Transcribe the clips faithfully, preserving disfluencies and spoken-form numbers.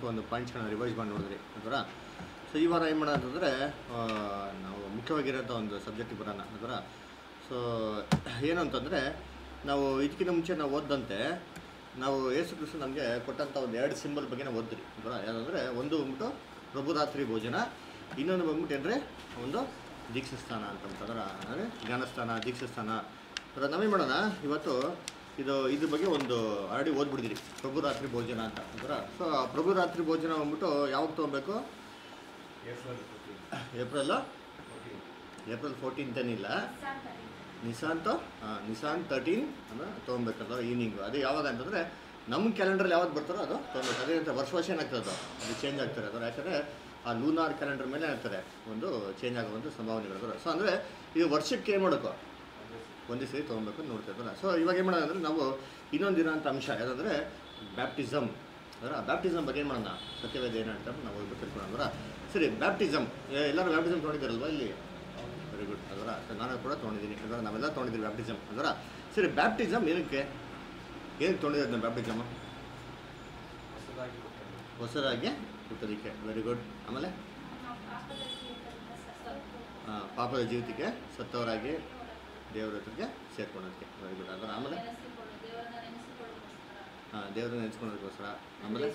ಒಂದು ಪಾಯಿಂಟ್ಸ್ಗಳನ್ನ ರಿವೈಸ್ ಮಾಡಿ ನೋಡಿದ್ರಿ ಅದರ. ಸೊ ಈ ವಾರ ಏನು ಮಾಡೋಣ ಅಂತಂದರೆ ನಾವು ಮುಖ್ಯವಾಗಿರೋಂಥ ಒಂದು ಸಬ್ಜೆಕ್ಟಿಗೆ ಬರೋಣ ಅದರ. ಸೊ ಏನು ಅಂತಂದರೆ ನಾವು ಇದಕ್ಕಿಂತ ಮುಂಚೆ ನಾವು ಓದಂತೆ ನಾವು ಯೇಸು ಕ್ರಿಸ್ತ ನಮಗೆ ಕೊಟ್ಟಂಥ ಒಂದು ಎರಡು ಸಿಂಬಲ್ ಬಗ್ಗೆ ನಾವು ಓದಿದ್ರಿ ಅದರ. ಯಾವುದಂದರೆ ಒಂದು ಬಂದ್ಬಿಟ್ಟು ಪ್ರಭುರಾತ್ರಿ ಭೋಜನ, ಇನ್ನೊಂದು ಬಂದ್ಬಿಟ್ಟು ಏನಂದರೆ ಒಂದು ದೀಕ್ಷಾಸ್ಥಾನ ಅಂತಂತಂದ್ರೆ ಅಂದರೆ ಜ್ಞಾನಸ್ಥಾನ ದೀಕ್ಷಾಸ್ಥಾನ. ಅದರ ನಾವೇನು ಮಾಡೋಣ ಇವತ್ತು ಇದು ಇದ್ರ ಬಗ್ಗೆ ಒಂದು ಆಲ್ರೆಡಿ ಓದ್ಬಿಟ್ಟಿದ್ದೀರಿ ಪ್ರಭುರಾತ್ರಿ ಭೋಜನ ಅಂತ ಅದರ. ಸೊ ಆ ಪ್ರಭುರಾತ್ರಿ ಭೋಜನ ಬಂದ್ಬಿಟ್ಟು ಯಾವಾಗ ತೊಗೊಬೇಕು? ಏಪ್ರಿಲ್ ಏಪ್ರಿಲ್ ಫೋರ್ಟೀನ್ತೇನಿಲ್ಲ, ನಿಸಾಂತ ಹಾಂ ನಿಸಾನ್ ತರ್ಟೀನ್ ಅಂದರೆ ತೊಗೊಬೇಕಂದ್ರೆ ಈವ್ನಿಂಗು. ಅದು ಯಾವಾಗ ಅಂತಂದರೆ ನಮ್ಮ ಕ್ಯಾಲೆಂಡ್ರಲ್ಲಿ ಯಾವ್ದು ಬರ್ತಾರೋ ಅದು ತೊಗೊಬೇಕು. ಅದೇ ಅಂತ ವರ್ಷ ವರ್ಷ ಏನಾಗ್ತದೆ ಅದು ಅದು ಚೇಂಜ್ ಆಗ್ತಾರೆ ಅದರ. ಯಾಕಂದರೆ ಆ ಲೂನಾರ್ ಕ್ಯಾಲೆಂಡರ್ ಮೇಲೆ ಆಗ್ತಾರೆ ಒಂದು ಚೇಂಜ್ ಆಗುವಂಥ ಸಂಭಾವನೆಗಳು. ಸೊ ಅಂದರೆ ಇದು ವರ್ಷಕ್ಕೆ ಏನು ಮಾಡಬೇಕು? ಒಂದೇ ಸರಿ ತೊಗೊಬೇಕು ಅಂತ ನೋಡ್ತಿರ್ತಾರೆ. ಸೊ ಇವಾಗ ಏನು ಮಾಡೋಣ ಅಂದರೆ ನಾವು ಇನ್ನೊಂದು ದಿನ ಅಂತ ಅಂಶ ಯಾವುದಂದರೆ ಬ್ಯಾಪ್ಟಿಸಮ್ ಅದರ. ಬ್ಯಾಪ್ಟಿಸಮ್ ಬಗ್ಗೆ ಏನು ಮಾಡೋಣ? ಸತ್ಯವೇದ ಏನು ಹೇಳ್ತಾರೆ ನಾವು ಹೋಗ್ಬೇಕು ತಿಳ್ಕೊಳ್ಳೋಣ. ಸರಿ, ಬ್ಯಾಪ್ಟಿಸಮ್ ಎಲ್ಲರೂ ಬ್ಯಾಪ್ಟಿಸಮ್ ತೊಗೊಂಡಿದ್ದಾರಲ್ವ ಇಲ್ಲಿ? ವೆರಿ ಗುಡ್ ಅದರ. ನಾನು ಕೂಡ ತೊಗೊಂಡಿದ್ದೀನಿ ಅದರ, ನಾವೆಲ್ಲ ತೊಗೊಂಡಿದ್ದೀವಿ ಬ್ಯಾಪ್ಟಿಸಮ್ ಅದರ. ಸರಿ, ಬ್ಯಾಪ್ಟಿಸಮ್ ಏನಕ್ಕೆ ಏನಕ್ಕೆ ತೊಗೊಂಡಿದ್ದಾರೆ ಬ್ಯಾಪ್ಟಿಸಮ್? ಹೊಸದಾಗಿ ಹುಟ್ಟೋದಕ್ಕೆ. Very good. ಆಮೇಲೆ ಹಾಂ ಪಾಪದ ಜೀವಿತಕ್ಕೆ ಸತ್ತವರಾಗಿ ದೇವರ ಹತ್ರಕ್ಕೆ ಸೇರ್ಕೊಳ್ಳೋದಕ್ಕೆ. ವೆರಿ ಗುಡ್ ಅದರ. ಆಮೇಲೆ ಹಾಂ ದೇವ್ರನ್ನ ನೆನೆಸ್ಕೊಳ್ಳೋದಕ್ಕೋಸ್ಕರ. ಆಮೇಲೆ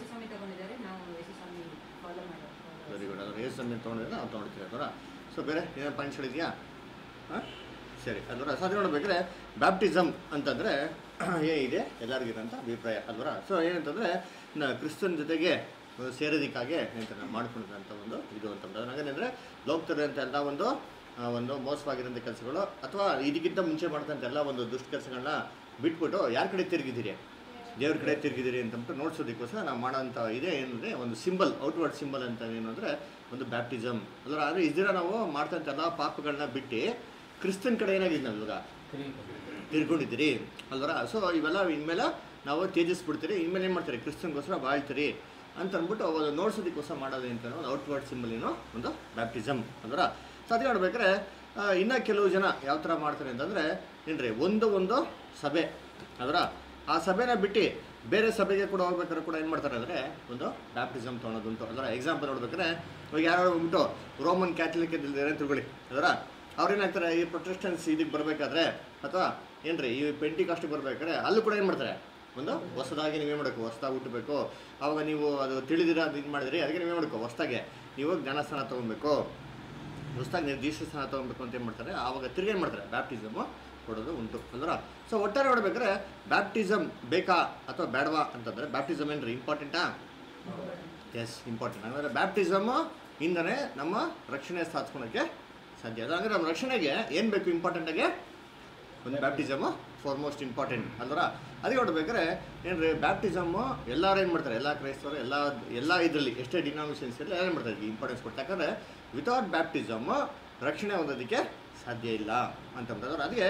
ವೆರಿ ಗುಡ್ ಅದರ. ಏಸು ಸಮಯ ತೊಗೊಂಡಿದ್ರೆ ನಾವು ತೊಗೊಳ್ತೀವಿ ಅದರ. ಸೊ ಬೇರೆ ಏನೇನು ಪಾಯಿಂಟ್ಸ್ಗಳಿದೆಯಾ? ಹಾಂ ಸರಿ ಅದರ. ಸಾಧ್ಯ ನೋಡ್ಬೇಕಾದ್ರೆ ಬ್ಯಾಪ್ಟಿಸಮ್ ಅಂತಂದರೆ ಏನಿದೆ ಎಲ್ಲರಿಗಿರಂಥ ಅಭಿಪ್ರಾಯ ಅಲ್ವರ. ಸೊ ಏನಂತಂದರೆ ನ ಕ್ರಿಸ್ತನ ಜೊತೆಗೆ ಸೇರೋದಕ್ಕಾಗಿ ಏನಂತಾರೆ ಮಾಡ್ಕೊಂಡಿರೋಂಥ ಒಂದು ಇದು ಅಂತಂದ್ರೆ ಹಾಗೇನೆಂದರೆ ಲೋಕದಲ್ಲಿ ಅಂತ ಎಲ್ಲ ಒಂದು ಒಂದು ಮೋಸವಾಗಿರೋಂಥ ಕೆಲಸಗಳು ಅಥವಾ ಇದಕ್ಕಿಂತ ಮುಂಚೆ ಮಾಡ್ತಂಥ ಎಲ್ಲ ಒಂದು ದುಷ್ಟ ಕೆಲಸಗಳನ್ನ ಬಿಟ್ಬಿಟ್ಟು ಯಾರ ಕಡೆ ತಿರುಗಿದ್ದೀರಿ? ದೇವ್ರ ಕಡೆ ತಿರುಗಿದ್ದೀರಿ ಅಂತಂದ್ಬಿಟ್ಟು ನೋಡ್ಸೋದಕ್ಕೋಸ್ಕರ ನಾವು ಮಾಡೋಂಥ ಇದೇ ಏನಂದರೆ ಒಂದು ಸಿಂಬಲ್, ಔಟ್ವರ್ಡ್ ಸಿಂಬಲ್ ಅಂತ ಏನು ಅಂದರೆ ಒಂದು ಬ್ಯಾಪ್ಟಿಸಮ್ ಅಲ್ವ. ಆದರೆ ಇಸ್ ದಿನ ನಾವು ಮಾಡ್ತಂಥ ಎಲ್ಲ ಪಾಪಗಳನ್ನ ಬಿಟ್ಟು ಕ್ರಿಸ್ತನ ಕಡೆ ಏನಾಗಿದೆ ನಾವು ಇವಾಗ ತಿರ್ಕೊಂಡಿದ್ದೀರಿ ಅಲ್ವರ. ಸೊ ಇವೆಲ್ಲ ಇನ್ಮೇಲೆ ನಾವು ತೇಜಿಸ್ಬಿಡ್ತೀರಿ, ಇನ್ಮೇಲೆ ಏನು ಮಾಡ್ತೀರಿ? ಕ್ರಿಸ್ತನ್ಗೋಸ್ಕರ ಬಾಳ್ತೀರಿ ಅಂತ ಅಂದ್ಬಿಟ್ಟು ಅವಾಗ ನೋಡ್ಸೋದಕ್ಕೋಸ್ಕರ ಮಾಡೋದು ಅಂತ ಒಂದು ಔಟ್ವರ್ಡ್ ಸಿಂಬಲ್ ಏನೋ ಒಂದು ಬ್ಯಾಪ್ಟಿಸಮ್ ಅಲ್ವರ. ಸೊ ಅದೇ ನೋಡ್ಬೇಕಾದ್ರೆ ಇನ್ನೂ ಕೆಲವು ಜನ ಯಾವ ಥರ ಮಾಡ್ತಾರೆ ಅಂತಂದರೆ ಏನ್ರಿ ಒಂದು ಒಂದು ಸಭೆ ಅದರ, ಆ ಸಭೆನ ಬಿಟ್ಟು ಬೇರೆ ಸಭೆಗೆ ಕೂಡ ಹೋಗ್ಬೇಕಾದ್ರೆ ಕೂಡ ಏನು ಮಾಡ್ತಾರೆ ಅಂದರೆ ಒಂದು ಬ್ಯಾಪ್ಟಿಸಮ್ ತೊಗೊಳೋದುಂಟು ಅದರ. ಎಕ್ಸಾಂಪಲ್ ನೋಡ್ಬೇಕಾದ್ರೆ ಇವಾಗ ಯಾರು ಹೋಗ್ಬಿಟ್ಟು ರೋಮನ್ ಕ್ಯಾಥಲಿಕ್ ಇದ್ದಿದ್ದೇನೆ ತಿಳ್ಕೊಳ್ಳಿ ಅದರ, ಅವ್ರೇನಾಗ್ತಾರೆ ಈ ಪ್ರೊಟೆಸ್ಟೆನ್ಸ್ ಇದಕ್ಕೆ ಬರಬೇಕಾದ್ರೆ ಅಥವಾ ಏನ್ರಿ ಈ ಪೆಂಟಿಕಾಸ್ಟಿಗೆ ಬರ್ಬೇಕಾದ್ರೆ ಅಲ್ಲೂ ಕೂಡ ಏನು ಮಾಡ್ತಾರೆ? ಒಂದು ಹೊಸದಾಗಿ ನೀವೇ ಮಾಡಬೇಕು, ಹೊಸದಾಗಿ ಹುಟ್ಟಬೇಕು. ಆವಾಗ ನೀವು ಅದು ತಿಳಿದಿರ ಅದು ಇದು ಮಾಡಿದ್ರಿ, ಅದಕ್ಕೆ ನೀವೇ ಮಾಡಬೇಕು ಹೊಸದಾಗೆ ನೀವು ಜ್ಞಾನಸ್ಥಾನ ತೊಗೊಬೇಕು, ಹೊಸದಾಗಿ ನಿರ್ದಿಷ್ಟ ಸ್ಥಾನ ತೊಗೊಬೇಕು ಅಂತ ಏನು ಮಾಡ್ತಾರೆ? ಆವಾಗ ತಿರುಗಿ ಏನು ಮಾಡ್ತಾರೆ? ಬ್ಯಾಪ್ಟಿಸಮು ಕೊಡೋದು ಉಂಟು ಅಲ್ವರ. ಸೊ ಒಟ್ಟಾರೆ ನೋಡ್ಬೇಕಾದ್ರೆ ಬ್ಯಾಪ್ಟಿಸಮ್ ಬೇಕಾ ಅಥವಾ ಬೇಡವಾ ಅಂತಂದರೆ ಬ್ಯಾಪ್ಟಿಸಮ್ ಏನ್ರಿ ಇಂಪಾರ್ಟೆಂಟಾ? Yes important. ಅಂದರೆ ಬ್ಯಾಪ್ಟಿಸಮು ಇಂದನೇ ನಮ್ಮ ರಕ್ಷಣೆ ಸಾಧಿಸ್ಕೊಳಕ್ಕೆ ಸಾಧ್ಯ. ಅದಂದರೆ ನಮ್ಮ ರಕ್ಷಣೆಗೆ ಏನು ಬೇಕು ಇಂಪಾರ್ಟೆಂಟಾಗಿ? ಒಂದು ಬ್ಯಾಪ್ಟಿಸಮು ಫಾರ್ಮೋಸ್ಟ್ ಇಂಪಾರ್ಟೆಂಟ್ ಅಲ್ವರ. ಅದಕ್ಕೆ ನೋಡ್ಬೇಕಾದ್ರೆ ಏನ್ರಿ ಬ್ಯಾಪ್ಟಿಸಮ್ಮು ಎಲ್ಲರೂ ಏನು ಮಾಡ್ತಾರೆ? ಎಲ್ಲ ಕ್ರೈಸ್ತವರು ಎಲ್ಲ ಎಲ್ಲ ಇದರಲ್ಲಿ ಎಷ್ಟೇ ಡಿನಾಮಿನೇಷನ್ಸ್ ಇರಲಿ ಏನು ಮಾಡ್ತಾರೆ? ಇಂಪಾರ್ಟೆನ್ಸ್ ಕೊಟ್ಟು. ಯಾಕಂದರೆ ವಿತೌಟ್ ಬ್ಯಾಪ್ಟಿಸಮ್ಮು ರಕ್ಷಣೆ ಹೊಂದೋದಕ್ಕೆ ಸಾಧ್ಯ ಇಲ್ಲ ಅಂತಂದ್ರೆ ಅದಕ್ಕೆ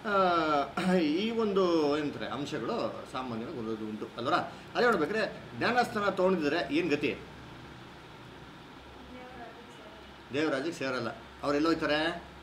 ಈ ಒಂದು ಏನಂತಾರೆ ಅಂಶಗಳು ಸಾಮಾನ್ಯವಾಗಿ ಓದೋದು ಉಂಟು ಅಲ್ವರ. ಅದೇ ನೋಡ್ಬೇಕಾದ್ರೆ ಜ್ಞಾನಸ್ಥಾನ ತೊಗೊಂಡಿದ್ರೆ ಏನು ಗತಿ? ದೇವರಾಜಿಗೆ ಸೇರಲ್ಲ. ಅವ್ರು ಎಲ್ಲೋಗ್ತಾರೆ?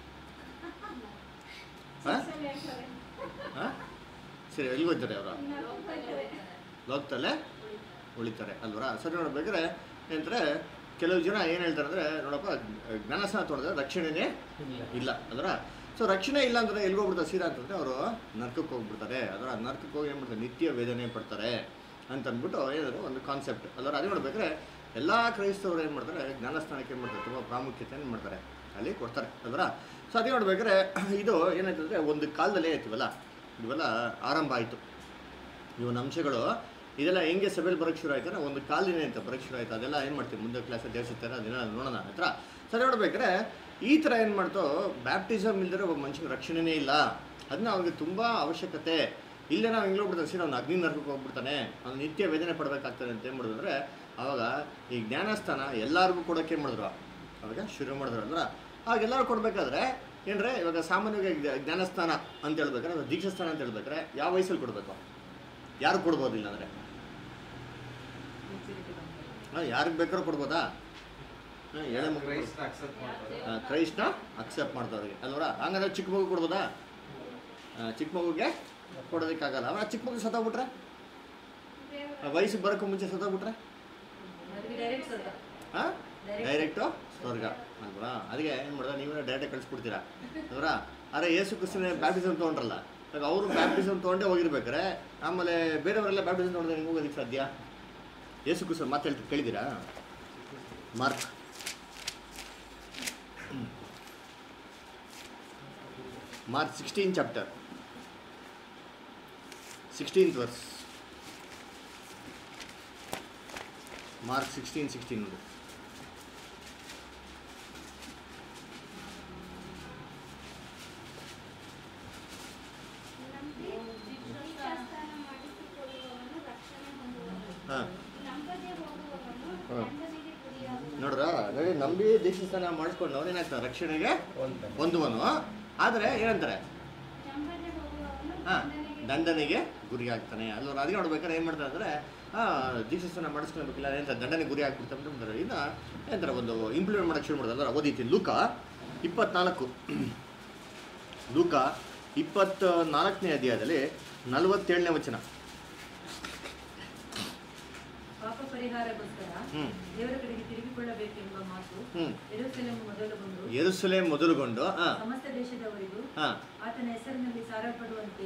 ಹಾಂ ಹಾಂ ಸರಿ, ಎಲ್ಲಿ ಹೋಗ್ತಾರೆ ಅವರು? ಲೋಕದಲ್ಲೇ ಉಳಿತಾರೆ ಅಲ್ವರ. ಸರಿ ನೋಡ್ಬೇಕಾದ್ರೆ ಏನಂತಾರೆ ಕೆಲವು ಜನ ಏನು ಹೇಳ್ತಾರೆ ಅಂದರೆ ನೋಡಪ್ಪ ಜ್ಞಾನಸ್ಥಾನ ತೊಗೊಂಡ್ರೆ ರಕ್ಷಣೆನೇ ಇಲ್ಲ ಅದರ. ಸೊ ರಕ್ಷಣೆ ಇಲ್ಲ ಅಂದರೆ ಎಲ್ಲಿ ಹೋಗ್ಬಿಡ್ತಾರೆ ಸೀದಾ ಅಂತಂದರೆ ಅವರು ನರ್ಕಕ್ಕೆ ಹೋಗ್ಬಿಡ್ತಾರೆ ಅದರ. ನರ್ಕಕ್ಕೆ ಹೋಗಿ ಏನು ಮಾಡ್ತಾರೆ? ನಿತ್ಯ ವೇದನೆ ಪಡ್ತಾರೆ ಅಂತಂದ್ಬಿಟ್ಟು ಏನಾದ್ರು ಒಂದು ಕಾನ್ಸೆಪ್ಟ್ ಅಲ್ವರ. ಅದೇ ನೋಡ್ಬೇಕಾದ್ರೆ ಎಲ್ಲ ಕ್ರೈಸ್ತವರು ಏನು ಮಾಡ್ತಾರೆ? ಜ್ಞಾನಸ್ಥಾನಕ್ಕೆ ಏನು ಮಾಡ್ತಾರೆ? ತುಂಬ ಪ್ರಾಮುಖ್ಯತೆ ಏನು ಮಾಡ್ತಾರೆ? ಅಲ್ಲಿ ಕೊಡ್ತಾರೆ ಅಲ್ವರ. ಸೊ ಅದೇ ನೋಡ್ಬೇಕಾದ್ರೆ ಇದು ಏನಾಯ್ತಂದರೆ ಒಂದು ಕಾಲದಲ್ಲಿ ಆಯ್ತೀವಲ್ಲ ಇವೆಲ್ಲ ಆರಂಭ ಆಯಿತು ಇವನ ಅಂಶಗಳು ಇದೆಲ್ಲ ಹೆಂಗೆ ಸಭೆಯಲ್ಲಿ ಬರೋಕ್ಕೆ ಶುರು ಆಯ್ತಾರೆ ಒಂದು ಕಾಲಿನೇ ಅಂತ ಬರೋಕ್ಕೆ ಶುರು ಆಯಿತು. ಅದೆಲ್ಲ ಏನು ಮಾಡ್ತೀವಿ ಮುಂದೆ ಕ್ಲಾಸಲ್ಲಿ ದೇವಸಿರ್ತಾರೆ ಅದನ್ನೆಲ್ಲ ನೋಡೋಣ ಹತ್ರ. ಸರಿ ನೋಡ್ಬೇಕಾದ್ರೆ ಈ ಥರ ಏನು ಮಾಡ್ತೋ ಬ್ಯಾಪ್ಟಿಸಮ್ ಇಲ್ಲದ್ರೆ ಒಬ್ಬ ಮನುಷ್ಯನ ರಕ್ಷಣೆನೇ ಇಲ್ಲ. ಅದನ್ನ ಅವ್ನಿಗೆ ತುಂಬ ಅವಶ್ಯಕತೆ ಇಲ್ಲೇ ನಾವು ಹೆಂಗೆ ಹೋಗ್ಬಿಡ್ತಾನೆ ಸೀನಾ ಅವ್ನು ಅಗ್ನಿ ನರಕಕ್ಕೆ ಹೋಗ್ಬಿಡ್ತಾನೆ, ಅವ್ನು ನಿತ್ಯ ವೇದನೆ ಪಡಬೇಕಾಗ್ತದೆ ಅಂತ ಏನು ಮಾಡಿದ್ರು ಅಂದರೆ ಆವಾಗ ಈ ಜ್ಞಾನಸ್ಥಾನ ಎಲ್ಲರಿಗೂ ಕೊಡೋಕ್ಕೆ ಏನು ಮಾಡಿದ್ರು? ಅವಾಗ ಶುರು ಮಾಡಿದ್ರು ಅಂದ್ರೆ ಆಗೆಲ್ಲರೂ ಕೊಡಬೇಕಾದ್ರೆ ಏನ್ರೆ ಇವಾಗ ಸಾಮಾನ್ಯವಾಗಿ ಜ್ಞಾನಸ್ಥಾನ ಅಂತ ಹೇಳ್ಬೇಕಾರೆ ಅಥವಾ ದೀಕ್ಷಾಸ್ಥಾನ ಅಂತ ಹೇಳ್ಬೇಕಾರೆ ಯಾವ ವಯಸ್ಸಲ್ಲಿ ಕೊಡಬೇಕು? ಯಾರು ಕೊಡ್ಬೋದಿಲ್ಲ ಅಂದರೆ ಯಾರಿಗೆ ಬೇಕಾದ್ರೂ ಕೊಡ್ಬೋದಾ? ಎಳೆ ಮಗು ಕ್ರೈಸ್ಟ್ನ ಅಕ್ಸೆಪ್ಟ್ ಮಾಡ್ದವ್ರಿಗೆ ಅಲ್ವರ. ಹಂಗಂದ್ರೆ ಚಿಕ್ಕ ಮಗು ಕೊಡ್ಬೋದಾ? ಚಿಕ್ಕ ಮಗುಗೆ ಕೊಡೋದಕ್ಕಾಗಲ್ಲ. ಅವ ಚಿಕ್ಕ ಮಗು ಸತ್ತೋಗ್ಬಿಟ್ರೆ ವಯಸ್ಸಿಗೆ ಬರೋಕ್ಕೂ ಮುಂಚೆ ಸತ್ತೋಗ್ಬಿಟ್ರೆ ಹಾಂ ಡೈರೆಕ್ಟು ಸ್ವರ್ಗ ಅಲ್ವಾ? ಅದಕ್ಕೆ ಏನು ಮಾಡೋದು, ನೀವೇ ಡೈರೆಕ್ಟಾಗಿ ಕಳಿಸ್ಬಿಡ್ತೀರಾ ಅಲ್ವಾ? ಆದರೆ ಯೇಸು ಕ್ರಿಸ್ತನೇ ಬ್ಯಾಪ್ಟಿಸಮ್ ತೊಗೊಂಡ್ರಲ್ಲ, ಇವಾಗ ಅವರು ಬ್ಯಾಪ್ಟಿಸಮ್ ತೊಗೊಂಡೇ ಹೋಗಿರ್ಬೇಕಾರೆ ಆಮೇಲೆ ಬೇರೆಯವರೆಲ್ಲ ಬ್ಯಾಪ್ಟಿಸಮ್ ತೊಗೊಂಡ್ರೆ ನಿಮ್ಗೆ ಹೋಗೋದಕ್ಕೆ ಸಾಧ್ಯ? ಯೇಸು ಕ್ರಿಸ್ತ ಮಾತು ಹೇಳ್ತೀವಿ ಕೇಳಿದ್ದೀರಾ? Mark mark sixteen chapter sixteenth verse. Mark sixteen sixteen ನೋಡಿ. ಹಾಂ ನೋಡ್ರ, ನೋಡಿ ನಂಬಿ ದೀಕ್ಷಾಸ್ನಾನ ಮಾಡಿಸ್ಕೊಂಡು ಅವನೇನಾಗ್ತಾನೆ ರಕ್ಷಣೆಗೆ ಹೊಂದುವನು, ಆದರೆ ಏನಂತಾರೆ ಹಾಂ ದಂಡನೆಗೆ ಗುರಿ ಆಗ್ತಾನೆ ಅಲ್ವ? ಅದಕ್ಕೆ ನೋಡ್ಬೇಕಾದ್ರೆ ಏನು ಮಾಡ್ತಾರೆ ಅಂದರೆ ದೀಕ್ಷಾಸ್ನಾನ ಮಾಡಿಸ್ಕೊಳ್ಬೇಕಿಲ್ಲ ಏನಂತ ದಂಡನೆಗೆ ಗುರಿ ಆಗ್ಬಿಡ್ತಾರೆ ಅಂತಂದ್ರೆ ಇನ್ನು ಏನಂತಾರೆ ಒಂದು ಇಂಪ್ಲಿಮೆಂಟ್ ಮಾಡೋಕ್ಕೆ ಶುರು ಮಾಡೋದು ಅಲ್ವ? ಓದಿತೀನಿ ಲೂಕ ಇಪ್ಪತ್ನಾಲ್ಕು ಲೂಕ ಇಪ್ಪತ್ತ ನಾಲ್ಕನೇ ಅಧ್ಯಾಯದಲ್ಲಿ ನಲವತ್ತೇಳನೇ ವಚನ. ಪಾಪ ಪರಿಹಾರಕ್ಕೋಸ್ಕರ ದೇವರ ಕಡೆಗೆ ತಿರುಗಿಕೊಳ್ಳಬೇಕೆಂಬ ಮಾತು ಯೆರೂಸಲೇಮ್ ಮೊದಲುಗೊಂಡು ಸಮಸ್ತ ದೇಶದವರಿಗೂ ಆತನ ಹೆಸರಿನಲ್ಲಿ ಸಾರಲ್ಪಡುವಂತೆ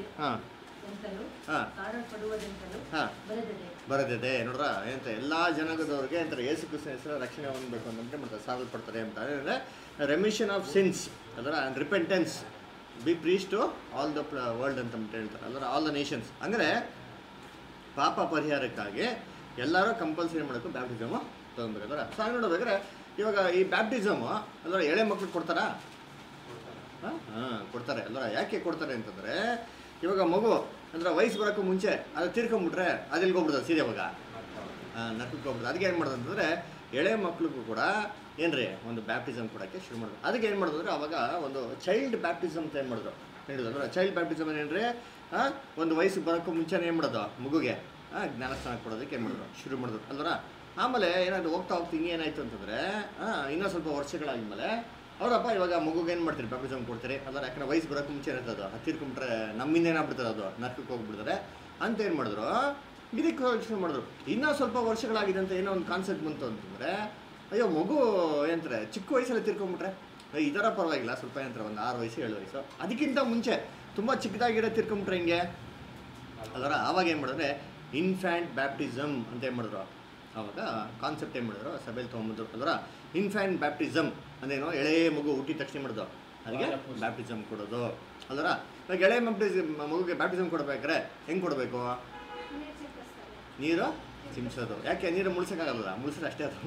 ಬರೆದಿದೆ. ನೋಡ್ರ ಏನಂತ ಎಲ್ಲಾ ಜನಾಂಗದವ್ರಿಗೆ ಅಂತಾರೆ ಯೇಸು ಕ್ರಿಸ್ತನ ಹೆಸರು ರಕ್ಷಣೆ ಹೊಂದಬೇಕು ಅಂತ ಮಾಡ್ತಾರೆ, ಸಾರಲ್ಪಡ್ತಾರೆ ಅಂತ. ಅಂದರೆ ರೆಮಿಷನ್ ಆಫ್ ಸಿನ್ಸ್ ಅದರ repentance B preach to all the world ಅಂತ ಹೇಳ್ತಾರೆ ಅದರ ಆಲ್ ದ ನೇಷನ್ಸ್. ಅಂದರೆ ಪಾಪ ಪರಿಹಾರಕ್ಕಾಗಿ ಎಲ್ಲರೂ ಕಂಪಲ್ಸರಿ ಮಾಡಬೇಕು ಬ್ಯಾಪ್ಟಿಸಮು ತೊಗೊಬೇಕಾದ್ರೆ. ಸೊ ಹಾಗೆ ನೋಡ್ಬೇಕಾದ್ರೆ ಇವಾಗ ಈ ಬ್ಯಾಪ್ಟಿಸಮು ಅಲ್ವ ಎಳೆ ಮಕ್ಳಿಗೆ ಕೊಡ್ತಾರಾ? ಹಾಂ ಹಾಂ ಕೊಡ್ತಾರೆ ಅಲ್ವ? ಯಾಕೆ ಕೊಡ್ತಾರೆ ಅಂತಂದರೆ ಇವಾಗ ಮಗು ಅಂದರೆ ವಯಸ್ಸು ಬರೋಕ್ಕೂ ಮುಂಚೆ ಅದು ತೀರ್ಕೊಂಬಿಟ್ರೆ ಅದೆಲ್ಲಿಗೆ ಹೋಗ್ಬಿಡ್ತದೆ ಸೀದೆ ಇವಾಗ ಹಾಂ ನರ್ಕಕ್ಕೆ ಹೋಗ್ಬಿಡ್ತದೆ. ಅದಕ್ಕೆ ಏನು ಮಾಡೋದು ಅಂತಂದರೆ ಎಳೆ ಮಕ್ಳಿಗೂ ಕೂಡ ಏನು ರೀ ಒಂದು ಬ್ಯಾಪ್ಟಿಸಮ್ ಕೊಡೋಕ್ಕೆ ಶುರು ಮಾಡೋದು. ಅದಕ್ಕೆ ಏನು ಮಾಡೋದು ಅಂದರೆ ಅವಾಗ ಒಂದು ಚೈಲ್ಡ್ ಬ್ಯಾಪ್ಟಿಸಮ್ ಅಂತ ಏನು ಮಾಡಿದ್ರು ಹೇಳಿದ್ರು ಅಂದ್ರೆ ಚೈಲ್ಡ್ ಬ್ಯಾಪ್ಟಿಸಮ್ ಏನು ರೀ ಹಾಂ ಒಂದು ವಯಸ್ಸಿಗೆ ಬರೋಕ್ಕೂ ಮುಂಚೆನೇ ಏನು ಮಾಡೋದು ಮಗುಗೆ ಹಾಂ ಜ್ಞಾನಸ್ನಾನ ಕೊಡೋದಕ್ಕೆ ಏನು ಮಾಡಿದ್ರು ಶುರು ಮಾಡಿದ್ರು ಅಲ್ವರ. ಆಮೇಲೆ ಏನಾದರೂ ಹೋಗ್ತಾ ಹೋಗ್ತಾ ಹಿಂಗೆ ಏನಾಯಿತು ಅಂತಂದರೆ ಹಾಂ ಇನ್ನೂ ಸ್ವಲ್ಪ ವರ್ಷಗಳಾದ್ಮೇಲೆ ಅವರಪ್ಪ ಇವಾಗ ಮಗುಗೆ ಏನು ಮಾಡ್ತೀರಿ ಬ್ಯಾಪ್ಟಿಸಮ್ ಕೊಡ್ತೀರಿ ಅಲ್ವರ, ಯಾಕಂದ್ರೆ ವಯಸ್ಸು ಬರೋಕ್ಕೂ ಮುಂಚೆ ಇರ್ತದೆ ಅದು ತೀರ್ಕೊಂಬಿಟ್ರೆ ನಮ್ಮಿಂದ ಏನಾಗ್ಬಿಡ್ತದೆ ಅದು ನರ್ಕಕ್ಕೆ ಹೋಗ್ಬಿಡ್ತಾರೆ ಅಂತ ಏನು ಮಾಡಿದ್ರು ಇದಕ್ಕೆ ಶುರು ಮಾಡಿದ್ರು. ಇನ್ನೂ ಸ್ವಲ್ಪ ವರ್ಷಗಳಾಗಿದೆ ಅಂತ ಏನೋ ಒಂದು ಕಾನ್ಸೆಪ್ಟ್ ಬಂತು ಅಂತಂದರೆ ಅಯ್ಯೋ ಮಗು ಏನಂತಾರೆ ಚಿಕ್ಕ ವಯಸ್ಸಲ್ಲಿ ತೀರ್ಕೊಂಬಿಟ್ರೆ ಇದರ ಪರವಾಗಿಲ್ಲ ಸ್ವಲ್ಪ ಏನಂತಾರೆ ಒಂದು ಆರು ವಯಸ್ಸು ಏಳು ವಯಸ್ಸು ಅದಕ್ಕಿಂತ ಮುಂಚೆ ತುಂಬ ಚಿಕ್ಕದಾಗಿರೋ ತೀರ್ಕೊಂಬಿಟ್ರೆ ಹಿಂಗೆ ಅದರ ಆವಾಗ ಏನು ಮಾಡಿದ್ರೆ ಇನ್ಫ್ಯಾಂಟ್ ಬ್ಯಾಪ್ಟಿಸಮ್ ಅಂತ ಏನು ಮಾಡಿದ್ರು ಆವಾಗ ಕಾನ್ಸೆಪ್ಟ್ ಏನು ಮಾಡಿದ್ರು ಸಭೆಯಲ್ಲಿ ತೊಗೊಂಬಂದ್ರು ಅದರ ಇನ್ಫ್ಯಾಂಟ್ ಬ್ಯಾಪ್ಟಿಸಮ್ ಅಂದೇನೋ ಎಳೆ ಮಗು ಹುಟ್ಟಿದ ತಕ್ಷಣ ಮಾಡಿದ್ರು ಅದಕ್ಕೆ ಬ್ಯಾಪ್ಟಿಸಮ್ ಕೊಡೋದು ಅಲ್ವರ. ಇವಾಗ ಎಳೆ ಬ್ಯಾಪ್ಟಿಸಮ್ ಮಗುಗೆ ಬ್ಯಾಪ್ಟಿಸಮ್ ಕೊಡಬೇಕಾದ್ರೆ ಹೆಂಗೆ ಕೊಡಬೇಕು? ನೀರು ಚಿಮ್ಸೋದು. ಯಾಕೆ ನೀರು ಮುಳ್ಸೋಕ್ಕಾಗಲ್ಲ, ಮುಳ್ಸಿದ್ರೆ ಅಷ್ಟೇ ಅದು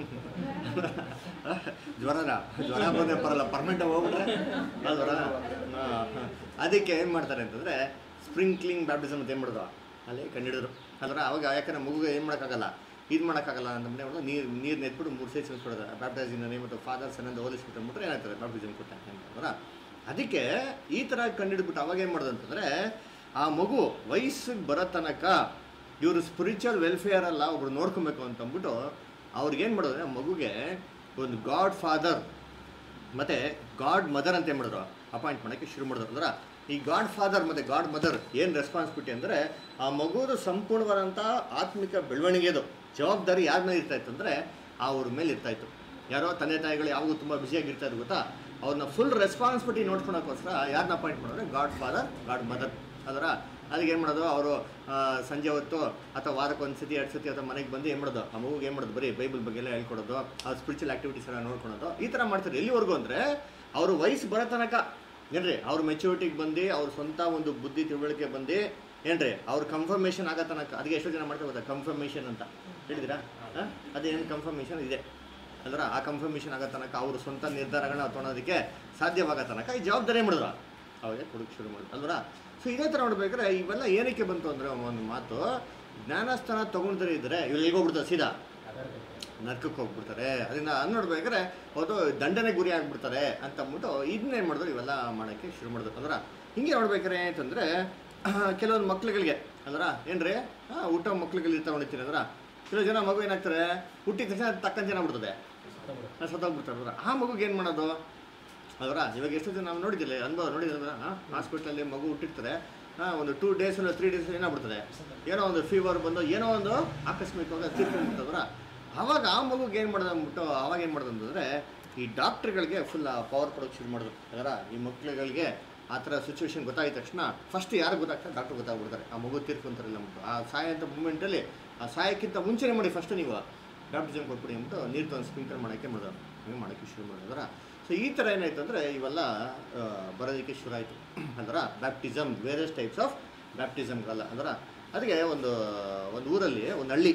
ಜ್ವರನ ಜ್ವರ ಬಂದರೆ ಬರಲ್ಲ ಪರ್ಮನೆಂಟಾಗಿ ಹೋಗ್ಬಿಟ್ರೆ ಅಲ್ವರ. ಅದಕ್ಕೆ ಏನು ಮಾಡ್ತಾರೆ ಅಂತಂದರೆ ಸ್ಪ್ರಿಂಕ್ಲಿಂಗ್ ಬ್ಯಾಪ್ಟಿಸಮ್ ಅಂತ ಏನು ಮಾಡಿದ್ರು ಅಲ್ಲಿ ಕಂಡಿಡಿದ್ರು ಅಲ್ವರ. ಅವಾಗ ಯಾಕಂದರೆ ಮಗುಗೆ ಏನು ಮಾಡೋಕ್ಕಾಗಲ್ಲ ಇದು ಮಾಡೋಕ್ಕಾಗಲ್ಲ ಅಂತ ಮನೆ ನೀರು ನೀರು ನೆತ್ಬಿಟ್ಟು ಮೂರು ಸೈಜ್ ಕೊಡೋದು ಬ್ಯಾಪ್ಟೈಸ್ ಇನ್ ನೇಮ್ ಮತ್ತು ಫಾದರ್ ಸನ್ ಅಂತ ಹೋಲಿಸ್ಬಿಟ್ಟು ಅಂದ್ಬಿಟ್ರೆ ಏನಾಗ್ತದೆ ಬ್ಯಾಪ್ಟಿಸಮ್ ಕೊಟ್ಟಾಗ ಅಂತಂದ್ರೆ. ಅದಕ್ಕೆ ಈ ಥರ ಕಂಡಿಡ್ಬಿಟ್ಟು ಅವಾಗ ಏನು ಮಾಡೋದು ಅಂತಂದರೆ ಆ ಮಗು ವಯಸ್ಸಿಗೆ ಬರೋ ತನಕ ಇವರು ಸ್ಪಿರಿಚುವಲ್ ವೆಲ್ಫೇರ್ ಅಲ್ಲ ಒಬ್ರು ನೋಡ್ಕೊಬೇಕು ಅಂತಂದ್ಬಿಟ್ಟು ಅವ್ರಿಗೇನು ಮಾಡೋದು ಆ ಮಗುಗೆ ಒಂದು ಗಾಡ್ ಫಾದರ್ ಮತ್ತು ಗಾಡ್ ಮದರ್ ಅಂತ ಏನು ಮಾಡಿದ್ರು ಅಪಾಯಿಂಟ್ ಮಾಡೋಕ್ಕೆ ಶುರು ಮಾಡಿದ್ರು ಅಂದ್ರೆ ಈ ಗಾಡ್ ಫಾದರ್ ಮತ್ತು ಗಾಡ್ ಮದರ್ ಏನು ರೆಸ್ಪಾನ್ಸಿಬಿಲಿಟಿ ಅಂದರೆ ಆ ಮಗುವುದು ಸಂಪೂರ್ಣವಾದಂಥ ಆತ್ಮಿಕ ಬೆಳವಣಿಗೆದು ಜವಾಬ್ದಾರಿ ಯಾರ ಮೇಲೆ ಇರ್ತಾಯಿತ್ತು ಅಂದರೆ ಅವ್ರ ಮೇಲೆ ಇರ್ತಾಯಿತ್ತು. ಯಾರೋ ತಂದೆ ತಾಯಿಗಳು ಯಾವಾಗೂ ತುಂಬ ಬ್ಯುಸಿಯಾಗಿರ್ತಾಯಿದ್ರು ಗೊತ್ತಾ, ಅವ್ರನ್ನ ಫುಲ್ ರೆಸ್ಪಾನ್ಸಿಬಿಲಿಟಿ ನೋಡ್ಕೊಳೋಕ್ಕೋಸ್ಕರ ಯಾರನ್ನ ಅಪಾಯಿಂಟ್ ಮಾಡಿದ್ರೆ ಗಾಡ್ ಫಾದರ್ ಗಾಡ್ ಮದರ್ ಅದರ. ಅದಕ್ಕೆ ಏನು ಮಾಡೋದು ಅವರು ಸಂಜೆ ಹೊತ್ತು ಅಥವಾ ವಾರಕ್ಕೆ ಒಂದು ಸತಿ ಎರಡು ಸತಿ ಅಥವಾ ಮನೆಗೆ ಬಂದು ಏನು ಮಾಡೋದು ಆ ಮಗುಗೆ ಏನು ಮಾಡೋದು ಬರೀ ಬೈಬಲ್ ಬಗ್ಗೆ ಎಲ್ಲ ಹೇಳ್ಕೊಡೋದು ಆ ಸ್ಪಿರಿಚುವಲ್ ಆ್ಯಕ್ಟಿವಿಟೀಸ್ ಎಲ್ಲ ನೋಡ್ಕೊಳೋದು ಈ ಥರ ಮಾಡ್ತಾರೆ. ಎಲ್ಲಿವರೆಗೂ ಅಂದರೆ ಅವರು ವಯಸ್ಸು ಬರೋ ತನಕ ಏನ್ರಿ ಅವ್ರ ಮೆಚುರಿಟಿಗೆ ಬಂದು ಅವ್ರ ಸ್ವಂತ ಒಂದು ಬುದ್ಧಿ ತಿಳುವಳಿಕೆ ಬಂದು ಏನ್ರಿ ಅವ್ರ ಕನ್ಫರ್ಮೇಷನ್ ಆಗೋ ತನಕ. ಅದಕ್ಕೆ ಎಷ್ಟೋ ಜನ ಮಾಡ್ತಾ ಗೊತ್ತಾ ಕನ್ಫರ್ಮೇಷನ್ ಅಂತ ಹೇಳಿದಿರಾ? ಹಾಂ ಅದೇನು ಕನ್ಫರ್ಮೇಷನ್ ಇದೆ ಅಂದ್ರೆ ಆ ಕನ್ಫರ್ಮೇಷನ್ ಆಗೋ ತನಕ ಅವರು ಸ್ವಂತ ನಿರ್ಧಾರಗಳನ್ನ ತೊಗೊಳೋದಕ್ಕೆ ಸಾಧ್ಯವಾಗೋ ತನಕ ಈ ಜವಾಬ್ದಾರಿ ಮಾಡಿದ್ರು ಅವಾಗ ಕೊಡೋಕ್ಕೆ ಶುರು ಮಾಡಿದ್ರು ಅಲ್ವರ. ಸೊ ಇದೇ ಥರ ನೋಡ್ಬೇಕಾದ್ರೆ ಇವೆಲ್ಲ ಏನಕ್ಕೆ ಬಂತು ಅಂದರೆ ಒಂದು ಮಾತು ಜ್ಞಾನಸ್ಥಾನ ತೊಗೊಂಡ್ರೆ ಇದ್ದರೆ ಇವ್ರು ಹೇಗೋಗ್ಬಿಡ್ತಾರೆ ಸೀದಾ ನರ್ಕಕ್ಕೆ ಹೋಗ್ಬಿಡ್ತಾರೆ. ಅದನ್ನು ನೋಡ್ಬೇಕಾದ್ರೆ ಅದು ದಂಡನೆ ಗುರಿ ಆಗಿಬಿಡ್ತಾರೆ ಅಂತಂದ್ಬಿಟ್ಟು ಇದನ್ನೇನು ಮಾಡಿದ್ರು ಇವೆಲ್ಲ ಮಾಡೋಕ್ಕೆ ಶುರು ಮಾಡಿದ್ರು ಅಂದ್ರೆ. ಹಿಂಗೆ ನೋಡ್ಬೇಕಾರೆ ಏನಂತಂದರೆ ಕೆಲವೊಂದು ಮಕ್ಳುಗಳಿಗೆ ಅಂದ್ರೆ ಏನ್ರಿ ಹಾಂ ಊಟ ಮಕ್ಳುಗಳಿಗೆ ತಗೊಂಡಿರ್ತೀನಿ ಅಂದ್ರೆ ಕೆಲವು ಜನ ಮಗು ಏನಾಗ್ತಾರೆ ಹುಟ್ಟಿದ ತಕ್ಷಣ ತಕ್ಕಂತ ಜನ ಬಿಡ್ತದೆ ಸತ್ತೋಗ್ಬಿಡ್ತಾರೆ ಅಂದ್ರೆ ಆ ಮಗುಗೆ ಏನು ಮಾಡೋದು ಅದರ. ಇವಾಗ ಎಷ್ಟು ಜನ ನಾವು ನೋಡಿದ್ದಿಲ್ಲ ಅನುಭವ ನೋಡಿದ್ರೆ ಹಾಂ ಹಾಸ್ಪಿಟ್ಲಲ್ಲಿ ಮಗು ಹುಟ್ಟಿರ್ತಾರೆ ಹಾಂ ಒಂದು ಟೂ ಡೇಸ್ ಇಲ್ಲ ತ್ರೀ ಡೇಸ್ ಏನಾಗ್ಬಿಡ್ತದೆ ಏನೋ ಒಂದು ಫೀವರ್ ಬಂದು ಏನೋ ಒಂದು ಆಕಸ್ಮಿಕವಾಗಿ ತೀರ್ಕೊಂಡ್ಬಿಡ್ತದ್ರ ಆವಾಗ ಆ ಮಗುಗೆ ಏನು ಮಾಡೋದು ಅಂದ್ಬಿಟ್ಟು ಆವಾಗ ಏನು ಮಾಡೋದು ಅಂತಂದರೆ ಈ ಡಾಕ್ಟ್ರುಗಳಿಗೆ ಫುಲ್ ಪವರ್ ಕೊಡೋಕ್ಕೆ ಶುರು ಮಾಡಿದ್ರು. ಅದರ ಈ ಮಕ್ಳುಗಳಿಗೆ ಆ ಥರ ಸಿಚುವೇಶನ್ ಗೊತ್ತಾಗಿದ ತಕ್ಷಣ ಫಸ್ಟ್ ಯಾರು ಗೊತ್ತಾಗ್ತಾರೆ, ಡಾಕ್ಟ್ರ್ ಗೊತ್ತಾಗ್ಬಿಡ್ತಾರೆ. ಆ ಮಗು ತೀರ್ಕೊಂತಾರಿಲ್ಲ ಅಂದ್ಬಿಟ್ಟು ಆ ಸಾಯಂತ ಮೂಮೆಂಟಲ್ಲಿ ಆ ಸಾಯಕ್ಕಿಂತ ಮುಂಚೆನೇ ಮಾಡಿ ಫಸ್ಟ್ ನೀವು ಬ್ಯಾಪ್ಟಿಸಮ್ ಕೊಟ್ಬಿಡಿ ಅಂದ್ಬಿಟ್ಟು ನೀರು ತಂದು ಸ್ಪ್ರಿಂಕಲ್ ಮಾಡೋಕ್ಕೆ ಮಾಡೋದು, ಹಂಗೆ ಮಾಡೋಕ್ಕೆ ಶುರು ಮಾಡಿದ್ರ. ಸೊ ಈ ಥರ ಏನಾಯ್ತು ಅಂದರೆ ಇವೆಲ್ಲ ಬರೋದಕ್ಕೆ ಶುರು ಆಯಿತು. ಅಂದ್ರೆ ಬ್ಯಾಪ್ಟಿಸಮ್ ವೇರಿಯಸ್ ಟೈಪ್ಸ್ ಆಫ್ ಬ್ಯಾಪ್ಟಿಸಮ್ಗಳಲ್ಲ. ಅಂದ್ರೆ ಅದಕ್ಕೆ ಒಂದು ಒಂದು ಊರಲ್ಲಿ ಒಂದು ಹಳ್ಳಿ,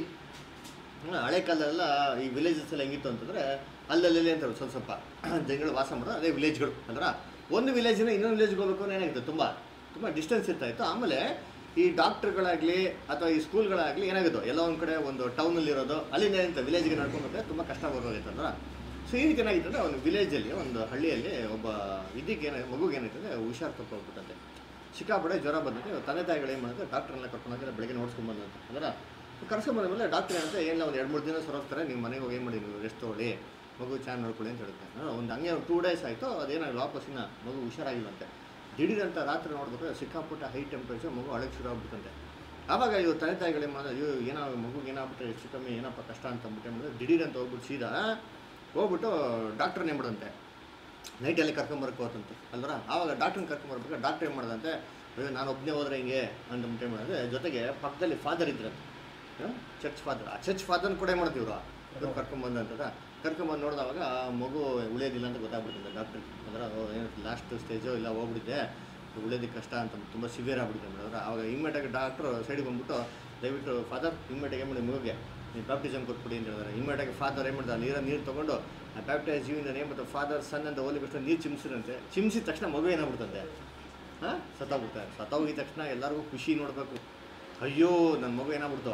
ಹಳೆ ಕಾಲದೆಲ್ಲ ಈ ವಿಲೇಜಸ್ ಎಲ್ಲ ಹೆಂಗಿತ್ತು ಅಂತಂದರೆ ಅಲ್ಲಲ್ಲಿ ಅಂತ ಸ್ವಲ್ಪ ಸ್ವಲ್ಪ ಜನಗಳು ವಾಸ ಮಾಡೋದು, ಅದೇ ವಿಲೇಜ್ಗಳು. ಅಂದ್ರೆ ಒಂದು ವಿಲೇಜಿನ ಇನ್ನೊಂದು ವಿಲೇಜ್ಗೆ ಹೋಗ್ಬೇಕು ಅನ್ನೋ ಏನಾಗಿತ್ತು, ತುಂಬ ತುಂಬ ಡಿಸ್ಟೆನ್ಸ್ ಇರ್ತಾಯಿತ್ತು. ಆಮೇಲೆ ಈ ಡಾಕ್ಟ್ರುಗಳಾಗಲಿ ಅಥವಾ ಈ ಸ್ಕೂಲ್ಗಳಾಗಲಿ ಏನಾಗಿತ್ತು, ಎಲ್ಲ ಒಂದು ಕಡೆ ಒಂದು ಟೌನಲ್ಲಿರೋದು, ಅಲ್ಲಿಂದ ಏನಂತ ವಿಲೇಜ್ಗೆ ನಡ್ಕೊಂಡ್ರೆ ತುಂಬ ಕಷ್ಟ ಬರೋದಾಯ್ತು. ಅಂದ್ರೆ ಸೊ ಈ ರೀತಿ ಏನಾಗಿತ್ತು ಅಂದರೆ ಒಂದು ವಿಲೇಜಲ್ಲಿ ಒಂದು ಹಳ್ಳಿಯಲ್ಲಿ ಒಬ್ಬ ಇದಕ್ಕೆ ಏನ ಮಗುಗೆ ಏನಾಯ್ತಂದರೆ ಹುಷಾರು ತಪ್ಪು ಹೋಗ್ಬಿಟ್ಟಂತೆ, ಸಿಕ್ಕಾಪಡೆ ಜ್ವರ ಬಂದಂತೆ. ತಂದೆ ತಾಯಿಗಳು ಏನು ಮಾಡಿದ್ರೆ ಡಾಕ್ಟ್ರನ್ನೆಲ್ಲ ಕರ್ಕೊಂಡೋಗಿದ್ರೆ ಬೆಳಗ್ಗೆ ನೋಡ್ಸ್ಕೊಂಡ್ಬಂದಂತೆ. ಅಂದ್ರೆ ಕರ್ಸ್ಕೊಂಡ್ಬಂದ್ಮೇಲೆ ಡಾಕ್ಟ್ರ್ ಏನಂತ ಏನಿಲ್ಲ ಒಂದು ಎರಡು ಮೂರು ದಿನ ಸರೋಗ್ತಾರೆ, ನೀವು ಮನೆಗೆ ಹೋಗಿ ಏನು ಮಾಡಿ ನೀವು ರೆಸ್ಟ್ ತೊಗೊಳ್ಳಿ, ಮಗು ಚೆನ್ನಾಗಿ ನೋಡ್ಕೊಳ್ಳಿ ಅಂತ ಹೇಳುತ್ತೆ. ಒಂದು ಹಂಗೆ ಒಂದು ಟೂ ಡೇಸ್ ಆಯಿತು, ಅದೇನಾಗಿ ವಾಪಸ್ಸಿನ ಮಗು ಹುಷಾರಾಗಿಲ್ಲಂತೆ. ದಿಢೀರಂತ ರಾತ್ರಿ ನೋಡ್ಬೇಕಾದ್ರೆ ಸಿಕ್ಕಾಪಟ್ಟೆ ಹೈ ಟೆಂಪ್ರೇಚರ್, ಮಗು ಅಳಕ್ಕೆ ಶುರು ಆಗ್ಬಿಟ್ಟಂತೆ. ಆವಾಗ ಇವು ತಂದೆ ತಾಯಿಗಳು ಏನು ಮಾಡಿದ್ರೆ, ಅಯ್ಯೋ ಏನೋ ಮಗುಗೆ ಏನಾಗ್ಬಿಟ್ರೆ ಹೆಚ್ಚು ಕಮ್ಮಿ ಏನಪ್ಪ ಕಷ್ಟ ಅಂತ ಅಂದ್ಬಿಟ್ಟು ಮಾಡಿದ್ರೆ ದಿಢೀರಂತ ಹೋಗ್ಬಿಟ್ಟು ಸೀದಾ ಹೋಗ್ಬಿಟ್ಟು ಡಾಕ್ಟ್ರನ್ನೇ ಮಾಡೋದಂತೆ, ನೈಟಲ್ಲಿ ಕರ್ಕೊಂಬರಕ್ಕೆ ಹೋತಂತೆ ಅಲ್ವರ. ಆವಾಗ ಡಾಕ್ಟ್ರನ್ನ ಕರ್ಕೊಂಬರ್ಬೇಕು, ಡಾಕ್ಟ್ರ್ ಏನು ಮಾಡ್ದಂತೆ, ಅಯ್ಯೋ ನಾನು ಒಬ್ಬನೇ ಹೋದ್ರೆ ಹಿಂಗೆ ಅಂತ ಮಾಡಿದ್ರೆ ಜೊತೆಗೆ ಪಕ್ಕದಲ್ಲಿ ಫಾದರ್ ಇದ್ರಂತೆ, ಚರ್ಚ್ ಫಾದರ್. ಆ ಚರ್ಚ್ ಫಾದರ್ನ ಕೂಡ ಏನು ಮಾಡ್ತೀವ್ರು ಇವ್ರು ಕರ್ಕೊಂಬಂದಂತದ. ಕರ್ಕೊಂಬಂದು ನೋಡಿದವಾಗ ಮಗು ಉಳಿಯೋದಿಲ್ಲ ಅಂತ ಗೊತ್ತಾಗ್ಬಿಡ್ತದೆ ಡಾಕ್ಟ್ರಿಗೆ. ಅಂದ್ರೆ ಏನು ಲಾಸ್ಟ್ ಸ್ಟೇಜು ಇಲ್ಲ ಹೋಗ್ಬಿಟ್ಟಿದೆ, ಉಳಿಯೋದಕ್ಕೆ ಕಷ್ಟ ಅಂತ ತುಂಬ ಸಿವಿಯರ್ ಆಗ್ಬಿಟ್ಟಿದೆ ಮೇಡಮ್. ಆವಾಗ ಇಮ್ಮಿಡಿಯಾಗಿ ಡಾಕ್ಟ್ರು ಸೈಡಿಗೆ ಬಂದ್ಬಿಟ್ಟು ದಯವಿಟ್ಟು ಫಾದರ್ ಇಮ್ಮಿಡಿಯಾಗಿ ಏನು ಮಾಡಿ ಮಗುಗೆ ನೀವು ಬ್ಯಾಪ್ಟಿಸಮ್ ಕೊಟ್ಬಿಡಿ ಅಂತ ಹೇಳಿದ್ರೆ ಇಮ್ಮಿಡಿಯಾಗಿ ಫಾದರ್ ಏನು ಮಾಡ್ತಾರೆ, ನೀರ ನೀರು ತೊಗೊಂಡು ಆ ಬ್ಯಾಪ್ಟೈಸ್ ಜೀವಿಂದ ಏನು ಮಾಡ್ತಾರೆ, ಫಾದರ್ ಸನ್ ಅಂತ ಹೋಲಿ ಬಿಟ್ಟು ನೀರು ಚಿಮ್ಸಿರಂತೆ. ಚಿಮ್ಸಿದ ತಕ್ಷಣ ಮಗು ಏನಾಗ್ಬಿಡ್ತಂತೆ, ಹಾಂ ಸತ್ತೋಗ್ಬಿಡ್ತಾರೆ. ಸತ್ತೋಗಿದ ತಕ್ಷಣ ಎಲ್ಲರಿಗೂ ಖುಷಿ ನೋಡಬೇಕು, ಅಯ್ಯೋ ನನ್ನ ಮಗು ಏನಾಗ್ಬಿಡ್ತು,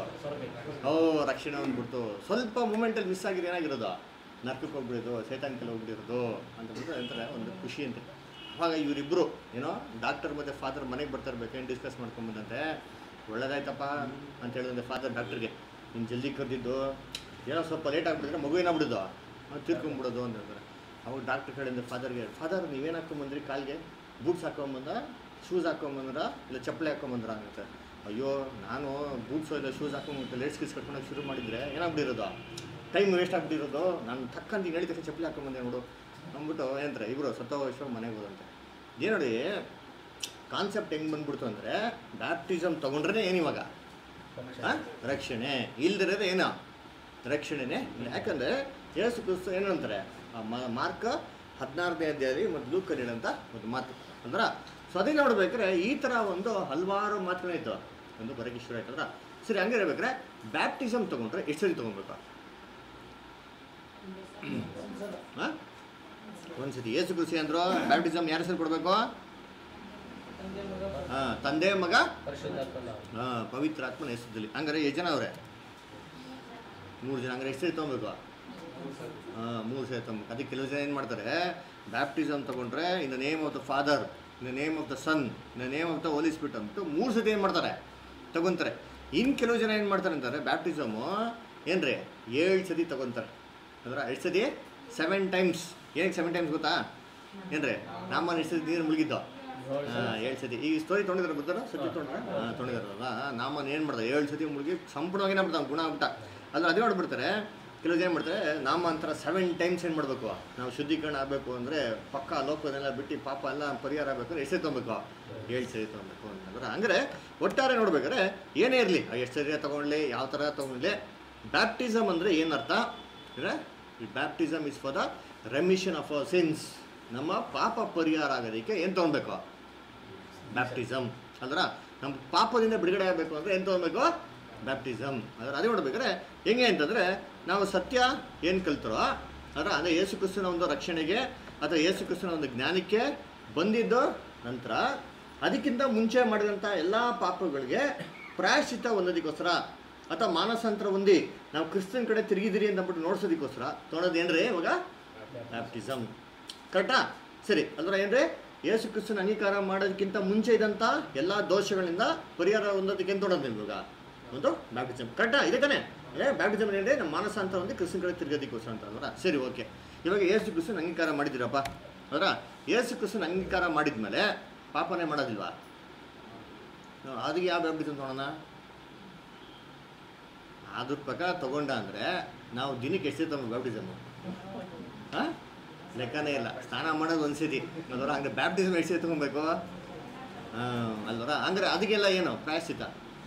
ಓ ರಕ್ಷಣೆ ಅಂದ್ಬಿಡ್ತು. ಸ್ವಲ್ಪ ಮೂಮೆಂಟಲ್ಲಿ ಮಿಸ್ ಆಗಿರೋ ಏನಾಗಿರೋದು, ನರ್ಕಕ್ಕೆ ಹೋಗ್ಬಿಡೋದು, ಸೈತಾನ್ಕಲ್ಲಿ ಹೋಗ್ಬಿಟ್ಟಿರೋದು ಅಂತ ಬಿಟ್ಟು ಅಂತಾರೆ ಒಂದು ಖುಷಿ ಅಂತೆ. ಆವಾಗ ಇವರಿಬ್ಬರು ಏನೋ ಡಾಕ್ಟರ್ ಮತ್ತು ಫಾದರ್ ಮನೆಗೆ ಬರ್ತಾಯಿರ್ಬೇಕೇನು ಡಿಸ್ಕಸ್ ಮಾಡ್ಕೊಂಬಂದಂತೆ. ಒಳ್ಳೇದಾಯ್ತಪ್ಪ ಅಂತ ಹೇಳಿದಂತೆ ಫಾದರ್ ಡಾಕ್ಟ್ರಿಗೆ, ನೀನು ಜಲ್ದಿ ಕರೆದಿದ್ದು ಏನೋ ಸ್ವಲ್ಪ ಲೇಟ್ ಆಗಿಬಿಟ್ಟಿದ್ರೆ ಮಗು ಏನಾಗ್ಬಿಡೋದು, ತೀರ್ಕೊಂಬಿಡೋದು ಅಂತ ಹೇಳ್ತಾರೆ. ಅವಾಗ ಡಾಕ್ಟ್ರ್ ಕಡೆಯಿಂದ ಫಾದರ್ಗೆ, ಫಾದರ್ ನೀವೇನು ಹಾಕ್ಕೊಂಬಂದ್ರಿ ಕಾಲಿಗೆ, ಬೂಟ್ಸ್ ಹಾಕ್ಕೊಂಬಂದ, ಶೂಸ್ ಹಾಕ್ಕೊಂಬಂದ್ರ, ಇಲ್ಲ ಚಪ್ಪಲಿ ಹಾಕ್ಕೊಂಬಂದ್ರ ಅಂತ. ಅಯ್ಯೋ ನಾನು ಬೂಟ್ಸು ಇಲ್ಲ ಶೂಸ್ ಹಾಕ್ಕೊಂಬಂದು ಲೇಟ್ಸ್ ಕಿಸ್ ಕಟ್ಕೊಂಡೋಗಿ ಶುರು ಮಾಡಿದರೆ ಏನಾಗ್ಬಿಟ್ಟಿರೋದು, ಟೈಮ್ ವೇಸ್ಟ್ ಆಗ್ಬಿಟ್ಟಿರೋದು, ನಾನು ತಕ್ಕಂತ ಹೇಳಿ ತಕ್ಷಣ ಚಪ್ಪಲಿ ಹಾಕ್ಕೊಂಬಂದೆ ನೋಡು ಅಂದ್ಬಿಟ್ಟು ಏನಂತಾರೆ ಇಬ್ಬರು ಸತ್ತೋಶ್ವ ಮನೆಗೆ ಹೋದಂತೆ. ಏನು ನೋಡಿ ಕಾನ್ಸೆಪ್ಟ್ ಹೆಂಗೆ ಬಂದ್ಬಿಡ್ತು ಅಂದರೆ, ಬ್ಯಾಪ್ಟಿಸಮ್ ತೊಗೊಂಡ್ರೆ ಏನು ಇವಾಗ ರಕ್ಷಣೆ, ಇಲ್ದಿರೋದು ಏನೋ ರಕ್ಷಣೆನೇ. ಯಾಕಂದರೆ ಯೇಸು ಕ್ರಿಸ್ತ ಏನು ಅಂತಾರೆ, ಮಾರ್ಕ ಹದಿನಾರನೇ ಅಧ್ಯಾಯದಲ್ಲಿ ಮತ್ತು ಲೂಕಲ್ಲಿ ಹೇಳಂತ ಒಂದು ಮಾತು ಅಂದ್ರೆ. ಸೊ ಅದೇ ನೋಡ್ಬೇಕಾದ್ರೆ ಈ ಥರ ಒಂದು ಹಲವಾರು ಮಾತುಗಳೇ ಇತ್ತು ಒಂದು ಬರೋಕ್ಕೆ ಶುರು ಆಯ್ತಂದ್ರೆ. ಸರಿ ಹಂಗೆ ಇರಬೇಕಾದ್ರೆ ಬ್ಯಾಪ್ಟಿಸಮ್ ತೊಗೊಂಡ್ರೆ ಎಷ್ಟು ಸರಿ ತೊಗೊಬೇಕು, ಹಾಂ ಒಂದ್ಸತಿ. ಯೇಸು ಕ್ರಿಸ್ತ ಅಂದರು ಬ್ಯಾಪ್ಟಿಸಮ್ ಯಾರ ಹೆಸರು ಕೊಡಬೇಕು, ಹಾಂ ತಂದೆ ಮಗ ಹಾಂ ಪವಿತ್ರಾತ್ಮನ ಹೆಸರಲ್ಲಿ. ಹಂಗಾರೆ ಎಷ್ಟು ಜನ ಅವರೇ, ಮೂರು ಜನ. ಹಂಗಾರೆ ಎಷ್ಟು ಸರಿ ತೊಗೊಬೇಕು, ಹಾಂ ಮೂರು ಸರಿ ತೊಗೊಬೇಕು. ಅದಕ್ಕೆ ಕೆಲವು ಜನ ಏನು ಮಾಡ್ತಾರೆ, ಬ್ಯಾಪ್ಟಿಸಮ್ ತೊಗೊಂಡ್ರೆ ಇನ್ the name of the Father, in the name of the sun, in the name of the Holy spirit ಅಂದ್ಬಿಟ್ಟು ಮೂರು ಸತಿ ಏನು ಮಾಡ್ತಾರೆ ತೊಗೊತಾರೆ. ಇನ್ನು ಕೆಲವು ಜನ ಏನು ಮಾಡ್ತಾರೆ ಅಂತಾರೆ, ಬ್ಯಾಪ್ಟಿಸಮು ಏನು ರೀ ಏಳು ಸತಿ ತೊಗೊತಾರೆ. ಅಂದ್ರೆ ಎಷ್ಟು ಸತಿ, ಸೆವೆನ್ ಟೈಮ್ಸ್. ಏನಕ್ಕೆ ಸೆವೆನ್ ಟೈಮ್ಸ್ ಗೊತ್ತಾ, ಏನು ರೀ ನಮ್ಮ ಎಷ್ಟು ಸತಿ ನೀರು ಮುಳುಗಿದ್ದು, ಹಾಂ ಏಳು ಸತಿ. ಈ ಸ್ಟೋರಿ ತೊಗೊಂಡಿದ್ರೆ ಗೊತ್ತಾರ, ಸತಿ ತೊಗೊಂಡ್ರೆ ಹಾಂ ತೊಗೊಂಡಿದಾರಲ್ಲ. ನಾಮನ್ ಏನು ಮಾಡ್ತಾರೆ, ಏಳು ಸತಿ ಮುಳುಗಿ ಸಂಪೂರ್ಣವಾಗಿ ಏನಾಗ್ಬಿಡ್ತಾವೆ ಗುಣ ಆಗ್ಬಿಟ್ಟ. ಅದ್ರ ಅದೇ ನೋಡ್ಬಿಡ್ತಾರೆ. ಕೆಲವು ಏನು ಮಾಡ್ತಾರೆ, ನಾಮ ಅಂತರ ಸೆವೆನ್ ಟೈಮ್ಸ್ ಏನು ಮಾಡಬೇಕು, ನಾವು ಶುದ್ಧೀಕರಣ ಆಗಬೇಕು ಅಂದರೆ ಪಕ್ಕ ಲೋಕನೆಲ್ಲ ಬಿಟ್ಟು ಪಾಪ ಎಲ್ಲ ಪರಿಹಾರ ಆಗಬೇಕು ಅಂದರೆ ಎಷ್ಟು ತೊಗೊಬೇಕು, ಏಳು ಸರಿ ತೊಗೊಬೇಕು ಅಂತಂದ್ರೆ. ಹಂಗಾರೆ ಒಟ್ಟಾರೆ ನೋಡ್ಬೇಕಾದ್ರೆ ಏನೇ ಇರಲಿ, ಎಷ್ಟು ಸರಿ ತೊಗೊಳ್ಳಿ, ಯಾವ ಥರ ತೊಗೊಳ್ಳಿ, ಬ್ಯಾಪ್ಟಿಸಮ್ ಅಂದರೆ ಏನರ್ಥ ಅಂದರೆ, ಈ baptism is for the remission of our since. ನಮ್ಮ ಪಾಪ ಪರಿಹಾರ ಆಗೋದಕ್ಕೆ ಏನು ತೊಗೊಬೇಕು, ಬ್ಯಾಪ್ಟಿಸಮ್. ಅಂದ್ರೆ ನಮ್ಮ ಪಾಪದಿಂದ ಬಿಡುಗಡೆ ಆಗಬೇಕು ಅಂದರೆ ಏನು ತೊಗೊಬೇಕು, ಬ್ಯಾಪ್ಟಿಸಮ್. ಅದರ ಅದೇ ನೋಡ್ಬೇಕಾದ್ರೆ ಹೆಂಗೆ ಅಂತಂದರೆ, ನಾವು ಸತ್ಯ ಏನು ಕಲ್ತರೋ ಅದರ ಅಂದರೆ ಯೇಸು ಕ್ರಿಸ್ತನ ಒಂದು ರಕ್ಷಣೆಗೆ ಅಥವಾ ಯೇಸು ಕ್ರಿಸ್ತನ ಒಂದು ಜ್ಞಾನಕ್ಕೆ ಬಂದಿದ್ದು ನಂತರ ಅದಕ್ಕಿಂತ ಮುಂಚೆ ಮಾಡಿದಂಥ ಎಲ್ಲ ಪಾಪಗಳಿಗೆ ಪ್ರಾಯಶ್ಚಿತ್ತ ಹೊಂದೋದಕ್ಕೋಸ್ಕರ ಅಥವಾ ಮಾನಸಾಂತರ ಹೊಂದಿ ನಾವು ಕ್ರಿಸ್ತನ ಕಡೆ ತಿರುಗಿದಿರಿ ಅಂತ ಅಂದ್ಬಿಟ್ಟು ನೋಡ್ಸೋದಕ್ಕೋಸ್ಕರ ತೊಗೊಳೋದು ಏನ್ರಿ ಇವಾಗ ಬ್ಯಾಪ್ಟಿಸಮ್. ಕರೆಕ್ಟಾ? ಸರಿ. ಅದರ ಏನ್ರಿ ಯೇಸು ಕ್ರಿಸ್ತನ ಅಂಗೀಕಾರ ಮಾಡೋದಕ್ಕಿಂತ ಮುಂಚೆ ಇದ್ದಂಥ ಎಲ್ಲ ದೋಷಗಳಿಂದ ಪರಿಹಾರ ಹೊಂದೋದಕ್ಕೆ ಏನು ತೊಗೊಳೋದು ಇವಾಗ ಒಂದು ಬ್ಯಾಪ್ಟಿಸಮ್. ಕರೆಕ್ಟಾ? ಇದೆ ತಾನೆ? ಏ ಬ್ಯಾಪ್ಟಿಸಮ್ ಏನ್ರಿ ನಮ್ಮ ಮಾನಸಾಂತರ ಒಂದು ಕ್ರಿಸ್ತನ ಕಡೆ ತಿರುಗೋದಕ್ಕೋಸ್ಕರ ಅಂತ ಅಲ್ವರ. ಸರಿ, ಓಕೆ. ಇವಾಗ ಯೇಸು ಕ್ರಿಸ್ತನ ಅಂಗೀಕಾರ ಮಾಡಿದ್ದೀರಪ್ಪ ಅದರ ಯೇಸು ಕ್ರಿಸ್ತನ ಅಂಗೀಕಾರ ಮಾಡಿದ್ಮೇಲೆ ಪಾಪನೇ ಮಾಡೋದಿಲ್ವಾ? ಅದಕ್ಕೆ ಯಾವ ಬ್ಯಾಪ್ಟಿಸಮ್ ತೊಗೊಳೋಣ? ಅದ್ರ ಪ್ರಕಾರ ತಗೊಂಡ ಅಂದರೆ ನಾವು ದಿನಕ್ಕೆ ಎಷ್ಟು ತಗೊಂಡು ಬ್ಯಾಪ್ಟಿಸಮ್ ಹಾಂ ಲೆಕ್ಕನೇ ಇಲ್ಲ. ಸ್ನಾನ ಮಾಡೋದು ಒಂದ್ಸತಿ ಅಲ್ವರ, ಹಂಗೆ ಬ್ಯಾಪ್ಟಿಸಮ್ ಎಷ್ಟು ಸತಿ ತೊಗೊಬೇಕು ಹಾಂ ಅಲ್ವರ. ಅಂದರೆ ಅದಕ್ಕೆಲ್ಲ ಏನು ಪ್ರಾಯಶ್ಚಿತ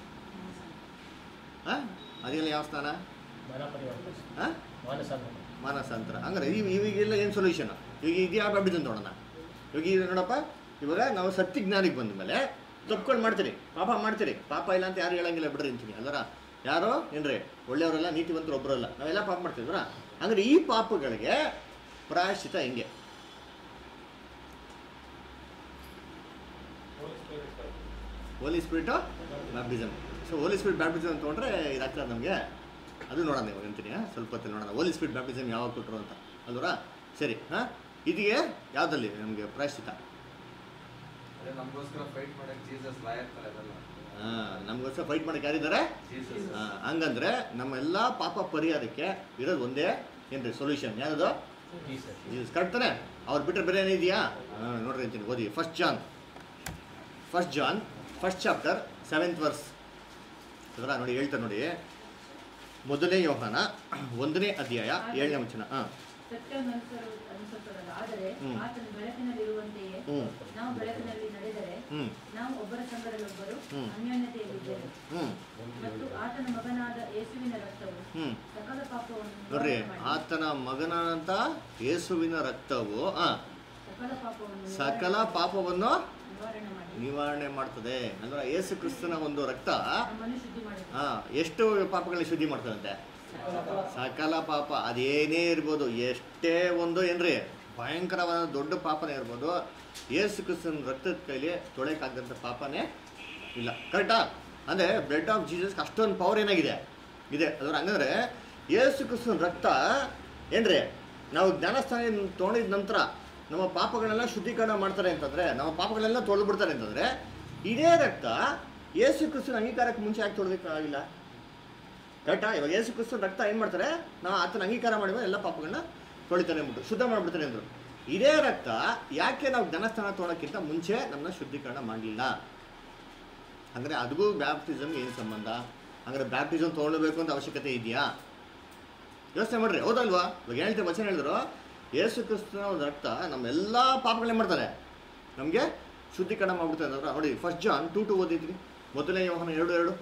ಹಾಂ ಅದೆಲ್ಲ ಯಾವ ಸ್ನಾನ ಹಾಂ ಮಾನಸಾಂತರ. ಹಂಗಾರೆ ಇವ್ ಇವಾಗೆಲ್ಲ ಏನು ಸೊಲ್ಯೂಷನ್ ಈಗ ಇದು ಯಾವ ಬ್ಯಾಪ್ಟಿಸಮ್ ತೊಗೊಳೋಣ? ಇವಾಗ ಈಗ ನೋಡಪ್ಪ, ಇವಾಗ ನಾವು ಸತ್ಯ ಜ್ಞಾನಿಗೆ ಬಂದ ಮೇಲೆ ತಪ್ಕೊಂಡು ಮಾಡ್ತೀರಿ, ಪಾಪ ಮಾಡ್ತೀರಿ, ಪಾಪ ಇಲ್ಲ ಅಂತ ಯಾರು ಹೇಳಂಗಿಲ್ಲ ಬಿಡ್ರಿ ಅಂತೀನಿ ಅಲ್ವರ. ಯಾರೋ ಏನ್ರಿ ಒಳ್ಳೆಯವರೆಲ್ಲ ನೀತಿವಂತರು ಒಬ್ಬರಲ್ಲ, ನಾವೆಲ್ಲ ಪಾಪ ಮಾಡ್ತೀವ್ರ. ಅಂದರೆ ಈ ಪಾಪಗಳಿಗೆ ಪ್ರಾಯಶ್ಚಿತ ಹೆಂಗೆ? ಹೋಲಿ ಸ್ಪಿರಿಟು ಬ್ಯಾಪ್ಟಿಸಮ್. ಸೊ ಹೋಲಿ ಸ್ಪಿರಿಟ್ ಬ್ಯಾಪ್ಟಿಸಮ್ ತೊಗೊಂಡ್ರೆ ಇದಾಗ್ತದೆ ನಮಗೆ. ಅದು ನೋಡೋಣ ಇವಾಗ ಅಂತೀನಿ, ಸ್ವಲ್ಪ ಹೊತ್ತಲ್ಲಿ ನೋಡೋಣ ಹೋಲಿ ಸ್ಪಿರಿಟ್ ಬ್ಯಾಪ್ಟಿಸಮ್ ಯಾವಾಗ ಕೊಟ್ಟರು ಅಂತ ಅಲ್ವರ. ಸರಿ, ಹಾಂ ಇದಕ್ಕೆ ಯಾವುದಲ್ಲಿ ನಮಗೆ ಪ್ರಾಯಶ್ಚಿತ? ನಮಗೋಸ್ಕರ ಫೈಟ್ ಮಾಡಕ್ಕೆ ಜೀಸಸ್ ಲಾಯಕ್ತಾರೆ ಅದಲ್ಲ. ಹಾಂ ನಮಗೋಸ್ಕರ ಫೈಟ್ ಮಾಡಕ್ಕೆ ಯಾರಿದ್ದಾರೆ? ಹಾಂ ಹಂಗಂದ್ರೆ ನಮ್ಮೆಲ್ಲ ಪಾಪ ಪರಿಹಾರಕ್ಕೆ ಇರೋದು ಒಂದೇ ಏನ್ರಿ ಸೊಲ್ಯೂಷನ್, ಯಾವುದು? ಜೀಸಸ್. ಕರೆಕ್ಟ್ ತಾನೆ? ಅವ್ರು ಬಿಟ್ಟರೆ ಬೇರೆ ಏನಿದೆಯಾ? ಹಾಂ ನೋಡ್ರಿ ಅಂತೀನಿ, ಓದಿ. First John first John first chapter seventh verse ಅದರ ನೋಡಿ, ಹೇಳ್ತಾರೆ ನೋಡಿ. ಮೊದಲನೇ ಯೋಹಾನ ಒಂದನೇ ಅಧ್ಯಾಯ ಏಳನೇ ವಚನ. ಹಾಂ ಆದರೆ ಆತನು ಬೆಳಕಿನಲ್ಲಿರುವಂತೆಯೇ ನಾವು ಬೆಳಕಿನಲ್ಲಿ ನಡೆದರೆ ನಾವು ಒಬ್ಬರ ಸಂಗಡಲ್ಲೊಬ್ಬರು ಅನ್ಯೋನ್ಯತೆಯಲ್ಲಿದ್ದೇವೆ ಮತ್ತು ಆತನ ಮಗನಾದ ಯೇಸುವಿನ ರಕ್ತವು ಸಕಲ ಪಾಪವನ್ನು ನೋಡ್ರಿ, ಆತನ ಮಗನಾದಂತ ಯೇಸುವಿನ ರಕ್ತವು ಸಕಲ ಪಾಪವನ್ನು ಸಕಲ ಪಾಪವನ್ನು ನಿವಾರಣೆ ಮಾಡಿ ನಿವಾರಣೆ ಮಾಡ್ತದೆ. ಅಂದ್ರೆ ಯೇಸು ಕ್ರಿಸ್ತನ ಒಂದು ರಕ್ತ ನಮ್ಮನ್ನು ಶುದ್ಧಿ ಮಾಡುತ್ತದೆ. ಹಾ ಎಷ್ಟು ಪಾಪಗಳನ್ನ ಶುದ್ಧಿ ಮಾಡ್ತದಂತೆ? ಸಕಲ ಪಾಪ, ಅದೇನೇ ಇರ್ಬೋದು, ಎಷ್ಟೇ ಒಂದು ಏನ್ರಿ ಭಯಂಕರವಾದ ದೊಡ್ಡ ಪಾಪನೇ ಇರ್ಬೋದು, ಯೇಸು ಕ್ರಿಸ್ತನ ರಕ್ತದ ಕೈಲಿ ತೊಳೆಕಾಗದಂಥ ಪಾಪನೇ ಇಲ್ಲ. ಕರೆಕ್ಟಾ? ಅಂದರೆ ಬ್ಲಡ್ ಆಫ್ ಜೀಸಸ್ ಅಷ್ಟೊಂದು ಪವರ್ ಏನಾಗಿದೆ ಇದೆ. ಅದ್ರ ಹಂಗಂದ್ರೆ ಯೇಸು ಕ್ರಿಸ್ತನ ರಕ್ತ ಏನ್ರಿ ನಾವು ಜ್ಞಾನಸ್ಥಾನ ತೊಗೊಂಡಿದ ನಂತರ ನಮ್ಮ ಪಾಪಗಳನ್ನೆಲ್ಲ ಶುದ್ಧೀಕರಣ ಮಾಡ್ತಾರೆ ಅಂತಂದರೆ, ನಮ್ಮ ಪಾಪಗಳೆಲ್ಲ ತೊಳೆದು ಬಿಡ್ತಾರೆ ಅಂತಂದರೆ, ಇದೇ ರಕ್ತ ಯೇಸು ಕ್ರಿಸ್ತನ ಅಂಗೀಕಾರಕ್ಕೆ ಮುಂಚೆ ಯಾಕೆ ತೊಳೆದಕ್ಕಾಗಿಲ್ಲ? ಕರೆಕ್ಟಾ? ಇವಾಗ ಯೇಸು ಕ್ರಿಸ್ತನ ರಕ್ತ ಏನು ಮಾಡ್ತಾರೆ, ನಾವು ಆತನ ಅಂಗೀಕಾರ ಮಾಡಿದ್ರೆ ಎಲ್ಲ ಪಾಪಗಳನ್ನ ತೊಳಿತಾರೆ ಅಂದ್ಬಿಟ್ಟು ಶುದ್ಧ ಮಾಡಿಬಿಡ್ತಾರೆ ಅಂದರು. ಇದೇ ರಕ್ತ ಯಾಕೆ ನಾವು ಜ್ಞಾನಸ್ಥಾನ ತೊಗೊಳಕ್ಕಿಂತ ಮುಂಚೆ ನಮ್ಮನ್ನ ಶುದ್ಧೀಕರಣ ಮಾಡಲಿಲ್ಲ? ಅಂದರೆ ಅದಕ್ಕೂ ಬ್ಯಾಪ್ಟಿಸಮ್ಗೆ ಏನು ಸಂಬಂಧ? ಅಂದರೆ ಬ್ಯಾಪ್ಟಿಸಮ್ ತೊಗೊಳ್ಬೇಕು ಅಂತ ಅವಶ್ಯಕತೆ ಇದೆಯಾ? ಯೋಚನೆ ಮಾಡ್ರಿ, ಹೌದಲ್ವಾ? ಇವಾಗ ಹೇಳ್ತಾರೆ, ವಚನ ಹೇಳಿದ್ರು ಯೇಸು ಕ್ರಿಸ್ತನ ಒಂದು ರಕ್ತ ನಮ್ಮೆಲ್ಲ ಪಾಪಗಳೇ ಮಾಡ್ತಾರೆ, ನಮಗೆ ಶುದ್ಧೀಕರಣ ಮಾಡ್ಬಿಡ್ತಾರೆ ಅಂದ್ರೆ. ನೋಡಿ, ಫಸ್ಟ್ ಜಾನ್ ಟೂ ಟು ಓದಿದ್ರಿ, ಮೊದಲನೇ ಯೋಹಾನ ಎರಡು ಎರಡು.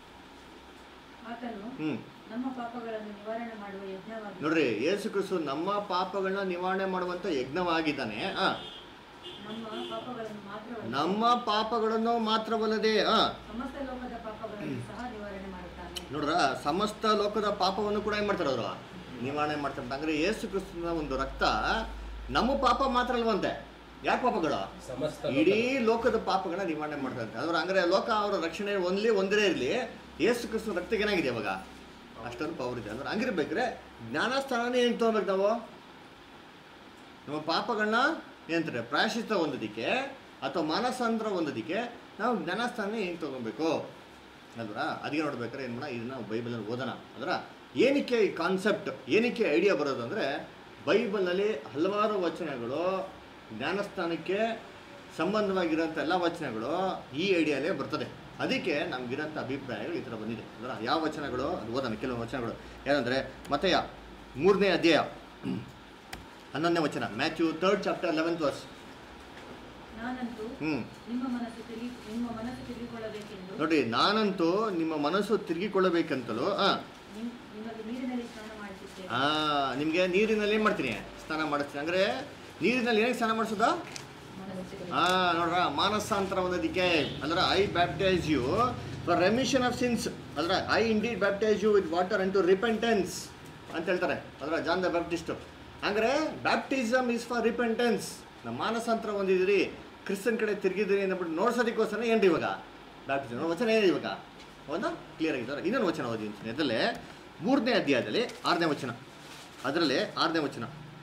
ಹ್ಞೂ ನಮ್ಮ ಪಾಪಗಳನ್ನು ನಿವಾರಣೆ ಮಾಡುವ ಯಜ್ಞವಾಗಿ. ನೋಡ್ರಿ, ಯೇಸು ಕ್ರಿಸ್ತು ನಮ್ಮ ಪಾಪಗಳನ್ನ ನಿವಾರಣೆ ಮಾಡುವಂತ ಯಜ್ಞವಾಗಿದ್ದಾನೆ. ಆ ನಮ್ಮ ಪಾಪಗಳನ್ನು ಮಾತ್ರ ನಮ್ಮ ಪಾಪಗಳನ್ನು ಮಾತ್ರವಲ್ಲದೆ ಆ ಸಮಸ್ತ ಲೋಕದ ಪಾಪಗಳನ್ನು ಸಹ ನಿವಾರಣೆ ಮಾಡುತ್ತಾನೆ. ನೋಡ್ರ, ಸಮಸ್ತ ಲೋಕದ ಪಾಪವನ್ನು ಕೂಡ ಏನ್ ಮಾಡ್ತಾರೆ ಅವರು? ನಿವಾರಣೆ ಮಾಡ್ತಾರೆ. ಅಂದ್ರೆ ಯೇಸು ಕ್ರಿಸ್ತನ ಒಂದು ರಕ್ತ ನಮ್ಮ ಪಾಪ ಮಾತ್ರ ಅಲ್ವಂತೆ. ಯಾಕೆ ಪಾಪಗಳು? ಇಡೀ ಲೋಕದ ಪಾಪಗಳನ್ನ ನಿವಾರಣೆ ಮಾಡ್ತಾರೆ. ಅದ್ರ ಅಂದ್ರೆ ಲೋಕ ಅವರ ರಕ್ಷಣೆ ಒಂದ್ಲಿ ಒಂದೇ ಇರಲಿ, ಯೇಸು ಕ್ರಿಸ್ತನ ರಕ್ತಕ್ಕೆ ಏನಾಗಿದೆ ಇವಾಗ ಅಷ್ಟೊಂದು ಪವರ್ ಇದೆ. ಅಂದ್ರೆ ಹಂಗಿರ್ಬೇಕ್ರೆ ಜ್ಞಾನಸ್ಥಾನನೇ ಏನು ತೊಗೊಬೇಕು ನಾವು? ನಮ್ಮ ಪಾಪಗಳನ್ನ ಏನಂತಾರೆ ಪ್ರಾಯಶ್ಚಿತ್ತ ಹೊಂದೋದಕ್ಕೆ ಅಥವಾ ಮಾನಸಾಂತರ ಹೊಂದೋದಕ್ಕೆ ನಾವು ಜ್ಞಾನಸ್ಥಾನನೇ ಏನು ತೊಗೊಬೇಕು ಅಲ್ವರ. ಅದಕ್ಕೆ ನೋಡ್ಬೇಕಾದ್ರೆ ಏನು ಮಾಡ, ಇದನ್ನ ಬೈಬಲಲ್ಲಿ ಓದೋಣ. ಅಂದ್ರೆ ಏನಕ್ಕೆ ಈ ಕಾನ್ಸೆಪ್ಟ್, ಏನಕ್ಕೆ ಐಡಿಯಾ ಬರೋದು ಅಂದರೆ, ಬೈಬಲ್ನಲ್ಲಿ ಹಲವಾರು ವಚನಗಳು ಜ್ಞಾನಸ್ಥಾನಕ್ಕೆ ಸಂಬಂಧವಾಗಿರೋಂಥ ಎಲ್ಲ ವಚನಗಳು ಈ ಐಡಿಯಾಲೇ ಬರ್ತದೆ. ಅದಕ್ಕೆ ನಮಗಿರೋಂಥ ಅಭಿಪ್ರಾಯಗಳು ಈ ಥರ ಬಂದಿದೆ. ಅಂದ್ರೆ ಯಾವ ವಚನಗಳು ಅದು ಓದೋಣ. ಕೆಲವು ವಚನಗಳು ಏನಂದರೆ, ಮತ್ತೆಯ ಮೂರನೇ ಅಧ್ಯಾಯ ಹನ್ನೊಂದನೇ ವಚನ, Matthew third chapter eleventh verse. ನಾನಂತೂ ನಿಮ್ಮ ಮನಸ್ಸು ತಿರುಗಿ ನಿಮ್ಮ ಮನಸ್ಸು ತಿರುಗಿಕೊಳ್ಳಬೇಕೆಂದು ನೋಡಿ, ನಾನಂತೂ ನಿಮ್ಮ ಮನಸ್ಸು ತಿರುಗಿಕೊಳ್ಳಬೇಕಂತಲೂ ಆ ನಿಮಗೆ ನೀರಿನಲ್ಲಿ ಸ್ನಾನ ಮಾಡಿಸುತ್ತೇನೆ. ಹಾಂ, ನಿಮಗೆ ನೀರಿನಲ್ಲಿ ಏನು ಮಾಡ್ತೀನಿ? ಸ್ನಾನ ಮಾಡಿಸ್ತೀನಿ. ಅಂದರೆ ನೀರಿನಲ್ಲಿ ಏನಕ್ಕೆ ಸ್ನಾನ ಮಾಡಿಸೋದಾ? ಹಾಂ ನೋಡ್ರ, ಮಾನಸಾಂತರ ಒಂದೋದಕ್ಕೆ. ಅಂದ್ರೆ I baptize you for remission of since. ಅಂದ್ರೆ I indeed baptise you with water and to repentance ಅಂತ ಹೇಳ್ತಾರೆ. ಅಂದ್ರೆ ಜಾನ್ ದ ಬ್ಯಾಪ್ಟಿಸ್ಟು. ಅಂದರೆ ಬ್ಯಾಪ್ಟಿಸಮ್ ಈಸ್ ಫಾರ್ ರಿಪೆಂಟೆನ್ಸ್. ನಮ್ಮ ಮಾನಸಾಂತರ ಹೊಂದಿದ್ದೀರಿ, ಕ್ರಿಸ್ತನ್ ಕಡೆ ತಿರುಗಿದ್ದೀರಿ ಅಂದ್ಬಿಟ್ಟು ನೋಡ್ಸೋದಕ್ಕೋಸ್ಕರ ಏನ್ರಿ ಇವಾಗ ಬ್ಯಾಪ್ಟಿಸಮ್. ವಚನ ಏನಿದೆ ಇವಾಗ ಒಂದು ಕ್ಲಿಯರ್ ಆಗಿದ್ದಾರೆ. ಇನ್ನೊಂದು ವಚನ ಓದಿ ಅಂತೀನಿ. ಅದರಲ್ಲೇ ಮೂರನೇ ಅಧ್ಯಾಯದಲ್ಲಿ ಆರನೇ ವಚನ, ಅದರಲ್ಲೇ ಆರನೇ ವಚನ.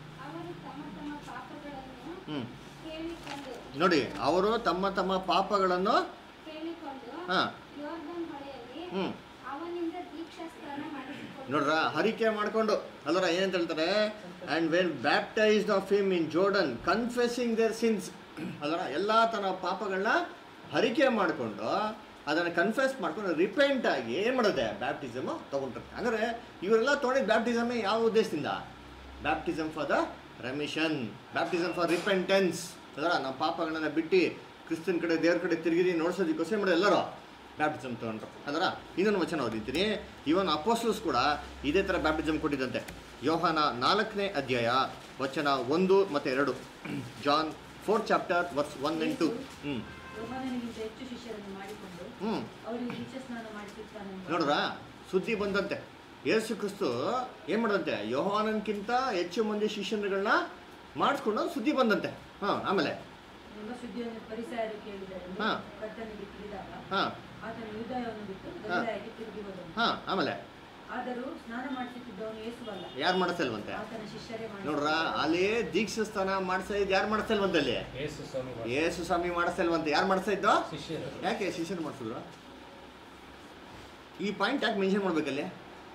ಹ್ಞೂ ನೋಡಿ, ಅವರು ತಮ್ಮ ತಮ್ಮ ಪಾಪಗಳನ್ನು ಹಾಂ ಹ್ಞೂ ನೋಡ್ರ ಹರಿಕೆ ಮಾಡಿಕೊಂಡು ಅಲ್ಲರ ಏನಂತ ಹೇಳ್ತಾರೆ, and when baptised of him in Jordan confessing there since. ಅಲ್ಲರ ಎಲ್ಲ ತನ್ನ ಪಾಪಗಳನ್ನ ಹರಿಕೆ ಮಾಡಿಕೊಂಡು ಅದನ್ನು ಕನ್ಫೆಸ್ ಮಾಡ್ಕೊಂಡು ರಿಪೆಂಟ್ ಆಗಿ ಏನು ಮಾಡೋದೆ ಬ್ಯಾಪ್ಟಿಸಮ್ ತೊಗೊಂಡ್ರೆ. ಅಂದರೆ ಇವರೆಲ್ಲ ತೊಗೊಂಡಿದ್ದು ಬ್ಯಾಪ್ಟಿಸಮೇ ಯಾವ ಉದ್ದೇಶದಿಂದ? Baptism for the remission, baptism for repentance. ಅದರ ನಮ್ಮ ಪಾಪಗಳನ್ನ ಬಿಟ್ಟು ಕ್ರಿಸ್ತನ ಕಡೆ ದೇವ್ರ ಕಡೆ ತಿರುಗಿ ನೋಡ್ಸೋದಕ್ಕೋಸ್ಕರ ಮಾಡೋದು ಎಲ್ಲರೂ ಬ್ಯಾಪ್ಟಿಸಮ್ ತೊಗೊಂಡ್ರು. ಅದರ ಇನ್ನೊಂದು ವಚನ ಓದಿದ್ದೀನಿ. ಇವನ್ ಅಪೋಸ್ಟಲ್ಸ್ ಕೂಡ ಇದೇ ಥರ ಬ್ಯಾಪ್ಟಿಸಮ್ ಕೊಟ್ಟಿದ್ದಂತೆ. ಯೋಹಾನ ನಾಲ್ಕನೇ ಅಧ್ಯಾಯ ವಚನ ಒಂದು ಮತ್ತು ಎರಡು. John fourth chapter verse one and to. ಹ್ಞೂ ಯೋಹಾನನಿಗಿಂತ ಹೆಚ್ಚು ಶಿಷ್ಯರನ್ನು ಮಾಡಿಕೊಂಡು ಹ್ಞೂ ಅವರಿಗೆ ದೀಕ್ಷಾಸ್ನಾನ ಮಾಡಿಸುತ್ತಾನೆಂಬ ನೋಡ್ರ ಸುದ್ದಿ ಬಂದಂತೆ. ಯೇಸು ಕ್ರಿಸ್ತು ಏನು ಮಾಡೋದಂತೆ? ಯೋಹಾನನ್ಕಿಂತ ಹೆಚ್ಚು ಮಂದಿ ಶಿಷ್ಯರುಗಳನ್ನ ಮಾಡಿಸ್ಕೊಂಡು ಸುದ್ದಿ ಬಂದಂತೆ. ಹಾಂ ಆಮೇಲೆ ಎಂಬ ಸುದ್ದಿಯನ್ನು ಪರಿಸಯರು ಕೇಳಿದರೆಂದು ಹಾಂ ಕರ್ತನಿಗೆ ತಿಳಿದಾಗ ಹಾಂ ಆತನು ಯೂದಾಯವನ್ನು ಬಿಟ್ಟು ಗಲಿಲಾಯಕ್ಕೆ ತಿರುಗಿ ಹೋದನು. ಹಾಂ ಆಮೇಲೆ ಆದರೂ ಸ್ನಾನ ಮಾಡಿಸುತ್ತಿದ್ದವನು ಯೇಸುವಲ್ಲ, ಯಾರು ಮಾಡಿಸಲ್ವಂತೆ? ಆತನ ಶಿಷ್ಯರೇ ಮಾಡಿದರು. ನೋಡ್ರ ಅಲ್ಲಿ ದೀಕ್ಷಾ ಸ್ಥಾನ ಮಾಡಿಸ್ತಾ ಇದ್ದು ಯಾರು ಮಾಡಿಸ್ತಲ್ವಂತೆ? ಅಲ್ಲಿ ಯೇಸು ಸ್ವಾಮಿ ಯೇಸು ಸ್ವಾಮಿ ಮಾಡಿಸ್ತಲ್ವಂತೆ. ಯಾರು ಮಾಡಿಸ್ತಾ ಇದ್ದೋ? ಶಿಷ್ಯರು. ಯಾಕೆ ಶಿಷ್ಯರು ಮಾಡಿಸಿದ್ರು? ಈ ಪಾಯಿಂಟ್ ಯಾಕೆ ಮೆನ್ಷನ್ ಮಾಡ್ಬೇಕಲ್ಲಿ?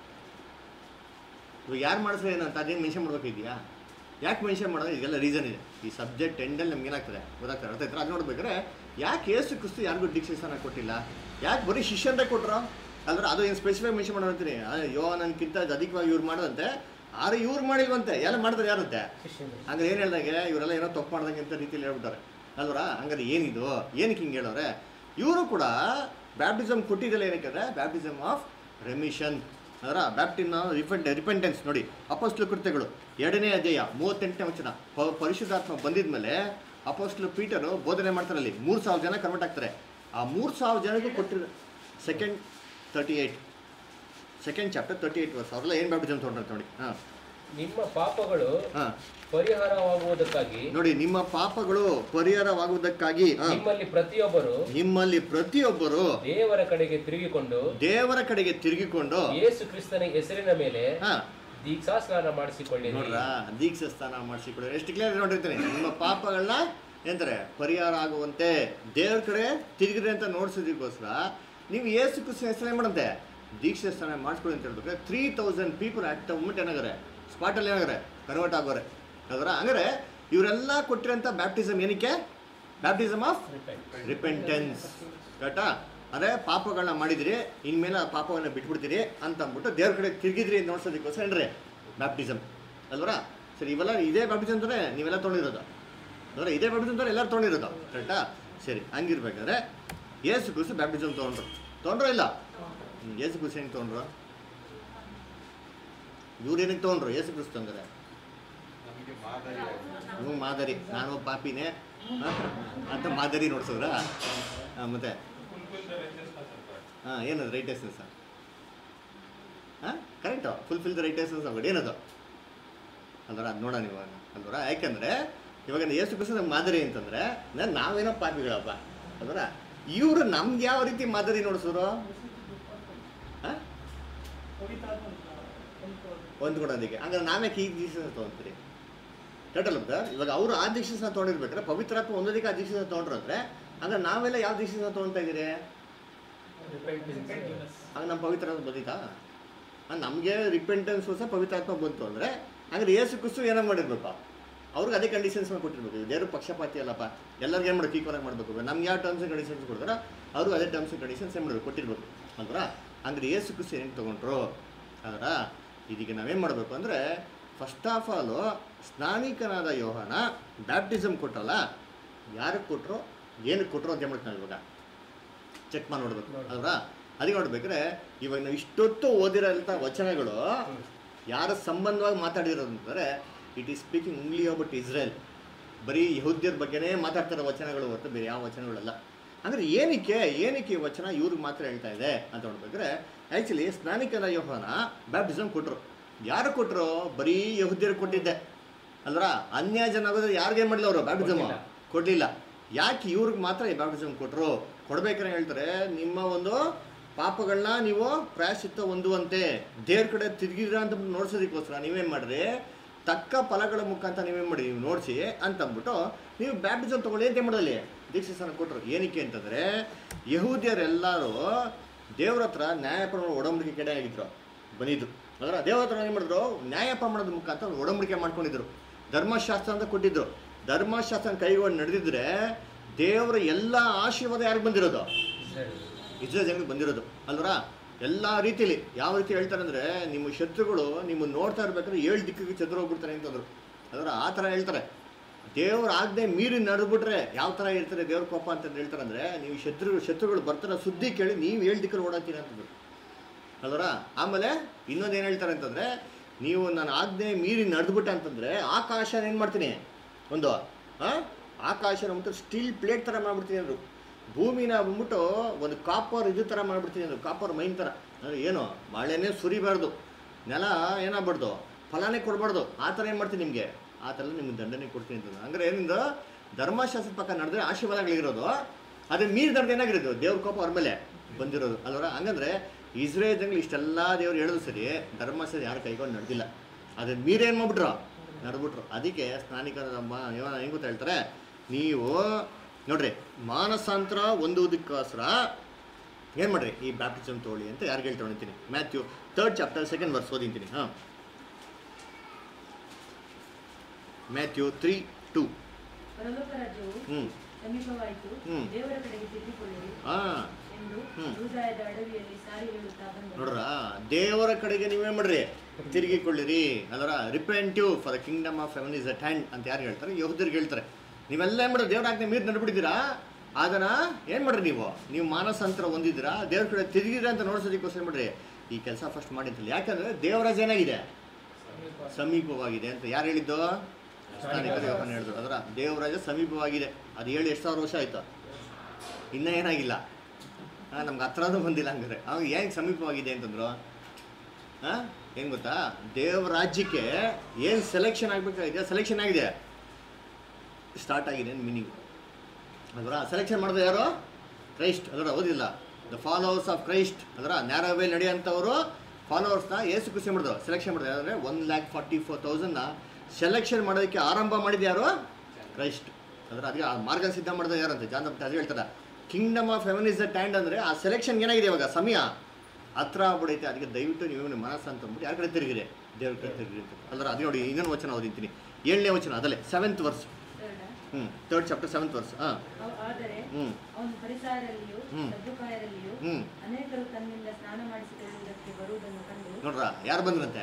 ಇವಾಗ ಯಾರು ಮಾಡಿಸ್ರೆ ಏನಂತ ಅದೇನು ಮೆನ್ಷನ್ ಮಾಡ್ಬೇಕಿದೆಯಾ? ಯಾಕೆ ಮೆನ್ಷನ್ ಮಾಡೋದು? ಇದೆಲ್ಲ ರೀಸನ್ ಇದೆ. ಈ ಸಬ್ಜೆಕ್ಟ್ ಎಂಡಲ್ಲಿ ನಮ್ಗೆ ಏನಾಗ್ತದೆ ಗೊತ್ತಾಗ್ತದೆ, ಅರ್ಥ ಆಯ್ತು. ಅದು ನೋಡ್ಬೇಕಾದ್ರೆ ಯಾಕೆ ಯೇಸು ಕ್ರಿಸ್ತು ಯಾರಿಗೂ ದೀಕ್ಷಾ ಸ್ಥಾನ ಕೊಟ್ಟಿಲ್ಲ? ಯಾಕೆ ಬರೀ ಶಿಷ್ಯರೇ ಕೊಟ್ಟರು? ಅಲ್ದ್ರೆ ಅದು ಏನು ಸ್ಪೆಸಿಫಿಕ್ ಮೆನ್ಷನ್ ಮಾಡೋಂತೀನಿ. ಯೋಹಾನನ್ಕಿಂತ ಅಧಿಕವಾಗಿ ಇವ್ರು ಮಾಡೋದಂತೆ, ಆದ್ರೆ ಇವ್ರು ಮಾಡಿಲ್ವಂತೆ. ಎಲ್ಲ ಮಾಡಿದ್ರೆ ಯಾರಂತೆ? ಹಂಗಾರೆ ಏನು ಹೇಳ್ದಂಗೆ ಇವರೆಲ್ಲ ಏನೋ ತಪ್ಪು ಮಾಡ್ದಂಗೆ ಅಂತ ರೀತಿಯಲ್ಲಿ ಹೇಳ್ಬಿಟ್ಟಾರೆ ಅಲ್ವರ. ಹಂಗಾರೆ ಏನಿದು? ಏನಕ್ಕೆ ಹಿಂಗೆ ಹೇಳೋರೆ? ಇವರು ಕೂಡ ಬ್ಯಾಪ್ಟಿಸಮ್ ಕೊಟ್ಟಿದ್ದಲ್ಲ ಏನಕ್ಕೆ ಅಂದರೆ ಬ್ಯಾಪ್ಟಿಸಮ್ ಆಫ್ ರೆಮಿಷನ್. ಅದರ ಬ್ಯಾಪ್ಟಿನ ರಿಪೆಂಟ್ ರಿಪೆಂಟೆನ್ಸ್ ನೋಡಿ. ಅಪೊಸ್ತಲ ಕೃತ್ಯಗಳು ಎರಡನೇ ಅಧ್ಯಾಯ ಮೂವತ್ತೆಂಟನೇ ವಚನ. ಪ ಪರಿಶುದ್ಧಾತ್ಮ ಬಂದಿದ ಮೇಲೆ ಅಪೊಸ್ತಲ ಪೀಟರು ಬೋಧನೆ ಮಾಡ್ತಾರೆ. ಅಲ್ಲಿ ಮೂರು ಸಾವಿರ ಜನ ಕನ್ವರ್ಟ್ ಆಗ್ತಾರೆ. ಆ ಮೂರು ಸಾವಿರ ಜನಕ್ಕೆ ಕೊಟ್ಟಿರೋ second thirty eight second chapter thirty eight ವರ್ಷ ಅವರೆಲ್ಲ ಏನು ಬ್ಯಾಪ್ಟಿಸಮ್ ತೊಗೊಂಡ್ರೆ ನೋಡಿ. ಹಾಂ ನಿಮ್ಮ ಪಾಪಗಳು ಹಾಂ ಪರಿಹಾರವಾಗುವುದಕ್ಕಾಗಿ ನೋಡಿ, ನಿಮ್ಮ ಪಾಪಗಳು ಪರಿಹಾರವಾಗುವುದಕ್ಕಾಗಿ ನಿಮ್ಮಲ್ಲಿ ಪ್ರತಿಯೊಬ್ಬರು ನಿಮ್ಮಲ್ಲಿ ಪ್ರತಿಯೊಬ್ಬರು ದೇವರ ಕಡೆಗೆ ತಿರುಗಿಕೊಂಡು ದೇವರ ಕಡೆಗೆ ತಿರುಗಿಕೊಂಡು ಯೇಸು ಕ್ರಿಸ್ತನ ಹೆಸರಿನ ಮೇಲೆ ಹಾ ದೀಕ್ಷಾ ಸ್ನಾನ ಮಾಡಿಸಿಕೊಳ್ಳಿ. ನೋಡ್ರ ದೀಕ್ಷಾ ಸ್ನಾನ ಮಾಡಿಸಿಕೊಳ್ಳಿ. ಎಷ್ಟು ಕ್ಲಿಯರ್ ನೋಡಿರ್ತೀನಿ. ನಿಮ್ಮ ಪಾಪಗಳನ್ನ ಎಂತಾರೆ ಪರಿಹಾರ ಆಗುವಂತೆ ದೇವ್ರ ಕಡೆ ತಿರುಗಿದ್ರೆ ಅಂತ ನೋಡ್ಸೋದಕ್ಕೋಸ್ಕರ ನೀವು ಯೇಸು ಕ್ರಿಸ್ತನ ಹೆಸರೇ ಮಾಡಂತೆ ದೀಕ್ಷಾ ಸ್ನಾನ ಮಾಡಿಸ್ಕೊಳ್ಳಿ ಅಂತ ಹೇಳ್ಬೇಕಾದ್ರೆ ತ್ರೀ ತೌಸಂಡ್ ಪೀಪಲ್ ಆಟ್ ಮೂಮೆಂಟ್ ಏನಾಗಾರೆ ಸ್ಪಾಟಲ್ಲಿ ಏನಾಗಾರೆ ಕನ್ವರ್ಟ್ ಆಗೋರೆ ಅದರ. ಹಂಗಾರೆ ಇವರೆಲ್ಲ ಕೊಟ್ಟಿರೋಂಥ ಬ್ಯಾಪ್ಟಿಸಮ್ ಏನಕ್ಕೆ? Baptism of repentance. ಕರೆಕ್ಟಾ? ಅದೇ ಪಾಪಗಳನ್ನ ಮಾಡಿದಿರಿ, ಇನ್ಮೇಲೆ ಆ ಪಾಪವನ್ನು ಬಿಟ್ಬಿಡ್ತೀರಿ ಅಂತ ಅಂದ್ಬಿಟ್ಟು ದೇವ್ರ ಕಡೆ ತಿರುಗಿದ್ರಿ ನೋಡ್ಸೋದಕ್ಕೋಸ್ಕರ ಏನ್ರಿ ಬ್ಯಾಪ್ಟಿಸಮ್ ಅಲ್ವರ. ಸರಿ, ಇವೆಲ್ಲ ಇದೇ ಬ್ಯಾಪ್ಟಿಸಮ್ ಅಂತಾನೆ ನೀವೆಲ್ಲ ತೊಗೊಂಡಿರೋದು ಅಂದ್ರೆ ಇದೇ ಬ್ಯಾಪ್ಟಿಸಮ್ ಅಂತಾರೆ ಎಲ್ಲರೂ ತೊಗೊಂಡಿರೋದು. ಕರೆಕ್ಟಾ? ಸರಿ, ಹಂಗಿರ್ಬೇಕಾದ್ರೆ ಯೇಸು ಕ್ರಿಸ್ತು ಬ್ಯಾಪ್ಟಿಸಮ್ ತೊಗೊಂಡ್ರು ತೊಗೊಂಡ್ರೋ ಇಲ್ಲ? ಯೇಸು ಕ್ರಿಸ್ತು ಹೆಂಗೆ ತೊಗೊಂಡ್ರು? ಇವ್ರು ಏನಕ್ಕೆ ತೊಗೊಂಡ್ರು ಯೇಸು ಕ್ರಿಸ್ತು ಅಂದರೆ? ನಮಗೆ ಮಾದರಿ ನೀವು ಮಾದರಿ, ನಾನು ಪಾಪಿನೇ ಅಂತ ಮಾದರಿ ನೋಡ್ಸಿದ್ರ? ಹಾಂ ಮತ್ತೆ ಹಾಂ ಏನದು ರೈಟೆಸ್ನೆಸ್? ಹಾಂ ಕರೆಕ್ಟು, ಫುಲ್ಫಿಲ್ ದ ರೈಟೆಸ್ನೆಸ್ ಆಗೋದು ಏನದು ಅಲ್ವರ? ಅದು ನೋಡೋಣ ಇವಾಗ ಅಲ್ವರ. ಯಾಕೆಂದರೆ ಇವಾಗ ಯೇಸು ಕ್ರಿಸ್ತು ನಮ್ಗೆ ಮಾದರಿ ಅಂತಂದರೆ ನಾನು ನಾವೇನೋ ಪಾಪಿಗಳಪ್ಪ ಅಲ್ವರ. ಇವರು ನಮ್ಗೆ ಯಾವ ರೀತಿ ಮಾದರಿ ನೋಡಿಸಿದ್ರು? ಹಾಂ ಹೊಂದ್ಕೊಡೋದಕ್ಕೆ. ಹಂಗಾರೆ ನಾವ್ಯಾಕೆ ಈ ದೀಕ್ಷೆ ತೊಗೊಂತೀರಿ? ಕರೆಕ್ಟಲ್ಲ ಸರ್? ಇವಾಗ ಅವರು ಆ ದೀಕ್ಷೆನ ತೊಗೊಂಡಿರ್ಬೇಕಾದ್ರೆ ಪವಿತ್ರಾತ್ಮ ಒಂದೋದಕ್ಕೆ ಆ ದೀಕ್ಷೆನ ತೊಗೊಂಡ್ರು ಅಂದರೆ ಹಂಗಾರೆ ನಾವೆಲ್ಲ ಯಾವ ದೀಕ್ಷೆನ ತೊಗೊಳ್ತಾ ಇದ್ದೀರಿ? ಹಂಗೆ ನಮ್ಮ ಪವಿತ್ರಾತ್ಮ ಬಂದಿತ್ತಾ? ನಮಗೆ ರಿಪೆಂಟೆನ್ಸ್ ಸಹ ಪವಿತ್ರಾತ್ಮ ಬಂತು ಅಂದರೆ ಹಂಗಾರೆ ಯೇಸು ಕ್ರಿಸ್ತು ಏನೋ ಮಾಡಿರ್ಬೇಕು? ಅವ್ರಿಗೆ ಅದೇ ಕಂಡೀಷನ್ಸ್ನ ಕೊಟ್ಟಿರ್ಬೇಕು. ದೇವ್ರ ಪಕ್ಷಪಾತಿ ಅಲ್ಲಪ್ಪ, ಎಲ್ಲರಿಗೂ ಏನು ಮಾಡೋದು ಈಕ್ವಲಾಗಿ ಮಾಡಬೇಕು. ನಮ್ಗೆ ಯಾವ ಟರ್ಮ್ಸ್ ಆ್ಯಂಡ್ ಕಂಡೀಷನ್ಸ್ ಕೊಡ್ತಾರೋ ಅವರು ಅದೇ ಟರ್ಮ್ಸ್ ಆ್ಯಂಡ್ ಕಂಡೀಷನ್ಸ್ ಏನು ಮಾಡಬೇಕು ಕೊಟ್ಟಿರ್ಬೇಕು ಅಂದ್ರ. ಹಂಗಾರೆ ಯೇಸು ಕ್ರಿಸ್ತು ಏನು ತೊಗೊಂಡ್ರು ಅದರ ಇದೀಗ ನಾವೇನು ಮಾಡಬೇಕು ಅಂದರೆ ಫಸ್ಟ್ ಆಫ್ ಆಲು ಸ್ನಾನಿಕನಾದ ಯೋಹಾನ ಬ್ಯಾಪ್ಟಿಸಮ್ ಕೊಟ್ಟಲ್ಲ, ಯಾರಿಗೆ ಕೊಟ್ಟರು ಏನಕ್ಕೆ ಕೊಟ್ಟರು ಅಂತ ಹೇಳ್ಬಿಟ್ಟು ನಾವು ಇವಾಗ ಚೆಕ್ ಮಾಡಿ ನೋಡ್ಬೇಕು ಅಲ್ವಾ. ಅದಕ್ಕೆ ನೋಡ್ಬೇಕಾದ್ರೆ ಇವಾಗ ನಾವು ಇಷ್ಟೊತ್ತು ಓದಿರೋಂಥ ವಚನಗಳು ಯಾರ ಸಂಬಂಧವಾಗಿ ಮಾತಾಡಿರೋದು ಅಂತಂದರೆ it is speaking only about Israel. ಬರೀ ಯಹೂದ್ಯರ ಬಗ್ಗೆನೇ ಮಾತಾಡ್ತಿರೋ ವಚನಗಳು ಹೊರತು ಬೇರೆ ಯಾವ ವಚನಗಳಲ್ಲ. ಅಂದರೆ ಏನಕ್ಕೆ ಏನಕ್ಕೆ ಈ ವಚನ ಇವ್ರಿಗೆ ಮಾತ್ರ ಹೇಳ್ತಾ ಇದೆ ಅಂತ ನೋಡ್ಬೇಕಾದ್ರೆ ಆ್ಯಕ್ಚುಲಿ ಸ್ನಾನಿಕನ ಯೋಹಾನ ಬ್ಯಾಪ್ಟಿಸಮ್ ಕೊಟ್ಟರು. ಯಾರು ಕೊಟ್ಟರು? ಬರೀ ಯಹೂದ್ಯರಿಗೆ ಕೊಟ್ಟಿದ್ದೆ ಅಲ್ವರ. ಅನ್ಯ ಜನ ಆಗೋದ್ರೆ ಯಾರಿಗೇನು ಮಾಡಲಿಲ್ಲ ಅವರು ಬ್ಯಾಪ್ಟಿಸಮ್ ಕೊಡಲಿಲ್ಲ. ಯಾಕೆ ಇವ್ರಿಗೆ ಮಾತ್ರ ಈ ಬ್ಯಾಪ್ಟಿಸಮ್ ಕೊಟ್ಟರು? ಕೊಡ್ಬೇಕಾದ್ರೆ ಹೇಳ್ತಾರೆ ನಿಮ್ಮ ಒಂದು ಪಾಪಗಳನ್ನ ನೀವು ಪ್ರಾಯಶ್ಚಿತ್ತ ಹೊಂದುವಂತೆ ದೇವ್ರ ಕಡೆ ತಿರುಗಿದ್ರ ಅಂತ ನೋಡ್ಸೋದಕ್ಕೋಸ್ಕರ ನೀವೇನು ಮಾಡಿರಿ ತಕ್ಕ ಫಲಗಳ ಮುಖಾಂತರ ನೀವೇನು ಮಾಡಿ ನೀವು ನೋಡಿಸಿ ಅಂತಂದ್ಬಿಟ್ಟು ನೀವು ಬ್ಯಾಪ್ಟಿಸಮ್ ತೊಗೊಳ್ಳಿ ಅಂತ ಮಾಡೋದಲ್ಲಿ ದೀಕ್ಷೆ ಸ್ಥಾನ ಕೊಟ್ಟರು. ಏನಕ್ಕೆ ಅಂತಂದರೆ ಯಹೂದ್ಯರೆಲ್ಲರೂ ದೇವ್ರ ಹತ್ರ ನ್ಯಾಯ ಪ್ರಮಾಣ ಒಡಂಬಡಿಕೆ ಕೆಡೆ ಆಗಿದ್ರು ಬಂದಿದ್ರು. ಅದರ ದೇವ್ರ ಹತ್ರ ಏನು ಮಾಡಿದ್ರು ನ್ಯಾಯ ಪ್ರಮಾಣದ ಮುಖಾಂತರ ಒಡಂಬಡಿಕೆ ಮಾಡ್ಕೊಂಡಿದ್ರು. ಧರ್ಮಶಾಸ್ತ್ರ ಅಂತ ಕೊಟ್ಟಿದ್ರು. ಧರ್ಮಶಾಸ್ತ್ರ ಕೈಗೊಂಡು ನಡೆದಿದ್ರೆ ದೇವರ ಎಲ್ಲ ಆಶೀರ್ವಾದ ಯಾರಿಗೆ ಬಂದಿರೋದು? ಇಸ್ರೇಲ್ ಜನಕ್ಕೆ ಬಂದಿರೋದು ಅಲ್ವರ. ಎಲ್ಲ ರೀತಿಯಲ್ಲಿ ಯಾವ ರೀತಿ ಹೇಳ್ತಾರೆ ಅಂದರೆ, ನಿಮ್ಮ ಶತ್ರುಗಳು ನಿಮ್ಮನ್ನು ನೋಡ್ತಾ ಇರ್ಬೇಕಾದ್ರೆ ಏಳು ದಿಕ್ಕಿಗೆ ಚದುರು ಹೋಗ್ಬಿಡ್ತಾರೆ ಅಂತಂದ್ರು ಅದರ ಆ ಥರ ಹೇಳ್ತಾರೆ. ದೇವ್ರ ಆಜ್ಞೆ ಮೀರಿ ನಡೆದ್ಬಿಟ್ರೆ ಯಾವ ಥರ ಇರ್ತಾರೆ ದೇವ್ರ ಕೋಪ ಅಂತ ಹೇಳ್ತಾರೆ ಅಂದರೆ, ನೀವು ಶತ್ರು ಶತ್ರುಗಳು ಬರ್ತಾರ ಸುದ್ದಿ ಕೇಳಿ ನೀವು ಏಳು ದಿಕ್ಕಲ್ಲಿ ಓಡಾಡ್ತೀರ ಅಂತಂದ್ರು ಅಲ್ವರ. ಆಮೇಲೆ ಇನ್ನೊಂದು ಏನು ಹೇಳ್ತಾರೆ ಅಂತಂದರೆ, ನೀವು ನಾನು ಆಜ್ಞೆ ಮೀರಿ ನಡೆದ್ಬಿಟ್ಟೆ ಅಂತಂದರೆ ಆಕಾಶನ ಏನು ಮಾಡ್ತೀನಿ, ಒಂದು ಹಾಂ ಆಕಾಶನ ಮತ್ತು ಸ್ಟೀಲ್ ಪ್ಲೇಟ್ ಥರ ಮಾಡಿಬಿಡ್ತೀನಿ ಅಂದರು. ಭೂಮಿನ ಬಂದ್ಬಿಟ್ಟು ಒಂದು ಕಾಪರ್ ಇದು ಥರ ಮಾಡಿಬಿಡ್ತೀನಿ ಅಂದರು, ಕಾಪರ್ ಮೈನ್ ಥರ. ಅಂದರೆ ಏನು, ಮಳೆನೇ ಸುರಿಬಾರ್ದು, ನೆಲ ಏನಾಗ್ಬಾರ್ದು, ಫಲನೇ ಕೊಡಬಾರ್ದು, ಆ ಥರ ಏನು ಮಾಡ್ತೀನಿ ನಿಮಗೆ, ಆ ಥರ ನಿಮ್ಗೆ ದಂಡನೆ ಕೊಡ್ತೀನಿ ಅಂತಂದು. ಅಂದರೆ ಏನಿಂದ ಧರ್ಮಶಾಸ್ತ್ರದ ಪಕ್ಕ ನಡೆದ್ರೆ ಆಶೀರ್ವಾದಗಳಿರೋದು, ಅದೇ ಮೀರಿ ನಡೆದು ಏನಾಗಿರೋದು ದೇವ್ರ ಕೋಪ ಅವ್ರ ಮೇಲೆ ಬಂದಿರೋದು ಅಲ್ವರ. ಹಂಗಂದ್ರೆ ಇಸ್ರೇಲ್ ಜನಗಳು ಇಷ್ಟೆಲ್ಲ ದೇವ್ರು ಹೇಳಿದ್ರು ಸರಿ, ಧರ್ಮಶಾಸ್ತ್ರ ಯಾರು ಕೈಗೊಂಡು ನಡೆದಿಲ್ಲ, ಅದ್ರ ಮೀರಿ ಏನು ಮಾಡ್ಬಿಟ್ರು, ನಡೆದ್ಬಿಟ್ರು. ಅದಕ್ಕೆ ಸ್ನಾನಿಕರಮ್ಮ ಇವನ ಹೆಂಗೆ ಗೊತ್ತಾ ಹೇಳ್ತಾರೆ, ನೀವು ನೋಡ್ರಿ ಮಾನಸಾಂತರ ಹೊಂದುವುದಕ್ಕೋಸ್ಕರ ಏನು ಮಾಡ್ರಿ ಈ ಬ್ಯಾಪ್ಟಿಸಮ್ ತೊಗೊಳ್ಳಿ ಅಂತ ಯಾರು ಹೇಳ್ತಾ ಹೊಣಿತೀನಿ. Matthew third chapter second verse ಓದಿಂತೀನಿ. ಹಾಂ, ಮ್ಯಾಥ್ಯೂ ತ್ರೀ ಟು. ಪರಲೋಕ ರಾಜ್ಯವು ಹ್ಞೂ ಸಮೀಪವಾಯಿತು, ಹ್ಮ್. ದೇವರ ಕಡೆಗೆ ತಿರುಗಿಕೊಳ್ಳಿರಿ ಹಾಂ ಎಂದು ಹ್ಮ್. ಹೃದಯದ ಅಡವಿಯಲ್ಲಿ ಸಾರಿ ಹೇಳುತ್ತಾ ಬಂದರು. ನೋಡ್ರ, ದೇವರ ಕಡೆಗೆ ನೀವೇ ಮಾಡ್ರಿ ತಿರುಗಿಕೊಳ್ಳಿರಿ ಅದರ. ರಿಪೆಂಟಿವ್ for the Kingdom of haven is at hand ಅಂತ ಯಾರು ಹೇಳ್ತಾರೆ, ಯಹೂದ್ಯರಿಗೆ ಹೇಳ್ತಾರೆ. ನೀವೆಲ್ಲ ಏನು ಮಾಡ್ರಿ, ದೇವ್ರ ಆಜ್ಞೆ ಮೀರಿ ನಡ್ಬಿಟ್ಟಿದ್ದೀರಾ, ಅದನ್ನ ಏನು ಮಾಡ್ರಿ, ನೀವು ನೀವು ಮಾನಸಾಂತರ ಹೊಂದಿದ್ದೀರಾ, ದೇವ್ರ ಕಡೆ ತಿರುಗಿದ್ರೆ ಅಂತ ನೋಡ್ಸೋದಕ್ಕೋಸ್ಕರ ಮಾಡ್ರಿ ಈ ಕೆಲಸ ಫಸ್ಟ್ ಮಾಡಿ ಅಂತಲ್ಲ. ಯಾಕಂದ್ರೆ ದೇವರಾಜ ಏನಾಗಿದೆ, ಸಮೀಪವಾಗಿದೆ ಅಂತ ಯಾರು ಹೇಳಿದ್ದು, ಸ್ನಾನಿಕರು ಯೋಹಾನ ಹೇಳಿದ್ರು. ಅದರ ದೇವರಾಜ ಸಮೀಪವಾಗಿದೆ, ಅದು ಹೇಳಿ ಎಷ್ಟು ಸಾವಿರ ವರ್ಷ ಆಯ್ತು, ಇನ್ನೂ ಏನಾಗಿಲ್ಲ, ಹಾಂ ನಮ್ಗೆ ಹತ್ರನೂ ಬಂದಿಲ್ಲ. ಹಂಗಾರೆ ಅವಾಗ ಏನು ಸಮೀಪವಾಗಿದೆ ಅಂತಂದ್ರು, ಹಾಂ ಏನು ಗೊತ್ತಾ, ದೇವ್ರ ರಾಜ್ಯಕ್ಕೆ ಏನು ಸೆಲೆಕ್ಷನ್ ಆಗಬೇಕಾಗಿದೆ, ಸೆಲೆಕ್ಷನ್ ಆಗಿದೆ, ಸ್ಟಾರ್ಟ್ ಆಗಿದೆ ಅಂತ ಮೀನಿಂಗ್ ಅದರ. ಸೆಲೆಕ್ಷನ್ ಮಾಡಿದ್ರೆ ಯಾರು, ಕ್ರೈಸ್ಟ್ ಅದರ. ಓದಿಲ್ಲ, ದ ಫಾಲೋವರ್ಸ್ ಆಫ್ ಕ್ರೈಸ್ಟ್ ಅದರ. ನ್ಯಾರೋ ವೇ ನಡೆಯುವಂಥವರು ಫಾಲೋವರ್ಸ್ನ ಏಸು ಖುಷಿ ಮಾಡಿದ್ರು, ಸೆಲೆಕ್ಷನ್ ಮಾಡಿದ್ರು. ಯಾರಂದರೆ one lac forty four ತೌಸಂಡ್ನ selection ಮಾಡೋದಕ್ಕೆ ಆರಂಭ ಮಾಡಿದ್ದು ಯಾರು, ಕ್ರೈಸ್ಟ್ ಅದರ. ಅದಕ್ಕೆ ಆ ಮಾರ್ಗ ಸಿದ್ಧ ಮಾಡಿದ ಯಾರಂತೆ ಜಾನ್ ದ ಬ್ಯಾಪ್ಟಿಸ್ಟ್. ಅದು ಹೇಳ್ತಾರೆ Kingdom of haven is the ಟ್ಯಾಂಡ್ ಅಂದರೆ ಆ ಸೆಲೆಕ್ಷನ್ ಏನಾಗಿದೆ ಇವಾಗ, ಸಮಯ ಹತ್ರ ಆಗ್ಬಿಡೈತೆ. ಅದಕ್ಕೆ ದಯವಿಟ್ಟು ನೀವು ನಿಮ್ಮ ಮನಸ್ಸು ಅಂತ ಅಂದ್ಬಿಟ್ಟು ಯಾರ ಕಡೆ ತಿರುಗಿರಿ, ದೇವ್ರ ಕಡೆ ತಿರುಗಿರಿ ಅಂತ ಅಲ್ಲರ. ಅದು ನೋಡಿ ಇನ್ನೊಂದು ವಚನ ಓದಿಂತೀನಿ, ಏಳನೇ ವಚನ ಅದಲ್ಲೇ ಸೆವೆಂತ್ ವರ್ಸ್. ಹ್ಞೂ ಥರ್ಡ್ ಚಾಪ್ಟರ್ ಸೆವೆಂತ್ ವರ್ಸ್. ಹಾಂ, ಆದರೆ ಹ್ಞೂ ಅವನು ಫರಿಸಾಯರಲ್ಲಿಯೂ ಹ್ಮ್. ಸದ್ದುಕಾಯರಲ್ಲಿಯೂ ಹ್ಞೂ ಅನೇಕರು ತನ್ನಿಂದ ಸ್ನಾನ ಮಾಡಿಸಿಕೊಳ್ಳುವುದಕ್ಕೆ ಬರುವುದನ್ನು ಕಂಡು ನೋಡ್ರ, ಯಾರು ಬಂದ್ರಂತೆ,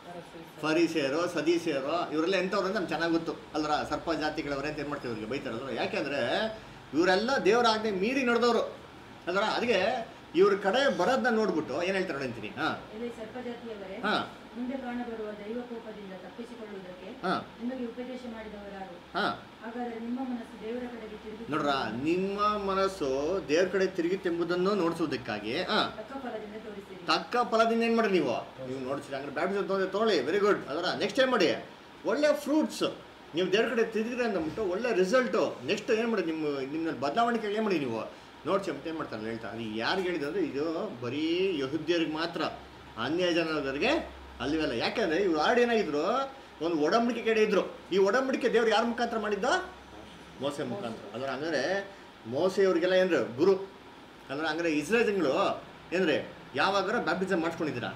ಫರಿಸೇರು ಸದೀಸೇರು ಇವರೆಲ್ಲ ಎಂಥವ್ರು ಅಂತ ನಮ್ಗೆ ಚೆನ್ನಾಗಿ ಗೊತ್ತು ಅಲ್ರ. ಸರ್ಪ ಜಾತಿಗಳವರೇ ಅಂತ ಏನು ಮಾಡ್ತೀವಿ ಇವ್ರಿಗೆ ಬೈತಾರಲ್ವ. ಯಾಕೆಂದರೆ ಇವರೆಲ್ಲ ದೇವರ ಆಜ್ಞೆ ಮೀರಿ ನಡೆದವರು ಅಲ್ರ. ಅದಕ್ಕೆ ಇವ್ರ ಕಡೆ ಬರೋದನ್ನ ನೋಡ್ಬಿಟ್ಟು ಏನು ಹೇಳ್ತಾರೆ ಅಂತೀನಿ. ಹಾಂ, ಎಲೆ ಸರ್ಪಜಾತಿಯವರೇ, ಹಾಂ ಮುಂದೆ ಕಾಣಬರುವ ದೈವ ಕೋಪದಿಂದ ತಪ್ಪಿಸಿಕೊಳ್ಳುವುದಕ್ಕೆ ಹಾಂ ನಿಮಗೆ ಉಪದೇಶ ಮಾಡಿದವರಾರು. ಹಾಂ ಹಾಗಾದರೆ ನಿಮ್ಮ ಮನಸ್ಸು ದೇವರ ಕಡೆಗೆ ತಿರುಗಿ ನೋಡ್ರ, ನಿಮ್ಮ ಮನಸ್ಸು ದೇವ್ರ ಕಡೆ ತಿರುಗಿತೆಂಬುದನ್ನು ನೋಡಿಸೋದಕ್ಕಾಗಿ ಹಾಂ ತಕ್ಕ ಫಲದಿಂದ ತೋರಿಸಿರಿ. ತಕ್ಕ ಫಲದಿಂದ ಏನು ಮಾಡಿ ನೀವು ನೀವು ನೋಡ್ತೀರಿ. ಹಂಗಾರೆ ಬ್ಯಾಪ್ಟಿಸಮ್ ತೊಗೊಂಡು ತೊಗೊಳ್ಳಿ, ವೆರಿ ಗುಡ್ ಅದರ. ನೆಕ್ಸ್ಟ್ ಏನು ಮಾಡಿ, ಒಳ್ಳೆ ಫ್ರೂಟ್ಸ್ ನೀವು ದೇವ್ರ ಕಡೆ ತಿರುಗಿದ್ರೆ ಅಂದ್ಬಿಟ್ಟು ಒಳ್ಳೆ ರಿಸಲ್ಟು. ನೆಕ್ಸ್ಟ್ ಏನು ಮಾಡಿ, ನಿಮ್ಮ ನಿಮ್ಮಲ್ಲಿ ಬದಲಾವಣೆ ಏನು ಮಾಡಿ ನೀವು ನೋಡ್ಸಿ ಅಂತ ಏನು ಮಾಡ್ತಾರೆ ಹೇಳ್ತಾರೆ. ಅದು ಯಾರಿಗೆ ಹೇಳಿದ್ರು ಅಂದರೆ ಇದು ಬರೀ ಯಹೂದ್ಯರಿಗೆ ಮಾತ್ರ, ಅನ್ಯ ಜನರಿಗೆ ಅಲ್ಲಿವೆಲ್ಲ. ಯಾಕೆಂದರೆ ಇವ್ರು ಆರ್ಡ್ ಏನಾಗಿದ್ರು, ಒಂದು ಒಡಂಬಡಿಕೆ ಕಡೆ ಇದ್ರು. ಈ ಒಡಂಬಡಿಕೆ ದೇವ್ರು ಯಾರ ಮುಖಾಂತರ ಮಾಡಿದ್ದ, ಮೋಸೆ ಮುಖಾಂತರ ಅದರ. ಹಂಗಾರೆ ಮೋಸೆ ಅವ್ರಿಗೆಲ್ಲ ಏನ್ರಿ ಗುರು ಅಂದ್ರೆ. ಹಂಗಾರೆ ಇಸ್ರೇಲ್ ಜನಗಳು ಏನ್ರಿ ಯಾವಾಗಾರ ಬ್ಯಾಪ್ಟಿಸಮ್ ಮಾಡಿಸ್ಕೊಂಡಿದ್ದೀರಾ?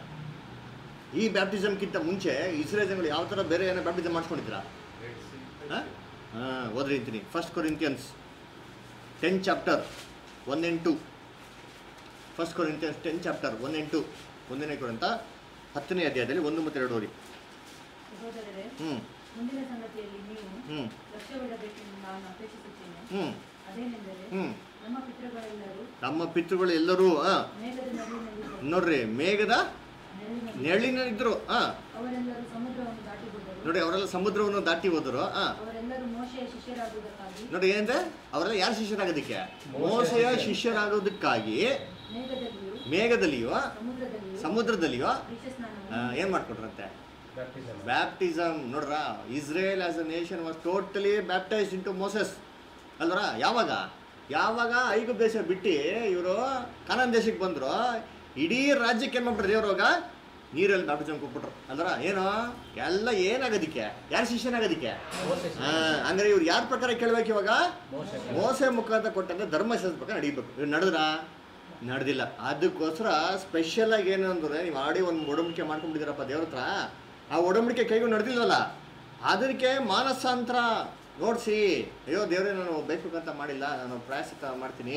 ಈ ಬ್ಯಾಪ್ಟಿಸಮ್ಗಿಂತ ಮುಂಚೆ ಇಸ್ರೇಲ್ ಜನಗಳು ಯಾವ ಥರ ಬೇರೆ ಏನೋ ಬ್ಯಾಪ್ಟಿಸಮ್ ಮಾಡಿಸ್ಕೊಂಡಿದ್ದೀರಾ? ಹಾಂ ಹಾಂ ಓದ್ರಿ ಅಂತೀನಿ. First Corinthians ten chapter one and to. First Corinthians ten chapter one and to. ಒಂದನೇ ಕೊರಿಂಥ ಹತ್ತನೇ ಅಧ್ಯಾಯದಲ್ಲಿ ಒಂದು ಮತ್ತು ಎರಡು ಓದಿ. ಸಹೋದರರೇ, ಹ್ಞೂ ಮುಂದಿನ ಸಂಗತಿಯಲ್ಲಿ ನೀವು ಹ್ಞೂ ಲಕ್ಷ್ಯವಿಡಬೇಕೆಂದು ನಾನು ಅಪೇಕ್ಷಿಸುತ್ತೇನೆ. ಹ್ಞೂ ಅದೇನೆಂದರೆ, ಹ್ಞೂ ನಮ್ಮ ಪಿತೃಗಳೆಲ್ಲರೂ ನಮ್ಮ ಪಿತೃಗಳು ಎಲ್ಲರೂ ಹಾಂ ಮೇಘದ ನಡುವಿನಲ್ಲಿದ್ದರು. ನೋಡ್ರಿ, ಮೇಘದ ನೆರಳಿನಲ್ಲಿ ನೆರಳಿನಲ್ಲಿದ್ದರು. ಹಾಂ ಅವರೆಲ್ಲರೂ ಸಮುದ್ರವನ್ನು ದಾಟಿ ಹೋದರು. ನೋಡಿ, ಅವರೆಲ್ಲ ಸಮುದ್ರವನ್ನು ದಾಟಿ ಹೋದರು. ಹಾಂ ಅವರೆಲ್ಲರೂ ಮೋಶೆಯ ಶಿಷ್ಯರಾಗುವುದಕ್ಕಾಗಿ ನೋಡಿ ಏನಂದ್ರೆ, ಅವರೆಲ್ಲ ಯಾರು ಶಿಷ್ಯರಾಗೋದಕ್ಕೆ, ಮೋಸೆಯ ಶಿಷ್ಯರಾಗೋದಕ್ಕಾಗಿ ಮೇಘದಲ್ಲಿಯೂ ಮೇಘದಲ್ಲಿಯೋ ಸಮುದ್ರದಲ್ಲಿಯೂ ಸಮುದ್ರದಲ್ಲಿಯೋ ದೀಕ್ಷಾ ಸ್ನಾನವನ್ನು ಏನು ಮಾಡ್ಕೊಟ್ರಂತೆ, ಬ್ಯಾಪ್ಟಿಸಮ್. ಬ್ಯಾಪ್ಟಿಸಮ್. ನೋಡ್ರ, Israel as a nation was totally baptised into Moses ಅಲ್ವರ. ಯಾವಾಗ ಯಾವಾಗ ಐಗುಪ್ತ ದೇಶ ಬಿಟ್ಟು ಇವರು ಕಾನಾನ್ ದೇಶಕ್ಕೆ ಬಂದರು, ಇಡೀ ರಾಜ್ಯಕ್ಕೆ ಏನು ಮಾಡ್ಬಿಟ್ರು ದೇವ್ರವಾಗ ನೀರಲ್ಲಿ ಬ್ಯಾಪ್ಟಿಸಮ್ ಕೊಟ್ಬಿಟ್ರು ಅಲ್ವರ. ಏನು ಎಲ್ಲ ಏನಾಗೋದಕ್ಕೆ, ಯಾರು ಶಿಷ್ಯನಾಗೋದಕ್ಕೆ? ಮೋಸೆ ಹಾಂ ಹಂಗಾರೆ ಇವ್ರು ಯಾರ ಪ್ರಕಾರ ಕೇಳ್ಬೇಕು ಇವಾಗ? ಮೋಸೆ. ಮೋಸೆ ಮುಖಾಂತರ ಕೊಟ್ಟಂದ್ರೆ ಧರ್ಮಶಾಸ್ತ್ರ ಪ್ರಕಾರ ನಡೀಬೇಕು. ಇವ್ರು ನಡೆದ್ರ ನಡೆದಿಲ್ಲ. ಅದಕ್ಕೋಸ್ಕರ ಸ್ಪೆಷಲಾಗಿ ಏನು ಅಂದರೆ, ನೀವು ಆಡಿ ಒಂದು ಒಡಂಬಡಿಕೆ ಮಾಡ್ಕೊಂಡ್ಬಿಟ್ಟಿದ್ದೀರಪ್ಪ ದೇವ್ರ ಹತ್ರ, ಆ ಒಡಂಬಡಿಕೆ ಕೈಗೂ ನಡೆದಿಲ್ವಲ್ಲ, ಅದಕ್ಕೆ ಮಾನಸಾಂತರ ನೋಡಿಸಿ, ಅಯ್ಯೋ ದೇವರೇ ನಾನು ಬೇಕಂತ ಮಾಡಿಲ್ಲ, ನಾನು ಪ್ರಾಯಶ್ಚಿತ್ತ ಮಾಡ್ತೀನಿ,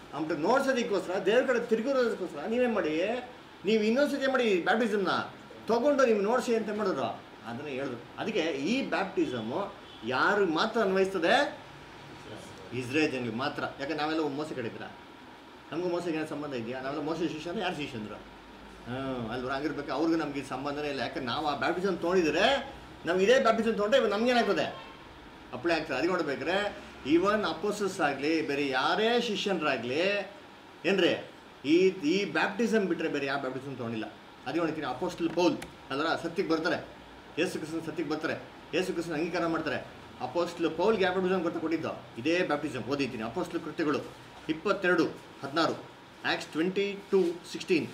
ಅಂದ್ಬಿಟ್ಟು ನೋಡ್ಸೋದಕ್ಕೋಸ್ಕರ ದೇವ್ರ ಕಡೆ ತಿರುಗಿರೋದಕ್ಕೋಸ್ಕರ ನೀವೇನು ಮಾಡಿ, ನೀವು ಇನ್ನೊಂದ್ಸತಿ ಮಾಡಿ ಬ್ಯಾಪ್ಟಿಸಮ್ನ ತೊಗೊಂಡು ನೀವು ನೋಡಿಸಿ ಅಂತ ಮಾಡಿದ್ರು, ಅದನ್ನು ಹೇಳಿದ್ರು. ಅದಕ್ಕೆ ಈ ಬ್ಯಾಪ್ಟಿಸಮು ಯಾರಿಗೆ ಮಾತ್ರ ಅನ್ವಯಿಸ್ತದೆ? ಇಸ್ರೇಲ್ ಜನರಿಗೆ ಮಾತ್ರ. ಯಾಕಂದ್ರೆ ನಾವೆಲ್ಲ ಮೋಸ ಕಡಿದ್ರ, ನಮಗೂ ಮೋಸಕ್ಕೆ ಏನೋ ಸಂಬಂಧ ಇದೆಯಾ? ನಾವೆಲ್ಲ ಮೋಸ ಶಿಷ್ಯ ಅಂದರೆ ಯಾರು ಶಿಷ್ಯಂದ್ರು? ಹಾಂ ಅಲ್ವ, ಹಂಗಿರ್ಬೇಕು. ಅವ್ರಿಗೂ ನಮ್ಗೆ ಇದು ಸಂಬಂಧನೇ ಇಲ್ಲ. ಯಾಕಂದ್ರೆ ನಾವು ಆ ಬ್ಯಾಪ್ಟಿಸಮ್ ತೊಗೊಂಡಿದ್ರೆ ನಮ್ಗೆ ಇದೇ ಬ್ಯಾಪ್ಟಿಸಮ್ ತೊಗೊಂಡ್ರೆ ಇವಾಗ ನಮ್ಗೇನಾಗ್ತದೆ? ಅಪ್ಲೈ ಆಗ್ತದೆ. ಅದಕ್ಕೆ ನೋಡ್ಬೇಕ್ರೆ ಈವನ್ ಅಪೋಸಸ್ ಆಗಲಿ ಬೇರೆ ಯಾರೇ ಶಿಷ್ಯನರಾಗಲಿ ಏನ್ರಿ ಈ ಈ ಬ್ಯಾಪ್ಟಿಸಮ್ ಬಿಟ್ಟರೆ ಬೇರೆ ಯಾವ ಬ್ಯಾಪ್ಟಿಸಮ್ ತೊಗೊಂಡಿಲ್ಲ. ಅದಕ್ಕೆ ನೋಡ್ತೀನಿ ಅಪೋಸ್ಟಲ್ ಪೌಲ್ ಅದರ ಸತ್ಯಕ್ಕೆ ಬರ್ತಾರೆ, ಯೇಸು ಕ್ರಿಸ್ತನ ಸತ್ಯಕ್ಕೆ ಬರ್ತಾರೆ, ಯೇಸು ಕ್ರಿಸ್ತನ ಅಂಗೀಕಾರ ಮಾಡ್ತಾರೆ. ಅಪೋಸ್ಟಲ್ ಪೌಲ್ಗೆ ಯಾವ ಬ್ಯಾಪ್ಟಿಸಮ್ ಕೊಟ್ಟು ಕೊಟ್ಟಿದ್ದು? ಇದೇ ಬ್ಯಾಪ್ಟಿಸಮ್. ಓದಿದ್ದೀನಿ ಅಪೋಸ್ಟಲ್ ಕೃತ್ಯಗಳು ಇಪ್ಪತ್ತೆರಡು ಹದಿನಾರು, axe twenty two sixteen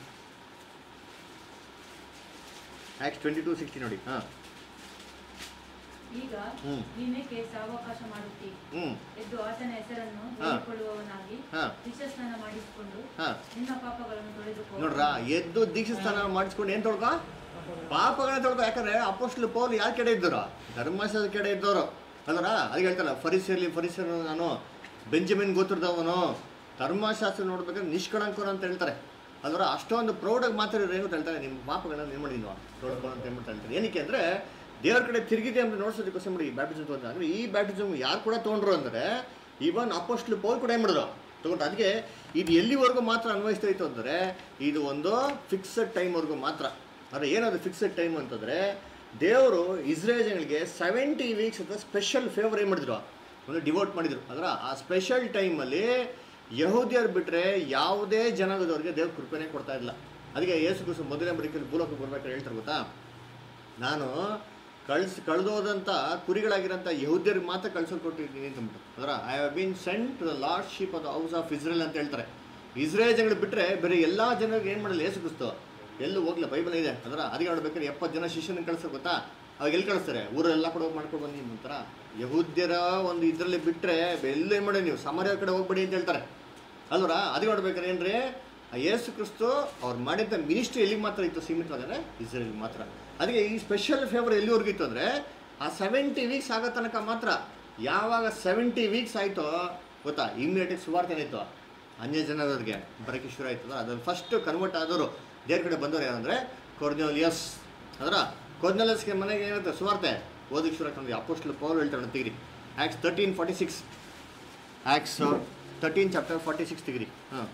axe twenty two sixteen ನೋಡಿ. ಹಾಂ ಈಗ ಹ್ಮ್. ನೀನೇಕೆ ಸಾವಕಾಶ ಮಾಡುತ್ತಿ? ಹ್ಞೂ ಎದ್ದು ಆತನ ಹೆಸರನ್ನು ಹೇಳಿಕೊಳ್ಳುವವನಾಗಿ ಹಾಂ ದೀಕ್ಷಾಸ್ನಾನ ಮಾಡಿಸಿಕೊಂಡು ಹಾಂ ನಿನ್ನ ಪಾಪಗಳನ್ನು ತೊಳೆದುಕೋ. ನೋಡ್ರಾ, ಎದ್ದು ದೀಕ್ಷಾ ಸ್ನಾನ ಮಾಡಿಸ್ಕೊಂಡು ಏನು ತೊಳ್ಕೊ? ಪಾಪಗಳನ್ನ ತೊಳ್ಕೊ. ಯಾಕಂದ್ರೆ ಅಪೋಸ್ಟಲ್ ಪೌಲ್ ಯಾರ ಕಡೆ ಇದ್ದವರು? ಧರ್ಮಶಾಸ್ತ್ರದ ಕಡೆ ಇದ್ದವರು ಅಲ್ವರ. ಅದಕ್ಕೆ ಹೇಳ್ತಾರಲ್ಲ, ಫರಿಸಿಯರ್ಲಿ ಫರಿಸಿಯರು ನಾನು, ಬೆಂಜಮಿನ್ ಗೋತ್ರದವನು, ಧರ್ಮಶಾಸ್ತ್ರ ನೋಡ್ಬೇಕಾದ್ರೆ ನಿಷ್ಕಳಂಕರು ಅಂತ ಹೇಳ್ತಾರೆ ಅಲ್ವರ. ಅಷ್ಟೊಂದು ಪ್ರೌಢಾಗಿ ಮಾತಾಡಿದ್ರೆ ಏನು ಹೇಳ್ತಾರೆ, ನಿಮ್ಮ ಪಾಪಗಳನ್ನ ಏನು ಮಾಡಿದ್ವಾ ತೊಳ್ಕೊ ಅಂತ ಹೇಳ್ಬಿಟ್ಟು ಹೇಳ್ತಾರೆ. ಏನಕ್ಕೆ ಅಂದರೆ ದೇವ್ರ ಕಡೆ ತಿರುಗಿದೆ ಅಂದರೆ ನೋಡ್ಸೋದಕ್ಕೋಸ್ಕರ ಮಾಡಿ ಈ ಬ್ಯಾಪ್ಟಿಸಮ್ ತೊಗೊಂಡ್ರೆ. ಅಂದರೆ ಈ ಬ್ಯಾಪ್ಟಿಸಮ್ ಯಾರು ಕೂಡ ತೊಗೊಂಡ್ರು ಅಂದರೆ ಈವನ್ ಅಪೋಸ್ಟಲ್ ಪೌಲ್ ಕೂಡ ಏನು ಮಾಡಿದ್ರು ತೊಗೊಂಡ್ರು. ಅದಕ್ಕೆ ಇದು ಎಲ್ಲಿವರೆಗೂ ಮಾತ್ರ ಅನ್ವಯಿಸ್ತಾ ಇತ್ತು ಅಂದರೆ ಇದು ಒಂದು ಫಿಕ್ಸಡ್ ಟೈಮ್ವರೆಗೂ ಮಾತ್ರ. ಆದರೆ ಏನದು ಫಿಕ್ಸಡ್ ಟೈಮ್ ಅಂತಂದರೆ ದೇವರು ಇಸ್ರೇಲ್ ಜನಗಳಿಗೆ ಸೆವೆಂಟಿ ವೀಕ್ಸ್ ಅಂತ ಸ್ಪೆಷಲ್ ಫೇವರ್ ಏನು ಮಾಡಿದ್ರು, ಒಂದು ಡಿವೋಟ್ ಮಾಡಿದರು. ಅದರ ಆ ಸ್ಪೆಷಲ್ ಟೈಮಲ್ಲಿ ಯಹೂದ್ಯರು ಬಿಟ್ಟರೆ ಯಾವುದೇ ಜನಾಂಗದವ್ರಿಗೆ ದೇವ್ರ ಕೃಪೆನೇ ಕೊಡ್ತಾ ಇಲ್ಲ. ಅದಕ್ಕೆ ಯೇಸು ಕ್ರಿಸ್ತ ಮೊದಲನೇ ಬರೀಕಲ್ಲಿ ಭೂಲೋಕಕ್ಕೆ ಬರ್ಬೇಕಾದ್ರೆ ಹೇಳ್ತಾರೆ ಗೊತ್ತಾ, ನಾನು ಕಳ್ಸಿ ಕಳೆದೋದಂಥ ಕುರಿಗಳಾಗಿರೋಂಥ ಯಹೂದ್ಯರಿಗೆ ಮಾತ್ರ ಕಳ್ಸೋದು ಕೊಟ್ಟಿದ್ದೀನಿ ಅಂತಂದ್ಬಿಟ್ಟು. ಅದರ I have been sent to the lord sheep of the house of Israel ಅಂತ ಹೇಳ್ತಾರೆ. ಇಸ್ರೇಲ್ ಜನಗಳು ಬಿಟ್ಟರೆ ಬೇರೆ ಎಲ್ಲ ಜನರಿಗೆ ಏನು ಮಾಡಲ್ಲ ಯೇಸು ಕ್ರಿಸ್ತ, ಎಲ್ಲೂ ಹೋಗ್ಲಿಲ್ಲ. ಬೈಬಲ್ ಇದೆ ಅದರ. ಅದಕ್ಕೆ ನೋಡ್ಬೇಕಾದ್ರೆ ಎಪ್ಪತ್ತು ಜನ ಶಿಷ್ಯನ ಕಳಿಸ್ತಾರೆ ಗೊತ್ತಾ, ಅವಾಗ ಎಲ್ಲಿ ಕಳಿಸ್ತಾರೆ? ಊರೆಲ್ಲ ಕೂಡ ಹೋಗಿ ಮಾಡ್ಕೊಂಡು ಬನ್ನಿ ಅಂತಾರ. ಯಹೂದ್ಯರ ಒಂದು ಇದರಲ್ಲಿ ಬಿಟ್ಟರೆ ಎಲ್ಲೂ ಏನು ಮಾಡಿ ನೀವು ಸಮಾರ್ಯ ಕಡೆ ಹೋಗ್ಬೇಡಿ ಅಂತ ಹೇಳ್ತಾರೆ ಅಲ್ವರ. ಅದಕ್ಕೆ ನೋಡ್ಬೇಕಾದ್ರೆ ಏನ್ರಿ, ಆ ಯೇಸು ಕ್ರಿಸ್ತು ಅವ್ರು ಮಾಡಿದ್ದ ಮಿನಿಸ್ಟ್ರಿ ಎಲ್ಲಿಗೆ ಮಾತ್ರ ಇತ್ತು? ಸೀಮಿತವಾದರೆ ಇಸ್ರೇಲ್ಗೆ ಮಾತ್ರ. ಅದಕ್ಕೆ ಈ ಸ್ಪೆಷಲ್ ಫೇವರ್ ಎಲ್ಲಿವರೆಗೂ ಇತ್ತು ಅಂದರೆ ಆ ಸೆವೆಂಟಿ ವೀಕ್ಸ್ ಆಗೋ ತನಕ ಮಾತ್ರ. ಯಾವಾಗ ಸೆವೆಂಟಿ ವೀಕ್ಸ್ ಆಯಿತೋ ಗೊತ್ತಾ, ಇಮ್ಮಿಡಿಯೇಟಾಗಿ ಸುವಾರ್ತೆ ಏನಾಯಿತು ಅನ್ಯ ಜನರಿಗೆ ಬರೋಕ್ಕೆ ಶುರು ಆಯ್ತದ. ಅದ್ರಲ್ಲಿ ಫಸ್ಟ್ ಕನ್ವರ್ಟ್ ಆದವರು ದೇವ್ರ ಕಡೆ ಬಂದವರು ಯಾರಂದರೆ ಕೊರ್ನೆಲಿಯಸ್. ಅದರ ಕೊರ್ನೆಲಿಯಸ್ಗೆ ಮನೆಗೆ ಏನಾಗುತ್ತೆ ಸುವಾರ್ತೆ ಓದಕ್ಕೆ ಶುರು ಆಗ್ತದೆ. ಅಪೋಸ್ಟಲ್ ಪೌಲ್ ಹೇಳ್ತಾರೆ ತೆಗಿರಿ, acts thirteen forty six acts thirteen chapter forty six ತೆಗಿರಿ. ಹಾಂ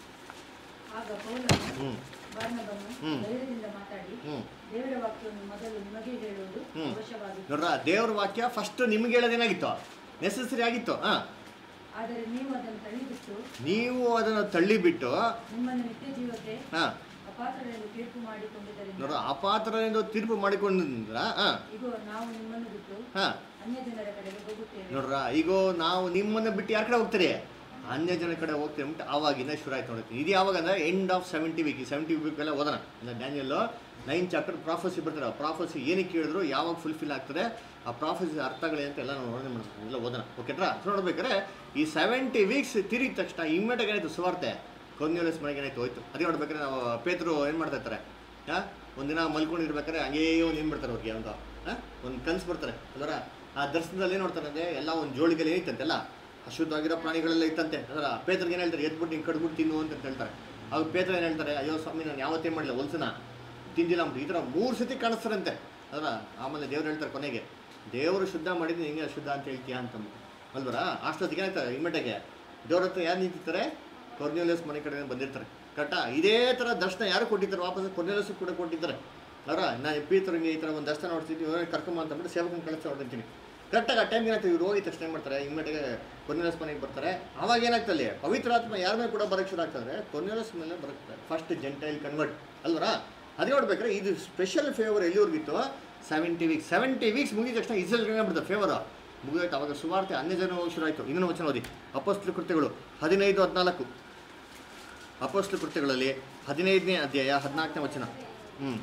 ಆಗ ಪೌಲನು ಹ್ಞೂ ಬಾರ್ನಬನು ಹ್ಮ್. ಧೈರ್ಯದಿಂದ ಮಾತಾಡಿ ಹ್ಞೂ ದೇವರ ವಾಕ್ಯವನ್ನು ಮೊದಲು ನಿಮಗೆ ಹೇಳುವುದು ಹ್ಮ್. ಅವಶ್ಯವಾಗಿತ್ತು. ನೋಡ್ರ, ದೇವ್ರ ವಾಕ್ಯ ಫಸ್ಟ್ ನಿಮ್ಗೆ ಹೇಳೋದೇನಾಗಿತ್ತು? ನೆಸೆಸರಿ ಆಗಿತ್ತು. ಹಾಂ ಆದರೆ ನೀವು ಅದನ್ನು ತಳ್ಳಿಬಿಟ್ಟು ನೀವು ಅದನ್ನು ತಳ್ಳಿಬಿಟ್ಟು ನಿಮ್ಮನ್ನು ನಿತ್ಯ ಜೀವಕ್ಕೆ ಹಾಂ ಅಪಾತ್ರರೆಂದು ತೀರ್ಪು ಮಾಡಿಕೊಂಡಿದ್ದರಿಂದ ನೋಡ್ರ, ಅಪಾತ್ರನೆಂದು ತೀರ್ಪು ಮಾಡಿಕೊಂಡಿದ್ರ. ಹಾಂ ಇಗೋ ನಾವು ನಿಮ್ಮನ್ನು ಬಿಟ್ಟು ಹಾಂ ಅನ್ಯ ಜನರ ಕಡೆಗೆ ಹೋಗುತ್ತೇವೆ. ನೋಡ್ರ, ಈಗ ನಾವು ನಿಮ್ಮನ್ನು ಬಿಟ್ಟು ಯಾರ ಕಡೆ ಹೋಗ್ತೀರಿ? ಅನ್ಯ ಜನ ಕಡೆ ಹೋಗ್ತೀವಿ ಅಂದ್ಬಿಟ್ಟು ಆವಾಗಿನ ಶುರು ಆಯ್ತು ನೋಡ್ತೀವಿ. ಇದು ಯಾವಾಗ ಅಂದರೆ end of seventy weak. Seventy weak ಎಲ್ಲ ಓದೋಣ. ಅಂದರೆ ಡ್ಯಾನಿಯಲ್ಲು ನೈನ್ ಚಾಪ್ಟರ್ ಪ್ರಾಫೆಸಿ ಬರ್ತಾರೆ. ಆ ಪ್ರಾಫೆಸಿ ಏನಕ್ಕೆ ಕೇಳಿದ್ರು, ಯಾವಾಗ ಫುಲ್ಫಿಲ್ ಆಗ್ತದೆ, ಆ ಪ್ರಾಫೆಸಿ ಅರ್ಥಗಳೇ ಅಂತ ಎಲ್ಲ ನಾವು ನೋಡೋಣ ಮಾಡ್ತೀವಿ, ಎಲ್ಲ ಓದೋಣ. ಓಕೆಟ್ರಾ? ನೋಡ್ಬೇಕಾದ್ರೆ ಈ ಸೆವೆಂಟಿ ವೀಕ್ಸ್ ತಿರುಗಿದ ತಕ್ಷಣ ಇಮ್ಮಿಡಿಯೇಟ್ ಏನಾಯಿತು ಸುವಾರ್ತೆ ಕೊರ್ನೆಲಿಯಸ್ ಮನೆಗೆ ಏನಾಯ್ತು ಹೋಯ್ತು. ಅದೇ ನೋಡ್ಬೇಕಾದ್ರೆ ನಾವು ಪೇತರು ಏನು ಮಾಡ್ತಾ ಇರ್ತಾರೆ, ಹಾಂ ಒಂದಿನ ಮಲ್ಕೊಂಡಿರ್ಬೇಕಾದ್ರೆ ಹಂಗೇ ಒಂದು ಏನು ಮಾಡ್ತಾರೆ ಅವ್ರಿಗೆ ಒಂದು ಹಾಂ ಒಂದು ಕನ್ಸು ಬರ್ತಾರೆ ಅದರ. ಆ ದರ್ಶನದಲ್ಲಿ ಏನು ನೋಡ್ತಾರೆ ಅಂದರೆ ಎಲ್ಲ ಒಂದು ಜೋಳಿಗೆಲ್ಲ ಏನಿತ್ತಂತೆಲ್ಲ ಅಶುದ್ಧವಾಗಿರೋ ಪ್ರಾಣಿಗಳೆಲ್ಲ ಇತ್ತಂತೆ. ಅದರ ಪೇತ್ರಗೆ ಏನು ಹೇಳ್ತಾರೆ, ಎದ್ಬಿಟ್ಟು ಹಿಂಗೆ ಕಡ್ಬಿಟ್ಟು ತಿನ್ನು ಅಂತ ಹೇಳ್ತಾರೆ. ಅವಾಗ ಪೇತ್ರ ಏನು ಹೇಳ್ತಾರೆ, ಅಯ್ಯೋ ಸ್ವಾಮಿ ನಾನು ಯಾವತ್ತೇ ಮಾಡಲಿಲ್ಲ, ಹೊಲ್ಸನ ತಿಂದಿಲ್ಲ ಅಂದ್ಬಿಟ್ಟು ಈ ಥರ ಮೂರು ಸತಿ ಕಾಣಿಸ್ತಾರಂತೆ ಅದರ. ಆಮೇಲೆ ದೇವ್ರು ಹೇಳ್ತಾರೆ ಕೊನೆಗೆ, ದೇವರು ಶುದ್ಧ ಮಾಡಿದ್ದು ಹಿಂಗೆ ಅಶುದ್ಧ ಅಂತ ಹೇಳ್ತೀಯಾ ಅಂತಂದು ಅಲ್ವರ. ಅಷ್ಟೊತ್ತಿಗೆ ಏನಾಯ್ತಾರೆ ಇಮ್ಮಿಡಿಯೇಟಾಗಿ ದೇವ್ರ ಹತ್ರ ಯಾರು ನಿಂತಿರ್ತಾರೆ? ಕೊರ್ನೆಲಿಯಸ್ ಮನೆ ಕಡೆ ಬಂದಿರ್ತಾರೆ. ಕರೆಕ್ಟಾ? ಇದೇ ಥರ ದರ್ಶನ ಯಾರು ಕೊಟ್ಟಿದ್ದಾರೆ? ವಾಪಸ್ ಕೊರ್ನೆಲಿಯಸ್ ಕೂಡ ಕೊಟ್ಟಿದ್ದಾರೆ ಅವರ. ನಾನು ಪೀತರಿಗೆ ಈ ಥರ ಒಂದು ದರ್ಶನ ನೋಡ್ತಿದ್ವಿ, ಕರ್ಕೊಂಬ ಅಂತಂದ್ಬಿಟ್ಟು ಸೇವಕನ ಕಳಿಸ್ತಾ ಹೊಡ್ತೀನಿ. ಕರೆಕ್ಟಾಗಿ ಆ ಟೈಮ್ ಏನಾಗ್ತದೆ, ಇವ್ರು ಹೋಗಿದ ತಕ್ಷಣ ಏನು ಮಾಡ್ತಾರೆ, ಇಮ್ಮಿಡಿಯೇಟಾಗಿ ಕೊರ್ನೆಲಿಯಸ್ ಮನೆಗೆ ಬರ್ತಾರೆ. ಆವಾಗ ಏನಾಗ್ತದೆ ಅಲ್ಲಿ ಪವಿತ್ರಾತ್ಮ ಯಾರ ಮೇಲೆ ಕೂಡ ಬರೋಕ್ಕೆ ಶುರು ಆಗ್ತದೆ? ಕೊರ್ನೆಲಿಯಸ್ ಮೇಲೆ ಬರುತ್ತೆ. ಫಸ್ಟ್ ಜೆಂಟೈಲ್ ಕನ್ವರ್ಟ್ ಅಲ್ವರ. ಅದೇ ನೋಡ್ಬೇಕಾದ್ರೆ ಇದು special favour ಎಲ್ಲಿವರೆಗಿತ್ತು? Seventy weeks. Seventy weeks ಮುಗಿದ ತಕ್ಷಣ ಇಸ್ರೇಲ್ಗೆ ಏನಾಗ್ಬಿಡ್ತಾರೆ ಫೇವರ್ ಮುಗಿದೋಯ್ತು. ಅವಾಗ ಸುವಾರ್ತೆ ಅನ್ಯ ಜನ ಹೋಗಿ ಶುರು ಆಯಿತು. ಇನ್ನೊಂದು ವಚನ ಓದಿ, ಅಪೊಸ್ತಲ ಕೃತ್ಯಗಳು ಹದಿನೈದು ಹದಿನಾಲ್ಕು. ಅಪೊಸ್ತಲ ಕೃತ್ಯಗಳಲ್ಲಿ ಹದಿನೈದನೇ ಅಧ್ಯಾಯ ಹದಿನಾಲ್ಕನೇ ವಚನ. ಹ್ಞೂ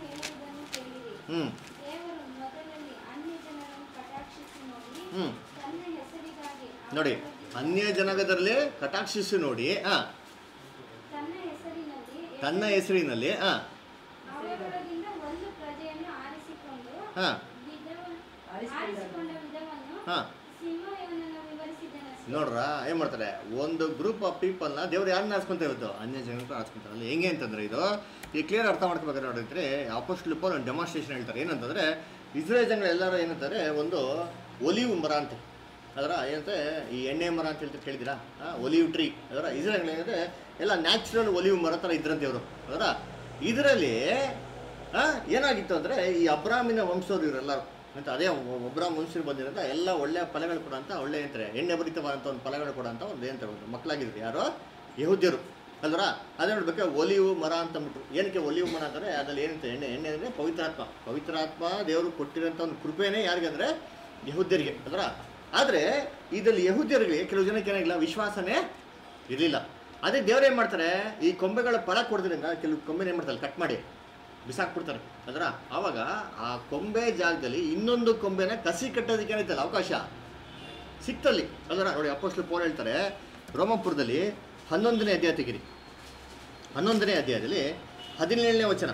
ಹ್ಞೂ ಹ್ಞೂ ನೋಡಿ, ಅನ್ಯ ಜನಾಂಗದಲ್ಲಿ ಕಟಾಕ್ಷಿಸಿ ನೋಡಿ. ಹಾಂ ತನ್ನ ಹೆಸರಿನಲ್ಲಿ ಹಾಂ ಹಾಂ ಹಾಂ ನೋಡ್ರ ಏನು ಮಾಡ್ತಾರೆ, ಒಂದು ಗ್ರೂಪ್ ಆಫ್ ಪೀಪಲ್ನ ದೇವ್ರು ಯಾರನ್ನ ಆರಿಸ್ಕೊಂತ ಇರೋದು, ಅನ್ಯ ಜನರು ಆರಿಸ್ಕೊಂತಾರೆ. ಅಲ್ಲಿ ಹೆಂಗೆ ಅಂತಂದರೆ ಇದು ಈ ಕ್ಲಿಯರ್ ಅರ್ಥ ಮಾಡ್ಕೋಬೇಕಾದ್ರೆ ನೋಡಿದ್ರೆ ಅಪೊಸ್ಟಲ್ ಪೌಲ್ ಒಂದು ಡೆಮಾನ್ಸ್ಟ್ರೇಷನ್ ಹೇಳ್ತಾರೆ. ಏನಂತಂದರೆ ಇಸ್ರೇಲ್ ಜನಗಳು ಎಲ್ಲರೂ ಏನಂತಾರೆ, ಒಂದು ಒಲಿವ್ ಮರ ಅಂತ ಅದರ ಏನಂತೆ ಈ ಎಣ್ಣೆ ಮರ ಅಂತ ಹೇಳ್ತಾರೆ, ಕೇಳಿದಿರಾ? ಒಲಿವ್ ಟ್ರೀ ಅದರ ಇಸ್ರೇಲ್ ಏನಂದರೆ ಎಲ್ಲ ನ್ಯಾಚುರಲ್ ಒಲಿವ್ ಮರ ಥರ ಇದ್ರಂತೆ ಇವರು. ಅದರ ಇದರಲ್ಲಿ ಏನಾಗಿತ್ತು ಅಂದರೆ ಈ ಅಬ್ರಾಮಿನ ವಂಶದವ್ರು ಇವರೆಲ್ಲರೂ ಅಂತ ಅದೇ ಒಬ್ರಾಮ್ ವಂಶರು ಬಂದಿರೋಂಥ ಎಲ್ಲ ಒಳ್ಳೆಯ ಫಲಗಳು ಕೊಡೋಂಥ ಒಳ್ಳೆ ಅಂತಾರೆ ಎಣ್ಣೆ ಭರಿತವಾದಂಥ ಒಂದು ಫಲಗಳು ಕೊಡೋಂಥ ಒಂದು ಏನಂತಾರೆ ಒಂದು ಮಕ್ಕಳಾಗಿದ್ರು ಯಾರೋ ಯಹೂದ್ಯರು ಅಲ್ವರ. ಅದೇ ನೋಡ್ಬೇಕು ಒಲಿವು ಮರ ಅಂತಂದ್ಬಿಟ್ರು. ಏನಕ್ಕೆ ಒಲಿವು ಮರ ಅಂದರೆ ಅದ್ರಲ್ಲಿ ಏನಂತ ಎಣ್ಣೆ ಎಣ್ಣೆ ಅಂದರೆ ಪವಿತ್ರಾತ್ಮ. ಪವಿತ್ರಾತ್ಮ ದೇವರು ಕೊಟ್ಟಿರೋಂಥ ಒಂದು ಕೃಪೆನೇ ಯಾರಿಗೆ ಅಂದರೆ ಯಹೂದ್ಯರಿಗೆ ಅಲ್ವರ. ಆದರೆ ಇದರಲ್ಲಿ ಯಹೂದ್ಯರಿಗೆ ಕೆಲವು ಜನಕ್ಕೆ ಏನಾಗಿಲ್ಲ, ವಿಶ್ವಾಸನೇ ಇರಲಿಲ್ಲ. ಅದೇ ದೇವ್ರು ಏನು ಮಾಡ್ತಾರೆ, ಈ ಕೊಂಬೆಗಳ ಫಲ ಕೊಡೋದ್ರಿಂದ ಕೆಲವು ಕೊಂಬೆನ ಏನು ಮಾಡ್ತಾರೆ, ಕಟ್ ಮಾಡಿ ಬಿಸಾಕ್ಬಿಡ್ತಾರೆ ಅದರ. ಆವಾಗ ಆ ಕೊಂಬೆ ಜಾಗದಲ್ಲಿ ಇನ್ನೊಂದು ಕೊಂಬೆನ ಕಸಿ ಕಟ್ಟೋದಕ್ಕೆ ಏನೈತಲ್ಲ ಅವಕಾಶ ಸಿಕ್ತಲ್ಲಿ ಅದರ. ನೋಡಿ ಅಪೊಸ್ಟಲ್ ಪೌಲ್ ಹೇಳ್ತಾರೆ ರೋಮಾಪುರದಲ್ಲಿ ಹನ್ನೊಂದನೇ ಅಧ್ಯಾಯ ತೆಗಿರಿ, ಹನ್ನೊಂದನೇ ಅಧ್ಯಾಯದಲ್ಲಿ ಹದಿನೇಳನೇ ವಚನ.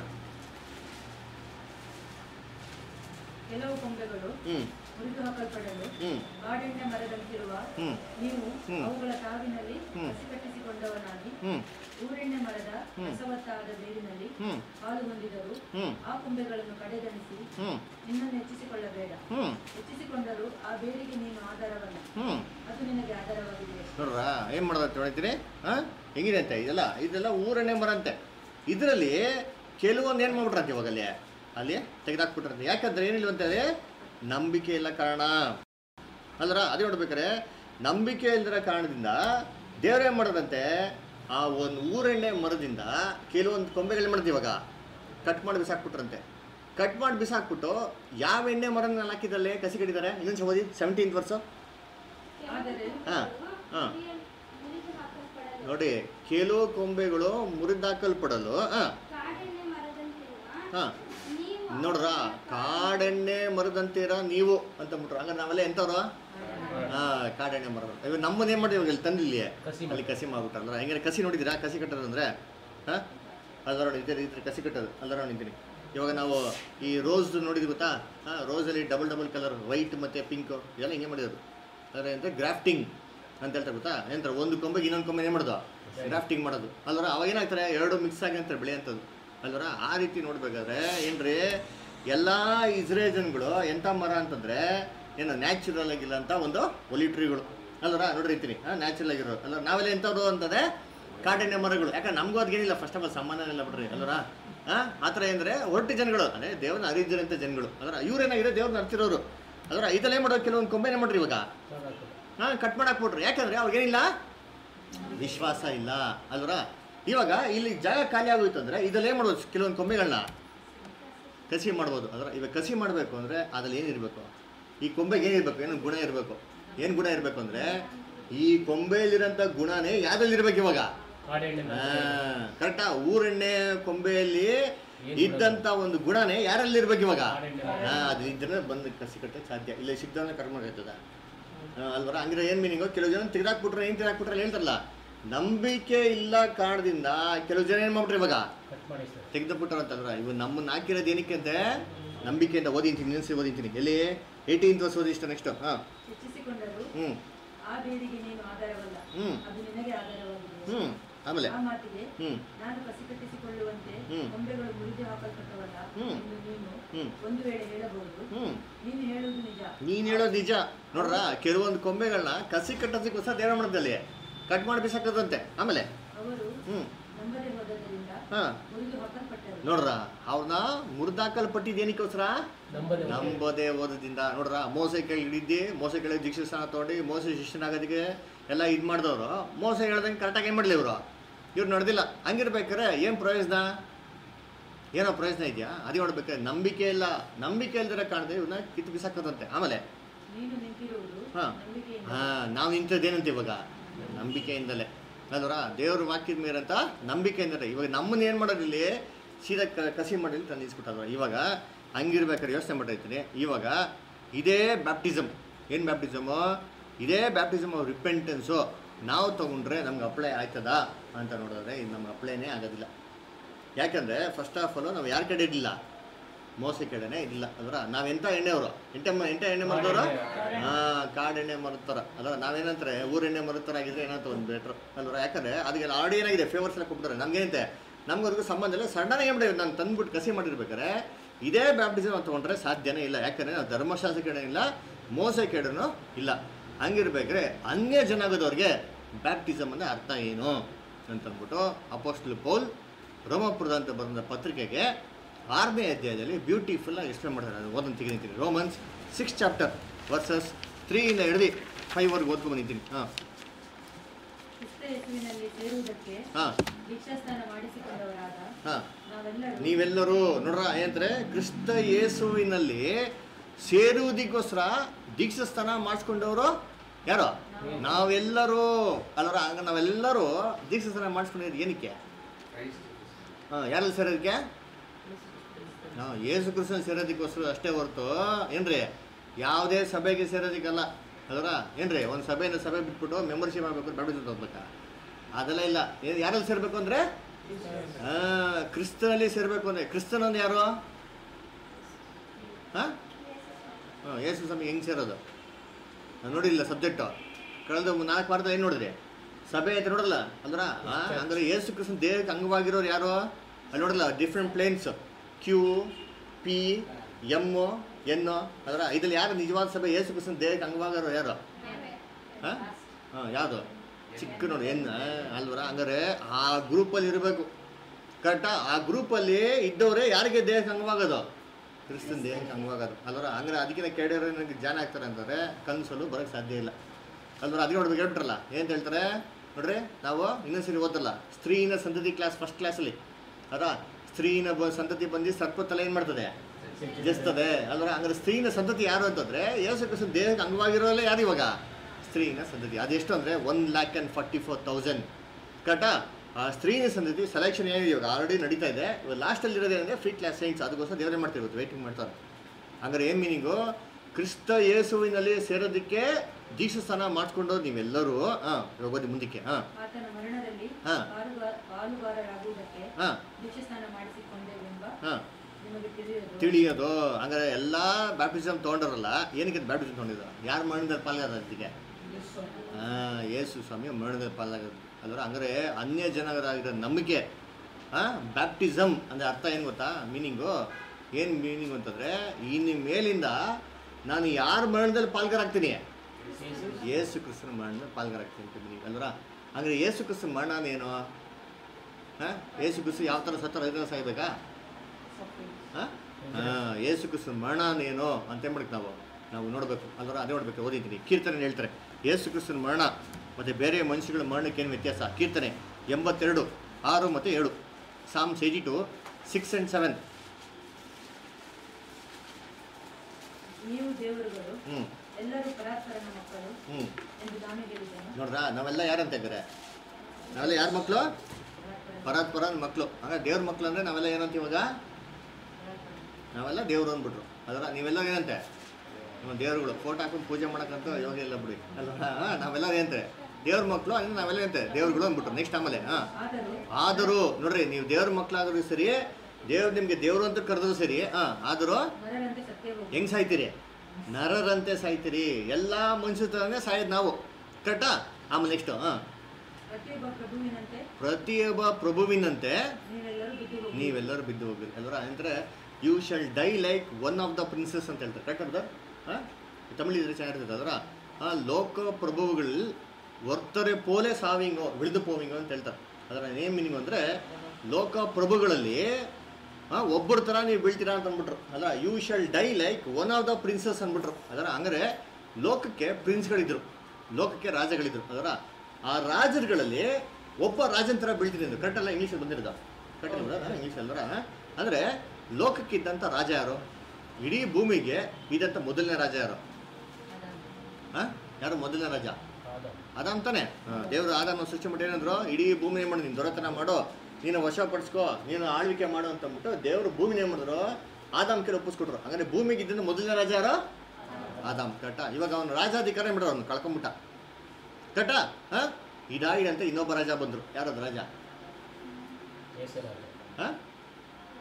ಕೆಲವು ಕೊಂಬೆಗಳು ಹ್ಮ್ ಮುರಿದು ಹಾಕಲ್ಪಡಲು ಹ್ಮ್ ಕಾಡೆಣ್ಣೆ ಮರದಂತಿರುವ ಹ್ಮ್ ನೀವು ಹ್ಮ್. ಅವುಗಳ ಕಾವಿನಲ್ಲಿ ಹ್ಮ್. ಕಸಿಕಟ್ಟಿಸಿಕೊಂಡವನಾಗಿ ಹ್ಮ್ ಊರೆಣ್ಣೆ ಮರದ ಹ್ಮ್. ರಸವತ್ತಾದ ಬೇರಿನಲ್ಲಿ ಹ್ಮ್ ಹಾಲು ಹೊಂದಿದರು. ಹ್ಮ್ ಆ ಕೊಂಬೆಗಳನ್ನು ಕಡೆಗಣಿಸಿ ಹ್ಮ್ ನಿನ್ನನ್ನು ಹೆಚ್ಚಿಸಿಕೊಳ್ಳಬೇಡ. ಹ್ಮ್ ಹೆಚ್ಚಿಸಿಕೊಂಡರೂ ಆ ಬೇರಿಗೆ ನೀನು ಆಧಾರವಲ್ಲ, ಹ್ಮ್ ಅದು ನಿನಗೆ ಆಧಾರವಾಗಿದೆ. ನೋಡ್ರ ಏನು ಮಾಡೋದಂತ ಹೇಳ್ತೀನಿ ಹಾಂ ಹೆಂಗಿದೆ ಅಂತ ಇದೆಲ್ಲ ಇದೆಲ್ಲ ಊರೆಣ್ಣೆ ಮರ ಅಂತೆ. ಇದರಲ್ಲಿ ಕೆಲವೊಂದು ಏನು ಮಾಡ್ಬಿಟ್ರಂತೆ ಇವಾಗ ಅಲ್ಲಿ ಅಲ್ಲಿ ತೆಗೆದಾಕ್ಬಿಟ್ರಂತೆ. ಯಾಕಂದ್ರೆ ಏನಿಲ್ಲ ಅಂತೇಳಿ ನಂಬಿಕೆ ಇಲ್ಲ ಕಾರಣ ಅಲ್ರ. ಅದೇ ನೋಡ್ಬೇಕಾರೆ ನಂಬಿಕೆ ಇಲ್ಲದ ಕಾರಣದಿಂದ ದೇವ್ರು ಏನು ಮಾಡೋದಂತೆ, ಆ ಒಂದು ಊರೆಣ್ಣೆ ಮರದಿಂದ ಕೆಲವೊಂದು ಕೊಂಬೆಗಳು ಮಾಡಿದ್ವಿ ಇವಾಗ ಕಟ್ ಮಾಡಿ ಬಿಸಾಕ್ಬಿಟ್ರಂತೆ. ಕಟ್ ಮಾಡಿ ಬಿಸಾಕ್ಬಿಟ್ಟು ಯಾವ ಎಣ್ಣೆ ಮರನ ಹಾಕಿದಲ್ಲಿ ಕಸಿ ಕಟ್ಟಿದ್ದಾರೆ ಇನ್ನೊಂದು ಓದಿ ಸೆವೆಂಟೀನ್ತ್ ವರ್ಷ. ಆದರೆ ಹಾಂ ಹಾಂ ನೋಡಿ, ಕೆಲವು ಕೊಂಬೆಗಳು ಮುರಿದಾಕಲ್ಪಡಲು ಹಾಂ ಹಾಂ ನೋಡ್ರ ಕಾಡೆಣ್ಣೆ ಮರದಂತೀರ ನೀವು ಅಂತ ಬಿಟ್ರು. ಹಂಗಾರೆ ನಾವೆಲ್ಲ ಎಂಥವ್ರು? ಹಾಂ ಕಾಡೆಣ್ಣೆ ಮರ. ಇವಾಗ ನಮ್ಮನ್ನೇನು ಮಾಡಿ ಇವಾಗ ಇಲ್ಲಿ ತಂದಿಲ್ಲಿ ಅಲ್ಲಿ ಕಸಿ ಮಾಡ್ಬಿಟ್ರಲ್ಲ. ಹೆಂಗಾರೆ ಕಸಿ ನೋಡಿದ್ದೀರಾ? ಕಸಿ ಕಟ್ಟೋದು ಅಂದರೆ ಹಾಂ ಅಲ್ಲರ ನೋಡಿ ಇದೇ ರೀತಿ ಕಸಿ ಕಟ್ಟೋದು ಅಲ್ಲರ ನಿಂತೀನಿ. ಇವಾಗ ನಾವು ಈ ರೋಸ್ ನೋಡಿದ್ವಿ ಗೊತ್ತಾ? ಹಾಂ ರೋಸಲ್ಲಿ ಡಬಲ್ ಡಬಲ್ ಕಲರ್ ವೈಟ್ ಮತ್ತು ಪಿಂಕು ಇದೆಲ್ಲ ಹಿಂಗೆ ಮಾಡಿರೋದು. ಅಂದರೆ ಅಂದರೆ ಗ್ರಾಫ್ಟಿಂಗ್ ಅಂತ ಹೇಳ್ತಾರೆ ಗೊತ್ತಾ? ಏನಂತಾರೆ ಒಂದು ಕೊಂಬೆಗೆ ಇನ್ನೊಂದು ಕೊಂಬೆ ಏನು ಮಾಡೋದು, ಗ್ರಾಫ್ಟಿಂಗ್ ಮಾಡೋದು ಅಲ್ವರ. ಅವಾಗ ಏನಾಗ್ತಾರೆ, ಎರಡು ಮಿಕ್ಸ್ ಆಗಿ ಅಂತಾರೆ ಬೆಳೆಯಂಥದ್ದು ಅಲ್ವರ. ಆ ರೀತಿ ನೋಡ್ಬೇಕಾದ್ರೆ ಏನ್ರಿ ಎಲ್ಲ ಇಸ್ರೇಲ್ ಜನಗಳು ಎಂಥ ಮರ ಅಂತಂದರೆ ಏನು ನ್ಯಾಚುರಲ್ ಆಗಿಲ್ಲ ಅಂತ ಒಂದು ಒಲಿ ಟ್ರೀಗಳು ಅಲ್ವರ. ನೋಡಿರ್ತೀನಿ ಹಾಂ ನ್ಯಾಚುರಲ್ ಆಗಿರೋದು ಅಲ್ವ. ನಾವೆಲ್ಲ ಎಂಥವ್ರು ಅಂತಂದರೆ ಕಾಡೆಣ್ಣೆ ಮರಗಳು. ಯಾಕಂದ್ರೆ ನಮಗೂ ಅದೇನಿಲ್ಲ ಫಸ್ಟ್ ಆಫ್ ಆಲ್ ಸಂಬಂಧ ಇಲ್ಲ ಬಿಡ್ರಿ ಅಲ್ವರ. ಹಾಂ ಆ ಥರ ಏನಂದರೆ ಒಟ್ಟು ಜನಗಳು ಅಂದರೆ ದೇವ್ರನ್ನ ಅರಿದಿರೋಂಥ ಜನಗಳು ಅದರ. ಇವ್ರೇನಾಗಿದೆ ದೇವ್ರನ್ನ ಅರ್ತಿರೋರು ಅದರ. ಇದಲ್ಲೇ ಮಾಡೋದು ಕೆಲವೊಂದು ಕೊಂಬೆನೇ ಮಾಡ್ರಿ ಇವಾಗ ಹಾಂ ಕಟ್ ಮಾಡಾಕ್ಬಿಟ್ರು. ಯಾಕಂದರೆ ಅವ್ರಿಗೇನಿಲ್ಲ, ವಿಶ್ವಾಸ ಇಲ್ಲ ಅಲ್ವರ. ಇವಾಗ ಇಲ್ಲಿ ಜಾಗ ಖಾಲಿ ಆಗೋಯ್ತು ಅಂದರೆ ಇದರಲ್ಲಿ ಏನು ಮಾಡ್ಬೋದು, ಕೆಲವೊಂದು ಕೊಂಬೆಗಳನ್ನ ಕಸಿ ಮಾಡ್ಬೋದು ಅದರ. ಇವಾಗ ಕಸಿ ಮಾಡಬೇಕು ಅಂದರೆ ಅದ್ರಲ್ಲಿ ಏನಿರಬೇಕು, ಈ ಕೊಂಬೆಗೆ ಏನಿರಬೇಕು, ಏನು ಗುಣ ಇರಬೇಕು. ಏನು ಗುಣ ಇರಬೇಕು ಅಂದರೆ ಈ ಕೊಂಬೆಯಲ್ಲಿರೋಂಥ ಗುಣನೇ ಯಾವ್ದ್ರಲ್ಲಿ ಇರ್ಬೇಕು ಇವಾಗ. ಹಾಂ ಕರೆಕ್ಟಾ. ಊರೆಣ್ಣೆ ಕೊಂಬೆಯಲ್ಲಿ ಇದ್ದಂಥ ಒಂದು ಗುಣನೇ ಯಾರಲ್ಲಿ ಇರ್ಬೇಕು ಇವಾಗ. ಹಾಂ ಅದು ಇದ್ರೆ ಬಂದು ಕಸಿ ಕಟ್ಟಕ್ಕೆ ಸಾಧ್ಯ ಇಲ್ಲ. ಸಿದ್ಧಾಂತ ಕರ್ಮ ಆಯ್ತದ ಅಲ್ವರ. ಹಂಗಿದ್ರೆ ಏನು ಮೀನಿಂಗು, ಕೆಲವು ಜನ ತೆಗೆದಾಕ್ಬಿಟ್ರೆ ಏನು ತೆಗೆದಾಕ್ಬಿಟ್ರೆ ಅಲ್ಲಿ ಹೇಳ್ತಾರಲ್ಲ, ನಂಬಿಕೆ ಇಲ್ಲ ಕಾರಣದಿಂದ ಕೆಲವು ಜನ ಏನು ಮಾಡ್ಬಿಟ್ರೆ ಇವಾಗ ತೆಗೆದುಬಿಟ್ಟಾರ ಅಂತಲ್ವ. ಇವಾಗ ನಮ್ಮನ್ನು ಹಾಕಿರೋದು ಏನಕ್ಕೆ ಅಂತೆ, ನಂಬಿಕೆಯಿಂದ ಓದಿಂತೀನಿ ನಿಲ್ಸಿ ಓದಿಂತೀನಿ. ಎಲ್ಲಿ ಏಯ್ಟೀನ್ತ್ ವರ್ಷ ಓದಿ ಇಷ್ಟ ನೆಕ್ಸ್ಟ್. ಹಾಂ ಹೆಚ್ಚಿಸಿಕೊಂಡರೂ ಹ್ಞೂ ಆ ಬೇರಿಗೆ ನೀನು ಆಧಾರವಲ್ಲ, ಹ್ಞೂ ಅದು ನಿನಗೆ ಆಧಾರವಾಗಿದೆ. ಹ್ಞೂ ಆಮೇಲೆ ಆ ಮಾತಿಗೆ ಹ್ಞೂ ನಾನು ಕಸಿಕಟ್ಟಿಸಿಕೊಳ್ಳುವಂತೆ ಹ್ಮ್. ಕೊಂಬೆಗಳು ಮುರಿದು ಹಾಕಲ್ಪಟ್ಟವಲ್ಲ ಹ್ಮ್. ಎಂದು ನೀನು ಹ್ಞೂ ಒಂದು ವೇಳೆ ಹೇಳಬಹುದು. ಹ್ಞೂ ನೀನು ಹೇಳುವುದು ನಿಜ. ನೀನು ಹೇಳೋದು ನಿಜ. ನೋಡ್ರ ಕೆಲವೊಂದು ಕೊಂಬೆಗಳನ್ನ ಕಸಿ ಕಟ್ಟೋದಕ್ಕೋಸ್ಕರ ದೇವ ಮಾಡೋದಲ್ಲಿ ಕಟ್ ಮಾಡಿ ಬಿಸಾಕೋದಂತೆ. ಆಮೇಲೆ ಅವರು ಹ್ಞೂ ನಂಬದೆ ಹೋದದರಿಂದ ಹಾಂ ಮುರಿದು ಹಾಕಲ್ಪಟ್ಟರು. ನೋಡ್ರ ಅವ್ರನ್ನ ಮುರಿದಾಕಲ್ಪಟ್ಟಿದ್ದು ಏನಕ್ಕೋಸ್ಕರ, ನಂಬದೇ ಓದದಿಂದ. ನೋಡ್ರ ಮೋಸ ಕೆಳಗಿದ್ದಿ, ಮೋಸ ಕೆಳಗೆ ದೀಕ್ಷೆ ಸ್ಥಾನ ತೊಗೊಂಡು ಮೋಸ ಶಿಷ್ಯನಾಗೋದಕ್ಕೆ ಎಲ್ಲ ಇದು ಮಾಡಿದವರು ಮೋಸ ಹೇಳ್ದಂಗೆ ಕರೆಕ್ಟಾಗಿ ಏನು ಮಾಡಲಿ ಇವರು ಇವ್ರು ನಡೆದಿಲ್ಲ. ಹಂಗಿರ್ಬೇಕಾರೆ ಏನು ಪ್ರಯೋಜನ, ಏನೋ ಪ್ರಯೋಜನ ಇದೆಯಾ? ಅದೇ ನೋಡ್ಬೇಕಾದ್ರೆ ನಂಬಿಕೆ ಇಲ್ಲ, ನಂಬಿಕೆ ಇಲ್ದಿರೋ ಕಾರಣದೆ ಇವ್ರನ್ನ ಕಿತ್ತು ಬಿಸಾಕೋದಂತೆ. ಆಮೇಲೆ ನೀನು ನಿಂತಿರುವುದು ಹಾಂ ನಂಬಿಕೆಯಿಂದ. ಹಾಂ ನಾವು ನಿಂತದ್ದೇನಂತ ಇವಾಗ ನಂಬಿಕೆಯಿಂದಲೇ ಅಲ್ವರ. ದೇವ್ರ ವಾಕ್ಯದ ಮೇಲೆ ಅಂತ ನಂಬಿಕೆಯಿಂದಲೇ. ಇವಾಗ ನಮ್ಮನ್ನ ಏನು ಮಾಡೋದು ಇಲ್ಲಿ ಸೀದಾ ಕ ಕಸಿ ಮಾಡಿ ತಂದು ಇಸ್ಬಿಟ್ಟಲ್ವ. ಇವಾಗ ಹಂಗಿರ್ಬೇಕಾದ್ರೆ ಯೋಚನೆ ಮಾಡಿರ್ತೀನಿ. ಇವಾಗ ಇದೇ ಬ್ಯಾಪ್ಟಿಸಮ್, ಏನು ಬ್ಯಾಪ್ಟಿಸಮು, ಇದೇ ಬ್ಯಾಪ್ಟಿಸಮ್ ಆಫ್ ರಿಪೆಂಟೆನ್ಸು ನಾವು ತೊಗೊಂಡ್ರೆ ನಮ್ಗೆ ಅಪ್ಲೈ ಆಯ್ತದಾ ಅಂತ ನೋಡಿದ್ರೆ ಇದು ನಮ್ಗೆ ಅಪ್ಲೈನೇ ಆಗೋದಿಲ್ಲ. ಯಾಕಂದರೆ ಫಸ್ಟ್ ಆಫ್ ಆಲು ನಾವು ಯಾರ ಕಡೆ ಇರಲಿಲ್ಲ, ಮೋಸ ಕೆಡನೆ ಇಲ್ಲ ಅದರ ನಾವೆಂಥ ಎಣ್ಣೆವರು ಎಂಟೆ ಎಂಟೆ ಎಣ್ಣೆ ಮರದವರು ಹಾಂ ಕಾಡು ಎಣ್ಣೆ ಮರುತ್ತರ ಅದರ ನಾವೇನಂತಾರೆ ಊರ ಎಣ್ಣೆ ಮರುತ್ತರ ಆಗಿದ್ರೆ ಏನಾಯ್ತು ಒಂದು ಬೆಟ್ರ್ ಅಲ್ವರ ಯಾಕಂದರೆ ಅದಕ್ಕೆಲ್ಲ ಆಲ್ರೆಡಿ ಏನಾಗಿದೆ ಫೇವರ್ಸ್ ಎಲ್ಲ ಕೊಡ್ತಾರೆ ನಮಗೇನಂತೆ ನಮ್ಗವ್ರಿಗೂ ಸಂಬಂಧ ಇಲ್ಲ ಸಡನ್ನಾಗಿ ಏನ್ಬಿಟ್ಟು ನಾನು ತಂದುಬಿಟ್ಟು ಕಸಿ ಮಾಡಿರ್ಬೇಕಾರೆ ಇದೇ ಬ್ಯಾಪ್ಟಿಸಮ್ ತೊಗೊಂಡ್ರೆ ಸಾಧ್ಯನೇ ಇಲ್ಲ ಯಾಕಂದರೆ ನಾವು ಧರ್ಮಶಾಸ್ತ್ರ ಕೆಡ ಇಲ್ಲ ಮೋಸ ಕೆಡನೂ ಇಲ್ಲ ಹಂಗಿರ್ಬೇಕಾದ್ರೆ ಅನ್ಯ ಜನಾಂಗದವ್ರಿಗೆ ಬ್ಯಾಪ್ಟಿಸಮ್ ಅಂದರೆ ಅರ್ಥ ಏನು ಅಂತಂದ್ಬಿಟ್ಟು ಅಪೋಸ್ಟಲ್ ಪೌಲ್ ರೋಮಾಪುರದ ಅಂತ ಬರೆದ ಪತ್ರಿಕೆಗೆ ಆರನೇ ಅಧ್ಯಾಯದಲ್ಲಿ ಬ್ಯೂಟಿಫುಲ್ಲಾಗಿ ಎಕ್ಸ್ಪ್ಲೇನ್ ಮಾಡ್ತಾರೆ ನಾನು ಓದನ್ನು ತೆಗೆದಿದ್ದೀನಿ ರೋಮನ್ಸ್ ಸಿಕ್ಸ್ ಚಾಪ್ಟರ್ ವರ್ಸಸ್ ತ್ರೀಯಿಂದ ಹಿಡಿದು ಫೈವ್ವರೆಗೆ ಓದ್ಕೊಂಡು ಬಂದಿದ್ದೀನಿ ಹಾಂ ಕ್ರಿಸ್ತ ಯೇಸುವಿನಲ್ಲಿ ಸೇರುವುದಕ್ಕೆ ಹಾಂ ದೀಕ್ಷಾಸ್ನಾನ ಮಾಡಿಸಿಕೊಂಡವರಾದ ಹಾಂ ನಾವೆಲ್ಲರೂ ನೀವೆಲ್ಲರೂ ನೋಡ್ರ ಏನಂದ್ರೆ ಕ್ರಿಸ್ತ ಯೇಸುವಿನಲ್ಲಿ ಸೇರುವುದಕ್ಕೋಸ್ಕರ ದೀಕ್ಷಾಸ್ನಾನ ಮಾಡಿಸ್ಕೊಂಡವರು ಯಾರೋ ನಾವೆಲ್ಲರೂ ಅಲ್ಲರ ಹಂಗ ನಾವೆಲ್ಲರೂ ದೀಕ್ಷಾಸ್ನಾನ ಮಾಡಿಸ್ಕೊಂಡಿದ್ದು ಏನಕ್ಕೆ ಹಾಂ ಯಾರಲ್ಲಿ ಸೇರೋದಕ್ಕೆ ಹಾಂ ಯೇಸು ಕ್ರಿಸ್ತನ ಸೇರೋದಕ್ಕೋಸ್ಕರ ಅಷ್ಟೇ ಹೊರತು ಏನ್ರಿ ಯಾವುದೇ ಸಭೆಗೆ ಸೇರೋದಕ್ಕಲ್ಲ ಅದರ ಏನ್ರಿ ಒಂದು ಸಭೆಯಿಂದ ಸಭೆ ಬಿಟ್ಬಿಟ್ಟು ಮೆಂಬರ್ಶಿಪ್ ಆಗಬೇಕು ಬ್ಯಾಪ್ಟಿಸಮ್ ತಗೋಬೇಕಾ ಅದೆಲ್ಲ ಇಲ್ಲ ಏನು ಯಾರಲ್ಲಿ ಸೇರಬೇಕು ಅಂದರೆ ಹಾಂ ಕ್ರಿಸ್ತನಲ್ಲಿ ಸೇರಬೇಕು ಅಂದರೆ ಕ್ರಿಸ್ತನೊಂದು ಯಾರು ಹಾಂ ಹಾಂ ಯೇಸು ಸ್ವಾಮಿ ಹೆಂಗೆ ಸೇರೋದು ನಾನು ನೋಡಿಲ್ಲ ಸಬ್ಜೆಕ್ಟು ಕಳೆದ ನಾಲ್ಕು ವಾರದಲ್ಲಿ ಏನು ನೋಡಿದೆ ಸಭೆ ಐತೆ ನೋಡಲ್ಲ ಅಂದ್ರ ಹಾಂ ಅಂದ್ರೆ ಯೇಸು ಕ್ರಿಸ್ತನ ದೇಹಕ್ಕೆ ಅಂಗವಾಗಿರೋರು ಯಾರು ಅಲ್ಲಿ ನೋಡಲ್ಲ different planes Q P M ಎನ್ನು ಅದರ ಇದ್ರಲ್ಲಿ ಯಾರು ನಿಜವಾದ ಸಭೆ ಯೇಸು ಕ್ರಿಸ್ತನ ದೇಹಕ್ಕೆ ಅಂಗವಾಗಿರೋ ಯಾರು ಹಾಂ ಹಾಂ ಯಾವುದು ಚಿಕ್ಕ ನೋಡಿ ಎನ್ ಅಲ್ವರ ಹಂಗಾರೆ ಆ ಗ್ರೂಪಲ್ಲಿ ಇರಬೇಕು ಕರೆಕ್ಟಾ ಆ ಗ್ರೂಪಲ್ಲಿ ಇದ್ದವರೇ ಯಾರಿಗೆ ದೇಹಕ್ಕೆ ಅಂಗವಾಗೋದು ಕ್ರಿಸ್ತನ ದೇಹಕ್ಕೆ ಅಂಗವಾಗೋದು ಅಲ್ವರ ಹಂಗಾರೆ ಅದಕ್ಕಿಂತ ಕೇಳಿರೋ ನನಗೆ ಜಾನ ಆಗ್ತಾರೆ ಅಂತಾರೆ ಕನಸಲು ಬರೋಕ್ಕೆ ಸಾಧ್ಯ ಇಲ್ಲ ಅಲ್ವರ ಅದಕ್ಕೆ ನೋಡ್ಬೇಕು ಹೇಳ್ಬಿಟ್ರಲ್ಲ ಏನಂತ ಹೇಳ್ತಾರೆ ನೋಡ್ರಿ ನಾವು ಇನ್ನೊಂದು ಸರಿ ಓದಲ್ಲ ಸ್ತ್ರೀನ ಸಂತತಿ ಕ್ಲಾಸ್ ಫಸ್ಟ್ ಕ್ಲಾಸಲ್ಲಿ ಅದರ ಸ್ತ್ರೀನ ಬ ಸಂತತಿ ಬಂದು ಸರ್ಪ ತಲೆ ಏನು ಮಾಡ್ತದೆ ಜಸ್ತದೆ ಅಲ್ವರ ಹಂಗಾರೆ ಸ್ತ್ರೀನ ಸಂತತಿ ಯಾರು ಅಂತಂದರೆ ಯೇಸು ಕ್ರಿಸ್ತನ ದೇಹಕ್ಕೆ ಅಂಗವಾಗಿರೋಲ್ಲ ಯಾರು ಇವಾಗ ಸ್ತ್ರೀನ ಸಂತತಿ ಅದೆಷ್ಟು ಅಂದರೆ one lac and forty four thousand ಕರೆಕ್ಟಾ ಆ ಸ್ತ್ರೀನ ಸಂತತಿ ಸೆಲೆಕ್ಷನ್ ಏನಿದೆ ಇವಾಗ ಆಲ್ರೆಡಿ ನಡೀತಾ ಇದೆ ಇವಾಗ ಲಾಸ್ಟಲ್ಲಿ ಇರೋದೇನೆಂದರೆ ಫ್ರೀ ಕ್ಲಾಸ್ ಸೈನ್ಸ್ ಅದಕ್ಕೋಸ್ಕರ ದೇವರೇ ಮಾಡ್ತಿರ್ಬೋದು ವೇಟಿಂಗ್ ಮಾಡ್ತಾರೆ ಹಂಗಾರೆ ಏನು ಮೀನಿಂಗು ಕ್ರಿಸ್ತ ಯೇಸುವಿನಲ್ಲಿ ಸೇರೋದಕ್ಕೆ ದೀಕ್ಷಾಸ್ನಾನ ಮಾಡಿಸ್ಕೊಂಡು ನೀವೆಲ್ಲರೂ ಹಾಂ ಹೋಗೋದು ಮುಂದಕ್ಕೆ ಹಾಂ ಆತನ ಮರಣದಲ್ಲಿ ಹಾಂ ಪಾಲುಗಾರ ಪಾಲುಗಾರರಾಗುವುದಕ್ಕೆ ಹಾಂ ದೀಕ್ಷಾಸ್ನಾನ ಮಾಡಿಸಿಕೊಂಡೆವೆಂಬ ಹಾಂ ನಿಮಗೆ ತಿಳಿಯೋದು ತಿಳಿಯೋದು ಹಂಗಾರೆ ಎಲ್ಲ ಬ್ಯಾಪ್ಟಿಸಮ್ ತೊಗೊಂಡರಲ್ಲ ಏನಕ್ಕೆ ಬ್ಯಾಪ್ಟಿಸಮ್ ತೊಗೊಂಡಿದ್ದು ಯಾರು ಮರಣದಲ್ಲಿ ಪಾಲ್ಗಾರ ಅದಕ್ಕೆ ಹಾಂ ಯೇಸು ಸ್ವಾಮಿ ಮರಣದಲ್ಲಿ ಪಾಲ್ಗಾಗೋದು ಅಲ್ವರ ಹಂಗಾರೆ ಅನ್ಯ ಜನರಾಗಿರೋ ನಂಬಿಕೆ ಹಾಂ ಬ್ಯಾಪ್ಟಿಸಮ್ ಅಂದರೆ ಅರ್ಥ ಏನು ಗೊತ್ತಾ ಮೀನಿಂಗು ಏನು ಮೀನಿಂಗ್ ಅಂತಂದರೆ ಇನ್ನು ಮೇಲಿಂದ ನಾನು ಯಾರ ಮರಣದಲ್ಲಿ ಪಾಲ್ಗಾರ ಆಗ್ತೀನಿ ಯೇಸು ಕ್ರಿಸ್ತನ ಮರಣದಲ್ಲಿ ಪಾಲ್ಗಾರ ಆಗ್ತೀನಿ ಅಂತ ಮೀನಿಂಗ್ ಅಲ್ವರ ಹಂಗಾರೆ ಯೇಸು ಕ್ರಿಸ್ತನ ಮರಣ ಏನು ಹಾಂ ಯೇಸು ಕ್ರಿಸ್ತ ಯಾವ ಥರ ಸತ್ತರ ಐದರ ಸಾಯ್ಬೇಕಾ ಹಾಂ ಹಾಂ ಯೇಸು ಕ್ರಿಸ್ತನ ಮರಣ ಏನು ಅಂತ ಏನ್ಬಿಡ್ತು ನಾವು ನಾವು ನೋಡಬೇಕು ಅಲ್ವರ ಅದೇ ನೋಡ್ಬೇಕು ಓದಿದ್ದೀನಿ ಕೀರ್ತನೆ ಹೇಳ್ತಾರೆ ಯೇಸು ಕ್ರಿಸ್ತನ ಮರಣ ಮತ್ತು ಬೇರೆ ಮನುಷ್ಯಗಳ ಮರಣಕ್ಕೆ ಏನು ವ್ಯತ್ಯಾಸ ಕೀರ್ತನೆ ಎಂಬತ್ತೆರಡು ಆರು ಮತ್ತು ಏಳು Psalms eighty to six and seven ನೀವು ದೇವರುಗಳು ಹ್ಞೂ ಎಲ್ಲರೂ ಪರಾತ್ಪರನ ಮಕ್ಕಳು ಹ್ಞೂ ಎಂದು ನಾನು ಹೇಳಿದ್ದೇನೆ. ನೋಡ್ರಾ ನಾವೆಲ್ಲ ಯಾರಂತ ಇದ್ದಾರೆ ನಾವೆಲ್ಲ ಯಾರ ಮಕ್ಕಳು ಪರಾತ್ಪರನ ಮಕ್ಕಳು ಹಾಗೆ ದೇವ್ರ ಮಕ್ಕಳು ಅಂದರೆ ನಾವೆಲ್ಲ ಏನಂತ ಇವಾಗ ನಾವೆಲ್ಲ ದೇವರು ಅಂದ್ಬಿಟ್ರು ಅದರ ನೀವೆಲ್ಲ ಏನಂತೆ ನಮ್ಮ ದೇವ್ರುಗಳು ಫೋಟೋ ಹಾಕೊಂಡು ಪೂಜೆ ಮಾಡೋಕ್ಕಂತ ಯೋಗ ಇಲ್ಲ ಬಿಡಿ ಅಲ್ಲ ಹಾಂ ನಾವೆಲ್ಲ ಏನಂತೆ ದೇವ್ರ ಮಕ್ಕಳು ಅಂದರೆ ನಾವೆಲ್ಲ ಏನಂತೆ ದೇವ್ರುಗಳು ಅಂದ್ಬಿಟ್ರು ನೆಕ್ಸ್ಟ್ ಆಮೇಲೆ ಹಾಂ ಆದರೂ ಆದರೂ ನೋಡ್ರಿ ನೀವು ದೇವ್ರ ಮಕ್ಕಳಾದರೂ ಸರಿ ದೇವ್ರು ನಿಮಗೆ ದೇವರು ಅಂತ ಕರೆದ್ರು ಸರಿ ಹಾಂ ಆದರೂ ನರರಂತೆ ಸತ್ಯ ಹೋಗಿ ಹೆಂಗೆ ಸಾಯ್ತೀರಿ ನರರಂತೆ ಸಾಯ್ತೀರಿ ಎಲ್ಲ ಮನುಷ್ಯ ಥರನೇ ಸಾಯೋದು ನಾವು ಕರೆಕ್ಟಾ ಆಮೇಲೆ ನೆಕ್ಸ್ಟು ಹಾಂ ಪ್ರತಿಯೊಬ್ಬ ಪ್ರಭುವಿನಂತೆ ಪ್ರತಿಯೊಬ್ಬ ಪ್ರಭುವಿನಂತೆ ನೀವೆಲ್ಲರೂ ಬಿದ್ದು ಹೋಗಿ ನೀವೆಲ್ಲರೂ ಬಿದ್ದು ಹೋಗಿರಿ ಅಲ್ವರ ಅಂದರೆ you shall dye like one of the princess ಅಂತ ಹೇಳ್ತಾರೆ ಕರೆಕ್ಟ್ ಅರ್ಧ ಹಾಂ ತಮಿಳಿದ್ರೆ ಚೆನ್ನಾಗಿರ್ತದೆ ಅದರ ಹಾಂ ಲೋಕ ಪ್ರಭುಗಳು ವರ್ತರೆ ಪೋಲೆ ಸಾವಿಂಗೋ ವಿಳಿದು ಪೋವಿಂಗೋ ಅಂತ ಹೇಳ್ತಾರೆ ಅದರ ನೇಮ್ ಮೀನಿಂಗ್ ಅಂದರೆ ಲೋಕ ಪ್ರಭುಗಳಲ್ಲಿ ಹಾಂ ಒಬ್ಬರ ಥರ ನೀವು ಬೀಳ್ತೀರಾ ಅಂತ ಅಂದ್ಬಿಟ್ರು ಅಲ್ಲ you shall dye like one of the princess ಅಂದ್ಬಿಟ್ರು ಅದರ ಹಂಗಾರೆ ಲೋಕಕ್ಕೆ ಪ್ರಿನ್ಸ್ಗಳಿದ್ರು ಲೋಕಕ್ಕೆ ರಾಜಗಳಿದ್ರು ಅದರ ಆ ರಾಜರುಗಳಲ್ಲಿ ಒಬ್ಬ ರಾಜನ ಥರ ಬೀಳ್ತೀನಿ ಅಂದರು ಕರೆಕ್ಟಲ್ಲ ಇಂಗ್ಲೀಷಲ್ಲಿ ಬಂದಿರೋದು ಕರೆಕ್ಟ್ ಅಲ್ಲ ಇಂಗ್ಲೀಷ್ ಅಲ್ವರ ಅಂದರೆ ಲೋಕಕ್ಕಿದ್ದಂಥ ರಾಜ ಯಾರು ಇಡೀ ಭೂಮಿಗೆ ಇದ್ದಂಥ ಮೊದಲನೇ ರಾಜ ಯಾರು ಹಾಂ ಯಾರು ಮೊದಲನೇ ರಾಜ ಆದಾಮ್ ತಾನೆ ದೇವರು ಆದಾಮ ಸೃಷ್ಟಿ ಮಾಡಿ ಏನಂದ್ರು ಇಡೀ ಭೂಮಿ ಏನು ಮಾಡು ನೀನು ದೊರೆತನ ಮಾಡೋ ನೀನು ವಶಪಡಿಸ್ಕೋ ನೀನು ಆಳ್ವಿಕೆ ಮಾಡು ಅಂತ ಅಂದ್ಬಿಟ್ಟು ದೇವರು ಭೂಮಿನ ಏನು ಮಾಡಿದ್ರು ಆದಾಮ್ ಕೆಲ ಒಪ್ಪಿಸ್ಕೊಟ್ರು ಹಂಗಾರೆ ಭೂಮಿಗೆ ಇದ್ದಂಥ ಮೊದಲನೇ ರಾಜ ಯಾರು ಆದಾಮ್ ಕಟ್ಟ ಇವಾಗ ಅವನು ರಾಜಾಧಿಕಾರ ಬಿಡೋ ಅವ್ನು ಕಳ್ಕೊಂಬಿಟ್ಟ ಕಟ್ಟ ಹಾಂ ಇದಾಗಿ ಅಂತ ಇನ್ನೊಬ್ಬ ರಾಜ ಬಂದರು ಯಾರದು ರಾಜ ಹಾಂ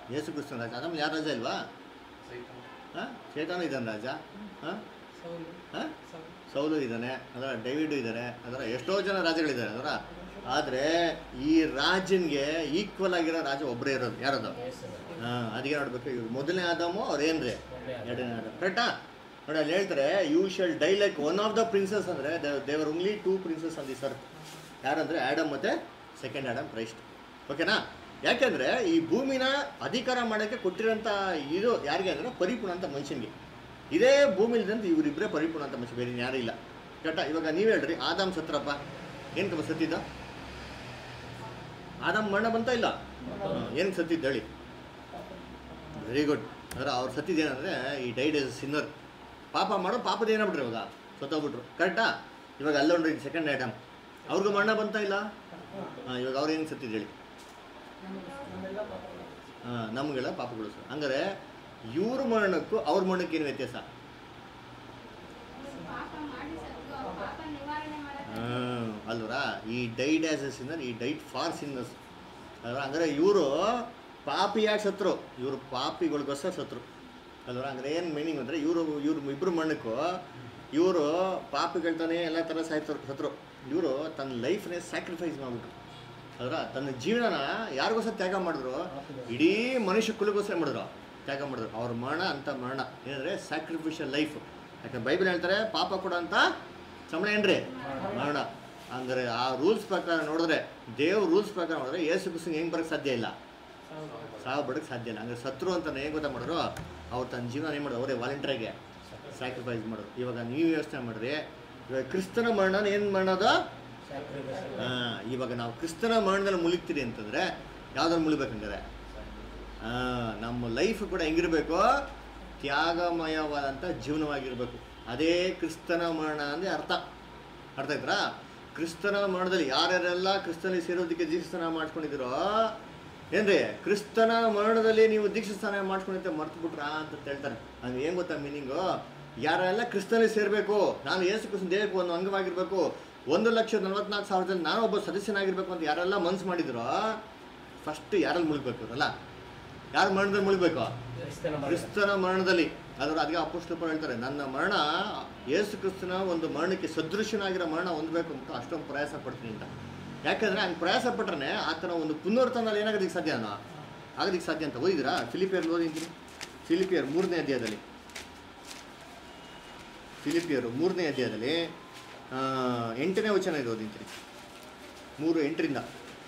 ಯೇಸು ಕ್ರಿಸ್ತನ ರಾಜ. ಆಮೇಲೆ ಯಾರು ರಾಜ ಇಲ್ವಾ? ಸೈತಾನ. ಹಾಂ, ಶೇತಾನು ಇದ್ದಾನೆ ರಾಜ. ಹಾಂ ಸೌಲು ಹಾಂ ಸೌಲು ಸೌಲು ಇದ್ದಾನೆ, ಅದರ ಡೇವಿಡು ಇದ್ದಾರೆ, ಅದರ ಎಷ್ಟೋ ಜನ ರಾಜಗಳಿದ್ದಾರೆ ಅದರ. ಆದರೆ ಈ ರಾಜನ್ಗೆ ಈಕ್ವಲ್ ಆಗಿರೋ ರಾಜ ಒಬ್ಬರೇ ಇರೋದು, ಯಾರದು? ಯೇಸು. ಹಾಂ, ಅದಕ್ಕೆ ನೋಡ್ಬೇಕು. ಇವ್ರು ಮೊದಲನೇ ಆದಾಮು ಅವ್ರು ಏನ್ರಿ? ಮೊದಲನೇ ಆದಾಮ. ಎರಡನೇ ಆದಾಮ. ಕರೆಕ್ಟಾ? ನೋಡಿ ಅಲ್ಲಿ ಹೇಳ್ತಾರೆ, you shall dye like one of the princess. ಅಂದರೆ ದೇವರ್ only two princess on this earth. ಯಾರಂದರೆ Adam ಮತ್ತು ಸೆಕೆಂಡ್ ಆ್ಯಡಮ್, ಕ್ರೈಸ್ಟ್. ಓಕೆನಾ? ಯಾಕೆಂದರೆ ಈ ಭೂಮಿನ ಅಧಿಕಾರ ಮಾಡೋಕ್ಕೆ ಕೊಟ್ಟಿರೋಂಥ ಇದು ಯಾರಿಗೆ ಅಂದರೆ ಪರಿಪೂರ್ಣ ಅಂತ ಮನುಷ್ಯನಿಗೆ. ಇದೇ ಭೂಮಿಲಿದ್ದಂತ ಇವರಿಬ್ಬರೇ ಪರಿಪೂರ್ಣ ಅಂತ ಮನುಷ್ಯ, ಬೇರೆ ಯಾರೂ ಇಲ್ಲ. ಕರೆಕ್ಟಾ? ಇವಾಗ ನೀವು ಹೇಳ್ರಿ, ಆದಾಮ್ ಸತ್ರಪ್ಪ, ಏನು ಕಮ್ಮ ಸತ್ತಿದ್ದ? ಆದಾಮ್ ಮರಣ ಬಂತ ಇಲ್ಲ? ಏನು ಸತ್ತಿದ್ದು ಹೇಳಿ? Very good. ಅಂದರೆ ಅವ್ರು ಸತ್ತಿದ್ದೇನೆಂದರೆ ಈ ಡೈಡ್ ಎಸ್ ಸಿನ್ನರ್. ಪಾಪ ಮಾಡೋ ಪಾಪದ ಏನಾಗ್ಬಿಟ್ರು ಇವಾಗ, ಸತ್ತೋಗ್ಬಿಟ್ರು. ಕರೆಕ್ಟಾ? ಇವಾಗ ಅಲ್ಲೊಂಡ್ರಿ ಸೆಕೆಂಡ್ ಐಟಮ್, ಅವ್ರಿಗೂ ಮರಣ ಬಂತ ಇಲ್ಲ? ಹಾಂ, ಇವಾಗ ಅವ್ರು ಏನು ಸತ್ತಿದ್ದು ಹೇಳಿ? ಹಾಂ, ನಮಗೆಲ್ಲ ಪಾಪಗಳು ಸರ್. ಹಂಗಾರೆ ಇವ್ರ ಮರಣಕ್ಕೂ ಅವ್ರ ಮರಣಕ್ಕೆ ಏನು ವ್ಯತ್ಯಾಸ? ಹಾಂ, ಅಲ್ವರಾ? ಈ ಡೈಡ್ ಆಸ್ ಎ ಸಿನ್ನರ್, ಈ ಡೈಟ್ ಫಾರ್ ಸಿನ್ನರ್ಸ್ ಅಲ್ವ. ಅಂದರೆ ಇವರು ಪಾಪಿಯಾಗಿ ಸತ್ರು, ಇವರು ಪಾಪಿಗಳಿಗೋಸ್ಕರ ಸತ್ರು ಅಲ್ವರ. ಅಂದರೆ ಏನು ಮೀನಿಂಗ್ ಅಂದರೆ ಇವರು ಇವ್ರು ಇಬ್ಬರು ಮಣ್ಣಕ್ಕೂ ಇವರು ಪಾಪಿಗಳ್ತಾನೆ ಎಲ್ಲ ಥರ ಸಾಯ್ತರು ಸತ್ರು. ಇವರು ತನ್ನ ಲೈಫ್ನೇ ಸ್ಯಾಕ್ರಿಫೈಸ್ ಮಾಡಿಬಿಟ್ರು ಅಲ್ವರ. ತನ್ನ ಜೀವನನ ಯಾರಿಗೋಸ್ಕರ ತ್ಯಾಗ ಮಾಡಿದ್ರು? ಇಡೀ ಮನುಷ್ಯ ಕುಲಗೋಸ್ಕರ ಮಾಡಿದ್ರು, ತ್ಯಾಗ ಮಾಡಿದ್ರು. ಅವ್ರ ಮರಣ ಅಂತ ಮರಣ ಏನಂದರೆ ಸ್ಯಾಕ್ರಿಫಿಷಿಯಲ್ ಲೈಫ್. ಯಾಕಂದ್ರೆ ಬೈಬಲ್ ಹೇಳ್ತಾರೆ, ಪಾಪ ಕೊಡೋಂಥ ಸಂಬಳ ಏನ್ರಿ? ಮರಣ. ಅಂದರೆ ಆ ರೂಲ್ಸ್ ಪ್ರಕಾರ ನೋಡಿದ್ರೆ, ದೇವ್ ರೂಲ್ಸ್ ಪ್ರಕಾರ ನೋಡಿದ್ರೆ ಯೇಸು ಕ್ರಿಸ್ತನಿಗೆ ಹೆಂಗೆ ಬರೋಕ್ಕೆ ಸಾಧ್ಯ ಇಲ್ಲ, ಸಾವು ಬರೋಕ್ಕೆ ಸಾಧ್ಯ ಇಲ್ಲ. ಹಂಗೆ ಸತ್ರು ಅಂತ ಹೇಗೆ ಗೊತ್ತಾ ಮಾಡಿದ್ರು? ಅವ್ರು ತನ್ನ ಜೀವನ ಏನು ಮಾಡೋದು? ಅವರೇ ವಾಲಂಟ್ರಿಗೆ ಸ್ಯಾಕ್ರಿಫೈಸ್ ಮಾಡೋದು. ಇವಾಗ ನೀವು ಯೋಚನೆ ಮಾಡಿರಿ, ಇವಾಗ ಕ್ರಿಸ್ತನ ಮರಣ ಏನು ಮಾಡೋದು? ಹಾಂ, ಇವಾಗ ನಾವು ಕ್ರಿಸ್ತನ ಮರಣದಲ್ಲಿ ಮುಳುಗ್ತೀರಿ ಅಂತಂದರೆ ಯಾವ್ದಾರು ಮುಳುಗಬೇಕಂದ್ರೆ ಹಾಂ, ನಮ್ಮ ಲೈಫ್ ಕೂಡ ಹೆಂಗಿರಬೇಕು? ತ್ಯಾಗಮಯವಾದಂಥ ಜೀವನವಾಗಿರಬೇಕು. ಅದೇ ಕ್ರಿಸ್ತನ ಮರಣ ಅಂದರೆ ಅರ್ಥ. ಅರ್ಥ ಆಯ್ತಾ? ಕ್ರಿಸ್ತನ ಮರಣದಲ್ಲಿ ಯಾರ್ಯಾರೆಲ್ಲ ಕ್ರಿಸ್ತನಲ್ಲಿ ಸೇರೋದಕ್ಕೆ ದೀಕ್ಷಾಸ್ನಾನ ಮಾಡ್ಕೊಂಡಿದ್ದೀರೋ ಏನ್ರಿ, ಕ್ರಿಸ್ತನ ಮರಣದಲ್ಲಿ ನೀವು ದೀಕ್ಷಾಸ್ನಾನ ಮಾಡ್ಕೊಂಡಿದ್ದೆ ಮರ್ತು ಬಿಟ್ರಾ ಅಂತ ಹೇಳ್ತಾರೆ. ಹಂಗೆ ಏನು ಗೊತ್ತಾ ಮೀನಿಂಗು? ಯಾರೆಲ್ಲ ಕ್ರಿಸ್ತನಲ್ಲಿ ಸೇರಬೇಕು, ನಾನು ಯೇಸು ಕ್ರಿಸ್ತನ ದೇಹಕ್ಕೆ ಒಂದು ಅಂಗವಾಗಿರಬೇಕು, ಒಂದು ಲಕ್ಷದ ನಲ್ವತ್ನಾಲ್ಕು ಸಾವಿರದಲ್ಲಿ ನಾನು ಒಬ್ಬ ಸದಸ್ಯನಾಗಿರ್ಬೇಕು ಅಂತ ಯಾರೆಲ್ಲ ಮನ್ಸು ಮಾಡಿದ್ರು, ಫಸ್ಟ್ ಯಾರಲ್ಲಿ ಮುಳುಗಬೇಕು ಅಲ್ಲ? ಯಾರು ಮರಣದಲ್ಲಿ ಮುಳುಗಬೇಕು? ಕ್ರಿಸ್ತನ ಮರಣದಲ್ಲಿ. ಅದರ ಅದಕ್ಕೆ ಅಪೊಸ್ತಲರು ಹೇಳ್ತಾರೆ, ನನ್ನ ಮರಣ ಯೇಸು ಕ್ರಿಸ್ತನ ಒಂದು ಮರಣಕ್ಕೆ ಸದೃಶ್ಯನಾಗಿರೋ ಮರಣ ಹೊಂದಬೇಕು ಅಂತ ಅಷ್ಟೊಂದು ಪ್ರಯಾಸ ಪಡ್ತೀನಿ ಅಂತ. ಯಾಕಂದರೆ ಹಂಗೆ ಪ್ರಯಾಸ ಪಟ್ರೆ ಆತನ ಒಂದು ಪುನರುತ್ಥಾನದಲ್ಲಿ ಏನಾಗೋದಕ್ಕೆ ಸಾಧ್ಯ ಅನ್ನೋ ಆಗೋದಕ್ಕೆ ಸಾಧ್ಯ ಅಂತ. ಓದಿದ್ದೀರಾ? ಫಿಲಿಪಿಯರ್ ಓದಿದ್ದೀನಿ. ಫಿಲಿಪಿಯರ್ ಮೂರನೇ ಅಧ್ಯಾಯದಲ್ಲಿ ಫಿಲಿಪಿಯರು ಮೂರನೇ ಅಧ್ಯಾಯದಲ್ಲಿ ಎಂಟನೇ ವಚನ ಇದು ಓದಿದ್ದೀನಿ, ಮೂರು ಎಂಟರಿಂದ.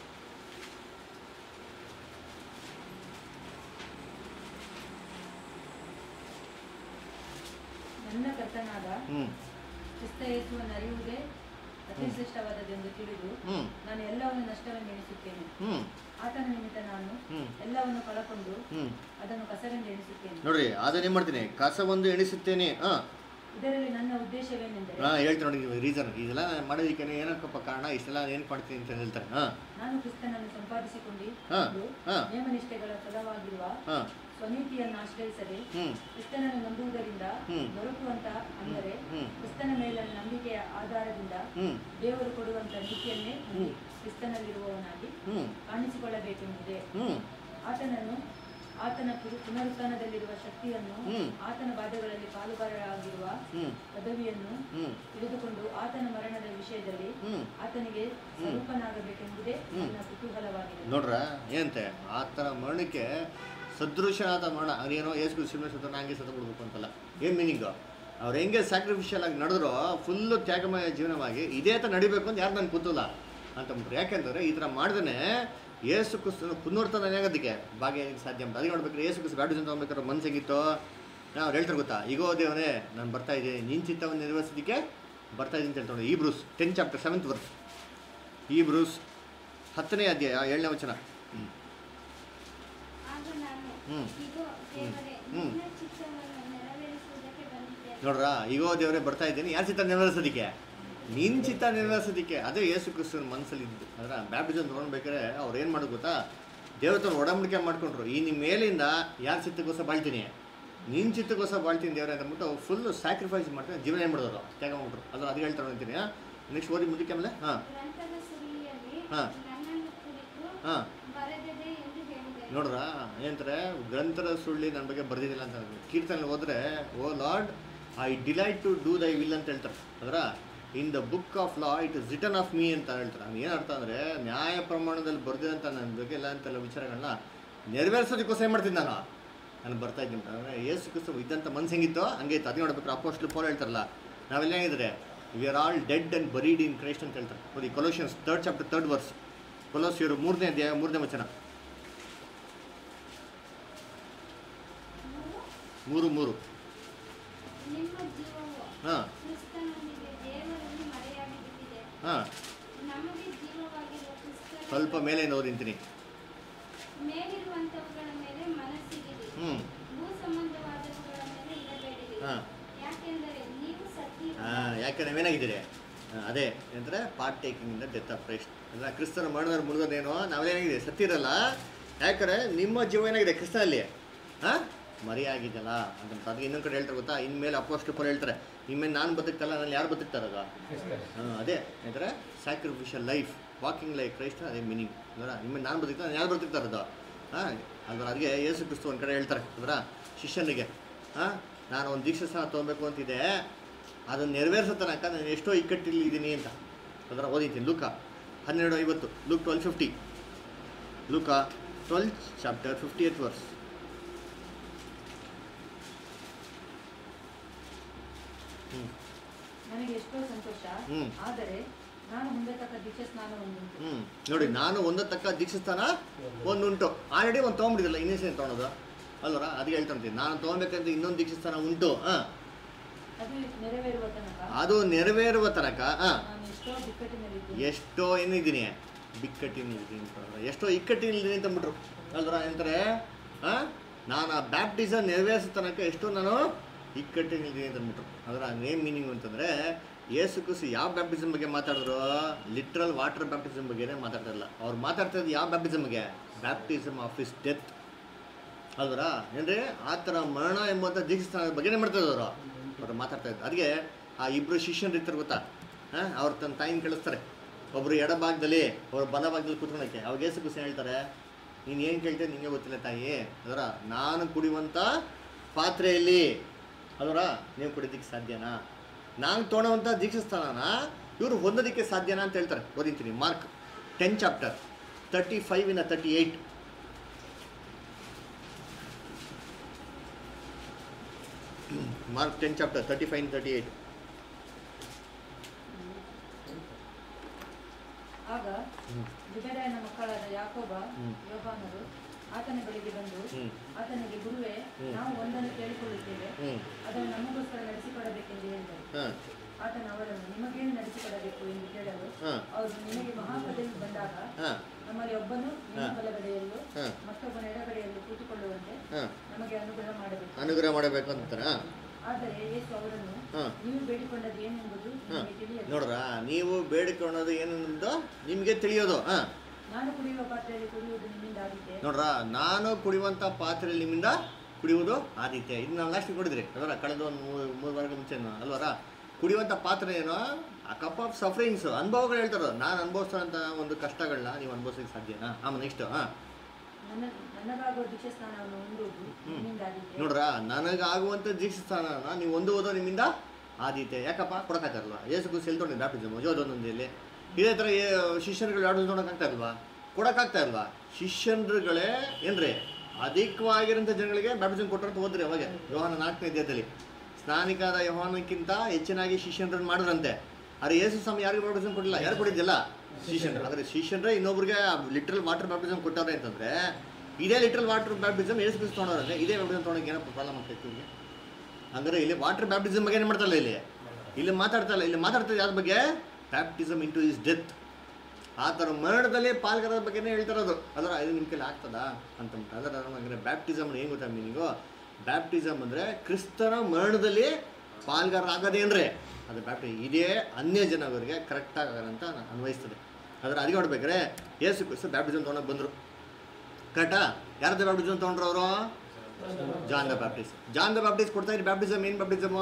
ನನ್ನ ಕರ್ತನಾದ ಹ್ಞೂ ಕ್ರಿಸ್ತ ಯೇಸುವನ್ನು ಅರಿಯುವುದೇ ಅತಿ ಶ್ರೇಷ್ಠವಾದದ್ದೆಂದು ತಿಳಿದು ಹ್ಞೂ ನಾನು ಎಲ್ಲವನ್ನು ನಷ್ಟವೆಂದು ಎಣಿಸುತ್ತೇನೆ. ಹ್ಞೂ ಆತನ ನಿಮಿತ್ತ ನಾನು ಹ್ಞೂ ಎಲ್ಲವನ್ನು ಕಳಕೊಂಡು ಹ್ಞೂ ಅದನ್ನು ಕಸವೆಂದು ಎಣಿಸುತ್ತೇನೆ. ನೋಡ್ರಿ, ಅದನ್ನೇನು ಮಾಡ್ತೀನಿ? ಕಸವೊಂದು ಎಣಿಸುತ್ತೇನೆ. ಹಾಂ ಇದರಲ್ಲಿ ನನ್ನ ಉದ್ದೇಶವೇನೆಂದರೆ, ಹಾಂ ಹೇಳ್ತೀನಿ ನೋಡಿ ರೀಸನ್. ಇದೆಲ್ಲ ಮಾಡೋದಕ್ಕೆ ಏನಕ್ಕಪ್ಪ ಕಾರಣ, ಇಷ್ಟೆಲ್ಲ ಏನು ಮಾಡ್ತೀನಿ ಅಂತ ಹೇಳ್ತಾರೆ. ಹಾಂ ನಾನು ಕ್ರಿಸ್ತನನ್ನು ಸಂಪಾದಿಸಿಕೊಂಡು ಹಾಂ ಹಾಂ ನೇಮನಿಷ್ಠೆಗಳ ಫಲವಾಗಿರುವ ಹಾಂ ಸ್ವನೀತಿಯನ್ನು ಆಶ್ರಯಿಸದೆ ಹ್ಞೂ ಕ್ರಿಸ್ತನನ್ನು ನಂಬುವುದರಿಂದ ಹ್ಮ್. ದೊರಕುವಂತ ಅಂದರೆ ಹ್ಞೂ ಕ್ರಿಸ್ತನ ಮೇಲಿನ ನಂಬಿಕೆಯ ಆಧಾರದಿಂದ ಹ್ಞೂ ದೇವರು ಕೊಡುವಂತ ನೀತಿಯನ್ನೇ ಹೊಂದಿ ಕ್ರಿಸ್ತನಲ್ಲಿರುವವನಾಗಿ ಹ್ಞೂ ಕಾಣಿಸಿಕೊಳ್ಳಬೇಕೆಂಬುದೇ. ಹ್ಞೂ ಆತನನ್ನು ಆತನ ಪುರು- ಪುನರುತ್ಥಾನದಲ್ಲಿರುವ ಶಕ್ತಿಯನ್ನು ಹ್ಮ್. ಆತನ ಬಾಧೆಗಳಲ್ಲಿ ಪಾಲುಗಾರರಾಗಿರುವ ಹ್ಞೂ ಪದವಿಯನ್ನು ಹ್ಞೂ ತಿಳಿದುಕೊಂಡು ಆತನ ಮರಣದ ವಿಷಯದಲ್ಲಿ ಹ್ಞೂ ಆತನಿಗೆ ಸ್ವರೂಪನಾಗಬೇಕೆಂಬುದೇ ನನ್ನ ಕುತೂಹಲವಾಗಿದೆ. ನೋಡ್ರ ಏನಂತೆ, ಆ ಥರ ಮರಣಕ್ಕೆ ಸದೃಶನಾದ ಮರಣ. ಅದೇನೋ ಯೇಸು ಕ್ರಿಸ್ತನ ಸತ್ತ ಹಂಗೆ ಸತ್ತ ಬಿಡ್ಬೇಕು ಅಂತಲ್ಲ. ಏನು ಮೀನಿಂಗು? ಅವ್ರು ಹೆಂಗೆ ಸ್ಯಾಕ್ರಿಫಿಷಿಯಲ್ ಆಗಿ ನಡೆದ್ರು, ಫುಲ್ಲು ತ್ಯಾಗಮಯ ಜೀವನವಾಗಿ ಇದೇ ಥರ ನಡಿಬೇಕು ಅಂತ ಯಾರು ನನಗೆ ಕೂತಲ್ಲ ಅಂತಂದ್ಬಿಟ್ರು. ಯಾಕೆಂದರೆ ಈ ಥರ ಮಾಡ್ದೇ ಯೇಸು ಕ್ರಿಸ್ತನ ಪುನರುತ್ಥಾನ ಆಗೋದಕ್ಕೆ ಭಾಗ್ಯಕ್ಕೆ ಸಾಧ್ಯ ಅಂತ. ಅದಕ್ಕೆ ನೋಡ್ಬೇಕಾದ್ರೆ ಯೇಸು ಕ್ರಿಸ್ತ ಬ್ಯಾಪ್ಟಿಸಮ್ ತೊಗೊಬೇಕಾದ್ರೆ ಮನಸ್ಸಿಗಿತ್ತು. ನಾವು ಹೇಳ್ತಾರೆ ಗೊತ್ತಾ, ಈಗೋ ದೇವನೇ ನಾನು ಬರ್ತಾ ಇದ್ದೀನಿ, ನಿನ್ನ ಚಿತ್ತವನ್ನು ನೆರವೇರಿಸೋದಕ್ಕೆ ಬರ್ತಾ ಇದ್ದೀನಿ ಅಂತ ಹೇಳ್ತಾರೆ. ಈ Bruce ten chapter seventh verse, ಈ ಬ್ರೂಸ್ ಹತ್ತನೇ ಅಧ್ಯಾಯ ಏಳನೇ ವಚನ. ಹ್ಞೂ ಹ್ಞೂ ಹ್ಞೂ ನೋಡ್ರ, ಈಗೋ ದೇವರೇ ಬರ್ತಾ ಇದ್ದೀನಿ, ಯಾರ ಚಿತ್ತ ನೆರವೇರಿಸೋದಕ್ಕೆ? ನಿನ್ನ ಚಿತ್ತ ನೆರವೇರಿಸೋದಕ್ಕೆ. ಅದೇ ಯೇಸು ಕ್ರಿಸ್ತನ ಮನಸ್ಸಲ್ಲಿ ಇದ್ದು. ಅದರ ಬ್ಯಾಪ್ಟಿಸಮ್ ತೊಗೊಳ್ಬೇಕಾದ್ರೆ ಅವ್ರು ಏನು ಮಾಡೋದು ಗೊತ್ತಾ, ದೇವರನ್ನ ಒಡಂಬಡಿಕೆ ಮಾಡ್ಕೊಂಡ್ರು. ಈ ನಿಮ್ಮ ಮೇಲಿಂದ ಯಾರ ಚಿತ್ತಕ್ಕೋಸ್ಕರ ಬಾಳ್ತೀನಿ? ನಿನ್ನ ಚಿತ್ತಕ್ಕೋಸ್ಕರ ಬಾಳ್ತೀನಿ ದೇವರೇ ಅಂತಂದ್ಬಿಟ್ಟು ಫುಲ್ಲು ಸ್ಯಾಕ್ರಿಫೈಸ್ ಮಾಡ್ತಾರೆ. ಜೀವನ ಏನು ಮಾಡಿದ್ರು? ತ್ಯಾಗ ಮಾಡ್ಬಿಟ್ರು. ಅದು ಅದು ಹೇಳ್ತಾರೆ ಅಂತೀನಿ. ನೆಕ್ಸ್ಟ್ ಓದಿ ಮುಂದಕ್ಕೆ ಆಮೇಲೆ. ಹಾಂ ಹಾಂ ಹಾಂ ನೋಡ್ರ ಏನಂತಾರೆ ಗ್ರಂಥದ ಸುಳ್ಳಿ ನನ್ನ ಬಗ್ಗೆ ಬರ್ದಿದ್ದಿಲ್ಲ ಅಂತ ಕೀರ್ತನೆ ಹೋದ್ರೆ ಓ lord I delight to do ದೈ ವಿಲ್ ಅಂತ ಹೇಳ್ತಾರೆ ಅದರ in the book of law it is written of me ಅಂತ ಹೇಳ್ತಾರೆ ಅದು ಏನರ್ಥ ಅಂದರೆ ನ್ಯಾಯ ಪ್ರಮಾಣದಲ್ಲಿ ಬರ್ದಿದಂಥ ನನ್ನ ಬಗ್ಗೆ ಎಲ್ಲ ಅಂತೆಲ್ಲ ವಿಚಾರಗಳನ್ನ ನೆರವೇರಿಸೋದಕ್ಕೋಸ್ಕರ ಏನು ಮಾಡ್ತೀನಿ ನಾನು ನಾನು ಬರ್ತಾ ಇದ್ದೀನಿ ಅಂದರೆ ಏಸು ಕ್ರಿಸ್ತ ಇದ್ದಂಥ ಮನ್ಸು ಹೆಂಗಿತ್ತು ಹಂಗೆ ಇತ್ತು ಅದೇ ನೋಡ್ಬೇಕು ಅಪೋಸ್ಟಲ್ ಪೌಲ್ ಹೇಳ್ತಾರಲ್ಲ ನಾವೆಲ್ಲ ಏನಿದ್ರೆ we are all dead and buried in Christ ಅಂತ ಹೇಳ್ತಾರೆ ನೋಡಿ Colossians third chapter third verse ಕೊಲೋಸಿಯರು ಮೂರನೇ ಅಧ್ಯಾಯ ಮೂರನೇ ವಚನ ಮೂರು ಮೂರು ನಿಮ್ಮ ಜೀವವು ಹಾಂ ಕ್ರಿಸ್ತನೊಂದಿಗೆ ದೇವರಲ್ಲಿ ಮರೆಯಾಗಿ ಬಿಟ್ಟಿದೆ. ಹಾಂ ನಮಗೆ ಜೀವವಾಗಿರುವ ಕ್ರಿಸ್ತನ ಸ್ವಲ್ಪ ಮೇಲೆ ಓದಿಂತೀನಿ ಮೇಲಿರುವಂತವುಗಳ ಮೇಲೆ ಮನಸ್ಸಿಡಿರಿ, ಹ್ಞೂ ಭೂ ಸಂಬಂಧವಾದವುಗಳ ಮೇಲೆ ಇರಬೇಡಿರಿ. ಹಾಂ ಯಾಕೆಂದರೆ ನೀವು ಸತ್ಯ ಹಾಂ ಯಾಕೆ ನಾವೇನಾಗಿದ್ದೀರಿ ಅದೇ ಏನಂದರೆ ಪಾರ್ಟ್ ಟೇಕಿಂಗ್ ಇಂದ ಡೆತ್ ಆಫ್ ಕ್ರೈಸ್ಟ್ ಅಂದರೆ ಕ್ರಿಸ್ತನ ಮಾಡಿದವ್ರು ಮುಳುಗೋದೇನೋ ನಾವೇನಾಗಿದೆ ಸತ್ತಿರಲ್ಲ ಯಾಕಂದರೆ ನಿಮ್ಮ ಜೀವ ಏನಾಗಿದೆ ಕ್ರಿಸ್ತನಲ್ಲಿ ಹಾಂ ಮರಿಯಾಗಿದ್ದಲ್ಲ ಅಂತ ಅದಕ್ಕೆ ಇನ್ನೊಂದು ಕಡೆ ಹೇಳ್ತಾರೆ ಗೊತ್ತಾ ಇನ್ಮೇಲೆ ಅಪೋಸ್ಟಲ್ ಪೌಲ್ ಹೇಳ್ತಾರೆ ಇನ್ಮೇಲೆ ನಾನು ಬದುಕ್ತಲ್ಲ ನಾನು ಯಾರು ಬದುಕ್ತಾರದ ಹಾಂ ಅದೇ ಏನಂದರೆ sacrificial life walking life Christ ಅದೇ ಮೀನಿಂಗ್ ಅಂದ್ರೆ ಇನ್ಮೇಲೆ ನಾನು ಬದುಕ್ತಾ ನಾನು ಯಾರು ಬದುಕ್ತಾರದು ಹಾಂ ಅಂದ್ರೆ ಅದಕ್ಕೆ ಯೇಸು ಕ್ರಿಸ್ತು ಒಂದು ಕಡೆ ಹೇಳ್ತಾರೆ ಅಂದ್ರೆ ಶಿಷ್ಯನಿಗೆ ಹಾಂ ನಾನು ಒಂದು ದೀಕ್ಷಾ ಸ್ಥಾನ ತೊಗೊಬೇಕು ಅಂತಿದೆ ಅದನ್ನು ನೆರವೇರಿಸೋ ತನಕ ನಾನು ಎಷ್ಟೋ ಇಕ್ಕಟ್ಟಿಲ್ಲಿ ಇದ್ದೀನಿ ಅಂತ ಅದರ ಓದಿದ್ದೀನಿ ಲೂಕ ಹನ್ನೆರಡು ಐವತ್ತು luke twelve fifty ಲೂಕ twelve chapter fifty ಏತ್ ವರ್ಸ್ ಹ್ಞೂ ನನಗೆ ಎಷ್ಟೋ ಸಂತೋಷ ಹ್ಞೂ ಆದರೆ ನಾನು ಮುಂದೆ ತಕ್ಕ ದೀಕ್ಷಾ ಸ್ನಾನ ಒಂದುಂಟು. ಹ್ಞೂ ನೋಡಿ ನಾನು ಒಂದತಕ್ಕ ದೀಕ್ಷಾಸ್ಥಾನ ಒಂದುಂಟು ಆಲ್ರೆಡಿ ಒಂದು ತೊಗೊಂಬಿಟ್ಟಿಲ್ಲ ಇನ್ನೇನು ತೊಗೊಳೋದು ಅಲ್ವರ ಅದಕ್ಕೆ ಹೇಳ್ತಾಂತೀನಿ ನಾನು ತೊಗೊಬೇಕಂತ ಇನ್ನೊಂದು ದೀಕ್ಷಾಸ್ಥಾನ ಉಂಟು ಹಾಂ ಅದು ನೆರವೇರುವ ತನಕ ಅದು ನೆರವೇರುವ ತನಕ ಹಾಂ ನಾನು ಎಷ್ಟೋ ಬಿಕ್ಕಟ್ಟಿನಲ್ಲಿದ್ದೀನಿ. ಎಷ್ಟೋ ಏನಿದ್ದೀನಿ ಬಿಕ್ಕಟ್ಟಿನಿದ್ದೀನಿ ಅಂತಂದ್ರೆ ಎಷ್ಟೋ ಇಕ್ಕಟ್ಟಿನಿದ್ದೀನಿ ಅಂತಂದ್ಬಿಟ್ರು ಅಲ್ವರ ಏನಂತಾರೆ ಹಾಂ ನಾನು ಆ ಬ್ಯಾಪ್ಟಿಸಮ್ ನೆರವೇರಿಸೋ ತನಕ ಎಷ್ಟೋ ನಾನು ಇಕ್ಕಟ್ಟಿನಿದ್ದೀನಿ ಅಂತಂದ್ಬಿಟ್ರು ಅದರ ನೇಮ್ ಮೀನಿಂಗ್ ಅಂತಂದರೆ ಯೇಸು ಕ್ರಿಸ್ತು ಯಾವ ಬ್ಯಾಪ್ಟಿಸಮ್ ಬಗ್ಗೆ ಮಾತಾಡಿದ್ರು ಲಿಟ್ರಲ್ ವಾಟರ್ ಬ್ಯಾಪ್ಟಿಸಮ್ ಬಗ್ಗೆನೇ ಮಾತಾಡ್ತಾ ಇಲ್ಲ ಅವ್ರು ಮಾತಾಡ್ತಾ ಇದ್ದು ಯಾವ ಬ್ಯಾಪ್ಟಿಸಮ್ ಬಗ್ಗೆ ಬ್ಯಾಪ್ಟಿಸಮ್ ಆಫ್ ಹಿಸ್ ಡೆತ್ ಅಲ್ವರ ಏನ್ರಿ ಆ ಥರ ಮರಣ ಎಂಬಂಥ ದೀಕ್ಷಾಸ್ಥಾನದ ಬಗ್ಗೆನೇ ಮಾಡ್ತಾ ಇದ್ದವರು ಅವ್ರು ಮಾತಾಡ್ತಾ ಇದ್ರು ಅದಕ್ಕೆ ಆ ಇಬ್ಬರು ಶಿಷ್ಯರು ಇರ್ತಾರೆ ಗೊತ್ತಾ ಹಾಂ ಅವ್ರು ತನ್ನ ತಾಯಿನ ಕಳಿಸ್ತಾರೆ ಒಬ್ಬರು ಎಡಭಾಗದಲ್ಲಿ ಒಬ್ಬರು ಬಲಭಾಗದಲ್ಲಿ ಕೂತ್ಕೊಳಕ್ಕೆ ಅವಾಗ ಯೇಸು ಕ್ರಿಸ್ತು ಹೇಳ್ತಾರೆ ನೀನು ಏನು ಕೇಳ್ತೇವೆ ನಿಮಗೆ ಗೊತ್ತಿಲ್ಲ ತಾಯಿ ಅದರ ನಾನು ಕುಡಿಯುವಂಥ ಪಾತ್ರೆಯಲ್ಲಿ ಅದರ ನೀವು ಕುಡಿಯೋದಕ್ಕೆ ಸಾಧ್ಯನಾ ನಾನು ತೊಗೊಳ್ಳೋವಂಥ ದೀಕ್ಷಾಸ್ಥಾನನ ಇವರು ಹೊಂದೋದಕ್ಕೆ ಸಾಧ್ಯನಾ ಅಂತ ಹೇಳ್ತಾರೆ ಓದಿಂತೀನಿ mark ten chapter thirty five ಇನ್ನ thirty eight mark ten chapter thirty five in thirty eight ಆಗ ಜೆಬೆದಾಯನ ಮಕ್ಕಳಾದ ಯಾಕೋಬ ಹ್ಮ್. ಯೋಹಾನರು ಆತನ ಬಳಿಗೆ ಬಂದು ಹ್ಞೂ ಆತನಿಗೆ ಗುರುವೇ ಹ್ಮ್. ನಾವು ಒಂದನ್ನು ಕೇಳಿಕೊಳ್ಳುತ್ತೇವೆ ಹ್ಞೂ ಅದನ್ನು ನಮಗೋಸ್ಕರ ನಡೆಸಿಕೊಡಬೇಕೆಂದು ಹೇಳಿದರು. ಹಾಂ ಆತನ ಅವರನ್ನು ನಿಮಗೇನು ನಡೆಸಿಕೊಡಬೇಕು ಎಂದು ಕೇಳಲು ಹಾಂ ಅವರು ನಿಮಗೆ ಮಹಾಪದವಿ ಬಂದಾಗ ಹಾಂ ನಮ್ಮಲ್ಲಿ ಒಬ್ಬನು ನಿಮ್ಮ ಹಾ. ಬಲಗಡೆಯಲ್ಲೂ ಹಾಂ ಮತ್ತೊಬ್ಬನ ಎಡಗಡೆಯಲ್ಲೂ ಕೂತುಕೊಳ್ಳುವಂತೆ ಹಾಂ ನಮಗೆ ಅನುಗ್ರಹ ಮಾಡಬೇಕು. ಅನುಗ್ರಹ ಮಾಡಬೇಕು ಅಂತಾರೆ ಹಾಂ ಆದರೆ ಯೇಸು ಅವರನ್ನು ಹಾಂ ನೀವು ಬೇಡಿಕೊಂಡದ್ದು ಏನೆಂಬುದು ಹಾಂ ನಿಮಗೆ ತಿಳಿಯದು. ನೋಡ್ರ ನೀವು ಬೇಡಿಕೊಳ್ಳೋದು ಏನಂದು ನಿಮಗೆ ತಿಳಿಯೋದು ಹಾಂ ನಾನು ಕುಡಿಯುವ ಪಾತ್ರೆಯಲ್ಲಿ ಕುಡಿಯುವುದು ನಿಮ್ಮಿಂದ ಆಗಿದೆ. ನೋಡ್ರ ನಾನು ಕುಡಿಯುವಂಥ ಪಾತ್ರೆಯಲ್ಲಿ ನಿಮ್ಮಿಂದ ಕುಡಿಯುವುದು ಆದಿತ್ಯ ಇದು ನಾವು ಲಾಸ್ಟಿಗೆ ನೋಡಿದ್ರಿ ಅದರ ಕಳೆದ ಒಂದು ಮೂರು ಮೂರು ವಾರ ಮುಂಚೆ ಅಲ್ವರ ಕುಡಿಯುವಂಥ ಪಾತ್ರೆ ಏನೋ ಆ ಕಪ್ ಆಫ್ ಸಫರಿಂಗ್ಸ್ ಅನುಭವಗಳು ಹೇಳ್ತಾರೆ ನಾನು ಅನುಭವಿಸೋಂಥ ಒಂದು ಕಷ್ಟಗಳನ್ನ ನೀವು ಅನುಭವಿಸೋಕ್ಕೆ ಸಾಧ್ಯನಾ ಆಮೇಲೆ ನೆಕ್ಸ್ಟ್ ಹಾಂ ನನ್ನ ನನಗಾಗುವ ದೀಕ್ಷಾ ಸ್ನಾನವನ್ನು ಹೊಂದುವುದು ನಿಮ್ಮಿಂದ ಆಗಿದೆ. ನೋಡ್ರ ನನಗಾಗುವಂಥ ದೀಕ್ಷಾಸ್ಥಾನನ ನೀವು ಹೊಂದುವುದೋ ನಿಮ್ಮಿಂದ ಆದಿತ್ಯ ಯಾಕಪ್ಪ ಕೊಡೋಕ್ಕಾಗಲ್ವಾ ಯೇಸು ಕ್ರಿಸ್ತು ಎಲ್ಲಿ ತೊಗೊಂಡು ಬ್ಯಾಪ್ಟಿಸಮ್ ಯೋಧನೊಂದಲ್ಲಿ ಇದೇ ಥರ ಶಿಷ್ಯರುಗಳು ಯಾರು ತೊಗೊಳಕ್ಕಾಗ್ತಾ ಇಲ್ವಾ ಕೊಡೋಕ್ಕಾಗ್ತಾ ಇಲ್ವಾ ಶಿಷ್ಯರುಗಳೇ ಏನ್ರಿ ಅಧಿಕವಾಗಿರೋಂಥ ಜನಗಳಿಗೆ ಬ್ಯಾಪ್ಟಿಸಮ್ ಕೊಟ್ಟರಂತ ಹೋದ್ರಿ ಅವಾಗ ಯೋಹಾನ ನಾಲ್ಕನೇ ಅಧ್ಯಾಯದಲ್ಲಿ ಸ್ನಾನಿಕಾದ ಯೋಹಾನಕ್ಕಿಂತ ಹೆಚ್ಚಿನಾಗಿ ಶಿಷ್ಯರನ್ನು ಮಾಡಿದ್ರಂತೆ ಆದರೆ ಯೇಸು ಸ್ವಾಮಿ ಯಾರಿಗೂ ಬ್ಯಾಪ್ಟಿಸಮ್ ಕೊಟ್ಟಿಲ್ಲ ಯಾರು ಕೊಟ್ಟಿದ್ದಿಲ್ಲ ಶಿಷ್ಯರು ಆದರೆ ಶಿಷ್ಯರೇ ಇನ್ನೊಬ್ರಿಗೆ ಲಿಟ್ರಲ್ ವಾಟರ್ ಬ್ಯಾಪ್ಟಿಸಮ್ ಕೊಟ್ಟವ್ರೆ ಅಂತಂದರೆ ಇದೇ literal water baptism Yesu Kristu ತೊಗೊಂಡವ್ರೆ ಇದೇ ಬ್ಯಾಪ್ಟಿಸಮ್ ತೊಗೊಳಕ್ಕೆ ಏನಪ್ಪ ಪ್ರಾಬ್ಲಮ್ ಆಗ್ತೈತೆ ಇವ್ರಿಗೆ ಅಂದರೆ ಇಲ್ಲಿ ವಾಟರ್ ಬ್ಯಾಪ್ಟಿಸಮ್ ಬಗ್ಗೆ ಏನು ಮಾಡ್ತಾಯಿಲ್ಲ ಇಲ್ಲಿ ಇಲ್ಲಿ ಮಾತಾಡ್ತಾ ಇಲ್ಲ ಇಲ್ಲಿ ಮಾತಾಡ್ತಾರೆ ಯಾರ ಬಗ್ಗೆ ಬ್ಯಾಪ್ಟಿಸಮ್ ಇಂಟು ಇಸ್ ಡೆತ್ ಆ ಥರ ಮರಣದಲ್ಲಿ ಪಾಲ್ಗಾರದ ಬಗ್ಗೆನೇ ಹೇಳ್ತಾರೋದು ಅದರ ಇದು ನಿಮ್ಮ ಕೈಲಿ ಆಗ್ತದಾ ಅಂತಂದ್ಬಿಟ್ಟು ಅದರ ಅಂದರೆ ಬ್ಯಾಪ್ಟಿಸಮ್ ಏನು ಗೊತ್ತಾ ಮೀನಿಂಗು ಬ್ಯಾಪ್ಟಿಸಮ್ ಅಂದರೆ ಕ್ರಿಸ್ತನ ಮರಣದಲ್ಲಿ ಪಾಲ್ಗಾರರಾಗೋದೇನ್ರಿ ಅದು ಬ್ಯಾಪ್ಟಿ ಇದೇ ಅನ್ಯ ಜನವರಿಗೆ ಕರೆಕ್ಟಾಗಿ ಅಂತ ಅನ್ವಯಿಸ್ತದೆ ಅದರ ಅದಕ್ಕೆ ನೋಡ್ಬೇಕಾದ್ರೆ ಯೇಸು ಕ್ರಿಸ್ತ ಬ್ಯಾಪ್ಟಿಸಮ್ ತೊಗೊಂಡೋಗಿ ಬಂದರು ಕರೆಕ್ಟಾ ಯಾರ್ದು ಬ್ಯಾಪ್ಟಿಸಮ್ ತೊಗೊಂಡ್ರು ಅವರು John the Baptist John the Baptist ಕೊಡ್ತಾ ಇದ್ರು ಬ್ಯಾಪ್ಟಿಸಮ್ ಏನು ಬ್ಯಾಪ್ಟಿಸಮು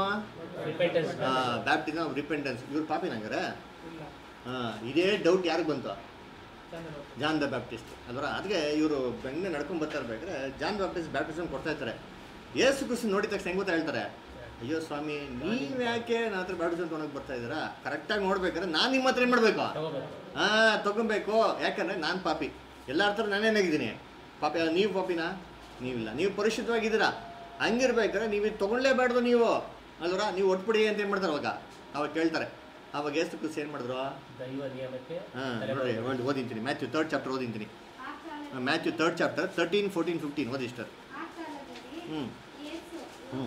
ಬ್ಯಾಪ್ಟಿಸಮ್ ಆಫ್ ರಿಪೆಂಟೆನ್ಸ್ ಇವ್ರು ಪಾಪಿನಂಗಾರೆ ಹಾಂ ಇದೇ ಡೌಟ್ ಯಾರಿಗೆ ಬಂತು ಜಾನ್ ದ ಬ್ಯಾಪ್ಟಿಸ್ಟ್ ಅಲ್ವರ. ಅದಕ್ಕೆ ಇವರು ಬೆಣ್ಣೆ ನಡ್ಕೊಂಡು ಬರ್ತಾ ಇರ್ಬೇಕಾದ್ರೆ ಜಾನ್ ಬ್ಯಾಪ್ಟಿಸ್ಟ್ ಬ್ಯಾಪ್ಟಿಸಮ್ ಕೊಡ್ತಾ ಇರ್ತಾರೆ. ಯೇಸು ಕ್ರಿಸ್ತ ನೋಡಿದ ತಕ್ಷಣ ಹೆಂಗ್ ಗೊತ್ತಾ ಹೇಳ್ತಾರೆ, ಅಯ್ಯೋ ಸ್ವಾಮಿ ನೀವು ಯಾಕೆ ನನ್ನ ಹತ್ರ ಬ್ಯಾಪ್ಟಿಸಮ್ ತೊಗೊಂಡೋಗಿ ಬರ್ತಾ ಇದ್ದೀರಾ, ಕರೆಕ್ಟಾಗಿ ನೋಡ್ಬೇಕಾದ್ರೆ ನಾನು ನಿಮ್ಮ ಹತ್ರ ಏನು ಮಾಡಬೇಕು, ಹಾಂ ತೊಗೊಬೇಕು. ಯಾಕಂದರೆ ನಾನು ಪಾಪಿ, ಎಲ್ಲರ ಹತ್ರ ನಾನೇನಾಗಿದ್ದೀನಿ ಪಾಪಿ. ನೀವು ಪಾಪಿನಾ? ನೀವಿಲ್ಲ. ನೀವು ಪರಿಶುದ್ಧವಾಗಿದ್ದೀರಾ. ಹಂಗಿರ್ಬೇಕಾದ್ರೆ ನೀವು ಇದು ತೊಗೊಳ್ಳೇಬಾರ್ದು ನೀವು ಅಲ್ವರ. ನೀವು ಒಟ್ಬಿಡಿ ಅಂತ ಏನು ಮಾಡ್ತಾರೆ ಅವಾಗ ಅವಾಗ ಕೇಳ್ತಾರೆ. ಅವಾಗ ಯೇಸು ಕ್ರಿಸ್ತ ಏನು ಮಾಡಿದ್ರು? ಹಾಂ ನೋಡ್ರಿ ಒಂದು ಓದಿಂತೀನಿ, Matthew third chapter ಓದಿಂತೀನಿ. Matthew third chapter thirteen fourteen fifteen ಓದಿ ಇಷ್ಟ. ಹ್ಞೂ ಹ್ಞೂ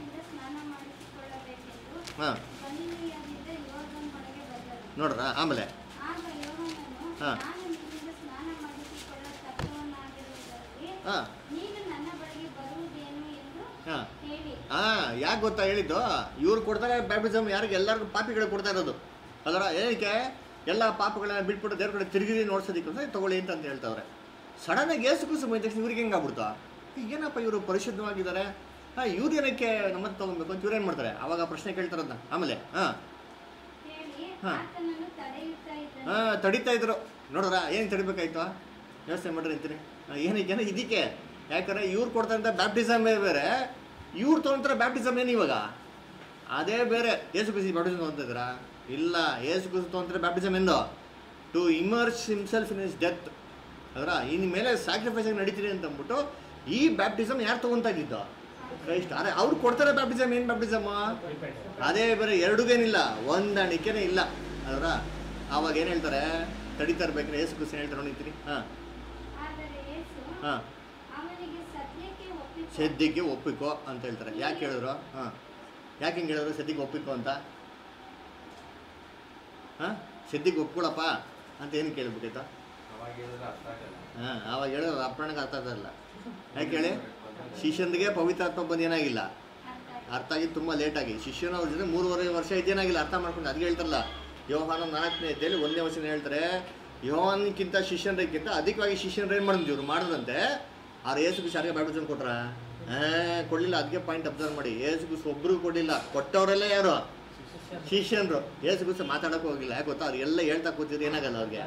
ಹಾಂ ನೋಡ್ರ. ಆಮೇಲೆ ಹಾಂ ಹಾಂ ಹಾಂ ಹಾಂ ಯಾಕೆ ಗೊತ್ತಾ ಹೇಳಿದ್ದು? ಇವ್ರು ಕೊಡ್ತಾರೆ ಬ್ಯಾಪ್ಟಿಸಮ್ ಯಾರಿಗೆ? ಎಲ್ಲರಿಗೂ ಪಾಪಿಗಳಿಗೆ ಕೊಡ್ತಾ ಇರೋದು ಅದರ. ಏನಕ್ಕೆ? ಎಲ್ಲ ಪಾಪಗಳನ್ನ ಬಿಟ್ಬಿಟ್ಟು ದೇವ್ರ ಕಡೆ ತಿರುಗಿ ನೋಡ್ಸೋದಕ್ಕೆ ತೊಗೊಳ್ಳಿ ಅಂತ ಅಂತ ಹೇಳ್ತಾವ್ರೆ. ಸಡನ್ನಾಗಿ ಯೇಸು ಕ್ರಿಸ್ತ ಬಂದ ತಕ್ಷಣ ಇವ್ರಿಗೆ ಹೆಂಗೆ ಆಗ್ಬಿಡ್ತಾ? ಏನಪ್ಪ ಇವರು ಪರಿಶುದ್ಧವಾಗಿದ್ದಾರೆ, ಹಾಂ ಇವ್ರು ಏನಕ್ಕೆ ನಮ್ಮನ್ನು ತೊಗೊಬೇಕು ಅಂತ ಇವ್ರು ಏನು ಮಾಡ್ತಾರೆ? ಅವಾಗ ಪ್ರಶ್ನೆ ಕೇಳ್ತಾರದನ್ನ. ಆಮೇಲೆ ಹಾಂ ಹಾಂ ಹಾಂ ತಡಿತಾ ಇದ್ರು ನೋಡ್ರ. ಏನು ತಡಿಬೇಕಾಯ್ತು? ಯೋಚನೆ ಮಾಡ್ರಿ ಅಂತೀನಿ. ಏನಕ್ಕೆ? ಇದಕ್ಕೆ. ಯಾಕಂದರೆ ಇವ್ರು ಕೊಡ್ತಾರಂಥ ಬ್ಯಾಪ್ಟಿಸಮೇ ಬೇರೆ, ಇವ್ರು ತೊಗೊಂತಾರೆ ಬ್ಯಾಪ್ಟಿಸಮ್ ಏನು ಇವಾಗ ಅದೇ ಬೇರೆ. ಯೇಸು ಕ್ರಿಸ್ತ ಬ್ಯಾಪ್ಟಿಸಮ್ ತೊಗೊಂತಿದ್ದೀರಾ? ಇಲ್ಲ. ಯೇಸು ಕ್ರಿಸ್ತ ತೊಗೊಂತಾರೆ ಬ್ಯಾಪ್ಟಿಸಮ್ ಎಂದು to immerse himself in his death ಅದರ. ಇನ್ನು ಮೇಲೆ ಸ್ಯಾಕ್ರಿಫೈಸ್ ಆಗಿ ನಡೀತೀರಿ ಅಂತ ಅಂದ್ಬಿಟ್ಟು ಈ ಬ್ಯಾಪ್ಟಿಸಮ್ ಯಾರು ತೊಗೊತಾ ಇದ್ದಿದ್ದು? ಕ್ರೈಸ್ಟ್. ಅದೇ ಅವ್ರು ಕೊಡ್ತಾರೆ ಬ್ಯಾಪ್ಟಿಸಮ್. ಏನು ಬ್ಯಾಪ್ಟಿಸಮ್ ಅದೇ ಬೇರೆ. ಎರಡುಗೇನಿಲ್ಲ, ಹೊಂದಾಣಿಕೆನೇ ಇಲ್ಲ ಅದರ. ಆವಾಗ ಏನು ಹೇಳ್ತಾರೆ? ತಡಿತಾ ಇರ್ಬೇಕಾರೆ ಯೇಸು ಕ್ರಿಸ್ತ ಹೇಳ್ತಾರೆ ನೋಡಿರ್ತೀರಿ. ಹಾಂ ಹಾಂ ಸದ್ಯಕ್ಕೆ ಒಪ್ಪಿಕೋ ಅಂತ ಹೇಳ್ತಾರೆ. ಯಾಕೆ ಹೇಳಿದ್ರು? ಹಾಂ ಯಾಕೆ ಹಿಂಗೆ ಹೇಳಿದ್ರು ಸದ್ಯಕ್ಕೆ ಒಪ್ಪಿಕೋ ಅಂತ? ಹಾಂ ಸದ್ಯಕ್ಕೆ ಒಪ್ಕೊಳಪ್ಪ ಅಂತ ಏನು ಕೇಳ್ಬಿಟ್ಟಿತ್ತ? ಹಾಂ ಆವಾಗ ಹೇಳೋದು ಅಪ್ಪಣ್ಣಗೆ ಅರ್ಥ ಆಗಲ್ಲ. ಯಾಕೆ ಹೇಳಿ? ಶಿಷ್ಯನಿಗೆ ಪವಿತ್ರಾತ್ಮ ಬಂದು ಏನಾಗಿಲ್ಲ, ಅರ್ಥ ಆಗಿದ್ದು ತುಂಬ ಲೇಟಾಗಿ. ಶಿಷ್ಯನ ಅವ್ರ ಜೊತೆ ಮೂರುವರೆ ವರ್ಷ ಇದೇನಾಗಿಲ್ಲ ಅರ್ಥ ಮಾಡ್ಕೊಂಡು. ಅದಕ್ಕೆ ಹೇಳ್ತಾರಲ್ಲ ಯೋಹಾನ ನಾಲ್ಕನೇ ಅಧ್ಯಾಯದಲ್ಲಿ ಒಂದನೇ ವರ್ಷ ಹೇಳ್ತಾರೆ, ಯೋಹಾನಕ್ಕಿಂತ ಶಿಷ್ಯನರಿಗಿಂತ ಅಧಿಕವಾಗಿ ಶಿಷ್ಯನರು ಏನು ಮಾಡಿದ್ರು ಇವ್ರು ಮಾಡಿದ್ರಂತೆ. ಆರು ಯೇಸು ಕ್ರಿಸ್ತ ಯಾರಿಗೆ ಬ್ಯಾಪ್ಟಿಸಮ್ ಕೊಟ್ರ? ಹಾಂ ಕೊಡಲಿಲ್ಲ. ಅದಕ್ಕೆ ಪಾಯಿಂಟ್ ಅಬ್ಸರ್ವ್ ಮಾಡಿ. ಯೇಸು ಕ್ರಿಸ್ತ ಒಬ್ಬರು ಕೊಡಲಿಲ್ಲ, ಕೊಟ್ಟವರೆಲ್ಲ ಯಾರು? ಶಿಷ್ಯನರು. ಯೇಸು ಕ್ರಿಸ್ತ ಮಾತಾಡೋಕ್ಕೂ ಹೋಗಿಲ್ಲ. ಯಾಕೆ ಗೊತ್ತಾ? ಅವ್ರು ಎಲ್ಲ ಹೇಳ್ತಾ ಕೂತಿದ್ರು ಏನಾಗಲ್ಲ ಅವ್ರಿಗೆ.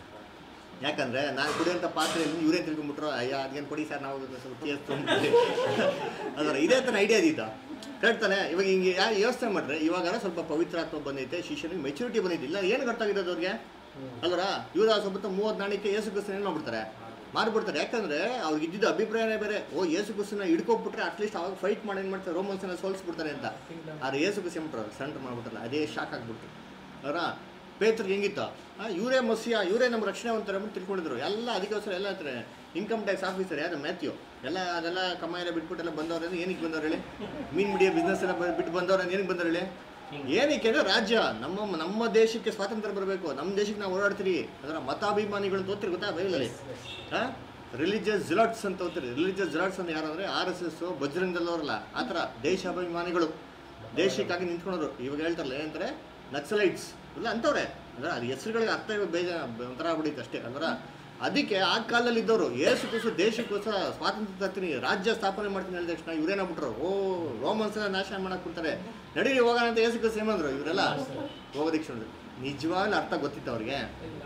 ಯಾಕಂದರೆ ನಾನು ಕುಡಿಯೋಂಥ ಪಾತ್ರೆಯಲ್ಲಿ ಇವರೇ ತಿಳ್ಕೊಂಬಿಟ್ರು, ಅಯ್ಯ ಅದೇನು ಕೊಡಿ ಸರ್ ನಾವು ಸ್ವಲ್ಪ ಕೇಸ್ ತೊಗೊಂಡ್ಬಿಟ್ಟು ಅದರ. ಇದೇ ಥರ ಐಡಿಯಾ ಇದ್ದಿದ್ದ ಕರೆಕ್ಟ್ ತಾನೆ? ಇವಾಗ ಹಿಂಗೆ ಯಾರು ಯೋಚನೆ ಮಾಡಿದ್ರೆ ಇವಾಗ ಸ್ವಲ್ಪ ಪವಿತ್ರಾತ್ಮ ಬಂದೈತೆ, ಶಿಷ್ಯನಿಗೆ ಮೆಚುರಿಟಿ ಬಂದಿದ್ದಿಲ್ಲ, ಏನು ಗೊತ್ತಾಗಿರೋದು ಅವ್ರಿಗೆ ಅಲ್ವರ. ಇವರು ಸ್ವಲ್ಪ ಮೂವತ್ತು ನಾಣಿಕೆ ಯೇಸು ಕ್ರಿಸ್ತನ ಏನು ಮಾಡ್ಬಿಡ್ತಾರೆ? ಮಾರ್ಬಿಡ್ತಾರೆ. ಯಾಕಂದರೆ ಅವ್ರಿಗೆ ಇದ್ದಿದ್ದು ಅಭಿಪ್ರಾಯನೇ ಬೇರೆ. ಓ ಯೇಸು ಕ್ರಿಸ್ತನ ಹಿಡ್ಕೊಬಿಟ್ರೆ ಅಟ್ಲೀಸ್ಟ್ ಅವಾಗ ಫೈಟ್ ಮಾಡಿ ಏನು ಮಾಡ್ತಾರೆ, ರೋಮನ್ಸನ್ನ ಸೋಲಿಸ್ಬಿಡ್ತಾರೆ ಅಂತ. ಆದ್ರೆ ಯೇಸು ಕ್ರಿಸ್ತ ಏನ್ಬಿಟ್ರು? ಸೆಂಟ್ರ್ ಮಾಡ್ಬಿಟ್ರಲ್ಲ, ಅದೇ ಶಾಕ್ ಆಗ್ಬಿಡ್ತು ಅವರ. ಪೇತ್ರಗೆ ಹೆಂಗಿತ್ತು? ಹಾಂ ಇವರೇ ಮಸಿಯ, ಇವರೇ ನಮ್ಮ ರಕ್ಷಣೆ ಅಂತಾರೆ ಅಂದ್ಬಿಟ್ಟು ತಿಳ್ಕೊಂಡಿದ್ರು ಎಲ್ಲ. ಅದಕ್ಕೋಸ್ಕರ ಎಲ್ಲ ಹತ್ರ ಇನ್ಕಮ್ ಟ್ಯಾಕ್ಸ್ ಆಫೀಸರ್ ಯಾರು ಮ್ಯಾಥ್ಯೂ ಎಲ್ಲ ಅದೆಲ್ಲ ಕಮಾಯೆಲ್ಲ ಬಿಟ್ಬಿಟ್ಟೆಲ್ಲ ಬಂದವ್ರೆ. ಏನಕ್ಕೆ ಬಂದವ್ರು ಹೇಳಿ? ಮೀನು ಮಿಡಿಯೋ ಬಿಸ್ನೆಸ್ ಎಲ್ಲ ಬಿಟ್ಟು ಬಂದವ್ರೆ. ಏನಕ್ಕೆ ಬಂದವ್ರು ಹೇಳಿ? ಏನಕ್ಕೆ ಅಂದರೆ ರಾಜ್ಯ ನಮ್ಮ ನಮ್ಮ ದೇಶಕ್ಕೆ ಸ್ವಾತಂತ್ರ್ಯ ಬರಬೇಕು, ನಮ್ಮ ದೇಶಕ್ಕೆ ನಾವು ಓಡಾಡ್ತೀರಿ. ಅದರ ಮತಾಭಿಮಾನಿಗಳು ತೋತಿರಿ ಗೊತ್ತಾ ಬೈಬಲಲ್ಲಿ? ಹಾಂ ರಿಲಿಜಿಯಸ್ ಜಿಲಾಟ್ಸ್ ಅಂತ ಹೋಗ್ತೀರಿ. ರಿಲಿಜಿಯಸ್ ಜಿಲಾಟ್ಸ್ ಅಂತ ಯಾರು ಅಂದರೆ ಆರ್ ಎಸ್ ಎಸ್ ಬಜರಂಗದಲ್ಲವರಲ್ಲ ಆ ಥರ ದೇಶಾಭಿಮಾನಿಗಳು, ದೇಶಕ್ಕಾಗಿ ನಿಂತ್ಕೊಂಡರು. ಇವಾಗ ಹೇಳ್ತಾರಲ್ಲ ಏನಂತಾರೆ ನಕ್ಸಲೈಟ್ಸ್ ಇಲ್ಲ ಅಂತವ್ರೆ. ಅಂದರೆ ಅದು ಹೆಸರುಗಳಿಗೆ ಅರ್ಥ ಬೇಜ ಒಂಥರ ಆಗ್ಬಿಟ್ಟಿತ್ತು ಅಷ್ಟೇ ಅಲ್ವರ. ಅದಕ್ಕೆ ಆ ಕಾಲದಲ್ಲಿ ಇದ್ದವರು ಯೇಸು ಕ್ರಿಸ್ತ ದೇಶಕ್ಕೋಸ್ಕರ ಸ್ವಾತಂತ್ರ್ಯ ತರ್ತೀನಿ, ರಾಜ್ಯ ಸ್ಥಾಪನೆ ಮಾಡ್ತೀನಿ ಹೇಳಿದ ತಕ್ಷಣ ಇವ್ರೇನಾಗ್ಬಿಟ್ರು? ಓ ರೋಮನ್ಸ್ನ ನಾಶ ಮಾಡಕ್ಕೆ ಕೊಡ್ತಾರೆ, ನಡೀರಿ ಹೋಗೋಣ ಅಂತ ಯೇಸು ಕ್ರಿಸ್ತ ಏನಾದ್ರು ಇವರೆಲ್ಲ ಹೋಗೋದಕ್ಕೆ ನೋಡಿದ್ರು. ನಿಜವಾಗ್ಲೂ ಅರ್ಥ ಗೊತ್ತಿತ್ತು ಅವ್ರಿಗೆ.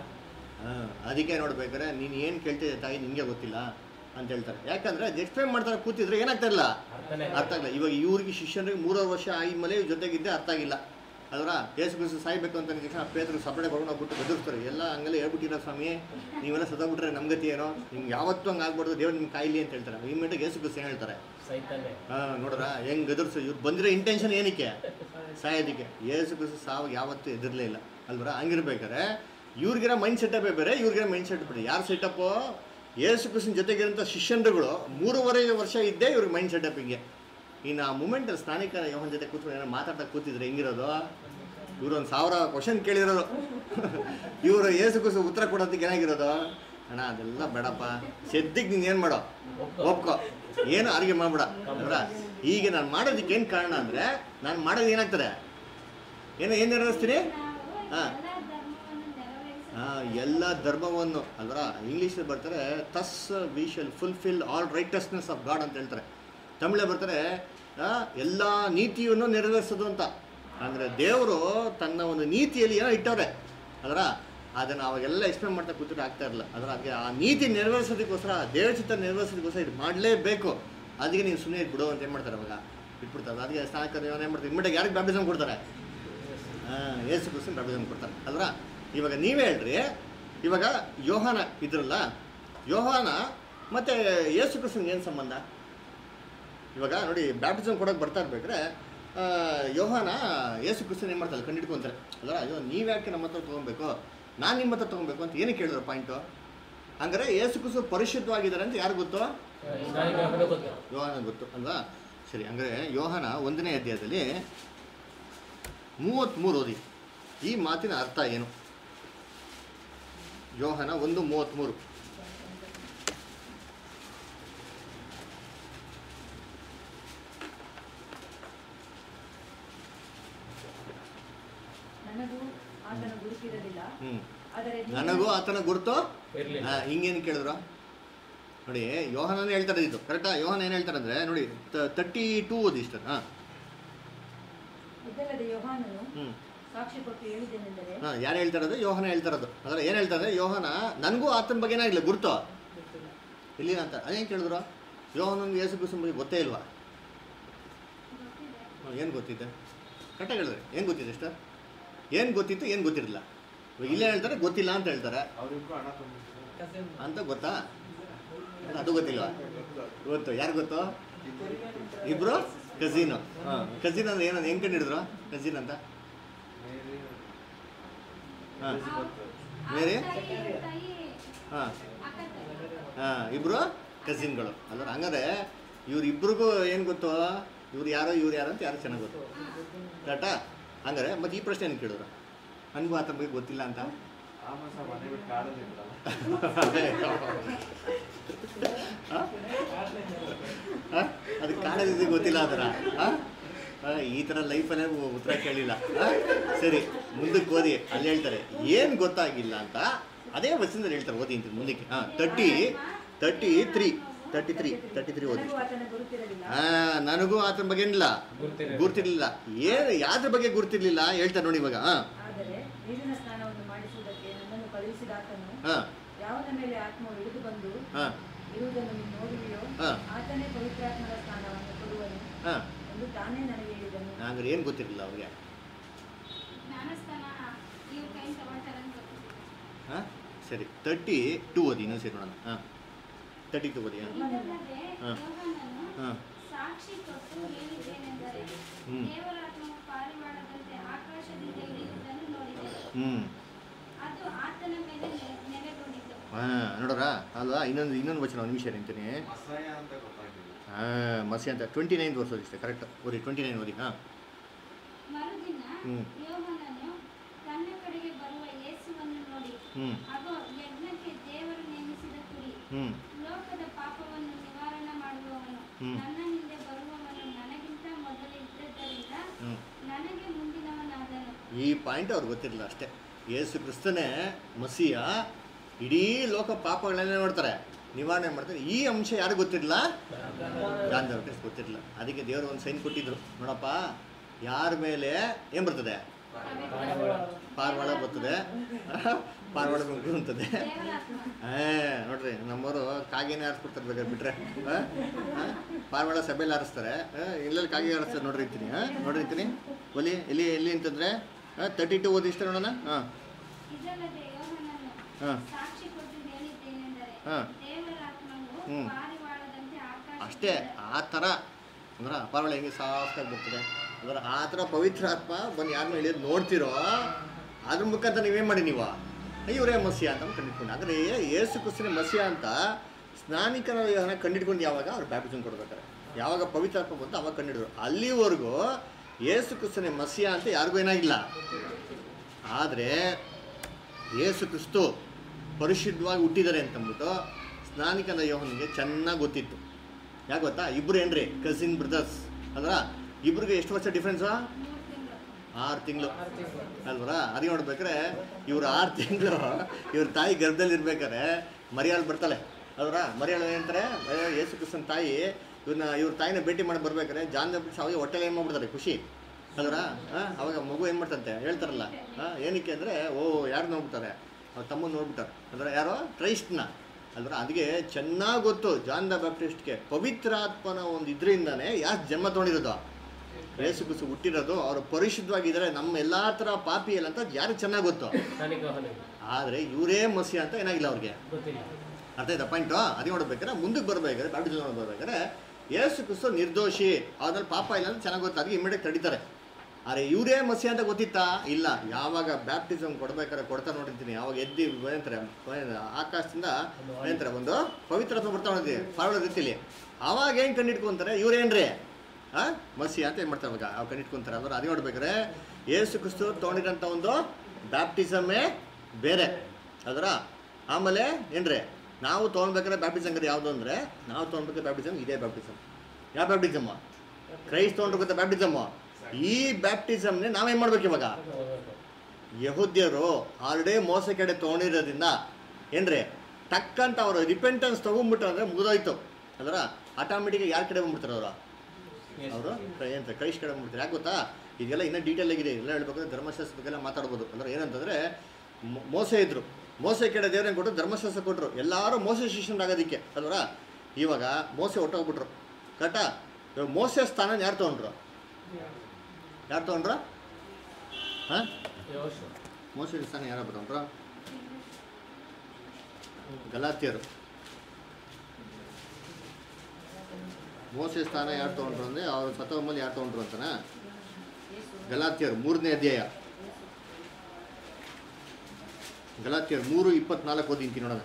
ಹಾಂ ಅದಕ್ಕೆ ನೋಡ್ಬೇಕಾದ್ರೆ ನೀನು ಏನು ಕೇಳ್ತಿದ್ದೆ ತಾಯಿ ನಿಮಗೆ ಗೊತ್ತಿಲ್ಲ ಅಂತ ಹೇಳ್ತಾರೆ. ಯಾಕಂದರೆ ಎಕ್ಸ್ಪ್ಲೇನ್ ಮಾಡ್ತಾರೆ ಕೂತಿದ್ರೆ ಏನಾಗ್ತಾ ಇಲ್ಲ, ಅರ್ಥ ಆಗಿಲ್ಲ. ಇವಾಗ ಇವ್ರಿಗೆ ಶಿಷ್ಯನಿಗೆ ಮೂರುವರೆ ವರ್ಷ ಆದ್ಮೇಲೆ ಜೊತೆಗಿದ್ದೆ ಅರ್ಥ ಆಗಿಲ್ಲ ಅದರ. ಯೇಸು ಕ್ರಿಸ್ತ ಸಾಯ್ಬೇಕು ಅಂತ ತಕ್ಷಣ ಪೇತ್ರ ಸಪಡೆ ಬರ್ಕೊಂಡು ಹೋಗ್ಬಿಟ್ಟು ಬೆದರ್ಸ್ತಾರೆ. ಎಲ್ಲ ಹಂಗೆಲ್ಲ ಹೇಳ್ಬಿಟ್ಟಿರೋ ಸ್ವಾಮಿ ನೀವೆಲ್ಲ ಸತ್ತೋಗ್ಬಿಟ್ರೆ ನಮ್ಗತಿ ಏನೋ, ನಿಮ್ಗೆ ಯಾವತ್ತೂ ಹಂಗೆ ಆಗ್ಬಾರ್ದು, ದೇವ್ರು ನಿಮ್ಗೆ ಕಾಯಿಲಿ ಅಂತ ಹೇಳ್ತಾರೆ. ಇಮ್ಮಿಡಿಯೇಟ್ ಯೇಸು ಕ್ರಿಸ್ತ ಏನು ಹೇಳ್ತಾರೆ? ಹಾಂ ನೋಡ್ರ ಹೆಂಗೆ ಗದರ್ಸು. ಇವ್ರು ಬಂದಿರೋ ಇಂಟೆನ್ಷನ್ ಏನಕ್ಕೆ? ಸಾಯೋದಕ್ಕೆ. ಯೇಸು ಕ್ರಿಸ್ತ ಸಾವಾಗ ಯಾವತ್ತೂ ಎದುರಲೇ ಇಲ್ಲ ಅಲ್ವರ. ಹಂಗಿರ್ಬೇಕಾರೆ ಇವ್ರಿಗಿರೋ ಮೈಂಡ್ ಸೆಟಪ್ಪೇ ಬೇರೆ, ಇವ್ರಿಗಿರೋ ಮೈಂಡ್ ಸೆಟ್ ಬೇರೆ. ಯಾರು ಸೆಟಪ್ಪು? ಯೇಸು ಕ್ರಿಸ್ತನ ಜೊತೆಗಿರೋಂಥ ಶಿಷ್ಯನ್ರುಗಳು ಮೂರುವರೆ ವರ್ಷ ಇದ್ದೇ ಇವ್ರಿಗೆ ಮೈಂಡ್ ಸೆಟಪ್ ಹಿಂಗೆ. ಇನ್ನು ಆ ಮೂಮೆಂಟ್ ಸ್ನಾನಿಕ ಯೋಹನ ಜೊತೆ ಕೂತ್ಕೊಂಡು ಏನೋ ಮಾತಾಡ್ತಾ ಕೂತಿದ್ರೆ ಹೆಂಗಿರೋದು? ಇವರು ಒಂದು ಸಾವಿರ ಕ್ವಶನ್ ಕೇಳಿರೋದು, ಇವರು ಯೇಸು ಕ್ರಿಸ್ತ ಉತ್ತರ ಕೊಡೋದಕ್ಕೆ ಏನಾಗಿರೋದು? ಅಣ್ಣ ಅದೆಲ್ಲ ಬೇಡಪ್ಪ, ಸದ್ಯಕ್ಕೆ ನೀನು ಏನು ಮಾಡೋ ಒಪ್ಕೋ, ಏನು ಅಡುಗೆ ಮಾಡ್ಬೇಡ ಅಂದ್ರ. ಈಗ ನಾನು ಮಾಡೋದಕ್ಕೆ ಏನು ಕಾರಣ ಅಂದರೆ ನಾನು ಮಾಡೋದು ಏನಾಗ್ತದೆ, ಏನೋ ಏನು ನೆರವೇರಿಸ್ತೀನಿ? ಹಾಂ ಹಾಂ ಎಲ್ಲ ಧರ್ಮವನ್ನು ಅಲ್ವರ. ಇಂಗ್ಲೀಷಲ್ಲಿ ಬರ್ತಾರೆ ತಸ್ V shall fulfil all righteousness of god ಅಂತ ಹೇಳ್ತಾರೆ. ತಮಿಳೇ ಬರ್ತಾರೆ ಎಲ್ಲ ನೀತಿಯನ್ನು ನೆರವೇರಿಸೋದು ಅಂತ. ಅಂದರೆ ದೇವರು ತನ್ನ ಒಂದು ನೀತಿಯಲ್ಲಿ ಏನೋ ಇಟ್ಟವ್ರೆ ಅದರ. ಅದನ್ನು ಅವಾಗೆಲ್ಲ ಎಕ್ಸ್ಪ್ಲೇನ್ ಮಾಡ್ತಾ ಕೂತ್ರೆ ಆಗ್ತಾ ಇರಲ್ಲ. ಅದರ ಅದಕ್ಕೆ ಆ ನೀತಿ ನೆರವೇರಿಸೋದಕ್ಕೋಸ್ಕರ ದೇವಚಿತ್ತ ನೆರವೇರಿಸೋದಕ್ಕೋಸ್ಕರ ಇದು ಮಾಡಲೇಬೇಕು. ಅದಕ್ಕೆ ನೀವು ಸುಮ್ಮನೆ ಬಿಡು ಅಂತ ಏನು ಮಾಡ್ತಾರೆ ಅವಾಗ ಇಟ್ಬಿಡ್ತಾರೆ. ಅದಕ್ಕೆ ಸ್ನಾನಕ ಏನು ಮಾಡ್ತಾರೆ ಇಮ್ಮಿಡಿಯಾಗಿ ಯಾರಿಗೆ ಬ್ಯಾಪ್ಟಿಸಮ್ ಕೊಡ್ತಾರೆ? ಹಾಂ, ಯೇಸು ಕ್ರಿಸ್ತನ ಬ್ಯಾಪ್ಟಿಸಮ್ ಕೊಡ್ತಾರೆ ಅಲ್ವಾ. ಇವಾಗ ನೀವೇ ಹೇಳ್ರಿ, ಇವಾಗ ಯೋಹಾನ ಇದ್ರಲ್ಲ, ಯೋಹಾನ ಮತ್ತು ಯೇಸು ಕ್ರಿಸ್ತನಿಗೆ ಏನು ಸಂಬಂಧ? ಇವಾಗ ನೋಡಿ, ಬ್ಯಾಪ್ಟಿಸಮ್ ಕೊಡೋಕೆ ಬರ್ತಾ ಇರ್ಬೇಕಾದ್ರೆ ಯೋಹಾನ ಯೇಸು ಕ್ರಿಸ್ತನ ಏನು ಮಾಡ್ತಾರೆ ಕಂಡಿಡ್ಕೊಂತಾರೆ ಅಲ್ವಾ. ಅಯ್ಯೋ ನೀವು ಯಾಕೆ ನಮ್ಮ ಹತ್ರ ತೊಗೊಬೇಕು, ನಾನು ನಿಮ್ಮ ಹತ್ರ ತೊಗೊಬೇಕು ಅಂತ ಏನಕ್ಕೆ ಕೇಳಿದ್ರು ಪಾಯಿಂಟು? ಹಂಗಾರೆ ಯೇಸು ಕ್ರಿಸ್ತ ಪರಿಶುದ್ಧವಾಗಿದ್ದಾರೆ ಅಂತ ಯಾರು ಗೊತ್ತು? ಯೋಹಾನ ಗೊತ್ತು ಅಲ್ವಾ. ಸರಿ, ಹಂಗಾರೆ ಯೋಹಾನ ಒಂದನೇ ಅಧ್ಯಾಯದಲ್ಲಿ ಮೂವತ್ತ್ಮೂರು ಓದಿ. ಈ ಮಾತಿನ ಅರ್ಥ ಏನು? ಯೋಹಾನ ಒಂದು ಮೂವತ್ತ್ಮೂರು. ನನಗೂ ಆತನ ಗುರುತಿರಲಿಲ್ಲ, ಹ್ಮ್ ಆದರೆ ನನಗೂ ಆತನ ಗುರುತು ಇರ್ಲಿಲ್ಲ. ಹಿಂಗೇನು ಕೇಳಿದ್ರು ನೋಡಿ. ಯೋಹಾನನೇ ಹೇಳ್ತಾರೆ ಇದು ಕರೆಕ್ಟಾ. ಯೋಹಾನ ಏನು ಹೇಳ್ತಾರೆ ಅಂದರೆ ನೋಡಿ, ತರ್ಟಿ ಟೂ ಓದಿ ಇಷ್ಟ. ಹಾಂ, ಇದಲ್ಲದೆ ಯೋಹಾನನು ಹ್ಞೂ ಸಾಕ್ಷಿ ಕೊಟ್ಟು ಹೇಳಿದ್ದೇನೆಂದರೆ, ಹಾಂ, ಯಾರು ಹೇಳ್ತಾರದು? ಯೋಹಾನ ಹೇಳ್ತಾರದು. ಅಂದರೆ ಏನು ಹೇಳ್ತಾರೆ? ಯೋಹಾನ ನನಗೂ ಆತನ ಬಗ್ಗೆ ಏನಾಗಿಲ್ಲ ಗುರುತು ಇಲ್ಲಿ ಅಂತ ಅದೇನು ಕೇಳಿದ್ರು? ಯೋಹಾನನಿಗೆ ಯೇಸು ಕ್ರಿಸ್ತನ ಬಗ್ಗೆ ಗೊತ್ತೇ ಇಲ್ವಾ? ಏನು ಗೊತ್ತಿದೆ? ಕರೆಕ್ಟಾಗಿ ಹೇಳಿದ್ರೆ ಏನು ಗೊತ್ತಿದೆ ಇಷ್ಟ? ಏನು ಗೊತ್ತಿತ್ತು, ಏನು ಗೊತ್ತಿರಲಿಲ್ಲ? ಇಲ್ಲೇ ಹೇಳ್ತಾರೆ ಗೊತ್ತಿಲ್ಲ ಅಂತ ಹೇಳ್ತಾರೆ. ಅವ್ರಿಗೂ ಹಣ ತಂದಿದ್ರು ಅಂತ ಗೊತ್ತಾ? ಅದು ಗೊತ್ತಿಲ್ವಾ? ಗೊತ್ತು. ಯಾರು ಗೊತ್ತು? ಇಬ್ರು ಕಝಿನು. ಹಾಂ, ಕಝಿನ್ ಅಂದ್ರೆ ಏನಂತ ಹೆಂಗೆ ಕಂಡು ಹಿಡಿದ್ರು ಕಝಿನ್ ಅಂತ? ಹಾಂ, ಬೇರೆ ಹಾಂ ಹಾಂ ಇಬ್ಬರು ಕಝಿನ್ಗಳು ಅಲ್ವ. ಹಂಗಾರೆ ಇವ್ರಿಬ್ರಿಗೂ ಏನು ಗೊತ್ತು? ಇವ್ರು ಯಾರೋ ಇವ್ರು ಯಾರೋ ಅಂತ ಯಾರು ಚೆನ್ನಾಗಿ ಗೊತ್ತು ಕರೆಕ್ಟಾ. ಹಂಗಾರೆ ಮತ್ತು ಈ ಪ್ರಶ್ನೆ ಏನು ಕೇಳಿದ್ರು? ನನಗೂ ಆತನ ಬಗ್ಗೆ ಗೊತ್ತಿಲ್ಲ ಅಂತ. ಆಮಸ ಮನೆ ಬಿಟ್ಟು ಕಾಡಲ್ಲಿದ್ರಲ್ಲ. ಅದು ಕಾಡದಿದ್ದು ಗೊತ್ತಿಲ್ಲ ಅದರ. ಈ ಥರ ಲೈಫಲ್ಲೇ ಉತ್ತರ ಕೇಳಿಲ್ಲ. ಸರಿ, ಮುಂದಕ್ಕೆ ಓದಿ. ಅಲ್ಲಿ ಹೇಳ್ತಾರೆ ಏನು ಗೊತ್ತಾಗಿಲ್ಲ ಅಂತ ಅದೇ ವಚನದಲ್ಲಿ ಹೇಳ್ತಾರೆ. ಓದಿ ಅಂತ ಮುಂದಕ್ಕೆ. ಹಾಂ, thirty thirty three thirty three thirty three ಓದಿ. ನನಗೂ ಆತನ ಗುರುತಿರಲಿಲ್ಲ, ಹಾಂ, ನನಗೂ ಆತನ ಬಗ್ಗೆ ಏನಿಲ್ಲ ಗುರ್ತಿರ್ಲಿಲ್ಲ. ಏನು ಯಾವ್ದ್ರ ಬಗ್ಗೆ ಗುರ್ತಿರ್ಲಿಲ್ಲ ಹೇಳ್ತಾರೆ ನೋಡಿ ಇವಾಗ. ಹಾಂ, ಆದರೆ ನೀರಿನ ಸ್ನಾನವನ್ನು ಮಾಡಿಸುವುದಕ್ಕೆ ನನ್ನನ್ನು ಕಳುಹಿಸಿದ ಆತನು ಹಾಂ ಯಾವನ ಮೇಲೆ ಆತ್ಮವು ಇಳಿದು ಬಂದು ಹಾಂ ಇರುವುದನ್ನು ನೀನು ನೋಡುವಿಯೋ ಹಾಂ ಆತನೇ ಪವಿತ್ರಾತ್ಮರ ಸ್ನಾನವನ್ನು ಕೊಡುವನು ಹಾಂ ಎಂದು ತಾನೇ ನನಗೆ ಹೇಳಿದನು. ಹಂಗಾರೆ ಏನು ಗೊತ್ತಿರಲಿಲ್ಲ ಅವ್ರಿಗೆ? ಜ್ಞಾನಸ್ಥಾನ ಇವ್ರ ಕೈ ತಗೊಳ್ತಾರಂತ ಗೊತ್ತಿಲ್ಲ. ಹಾಂ, ಸರಿ, ತರ್ಟಿ ಟೂ ಓದಿ. ಇನ್ನೊಂದು ಸೇರಿ ನೋಡೋಣ. ಹಾಂ, ತರ್ಟಿ ಟೂ ಓದಿ. ಹಾಂ ಇದಲ್ಲದೆ ಹಾಂ. ಯೋಹಾನನು ಹಾಂ ಸಾಕ್ಷಿ ಕೊಟ್ಟು ಹೇಳಿದ್ದೇನೆಂದರೆ, ಹ್ಮ್. ದೇವರಾತ್ಮವು ಪಾರಿವಾಳದಂತೆ ಆಕಾಶದಿಂದ ಇಳಿಯುವುದನ್ನು ನೋಡಿದೆನು. ಹ್ಞೂ ಅದು ಆತನ ಮೇಲೆ ನೆ- ನೆಲೆಗೊಂಡಿತು. ಹಾಂ, ನೋಡೋರಾ ಅಲ್ವಾ. ಇನ್ನೊಂದು ಇನ್ನೊಂದು ವಚನ ಒಂದು ನಿಮಿಷ ಅಂತೀನಿ. ಅಸಹ್ಯ ಅಂತ ಗೊತ್ತಾಗಿಲ್ಲ. ಹಾಂ, ಮಸಿ ಅಂತ ಟ್ವೆಂಟಿ ನೈನ್ ವರ್ಷ ಓದಿಷ್ಟೇ ಕರೆಕ್ಟ್ ಓದಿ. ಟ್ವೆಂಟಿ ನೈನ್ ಓದಿ. ಹಾಂ ಮರುದಿನ ಹ್ಮ್. ಯೋಹಾನನು ತನ್ನ ಕಡೆಗೆ ಬರುವ ಯೇಸುವನ್ನು ನೋಡಿ, ಹ್ಞೂ ಅಗೋ, ಯಜ್ಞಕ್ಕೆ ದೇವರು ನೇಮಿಸಿದ ಕುರಿ, ಹ್ಞೂ ಲೋಕದ ಪಾಪವನ್ನು ನಿವಾರಣೆ ಮಾಡುವವನು, ಹ್ಮ್. ನನ್ನ ಹಿಂದೆ ಬರುವವನು ನನಗಿಂತ ಮೊದಲು ಇದ್ದದ್ದರಿಂದ ಹ್ಞೂ ನನಗೆ ಮುಂದಿನವನಾದನು. ಈ ಪಾಯಿಂಟ್ ಅವ್ರಿಗೆ ಗೊತ್ತಿರಲಿಲ್ಲ ಅಷ್ಟೇ. ಯೇಸು ಕ್ರಿಸ್ತನೇ ಮಸಿಯ, ಇಡೀ ಲೋಕ ಪಾಪಗಳನ್ನೇ ನೋಡ್ತಾರೆ, ನಿವಾರಣೆ ಮಾಡ್ತಾರೆ. ಈ ಅಂಶ ಯಾರಿಗೂ ಗೊತ್ತಿರಲಿಲ್ಲ? ಜಾನ್ ದ ಬ್ಯಾಪ್ಟಿಸ್ಟ್ ಗೊತ್ತಿರಲಿಲ್ಲ. ಅದಕ್ಕೆ ದೇವರು ಒಂದು ಸೈನ್ ಕೊಟ್ಟಿದ್ರು, ನೋಡಪ್ಪ ಯಾರ ಮೇಲೆ ಏನು ಬರ್ತದೆ? ಪಾರ್ವಾಳ ಬರ್ತದೆ, ಪಾರ್ವಾಳ ಬಂದು ಅಂತದೆ. ದೇವರಾತ್ಮ ಹಾಂ, ನೋಡ್ರಿ ನಮ್ಮವರು ಕಾಗೆನೇ ಆರಿಸ್ಬಿಡ್ತಾರೆ ಬೇಕಾದ್ರೆ ಬಿಟ್ರೆ. ಹಾಂ, ಪಾರ್ವಾಳ ಸಭೆಯಲ್ಲಿ ಆರಿಸ್ತಾರೆ, ಇಲ್ಲೆಲ್ಲಿ ಕಾಗೆ ಆರಿಸ್ತಾರೆ ನೋಡ್ರಿ ಇರ್ತೀನಿ. ಹಾಂ, ನೋಡ್ರಿ ಇರ್ತೀನಿ ಒಲಿ ಎಲ್ಲಿ ಎಲ್ಲಿ ಅಂತಂದರೆ ತರ್ಟಿ ಟು ಓದಿ ಇಷ್ಟ ನೋಡೋಣ. ಹಾಂ ಇದಲ್ಲದೆ ಯೋಹಾನನು ಹಾಂ ಸಾಕ್ಷಿ ಕೊಟ್ಟು ಹೇಳಿದ್ದೇನೆಂದರೆ, ಹಾಂ. ದೇವರಾತ್ಮವು ಹ್ಮ್. ಪಾರಿವಾಳದಂತೆ ಆಕಾಶದಿಂದ ಅಷ್ಟೇ. ಆ ಥರ ಅಂದ್ರೆ ಪಾರ್ವಾಳ ಹೆಂಗೆ ಸಾಫ್ಟಾಗಿ ಬರ್ತದೆ ಅಂದ್ರೆ ಆ ಥರ ಪವಿತ್ರ ಆತ್ಮ ಬಂದು ಯಾರನ್ನ ಇಳಿಯೋದು ನೋಡ್ತಿರೋ ಅದ್ರ ಮುಖಾಂತರ ನೀವೇನು ಮಾಡಿ ನೀವು ಇವರೇ ಮಸಿಯ ಅಂತ ಕಂಡಿಡ್ಕೊಂಡು. ಅಂದರೆ ಯೇಸು ಕ್ರಿಸ್ತನೇ ಮಸಿಯ ಅಂತ ಸ್ನಾನಿಕನ ಯೋಹಾನ ಕಂಡಿಡ್ಕೊಂಡು ಯಾವಾಗ ಅವ್ರು ಬ್ಯಾಪ್ಟಿಸಮ್ ಕೊಡ್ಬೇಕಾರೆ, ಯಾವಾಗ ಪವಿತ್ರ ಆತ್ಮ ಬಂತು ಅವಾಗ ಕಂಡಿಡಿದ್ರು. ಅಲ್ಲಿವರೆಗೂ ಯೇಸು ಕ್ರಿಸ್ತನೇ ಮಸಿಯ ಅಂತ ಯಾರಿಗೂ ಏನಾಗಿಲ್ಲ. ಆದರೆ ಯೇಸು ಕ್ರಿಸ್ತು ಪರಿಶುದ್ಧವಾಗಿ ಹುಟ್ಟಿದ್ದಾರೆ ಅಂತಂದ್ಬಿಟ್ಟು ಸ್ನಾನಿಕನ ಯೋಹನಿಗೆ ಚೆನ್ನಾಗಿ ಗೊತ್ತಿತ್ತು. ಯಾಕೆ ಗೊತ್ತಾ? ಇಬ್ಬರು ಏನ್ರಿ ಕಸಿನ್ ಬ್ರದರ್ಸ್ ಅಲ್ವಾ. ಇಬ್ರಿಗೆ ಎಷ್ಟು ವರ್ಷ ಡಿಫ್ರೆನ್ಸು? ಮೂರು ತಿಂಗಳು ಆರು ತಿಂಗಳು ಅಲ್ವರ. ಅದಕ್ಕೆ ನೋಡ್ಬೇಕಾರೆ ಇವ್ರು ಆರು ತಿಂಗಳು ಇವ್ರ ತಾಯಿ ಗರ್ಭದಲ್ಲಿ ಇರ್ಬೇಕಾರೆ ಮರಿಯಾಳು ಬರ್ತಾಳೆ ಅಲ್ವರ. ಮರಿಯಾಳು ಏನಂತಾರೆ, ಯೇಸು ಕ್ರಿಸ್ತನ ತಾಯಿ ಇವ್ರನ್ನ ಇವ್ರ ತಾಯಿನ ಭೇಟಿ ಮಾಡಿ ಬರ್ಬೇಕಾರೆ ಜಾನ್ ದ ಬ್ಯಾಪ್ಟಿಸ್ಟ್ ಅವಾಗ ಹೊಟ್ಟೆಲಿ ಏನು ಮಾಡ್ಬಿಡ್ತಾರೆ ಖುಷಿ ಅಲ್ವರ. ಹಾಂ, ಅವಾಗ ಮಗು ಏನು ಮಾಡ್ತಂತೆ ಹೇಳ್ತಾರಲ್ಲ. ಹಾಂ, ಏನಕ್ಕೆ ಅಂದರೆ ಓ ಯಾರು ನೋಡ್ಬಿಡ್ತಾರೆ ಅವ್ರ ತಮ್ಮನ ನೋಡ್ಬಿಟ್ಟಾರೆ ಅಂದ್ರೆ ಯಾರೋ ಕ್ರೈಸ್ಟ್ನ ಅಲ್ವರ. ಅದಕ್ಕೆ ಚೆನ್ನಾಗಿ ಗೊತ್ತು ಜಾನ್ ದ ಬ್ಯಾಪ್ಟಿಸ್ಟ್ಗೆ ಪವಿತ್ರಾತ್ಮನ ಒಂದು ಇದರಿಂದಾನೇ ಯಾಕೆ ಜನ್ಮ ತೊಗೊಂಡಿರೋದು, ಯೇಸು ಕ್ರಿಸ್ತ ಹುಟ್ಟಿರೋದು, ಅವರು ಪರಿಶುದ್ಧವಾಗಿದ್ದಾರೆ, ನಮ್ಮ ಎಲ್ಲ ಥರ ಪಾಪಿ ಇಲ್ಲ ಅಂತ ಯಾರು ಚೆನ್ನಾಗಿ ಗೊತ್ತು. ಆದರೆ ಇವರೇ ಮಸಿ ಅಂತ ಏನಾಗಿಲ್ಲ ಅವ್ರಿಗೆ ಅರ್ಥ ಆಯ್ತಾ ಪಾಯಿಂಟು. ಅದೇ ನೋಡ್ಬೇಕಾದ್ರೆ ಮುಂದಕ್ಕೆ ಬರ್ಬೇಕಾದ್ರೆ ಬ್ಯಾಪ್ಟಿಸಮ್ ನೋಡ್ಬೇಕಾದ್ರೆ ಯೇಸು ಕ್ರಿಸ್ತ ನಿರ್ದೋಷಿ, ಅದ್ರಲ್ಲಿ ಪಾಪ ಇಲ್ಲ ಅಂತ ಚೆನ್ನಾಗಿ ಗೊತ್ತು, ಅದಕ್ಕೆ ಇಮಿಡಿಯೇಟ್ ತಡೀತಾರೆ. ಆದರೆ ಇವರೇ ಮಸಿ ಅಂತ ಗೊತ್ತಿತ್ತಾ ಇಲ್ಲ. ಯಾವಾಗ ಬ್ಯಾಪ್ಟಿಸಮ್ ಕೊಡ್ಬೇಕಾದ್ರೆ ಕೊಡ್ತಾ ನೋಡಿರ್ತೀನಿ, ಯಾವಾಗ ಎದ್ದು ಏನಂತಾರೆ ಆಕಾಶದಿಂದ ಏನಂತಾರೆ ಒಂದು ಪವಿತ್ರಾತ್ಮ ಬರ್ತಾ ನೋಡಿದ್ವಿ ಫಾರ್ವರ್ಡ್ ರೀತಿಲಿ, ಆವಾಗ ಏನು ಕಂಡಿಟ್ಕೊಂತಾರೆ ಇವ್ರೇನ್ರಿ ಹಾಂ ಮಸಿ ಅಂತ ಏನು ಮಾಡ್ತಾರೆ ಅವಾಗ ಅವು ಕಂಡಿಟ್ಕೊಂತಾರೆ. ಅಂದ್ರೆ ಅದೇ ನೋಡ್ಬೇಕಾದ್ರೆ ಯೇಸು ಕ್ರಿಸ್ತ ತೊಗೊಂಡಿರೋಂಥ ಒಂದು ಬ್ಯಾಪ್ಟಿಸಮೇ ಬೇರೆ ಅದರ. ಆಮೇಲೆ ಏನ್ರಿ ನಾವು ತೊಗೊಳ್ಬೇಕಾದ್ರೆ ಬ್ಯಾಪ್ಟಿಸಮ್ ಅಂದ್ರೆ ಯಾವುದು ಅಂದರೆ ನಾವು ತೊಗೊಳ್ಬೇಕಾದ್ರೆ ಬ್ಯಾಪ್ಟಿಸಮ್ ಇದೇ ಬ್ಯಾಪ್ಟಿಸಮ್. ಯಾವ ಬ್ಯಾಪ್ಟಿಸಮ್ಮು? ಕ್ರೈಸ್ಟ್ ತೊಗೊಂಡ್ರೆ ಬ್ಯಾಪ್ಟಿಸಮ್ಮು. ಈ ಬ್ಯಾಪ್ಟಿಸಮ್ನೇ ನಾವೇನು ಮಾಡ್ಬೇಕು ಇವಾಗ? ಯಹೂದ್ಯರು ಆಲ್ರೆಡಿ ಮೋಸ ಕಡೆ ತೊಗೊಂಡಿರೋದ್ರಿಂದ ಏನ್ರಿ ಟಕ್ಕಂತ ಅವರು ರಿಪೆಂಟೆನ್ಸ್ ತೊಗೊಂಡ್ಬಿಟ್ರು ಅಂದರೆ ಮುಗಿದೋಯ್ತು ಅದರ. ಆಟೋಮೆಟಿಕ್ ಯಾರ ಕಡೆ ಬಂದ್ಬಿಡ್ತಾರೆ ಅವರು ಅವರು ಏನಂತ ಕ್ರೈಸ್ಟ್ ಕಡೆ ಬಂದ್ಬಿಡ್ತಾರೆ. ಯಾಕೆ ಗೊತ್ತಾ? ಇದೆಲ್ಲ ಇನ್ನೂ ಡೀಟೇಲ್ ಆಗಿದೆ, ಎಲ್ಲ ಹೇಳ್ಬೇಕಾದ್ರೆ ಧರ್ಮಶಾಸ್ತ್ರ ಬಗ್ಗೆ ಮಾತಾಡ್ಬೋದು. ಅಂದ್ರೆ ಏನಂತಂದರೆ ಮೋಸ ಇದ್ರು, ಮೋಸ ಕಡೆ ದೇವ್ರೇನು ಕೊಟ್ಟರು? ಧರ್ಮಶಾಸ್ತ್ರ ಕೊಟ್ಟರು. ಎಲ್ಲರೂ ಮೋಸ ಶಿಷ್ಯರಾಗೋದಕ್ಕೆ ಅಲ್ವರ. ಇವಾಗ ಮೋಸ ಹೊಟ್ಟೋಗ್ಬಿಟ್ರು ಕಟ. ಇವಾಗ ಮೋಸ ಸ್ಥಾನ ಯಾರು ತೊಗೊಂಡ್ರು? ಯಾರು ತೊಗೊಂಡ್ರು? ಹಾಂ ಮೋಸ ಸ್ಥಾನ ಯಾರು ತೊಗೊಂಡ್ರು? ಗಲಾತ್ಯರು. ಮೋಸ ಸ್ಥಾನ ಯಾರು ತೊಗೊಂಡ್ರು ಅಂದರೆ ಅವ್ರು ಸತ್ತವ ಮೇಲೆ ಯಾರು ತೊಗೊಂಡ್ರು ಅಂತನಾ? ಗಲಾತ್ಯರು ಮೂರನೇ ಅಧ್ಯಾಯ, ಗಲಾತ್ಯರು ಮೂರು ಇಪ್ಪತ್ನಾಲ್ಕು ಓದಿಂತಿ ನೋಡೋಣ.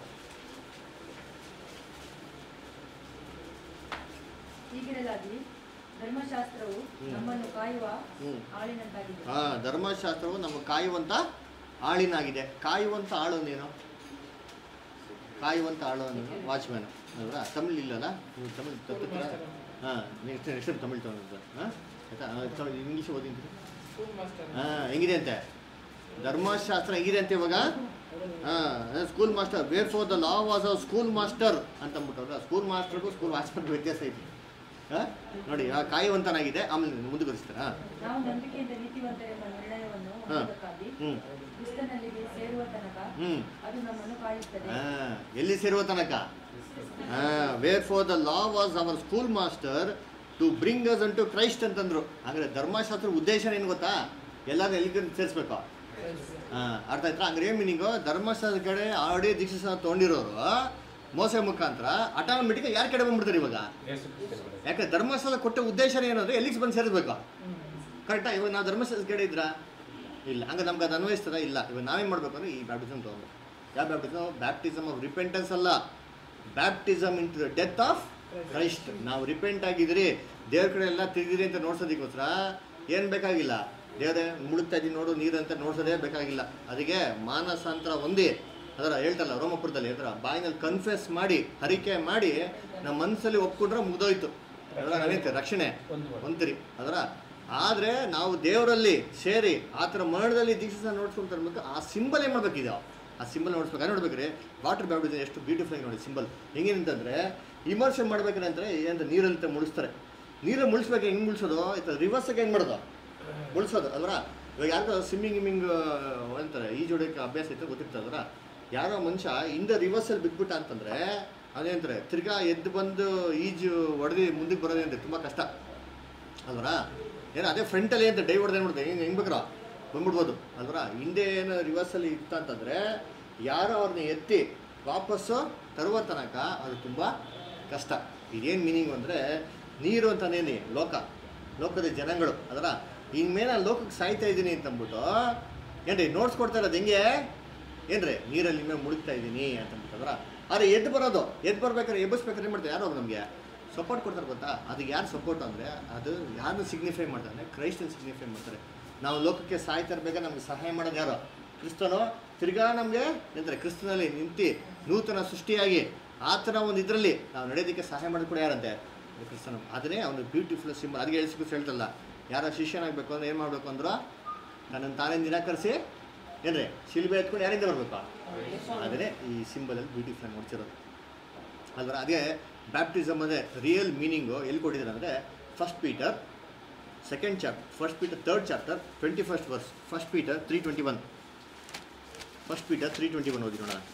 ಹೀಗಿರಲಾಗಿ ಧರ್ಮಶಾಸ್ತ್ರವು ನಮ್ಮನ್ನು ಕಾಯುವ ಆಳಿನಂತಾಗಿದೆ. ಹಾ, ಧರ್ಮಶಾಸ್ತ್ರವು ನಮ್ಮ ಕಾಯುವಂತ ಆಳಿನಾಗಿದೆ. ಕಾಯುವಂತ ಆಳು ಅಂದೇನು? ಕಾಯುವಂತ ಆಳು ಅಂದ್ರೆ ವಾಚ್ಮ್ಯಾನ್ ಅಲ್ವಾ? ತಮಿಳ್ ಇಲ್ಲಲ್ಲ, ನೀವು ತಮಿಳ್ ತಪ್ಪಿರ. ಹಾಂ ನೆಕ್ಸ್ಟ್ ನೆಕ್ಸ್ಟ್ ತಮಿಳ್ ತೊಗೊಂಡಿದ್ದ. ಹಾಂ ಆಯ್ತಾ, ಇಂಗ್ಲೀಷ್ ಓದಿಂತೀರಿ. ಹಾಂ ಹೆಂಗಿದೆ ಅಂತೆ ಧರ್ಮಶಾಸ್ತ್ರ ಹೆಂಗಿದೆ ಅಂತ ಇವಾಗ? ಹಾಂ school master, wherefore the law was a school master ಅಂತ ಅಂದ್ಬಿಟ್ಟವ್ರ. ಸ್ಕೂಲ್ ಮಾಸ್ಟರ್ಗೂ ಸ್ಕೂಲ್ ವಾಚ್ಮನ್ಗೂ ವ್ಯತ್ಯಾಸ ಐತಿ. ಹಾಂ ನೋಡಿ, ಆ ಕಾಯುವಂತನಾಗಿದೆ. ಆಮೇಲೆ ಮುಂದುವರಿಸ್ತಾರ. ನಾವು ನಂಬಿಕೆಯಿಂದ ನೀತಿವಂತರೆಂಬ ನಿರ್ಣಯವನ್ನು ಹೊಂದಬೇಕಾಗಿ ಕ್ರಿಸ್ತನಲ್ಲಿ ಸೇರುವ ತನಕ ಅದು ನಮ್ಮನ್ನು ಕಾಯುತ್ತದೆ. ಹಾಂ ಎಲ್ಲಿ ಸೇರುವ ತನಕ? ಹಾಂ wherefore the law was our school master to bring us unto Christ ಅಂತಂದ್ರು. ಹಾಗಾದ್ರೆ ಧರ್ಮಶಾಸ್ತ್ರ ಉದ್ದೇಶ ಏನು ಗೊತ್ತಾ? ಎಲ್ಲರೂ ಎಲ್ಲಿಗೆ ಸೇರಿಸ್ಬೇಕು. ಹಾಂ ಅರ್ಥ ಆಯ್ತಾ? ಹಂಗಾರೆ ಏನು ಮೀನಿಂಗು? ಧರ್ಮಶಾಸ್ತ್ರ ಕಡೆ ಆಲ್ರೆಡಿ ದೀಕ್ಷಾ ತೊಗೊಂಡಿರೋರು ಮೋಸ ಮುಖಾಂತರ ಆಟೋಮೆಟಿಕ್ ಯಾರ ಕಡೆ ಬಂದ್ಬಿಡ್ತಾರೆ ಇವಾಗ? ಯಾಕಂದ್ರೆ ಧರ್ಮಶಾಸ್ತ್ರ ಕೊಟ್ಟ ಉದ್ದೇಶ ಏನಂದ್ರೆ ಎಲ್ಲಿಗೆ ಬಂದು ಸೇರಿಸ್ಬೇಕು. ಕರೆಕ್ಟಾ? ಇವಾಗ ನಾವು ಧರ್ಮಶಾಸ್ತ್ರ ಕಡೆ ಇದ್ರ ಇಲ್ಲ, ಹಂಗೆ ನಮ್ಗೆ ಅದು ಅನ್ವಯಿಸ್ತದ ಇಲ್ಲ. ಇವಾಗ ನಾವೇನು ಮಾಡ್ಬೇಕು ಅಂದ್ರೆ ಈ ಬ್ಯಾಪ್ಟಿಸಮ್ ತೊಗೊಂಡು, ಯಾವ ಬ್ಯಾಪ್ಟಿಸಮ್? ಬ್ಯಾಪ್ಟಿಸಮ್ ಆಫ್ ರಿಪೆಂಟೆನ್ಸ್ ಅಲ್ಲ, baptism into the death of Christ. ನಾವು ರಿಪೆಂಟ್ ಆಗಿದ್ರಿ, ದೇವ್ರ ಕಡೆ ಎಲ್ಲ ತಿರುಗಿರಿ ಅಂತ ನೋಡ್ಸೋದಕ್ಕೋಸ್ಕರ ಏನು ಬೇಕಾಗಿಲ್ಲ, ದೇವರೇ ಮುಳುಗ್ತಾ ಇದ್ದೀನಿ ನೋಡು ನೀರು ಅಂತ ನೋಡ್ಸೋದೇ ಬೇಕಾಗಿಲ್ಲ. ಅದಕ್ಕೆ ಮಾನಸಾಂತರ ಒಂದೇ ಅದರ ಹೇಳ್ತಲ್ಲ ರೋಮಪುರದಲ್ಲಿ, ಅದರ ಬಾಯಿನಲ್ಲಿ ಕನ್ಫೆಸ್ ಮಾಡಿ ಹರಿಕೆ ಮಾಡಿ ನಮ್ಮ ಮನಸ್ಸಲ್ಲಿ ಒಪ್ಕೊಂಡ್ರೆ ಮುಗಿದೋಯ್ತು. ಅದರ ನಾವೇಂತ ರಕ್ಷಣೆ ಹೊಂದಿರಿ ಅದರ. ಆದರೆ ನಾವು ದೇವರಲ್ಲಿ ಸೇರಿ ಆ ಥರ ಮರಣದಲ್ಲಿ ದೀಕ್ಷೆ ನೋಡ್ಸ್ಕೊಂಡು ತರಬೇಕು. ಆ ಸಿಂಬಲ್ ಏನು ಮಾಡ್ಬೇಕಿದೆ? ಆ ಸಿಂಬಲ್ ನೋಡಿಸ್ಬೇಕು. ಅದು ನೋಡ್ಬೇಕ್ರಿ ವಾಟರ್ ಬ್ಯಾಪ್ಟಿಸಮ್ ಎಷ್ಟು ಬ್ಯೂಟಿಫುಲ್ ಆಗಿ ನೋಡಿ ಸಿಂಬಲ್. ಹೆಂಗೇನಂತಂದರೆ ಇಮರ್ಷನ್ ಮಾಡ್ಬೇಕಂದ್ರೆ ಏನಂತ ನೀರಲ್ಲಿ ಮುಳಿಸ್ತಾರೆ. ನೀರಲ್ಲಿ ಮುಳಿಸ್ಬೇಕು. ಹೆಂಗೆ ಮುಳಿಸೋದು? ಆಯ್ತು ರಿವರ್ಸಾಗಿ ಹೆಂಗೆ ಮಾಡೋದು? ಮುಳಿಸೋದು ಅಲ್ವರ. ಇವಾಗ ಯಾರಿಗೂ ಸ್ವಿಮ್ಮಿಂಗ್ ಗಿಮ್ಮಿಂಗ್ ಅಂತಾರೆ ಈಜೋಡಕ್ಕೆ ಅಭ್ಯಾಸ ಇತ್ತು ಗೊತ್ತಿರ್ತದರ. ಯಾರೋ ಮನುಷ್ಯ ಹಿಂದೆ ರಿವರ್ಸಲ್ಲಿ ಬಿಟ್ಬಿಟ್ಟ ಅಂತಂದರೆ ಅದೇಂತಾರೆ ತಿರ್ಗಾ ಎದ್ದು ಬಂದು ಈಜು ಹೊಡೆದು ಮುಂದಕ್ಕೆ ಬರೋದೇಂದ್ರೆ ತುಂಬ ಕಷ್ಟ ಅಲ್ವರ. ಏನೋ ಅದೇ ಫ್ರಂಟಲ್ಲಿ ಅಂತ ಡೈ ಹೊಡೆದು ಏನು ಮಾಡ್ದೆ ಹಿಂಗೆ ಹೆಂಗೆ ಬೇಕ್ರ ಬಂದ್ಬಿಡ್ಬೋದು ಅಲ್ವರ. ಹಿಂದೆ ಏನು ರಿವರ್ಸಲ್ಲಿ ಇತ್ತು ಅಂತಂದರೆ ಯಾರೋ ಅವ್ರನ್ನ ಎತ್ತಿ ವಾಪಸ್ಸು ತರುವ ತನಕ ಅದು ತುಂಬ ಕಷ್ಟ. ಇದೇನು ಮೀನಿಂಗ್ ಅಂದರೆ ನೀರು ಅಂತನೇನಿ ಲೋಕ, ಲೋಕದ ಜನಗಳು ಅದರ. ಇನ್ಮೇಲೆ ನಾನು ಲೋಕಕ್ಕೆ ಸಾಯ್ತಾ ಇದ್ದೀನಿ ಅಂತಂದ್ಬಿಟ್ಟು ಏನ್ರಿ ನೋಡ್ಸ್ಕೊಡ್ತಾ ಇರೋದು ಹೆಂಗೆ ಏನ್ರಿ ನೀರಲ್ಲಿ ಮೇಲೆ ಮುಳುಗ್ತಾ ಇದ್ದೀನಿ ಅಂತಂದ್ಬಿಟ್ಟಂದ್ರ. ಆದರೆ ಎದ್ದು ಬರೋದು, ಎದ್ದು ಬರ್ಬೇಕಾದ್ರೆ ಎಬ್ಬಿಸ್ಬೇಕಾದ್ರೆ ಏನು ಮಾಡ್ತಾರೆ? ಯಾರು ನಮಗೆ ಸಪೋರ್ಟ್ ಕೊಡ್ತಾರೆ ಗೊತ್ತಾ? ಅದಕ್ಕೆ ಯಾರು ಸಪೋರ್ಟ್ ಅಂದರೆ ಅದು ಯಾರನ್ನು ಸಿಗ್ನಿಫೈ ಮಾಡ್ತಾರೆ ಅಂದರೆ ಕ್ರೈಸ್ತನ ಸಿಗ್ನಿಫೈ ಮಾಡ್ತಾರೆ. ನಾವು ಲೋಕಕ್ಕೆ ಸಾಯ್ತಾ ಇರಬೇಕಾದ್ರೆ ನಮಗೆ ಸಹಾಯ ಮಾಡೋದು ಯಾರು? ಕ್ರಿಸ್ತನೋ. ತಿರ್ಗಾ ನಮಗೆ ಏನಂತಾರೆ ಕ್ರಿಸ್ತನಲ್ಲಿ ನಿಂತು ನೂತನ ಸೃಷ್ಟಿಯಾಗಿ ಆ ಥರ ಒಂದು ಇದರಲ್ಲಿ ನಾವು ನಡೆಯೋದಕ್ಕೆ ಸಹಾಯ ಮಾಡೋದು ಕೂಡ ಯಾರಂತೆ? ಕ್ರಿಸ್ತನ. ಅದನ್ನೇ ಅವನು ಬ್ಯೂಟಿಫುಲ್ ಸಿಂಬಲ್. ಅದಕ್ಕೆ ಹೇಳ್ಸಿಗೂ ಹೇಳ್ತಲ್ಲ, ಯಾರ ಶಿಷ್ಯನಾಗಬೇಕು ಅಂದ್ರೆ ಏನು ಮಾಡಬೇಕು ಅಂದ್ರು ನನ್ನನ್ನು ತಾನೇ ನಿರಾಕರಿಸಿ ಏನ್ರಿ ಶಿಲ್ಬೆ ಎತ್ಕೊಂಡು ಯಾರಿಂದ ಬರಬೇಕು? ಅದನ್ನೇ ಈ ಸಿಂಬಲಲ್ಲಿ ಬ್ಯೂಟಿಫುಲ್ ನೋಡ್ತಿರೋದು ಅಲ್ವರ. ಅದೇ ಬ್ಯಾಪ್ಟಿಸಮ್ ಅದೇ ರಿಯಲ್ ಮೀನಿಂಗು ಎಲ್ಲಿ ಕೊಟ್ಟಿದ್ದಾರೆ ಅಂದರೆ first Peter second chapter, first Peter third chapter twenty first verse, first Peter three twenty one. First Peter three twenty one ಓದಿ ನೋಡೋಣ.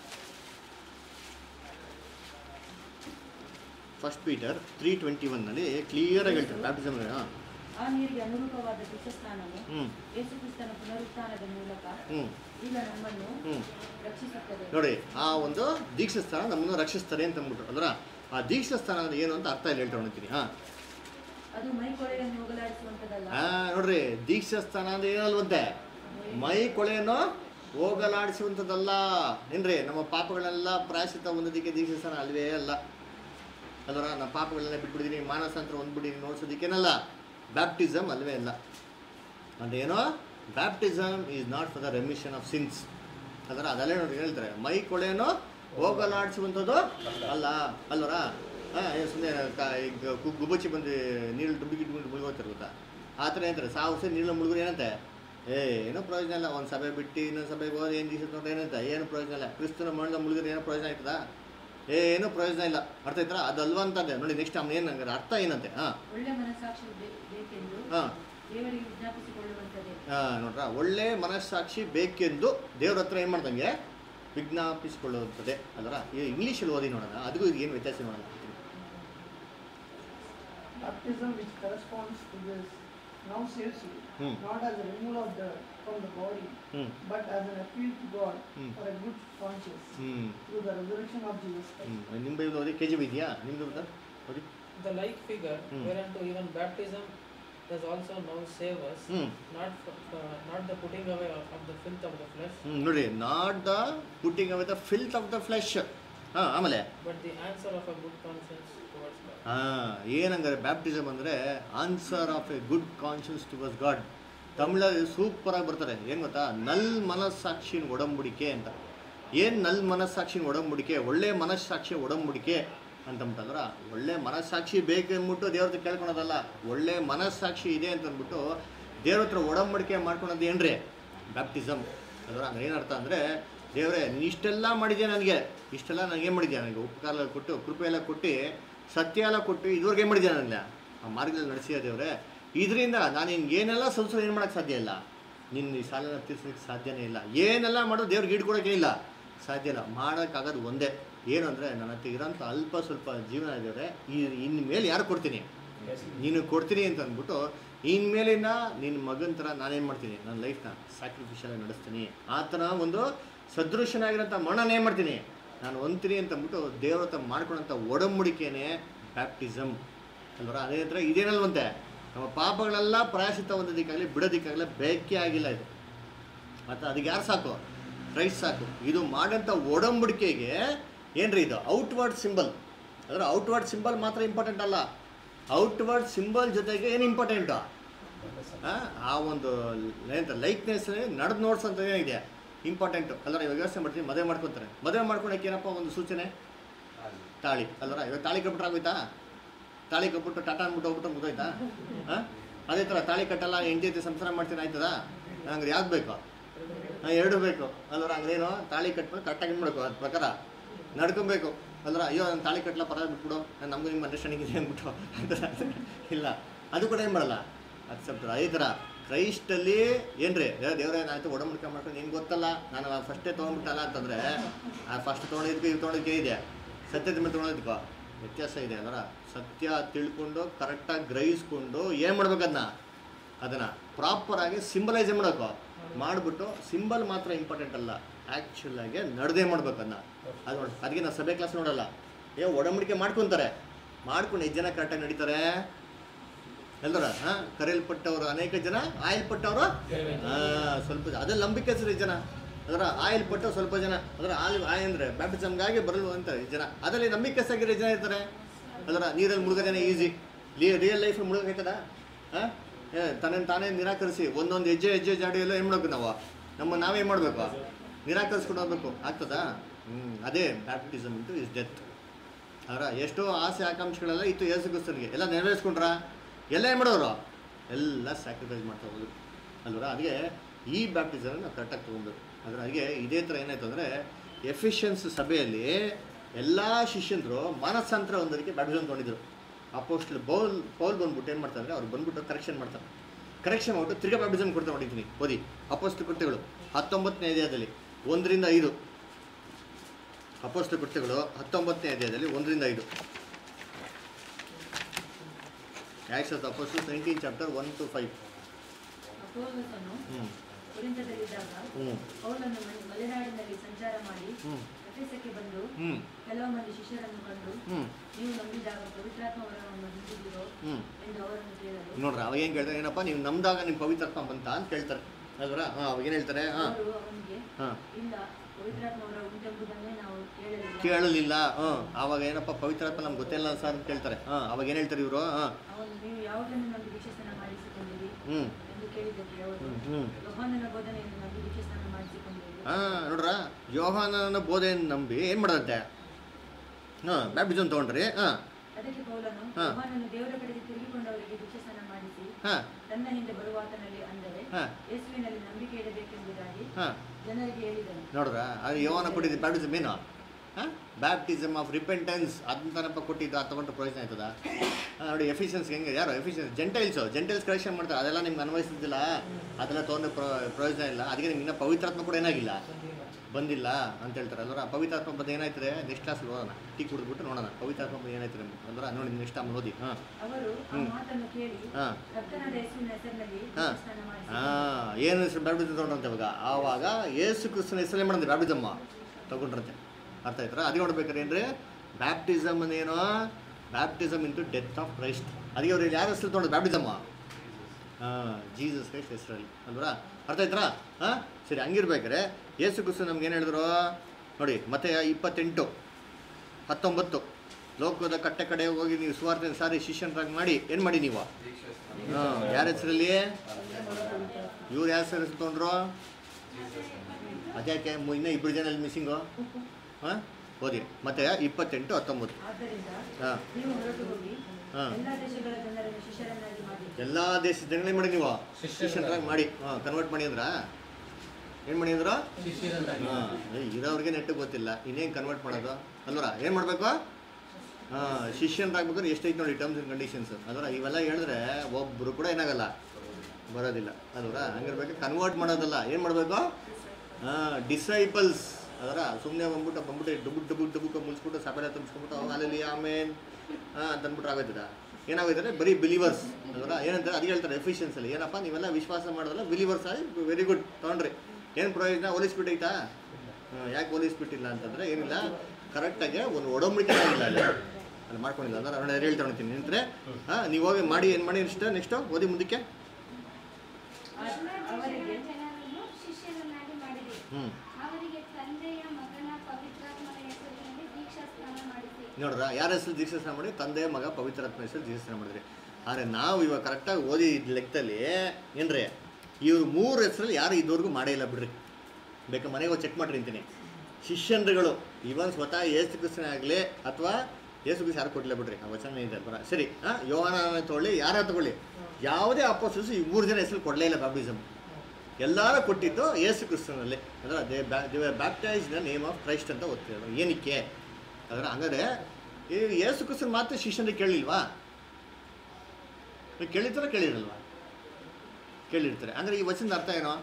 ಫಸ್ಟ್ ಪೀಟರ್ ತ್ರೀ ಟ್ವೆಂಟಿ ಒನ್ನಲ್ಲಿ ಕ್ಲಿಯರಾಗಿ ಹೇಳ್ತಾರೆ ಬ್ಯಾಪ್ಟಿಸಮ್. ಆ ನೀರಿಗೆ ಅನುರೂಪವಾದ ದೀಕ್ಷಾಸ್ನಾನವು ಹ್ಞೂ ಯೇಸು ಕ್ರಿಸ್ತನ ಪುನರುತ್ಥಾನದ ಮೂಲಕ ಹ್ಞೂ ಈಗ ನಮ್ಮನ್ನು ಹ್ಞೂ ರಕ್ಷಿಸುತ್ತದೆ. ನೋಡಿ, ಆ ಒಂದು ದೀಕ್ಷಾಸ್ಥಾನ ನಮ್ಮನ್ನು ರಕ್ಷಿಸ್ತಾರೆ ಅಂತ ಅಂದ್ಬಿಟ್ಟು ಅದರ ಆ ದೀಕ್ಷಾಸ್ಥಾನ ಅಂದ್ರೆ ಏನು ಅಂತ ಅರ್ಥ ಇಲ್ಲಿ ಹೇಳ್ತಾ ಹೊಣ್ತೀನಿ. ಹಾಂ, ಅದು ಮೈ ಕೊಳೆಯನ್ನು ಹೋಗಲಾಡಿಸುವಂಥದ್ದಲ್ಲ. ಹಾಂ ನೋಡ್ರಿ, ದೀಕ್ಷಾಸ್ಥಾನ ಅಂದ್ರೆ ಏನಲ್ವಂತೆ? ಮೈ ಕೊಳೆಯನ್ನು ಹೋಗಲಾಡಿಸುವಂಥದ್ದಲ್ಲ ಏನ್ರಿ. ನಮ್ಮ ಪಾಪಗಳೆಲ್ಲ ಪ್ರಾಯಶ್ಚಿತ್ತ ಹೊಂದೋದಕ್ಕೆ ದೀಕ್ಷಾಸ್ಥಾನ ಅಲ್ವೇ ಅಲ್ಲ. ಅದರ ನಮ್ಮ ಪಾಪಗಳನ್ನೆಲ್ಲ ಬಿಟ್ಬಿಟ್ಟಿದ್ದೀನಿ, ಮಾನಸಾಂತರ ಹೊಂದ್ಬಿಟ್ಟಿದ್ದೀನಿ ನೋಡ್ಸೋದಕ್ಕೇನಲ್ಲ, ಬ್ಯಾಪ್ಟಿಸಮ್ ಅಲ್ವೇ ಅಲ್ಲ. ಅದೇನೋ baptism is not for the remission of sins. ಅದರ ಅದಲ್ಲೇ ನೋಡಿ ಹೇಳ್ತಾರೆ, ಮೈ ಕೊಳೆಯನ್ನು ಹೋಗಲಾಡಿಸುವಂಥದ್ದು ಅಲ್ಲ ಅಲ್ವರ. ಹಾಂ, ಸುಮ್ಮನೆ ಈಗ ಗುಬ್ಬಚ್ಚಿ ಬಂದು ನೀರು ಡುಬ್ಬಿ ಗಿಟ್ಕೊಂಡು ಮುಳುಗೋಗ್ತಾರೆ ಗೊತ್ತಾ, ಆ ಥರ ಏನಂತಾರೆ, ಸಾವು ಸರಿ ನೀರು ಮುಳುಗೋರು ಏನಂತೆ, ಏ ಏನೋ ಪ್ರಯೋಜನ ಇಲ್ಲ. ಒಂದು ಸಭೆ ಬಿಟ್ಟು ಇನ್ನೊಂದು ಸಭೆಗೆ ಹೋದ್ರೆ ಏನು ದಿವಸ ನೋಡ್ರೆ ಏನಂತ, ಏನು ಪ್ರಯೋಜನ ಇಲ್ಲ. ಕ್ರಿಸ್ತನ ಮಣ್ಣದ ಮುಳುಗಿದ್ರೆ ಏನೋ ಪ್ರಯೋಜನ ಆಯ್ತದ? ಏನೂ ಪ್ರಯೋಜನ ಇಲ್ಲ. ಅರ್ಥ ಆಯ್ತಾ? ಅದಲ್ವ ಅಂತಂದೆ ನೋಡಿ. ನೆಕ್ಸ್ಟ್ ಅವ್ನು ಏನು ಹಂಗಾರೆ ಅರ್ಥ ಏನಂತೆ? ಹಾಂ, ಒಳ್ಳೆ ಮನಸ್ಸಾಕ್ಷಿ ಬೇಕೆಂದು ಹಾಂ ದೇವರಿಗೆ ವಿಜ್ಞಾಪಿಸಿಕೊಳ್ಳುವಂಥದ್ದೇ. ಹಾಂ ನೋಡ್ರ, ಒಳ್ಳೆ ಮನಸ್ಸಾಕ್ಷಿ ಬೇಕೆಂದು ದೇವ್ರ ಹತ್ರ ಏನು ಮಾಡ್ದಂಗೆ ವಿಜ್ಞಾಪಿಸಿಕೊಳ್ಳುವಂಥದ್ದೇ ಅದರ. ಈ ಇಂಗ್ಲೀಷಲ್ಲಿ ಓದಿ ನೋಡೋಣ, ಅದಕ್ಕೂ ಇದು ಏನು ವ್ಯತ್ಯಾಸ ನೋಡೋಣ. Baptism which corresponds to this now saves you, Hmm. not as a removal of dirt from the body, ಹ್ಞೂ but as an appeal to God Hmm. for a good conscience ಹ್ಞೂ through the resurrection of Jesus Christ. ಹ್ಞೂ ನಿಮ್ಮ Bible ಓದಿ. K G B ಇದೆಯಾ ನಿಮ್ಮದು ಬರ್ತದೆ ಓದಿ. The like figure, Hmm. whereunto even baptism does also now save us, ಹ್ಞೂ not f- uh, not the putting away of, of the filth of the flesh, ಹ್ಞೂ ನೋಡಿ, not the putting away the filth of the flesh. ಹಾಂ, ಆಮೇಲೆ but the answer of a good conscience towards God. ಹಾಂ, ಏನಂಗಾರೆ baptism ಅಂದರೆ answer of a good conscience towards God. ತಮಿಳಲ್ಲಿ ಸೂಪರಾಗಿ ಬರ್ತಾರೆ, ಏನು ಗೊತ್ತಾ, ನಲ್ ಮನಸ್ಸಾಕ್ಷಿನ ಒಡಂಬಡಿಕೆ ಅಂತ. ಏನು ನಲ್ ಮನಸ್ಸಾಕ್ಷಿನ ಒಡಂಬಡಿಕೆ? ಒಳ್ಳೆ ಮನಸ್ಸಾಕ್ಷಿ ಒಡಂಬಡಿಕೆ ಅಂತಂದ್ರೆ ಒಳ್ಳೆ ಮನಸ್ಸಾಕ್ಷಿ ಬೇಕೆಂದ್ಬಿಟ್ಟು ದೇವ್ರ ಹತ್ರ ಕೇಳ್ಕೊಳೋದಲ್ಲ, ಒಳ್ಳೆ ಮನಸ್ಸಾಕ್ಷಿ ಇದೆ ಅಂತ ಅಂದ್ಬಿಟ್ಟು ದೇವ್ರ ಹತ್ರ ಒಡಂಬಡಿಕೆ ಮಾಡ್ಕೊಳೋದು ಏನ್ರಿ ಬ್ಯಾಪ್ಟಿಸಮ್. ಅದರ ಅಂದ್ರೆ ಏನರ್ಥ ಅಂದರೆ, ದೇವರೇ ನೀನು ಇಷ್ಟೆಲ್ಲ ಮಾಡಿದ್ಯಾ, ನನಗೆ ಇಷ್ಟೆಲ್ಲ ನನಗೇನು ಮಾಡಿದ್ಯಾ, ನನಗೆ ಉಪಕಾರ ಕೊಟ್ಟು ಕೃಪೆ ಎಲ್ಲ ಕೊಟ್ಟು ಸತ್ಯ ಎಲ್ಲ ಕೊಟ್ಟು ಇದುವರೆಗೆ ಏನು ಮಾಡಿದ್ಯಾ, ನನಗೆ ಆ ಮಾರ್ಗದಲ್ಲಿ ನಡೆಸಿದ ದೇವರೇ. ಇದರಿಂದ ನಾನು ನಿನ್ಗೆ ಏನೆಲ್ಲ ಸಂಸಾರ ಏನು ಮಾಡೋಕ್ಕೆ ಸಾಧ್ಯ ಇಲ್ಲ, ನಿನ್ನ ಈ ಸಾಲನ ತೀರ್ಸೋಕ್ಕೆ ಸಾಧ್ಯನೇ ಇಲ್ಲ. ಏನೆಲ್ಲ ಮಾಡೋದು ದೇವ್ರಿಗೆ ಈಡ್ಕೊಡೋಕ್ಕೆ ಇಲ್ಲ, ಸಾಧ್ಯ ಇಲ್ಲ. ಮಾಡೋಕ್ಕಾಗೋದು ಒಂದೇ ಏನು ಅಂದರೆ, ನನ್ನ ಹತ್ರ ಇರೋಂಥ ಅಲ್ಪ ಸ್ವಲ್ಪ ಜೀವನ ಇದ್ದಾರೆ, ಈ ಇನ್ಮೇಲೆ ಯಾರು ಕೊಡ್ತೀನಿ, ನೀನು ಕೊಡ್ತೀನಿ ಅಂತ ಅಂದ್ಬಿಟ್ಟು ಇನ್ಮೇಲಿನ ನಿನ್ನ ಮಗನ ಥರ ನಾನೇನು ಮಾಡ್ತೀನಿ, ನನ್ನ ಲೈಫ್ನ ಸ್ಯಾಕ್ರಿಫಿಷಿಯಲ್ ನಡೆಸ್ತೀನಿ. ಆ ಥರ ಒಂದು ಸದೃಶನಾಗಿರೋಂಥ ಮರಣನ ಏನು ಮಾಡ್ತೀನಿ ನಾನು ಹೊಂತೀನಿ ಅಂತ ಅಂದ್ಬಿಟ್ಟು ದೇವ್ರ ಹತ್ರ ಮಾಡ್ಕೊಳ್ಳೋಂಥ ಒಡಂಬಡಿಕೆನೇ ಬ್ಯಾಪ್ಟಿಸಮ್ ಅಲ್ವರ. ಅದೇ ಥರ ಇದೇನಲ್ವಂತೆ, ನಮ್ಮ ಪಾಪಗಳೆಲ್ಲ ಪ್ರಾಯಶ್ಚಿತ್ತ ಹೊಂದೋದಕ್ಕಾಗಲಿ ಬಿಡೋದಕ್ಕಾಗಲಿ ಬೇಕೇ ಆಗಿಲ್ಲ ಇದು. ಮತ್ತು ಅದಕ್ಕೆ ಯಾರು ಸಾಕು? ಕ್ರೈಸ್ಟ್ ಸಾಕು. ಇದು ಮಾಡೋಂಥ ಒಡಂಬಡಿಕೆಗೆ ಏನ್ರಿ ಇದು ಔಟ್ವರ್ಡ್ ಸಿಂಬಲ್. ಅದರ ಔಟ್ವರ್ಡ್ ಸಿಂಬಲ್ ಮಾತ್ರ ಇಂಪಾರ್ಟೆಂಟ್ ಅಲ್ಲ, ಔಟ್ವರ್ಡ್ ಸಿಂಬಲ್ ಜೊತೆಗೆ ಏನು ಇಂಪಾರ್ಟೆಂಟು, ಆ ಒಂದು ಏನಂತ ಲೈಕ್ನೆಸ್ ನಡೆದು ನೋಡ್ಸೋಂಥ ಏನಿದೆ ಇಂಪಾರ್ಟೆಂಟು ಅಲ್ಲರ. ಇವಾಗ ವ್ಯವಸ್ಥೆ ಮಾಡ್ತೀವಿ, ಮದುವೆ ಮಾಡ್ಕೊತಾರೆ. ಮದುವೆ ಮಾಡ್ಕೊಳಕ್ಕೆ ಏನಪ್ಪ ಒಂದು ಸೂಚನೆ, ತಾಳಿ ಅಲ್ಲರ. ಇವಾಗ ತಾಳಿ ಕಟ್ಬಿಟ್ರೆ ಆಗೋಯ್ತಾ? ತಾಳಿ ಕಟ್ಬಿಟ್ಟು ಟಾಟಾ ಅಂದ್ಬಿಟ್ಟು ಹೋಗ್ಬಿಟ್ಟು ಮುಗೋಯ್ತಾ? ಹಾಂ, ಅದೇ ಥರ ತಾಳಿ ಕಟ್ಟಲ್ಲ, ಹೆಂಡತಿ ಜೊತೆ ಸಂಸಾರ ಮಾಡ್ತೀನಿ ಆಯ್ತದ? ಹಂಗೆ ಯಾವ್ದು ಬೇಕು? ಹಾಂ, ಎರಡು ಬೇಕು ಅಲ್ವರ. ಹಂಗೇನು ತಾಳಿ ಕಟ್ಬಿಟ್ಟು ಕರೆಕ್ಟಾಗಿ ಮಾಡಬೇಕು, ಅದ್ರ ಪ್ರಕಾರ ನಡ್ಕೊಬೇಕು ಅಲ್ವರ. ಅಯ್ಯೋ ನಾನು ತಾಳಿ ಕಟ್ಟಲ ಪರ ಬಿಟ್ಬಿಡು, ನಾನು ನಮಗೂ ನಿಮ್ಮ ಅಂಡರ್ಸ್ಟ್ಯಾಂಡಿಂಗ್ ಇದೆ ಅಂದ್ಬಿಟ್ಟು ಇಲ್ಲ, ಅದು ಕೂಡ ಏನು ಮಾಡಲ್ಲ, ಅಕ್ಸೆಪ್ಟ್. ಅದೇ ಥರ ಕ್ರೈಸ್ಟಲ್ಲಿ ಏನ್ರಿ ದೇವರೇ ನಾಯ್ತು ಒಡಂಬಡಿಕೆ ಮಾಡ್ಕೊಂಡು ನಿನ್ಗೆ ಗೊತ್ತಲ್ಲ, ನಾನು ಫಸ್ಟೇ ತೊಗೊಂಡ್ಬಿಟ್ಟಲ್ಲ ಅಂತಂದರೆ, ಆ ಫಸ್ಟ್ ತೊಗೊಂಡಿದ್ದಕ್ಕೂ ಇದು ತೊಗೊಂಡಿದ್ದಕ್ಕೆ ಇದೆ, ಸತ್ಯದ ಮೇಲೆ ತೊಗೊಂಡಿದ್ದಕ್ಕೋ ವ್ಯತ್ಯಾಸ ಇದೆ ಅದರ. ಸತ್ಯ ತಿಳ್ಕೊಂಡು ಕರೆಕ್ಟಾಗಿ ಗ್ರಹಿಸ್ಕೊಂಡು ಏನು ಮಾಡ್ಬೇಕು, ಅದನ್ನ ಅದನ್ನು ಪ್ರಾಪರಾಗಿ ಸಿಂಬಲೈಸ್ ಮಾಡಬೇಕು. ಮಾಡಿಬಿಟ್ಟು ಸಿಂಬಲ್ ಮಾತ್ರ ಇಂಪಾರ್ಟೆಂಟ್ ಅಲ್ಲ, ಆ್ಯಕ್ಚುಲಾಗಿ ನಡೆದೇ ಮಾಡ್ಬೇಕು ಅದನ್ನ. ಅದು ನೋಡಿ, ಅದಕ್ಕೆ ನಾವು ಸಭೆ ಕ್ಲಾಸ್ ನೋಡಲ್ಲ, ಏ ಒಡಂಬಡಿಕೆ ಮಾಡ್ಕೊತಾರೆ, ಮಾಡ್ಕೊಂಡು ಎಷ್ಟು ಜನ ಕರೆಕ್ಟಾಗಿ ನಡೀತಾರೆ ಎಲ್ಲರ. ಹಾಂ, ಕರೆಯಲ್ಪಟ್ಟವರು ಅನೇಕ ಜನ, ಆಯಲ್ಪಟ್ಟವರು ಹಾಂ ಸ್ವಲ್ಪ ಜನ. ಅದೇ ನಂಬಿಕೆ ಸರಿ ಜನ ಅದರ. ಆಯಲ್ಪಟ್ಟು ಸ್ವಲ್ಪ ಜನ ಅದರ. ಆಲ್ ಆಯ್ ಅಂದರೆ ಬ್ಯಾಪ್ಟಿಸಮ್ಗಾಗಿ ಬರಲು ಅಂತ ಜನ, ಅದರಲ್ಲಿ ನಂಬಿಕೆಸಾಗಿರೋ ಜನ ಇರ್ತಾರೆ ಅದರ. ನೀರಲ್ಲಿ ಮುಳುಗೋದೇನೆ ಈಸಿ, ಲೀ ರಿಯಲ್ ಲೈಫ್ ಮುಳುಗೋಯ್ತದ. ಹಾಂ, ತನ್ನ ತಾನೇ ನಿರಾಕರಿಸಿ ಒಂದೊಂದು ಹೆಜ್ಜೆ ಹೆಜ್ಜೆ ಜಾಡಿಯೆಲ್ಲ ಏನು ಮಾಡಬೇಕು, ನಾವು ನಮ್ಮ ನಾವೇನು ಮಾಡಬೇಕು, ನಿರಾಕರಿಸ್ಕೊಂಡು ಹೋಗ್ಬೇಕು. ಆಗ್ತದಾ? ಹ್ಞೂ, ಅದೇ ಬ್ಯಾಪ್ಟಿಸಮ್ ಇಂಟು ಇಸ್ ಡೆತ್ ಅದರ. ಎಷ್ಟೋ ಆಸೆ ಆಕಾಂಕ್ಷೆಗಳೆಲ್ಲ ಇತ್ತು ಯೇಸು ಕ್ರಿಸ್ತನಿಗೆ, ಎಲ್ಲ ನೆರವೇರಿಸ್ಕೊಂಡ್ರ, ಎಲ್ಲ ಏನು ಮಾಡೋರು, ಎಲ್ಲ ಸ್ಯಾಕ್ರಿಫೈಸ್ ಮಾಡ್ತಾ ಹೋದ್ರು ಅಲ್ವರ. ಅದಕ್ಕೆ ಈ ಬ್ಯಾಪ್ಟಿಸಮ್ ನಾವು ಕರೆಕ್ಟಾಗಿ ತೊಗೊಬೇಕು ಅದರ. ಹಾಗೆ ಇದೇ ಥರ ಏನಾಯ್ತು ಅಂದರೆ, ಎಫಿಷಿಯನ್ಸ್ ಸಭೆಯಲ್ಲಿ ಎಲ್ಲ ಶಿಷ್ಯಂದರು ಮಾನಸಾಂತರ ಹೊಂದೋದಕ್ಕೆ ಬ್ಯಾಪ್ಟಿಸಮ್ ತೊಗೊಂಡಿದ್ರು. ಅಪೋಸ್ಟಲ್ ಬೌಲ್ ಪೌಲ್ ಬಂದ್ಬಿಟ್ಟು ಏನು ಮಾಡ್ತಾರೆ ಅಂದರೆ, ಅವ್ರು ಬಂದ್ಬಿಟ್ಟು ಕರೆಕ್ಷನ್ ಮಾಡ್ತಾರೆ. ಕರೆಕ್ಷನ್ ಮಾಡ್ಬಿಟ್ಟು ತಿರ್ಗಾ ಬ್ಯಾಪ್ಟಿಸಮ್ ಕೊಡ್ತಾ ಹೊಡಿತೀನಿ ಓದಿ. ಅಪೋಸ್ಟಲ್ ಕೃತ್ಯಗಳು ಹತ್ತೊಂಬತ್ತನೇ ಅಧ್ಯಾಯದಲ್ಲಿ ಒಂದರಿಂದ ಐದು ಅಪೊಸ್ತಲ ಕೃತ್ಯಗಳು ಹತ್ತೊಂಬತ್ತನೇ ಅಧ್ಯಾಯದಲ್ಲಿ ಒಂದರಿಂದ ಐದು. Acts of the Apostles nineteen chapter one to five. ಅಪೊಲ್ಲೋಸನು ಹ್ಞೂ ಕೊರಿಂಥದಲ್ಲಿದ್ದಾಗ ಹ್ಞೂ ಪೌಲನು ಮಲೆ- ಮಲೆನಾಡಿನಲ್ಲಿ ಸಂಚಾರ ಮಾಡಿ ಹ್ಞೂ ಎಫೆಸಕ್ಕೆ ಬಂದು ಹ್ಞೂ ಕೆಲವು ಮಂದಿ ಶಿಷ್ಯರನ್ನು ಕಂಡು, ಹ್ಞೂ ನೀವು ನಂಬಿದಾಗ ಪವಿತ್ರಾತ್ಮ ವರವನ್ನು ಹೊಂದಿದ್ದೀರೋ ಹ್ಞೂ ಎಂದು ಅವರನ್ನು ಕೇಳಲು, ನೋಡ್ರಿ ಅವಾಗ ಏನು ಕೇಳ್ತಾರೆ, ಏನಪ್ಪ ನೀವು ನಮ್ದಾಗ ನಿಮ್ಮ ಪವಿತ್ರಾತ್ಮ ಬಂತ ಅಂತ ಕೇಳ್ತಾರೆ ಅಲ್ವರ. ಹಾಂ ಅವಾಗ ಏನು ಹೇಳ್ತಾರೆ? ಹಾಂ ಅವರು ಅವನಿಗೆ, ಹಾಂ ಇಲ್ಲ, ಪವಿತ್ರಾತ್ಮ ವರ ಉಂಟೆಂಬುದನ್ನೇ ನಾವು ಕೇಳಲಿಲ್ಲ. ಕೇಳಲಿಲ್ಲ. ಹಾಂ ಆವಾಗ ಏನಪ್ಪ ಪವಿತ್ರಾತ್ಮ ನಮ್ಗೆ ಗೊತ್ತಿಲ್ಲ ಸರ್ ಅಂತ ಕೇಳ್ತಾರೆ. ಹಾಂ ಅವಾಗ ಏನು ಹೇಳ್ತಾರೆ ಇವರು? ಹಾಂ ಅವನು, ನೀವು ಯಾವುದನ್ನು ನಂಬಿ ದೀಕ್ಷಾಸ್ನಾನ ಮಾಡಿಸಿಕೊಂಡಿರಿ ಹ್ಞೂ ಎಂದು ಕೇಳಿದ್ದಕ್ಕೆ ಅವರು, ಹ್ಞೂ ಹ್ಞೂ ಯೋಹಾನನ ಬೋಧನೆಯನ್ನು ನಂಬಿ ದೀಕ್ಷಾಸ್ನಾನ ಮಾಡಿಸಿಕೊಂಡಿರಿ. ಹಾಂ ನೋಡ್ರ, ಯೋಹಾನನ ಬೋಧೆಯನ್ನು ನಂಬಿ ಏನು ಮಾಡೋದಂತೆ? ಹಾಂ ಬ್ಯಾಪ್ಟಿಸಮ್ ತೊಗೊಂಡ್ರಿ. ಹಾಂ ಅದಕ್ಕೆ ಪೌಲನು, ಹಾ. ಯೋಹಾನನು ದೇವರ ಕಡೆಗೆ ತಿರುಗಿಕೊಂಡವರಿಗೆ ದೀಕ್ಷಾಸ್ನಾನ ಮಾಡಿಸಿ ಹಾಂ ತನ್ನ ಹಿಂದೆ ಬರುವಾತನಲ್ಲಿ, ಅಂದರೆ ಹಾಂ ಯೇಸುವಿನಲ್ಲಿ ನಂಬಿಕೆ ಇಡಬೇಕೆಂಬುದಾಗಿ ಹಾಂ ಜನರಿಗೆ ಹೇಳಿದನು. ನೋಡ್ರ, ಅದು ಯೋಹಾನ ಕೊಟ್ಟಿದ್ದು ಬ್ಯಾಪ್ಟಿಸಮ್ ಏನು? ಹಾಂ ಬ್ಯಾಪ್ಟಿಸಮ್ ಆಫ್ ರಿಪೆಂಟೆನ್ಸ್ ಅದಂತನಪ್ಪ ಕೊಟ್ಟಿದ್ದು. ಅದು ತೊಗೊಂಡ್ರೆ ಪ್ರಯೋಜನ ಆಯ್ತದ? ನೋಡಿ ಎಫಿಷಿಯನ್ಸ್ ಹೆಂಗೆ, ಯಾರು ಎಫಿಷಿಯನ್ಸ್? ಜೆಂಟೈಲ್ಸು ಜೆಂಟೈಲ್ಸ್ ಕರೆಕ್ಷನ್ ಮಾಡ್ತಾರೆ, ಅದೆಲ್ಲ ನಿಮ್ಗೆ ಅನ್ವಯಿಸ್ತಿದ್ದಿಲ್ಲ, ಅದೆಲ್ಲ ತೊಗೊಂಡ್ರೆ ಪ್ರ ಪ್ರಯೋಜನ ಇಲ್ಲ. ಅದಕ್ಕೆ ನಿಮ್ಗೆ ಇನ್ನೂ ಪವಿತ್ರಾತ್ಮ ಕೂಡ ಏನಾಗಿಲ್ಲ, ಬಂದಿಲ್ಲ ಅಂತ ಹೇಳ್ತಾರೆ ಅಲ್ವರ. ಪವಿತ್ರಾತ್ಮ ಬಂದು ಏನಾಯ್ತದೆ ನೆಕ್ಸ್ಟ್ ಕ್ಲಾಸ್ ಓದೋಣ, ಟೀ ಕುಡಿದ್ಬಿಟ್ಟು ನೋಡೋಣ ಪವಿತ್ರಾತ್ಮ ಬಂದು ಏನಾಯ್ತದೆ ಅಂದ್ರೆ ನೋಡಿ ನೆಕ್ಸ್ಟ್ ಟೈಮ್ ಓದಿ. ಹಾಂ ಅವರು ಆ ಹ್ಮ್. ಮಾತನ್ನು ಕೇಳಿ ಹಾಂ ಕರ್ತನಾದ ಯೇಸುವಿನ ಹೆಸರಿನಲ್ಲಿ ಹಾಂ ದೀಕ್ಷಾಸ್ನಾನ ಮಾಡಿಸಿ ಹಾಂ ಏನು ಹೆಸರು ಬ್ಯಾಪ್ಟಿಸಮ್ ತೊಗೊಂಡ್ರಂತೆ ಇವಾಗ? ಆವಾಗ ಏಸು ಕ್ರಿಸ್ತನ ಹೆಸರಲ್ಲೇ ಮಾಡಿದ್ರೆ ಬ್ಯಾಪ್ಟಿಸಮ್ ತೊಗೊಂಡ್ರಂತೆ. ಅರ್ಥ ಆಯ್ತರ? ಅದೇ ನೋಡ್ಬೇಕಾದ್ರೆ ಏನ್ರಿ ಬ್ಯಾಪ್ಟಿಸಮ್ ಏನೋ, baptism into death of Christ. ಅದಕ್ಕೆ ಅವ್ರು ಯಾರ ಹೆಸರು ತೊಗೊಂಡು ಬ್ಯಾಪ್ಟಿಸಮ್? ಹಾಂ ಜೀಸಸ್ ಕ್ರೈಸ್ಟ್ ಹೆಸರಲ್ಲಿ ಅಲ್ವರ. ಅರ್ಥ ಆಯ್ತಾ? ಹಾಂ ಸರಿ, ಹಂಗಿರ್ಬೇಕಾರೆ ಯೇಸು ಕ್ರಿಸ್ತ ನಮ್ಗೆ ಏನು ಹೇಳಿದ್ರು ನೋಡಿ, ಮತ್ತೆ ಇಪ್ಪತ್ತೆಂಟು ಹತ್ತೊಂಬತ್ತು, ಲೋಕದ ಕಟ್ಟೆ ಕಡೆ ಹೋಗಿ ನೀವು ಸುವಾರ್ತೆ ಸಾರಿ ಶಿಷ್ಯನರಾಗಿ ಮಾಡಿ ಏನು ಮಾಡಿ ನೀವು? ಹಾಂ ಯಾರ ಹೆಸರಲ್ಲಿ? ಇವ್ರು ಯಾರ ಹೆಸರು ತೊಗೊಂಡ್ರು? ಅದ್ಯಾಕೆ ಇನ್ನೂ ಇಬ್ಬರು ಜನ ಮಿಸ್ಸಿಂಗು? ಹಾಂ ಓದಿ ಮತ್ತೆ ಇಪ್ಪತ್ತೆಂಟು ಹತ್ತೊಂಬತ್ತು. ಆದ್ದರಿಂದ ಹಾಂ ನೀವು ಹೊರಟು ಹೋಗಿ ಹಾಂ ಎಲ್ಲ ದೇಶಗಳ ಜನರನ್ನು ಶಿಷ್ಯರನ್ನಾಗಿ ಮಾಡಿ ಎಲ್ಲ ದೇಶದ ಜನಗಳೇ ಮಾಡಿ ನೀವು ಶಿಷ್ಯನರಾಗಿ ಮಾಡಿ. ಹಾಂ ಕನ್ವರ್ಟ್ ಮಾಡಿ ಅಂದ್ರ ಏನು ಮಾಡಿ ಅಂದ್ರು? ಹಾಂ ಇರೋವ್ರಿಗೆ ನೆಟ್ಟು ಗೊತ್ತಿಲ್ಲ, ಇನ್ನೇನು ಕನ್ವರ್ಟ್ ಮಾಡೋದು ಅಲ್ವರ. ಏನು ಮಾಡಬೇಕು? ಹಾಂ ಶಿಷ್ಯನರಾಗ್ಬೇಕಾದ್ರೆ ಎಷ್ಟೈತೆ ನೋಡಿ ಟರ್ಮ್ಸ್ ಆ್ಯಂಡ್ ಕಂಡೀಷನ್ಸ್ ಅಲ್ವರ. ಇವೆಲ್ಲ ಹೇಳಿದ್ರೆ ಒಬ್ಬರು ಕೂಡ ಏನಾಗಲ್ಲ, ಬರೋದಿಲ್ಲ ಅಲ್ವರ. ಹಂಗಿರ್ಬೇಕು, ಕನ್ವರ್ಟ್ ಮಾಡೋದಲ್ಲ, ಏನು ಮಾಡಬೇಕು? ಹಾಂ ಡಿಸೈಪಲ್ಸ್ ಅದರ. ಸುಮ್ಮನೆ ಬಂದ್ಬಿಟ್ಟು ಬಂದ್ಬಿಟ್ಟು ಡುಬು ಡುಬು ಡುಬುಕ ಮುಗಿಸ್ಬಿಟ್ಟು ಸಪೇರ ತುಂಬಿಸ್ಕೊಂಡ್ಬಿಟ್ಟು ಅಲ್ಲಿ ಆಮೇಲೆ ಹಾಂ ಅಂತ ಅಂದ್ಬಿಟ್ರೆ ಆಗೋಯ್ತದ? ಏನಾಗೋಯ್ತಾರೆ? ಬರೀ ಬಿಲೀವರ್ಸ್ ಅದರ. ಏನಂತಾರೆ ಅದಕ್ಕೆ ಹೇಳ್ತಾರೆ ಎಫಿಷಿಯನ್ಸಲ್ಲಿ, ಏನಪ್ಪ ನೀವೆಲ್ಲ ವಿಶ್ವಾಸ ಮಾಡೋದಲ್ಲ ಬಿಲೀವರ್ಸ್ ಆಗಿ ವೆರಿ ಗುಡ್ ತೊಗೊಂಡ್ರಿ. ಏನು ಪ್ರಯೋಜನ? ಹೋಲಿಸ್ಬಿಟ್ಟೈತಾ? ಹಾಂ ಯಾಕೆ ಹೋಲಿಸ್ಬಿಟ್ಟಿಲ್ಲ ಅಂತಂದರೆ ಏನಿಲ್ಲ, ಕರೆಕ್ಟಾಗಿ ಒಂದು ಒಡಂಬಡಿಕೆ ಆಗಿಲ್ಲ ಅಲ್ಲಿ ಅಲ್ಲಿ ಮಾಡ್ಕೊಂಡಿಲ್ಲ ಅಂದ್ರೆ ಅವ್ರನ್ನ ಹೇಳ್ತಾ ಹೊಣ್ತೀನಿ ನಿಂತರೆ. ಹಾಂ ನೀವು ಹೋಗಿ ಮಾಡಿ ಏನು ಮಾಡಿ ನೆಕ್ಸ್ಟ್ ನೆಕ್ಸ್ಟು ಓದಿ ಮುಂದಕ್ಕೆ. ಅವರಿಗೆ ಜನರನ್ನು ಶಿಷ್ಯರನ್ನಾಗಿ ಮಾಡಿದೆ. ಹ್ಞೂ ಅವರಿಗೆ ತಂದೆಯ ಮಗನ ಪವಿತ್ರಾತ್ಮನ ಹೆಸರಿನಲ್ಲಿ ದೀಕ್ಷಾಸ್ನಾನ ಮಾಡಿಸಿ. ನೋಡ್ರ, ಯಾರ ಹೆಸರು ದೀಕ್ಷಾಸ್ನಾನ ಮಾಡಿ? ತಂದೆ ಮಗ ಪವಿತ್ರಾತ್ಮ ಹೆಸರು ದೀಕ್ಷಾಸ್ನಾನ ಮಾಡಿದ್ರಿ. ಆದರೆ ನಾವು ಇವಾಗ ಕರೆಕ್ಟಾಗಿ ಓದಿ ಲೆಕ್ಕದಲ್ಲಿ ಏನ್ರಿ, ಇವ್ರು ಮೂರು ಹೆಸರಲ್ಲಿ ಯಾರು ಇದುವರೆಗೂ ಮಾಡೇ ಇಲ್ಲ ಬಿಡ್ರಿ. ಬೇಕಾ ಮನೆಗೆ ಹೋಗಿ ಚೆಕ್ ಮಾಡಿರಿ ಅಂತೀನಿ. ಶಿಷ್ಯಂದ್ರಗಳು ಇವನ್ ಸ್ವತಃ ಏಸು ಕ್ರಿಸ್ತನೇ ಆಗಲಿ ಅಥವಾ ಏಸು ಕ್ರಿಸ್ತ ಯಾರು ಕೊಟ್ಟಿಲ್ಲ ಬಿಡ್ರಿ, ಆ ವಚನ ಇದೆ ಬರ. ಸರಿ, ಹಾಂ ಯೋಹಾನನ ತೊಗೊಳ್ಳಿ, ಯಾರ ತಗೊಳ್ಳಿ, ಯಾವುದೇ ಅಪೊಸ್ತಲರು ಈ ಮೂರು ಜನ ಹೆಸರು ಕೊಡಲೇ ಇಲ್ಲ ಬ್ಯಾಪ್ಟಿಸಮ್. ಎಲ್ಲರೂ ಕೊಟ್ಟಿದ್ದು ಏಸು ಕ್ರಿಸ್ತನಲ್ಲಿ. ಅಂದ್ರೆ ದೇ ಬ್ಯಾ they baptize the name of Christ ಅಂತ ಓದ್ತಿದ್ರು. ಏನಕ್ಕೆ ಅದರ? ಹಂಗಾರೆ ಈ ಏಸು ಕ್ರಿಸ್ತನ ಮಾತ್ರ ಶಿಷ್ಯನಿಗೆ ಕೇಳಲಿಲ್ವಾ? ಕೇಳಿರ್ತಾರ ಕೇಳಿರಲ್ವಾ? ಕೇಳಿರ್ತಾರೆ. ಅಂದರೆ ಈ ವಚನದ ಅರ್ಥ ಏನೋ?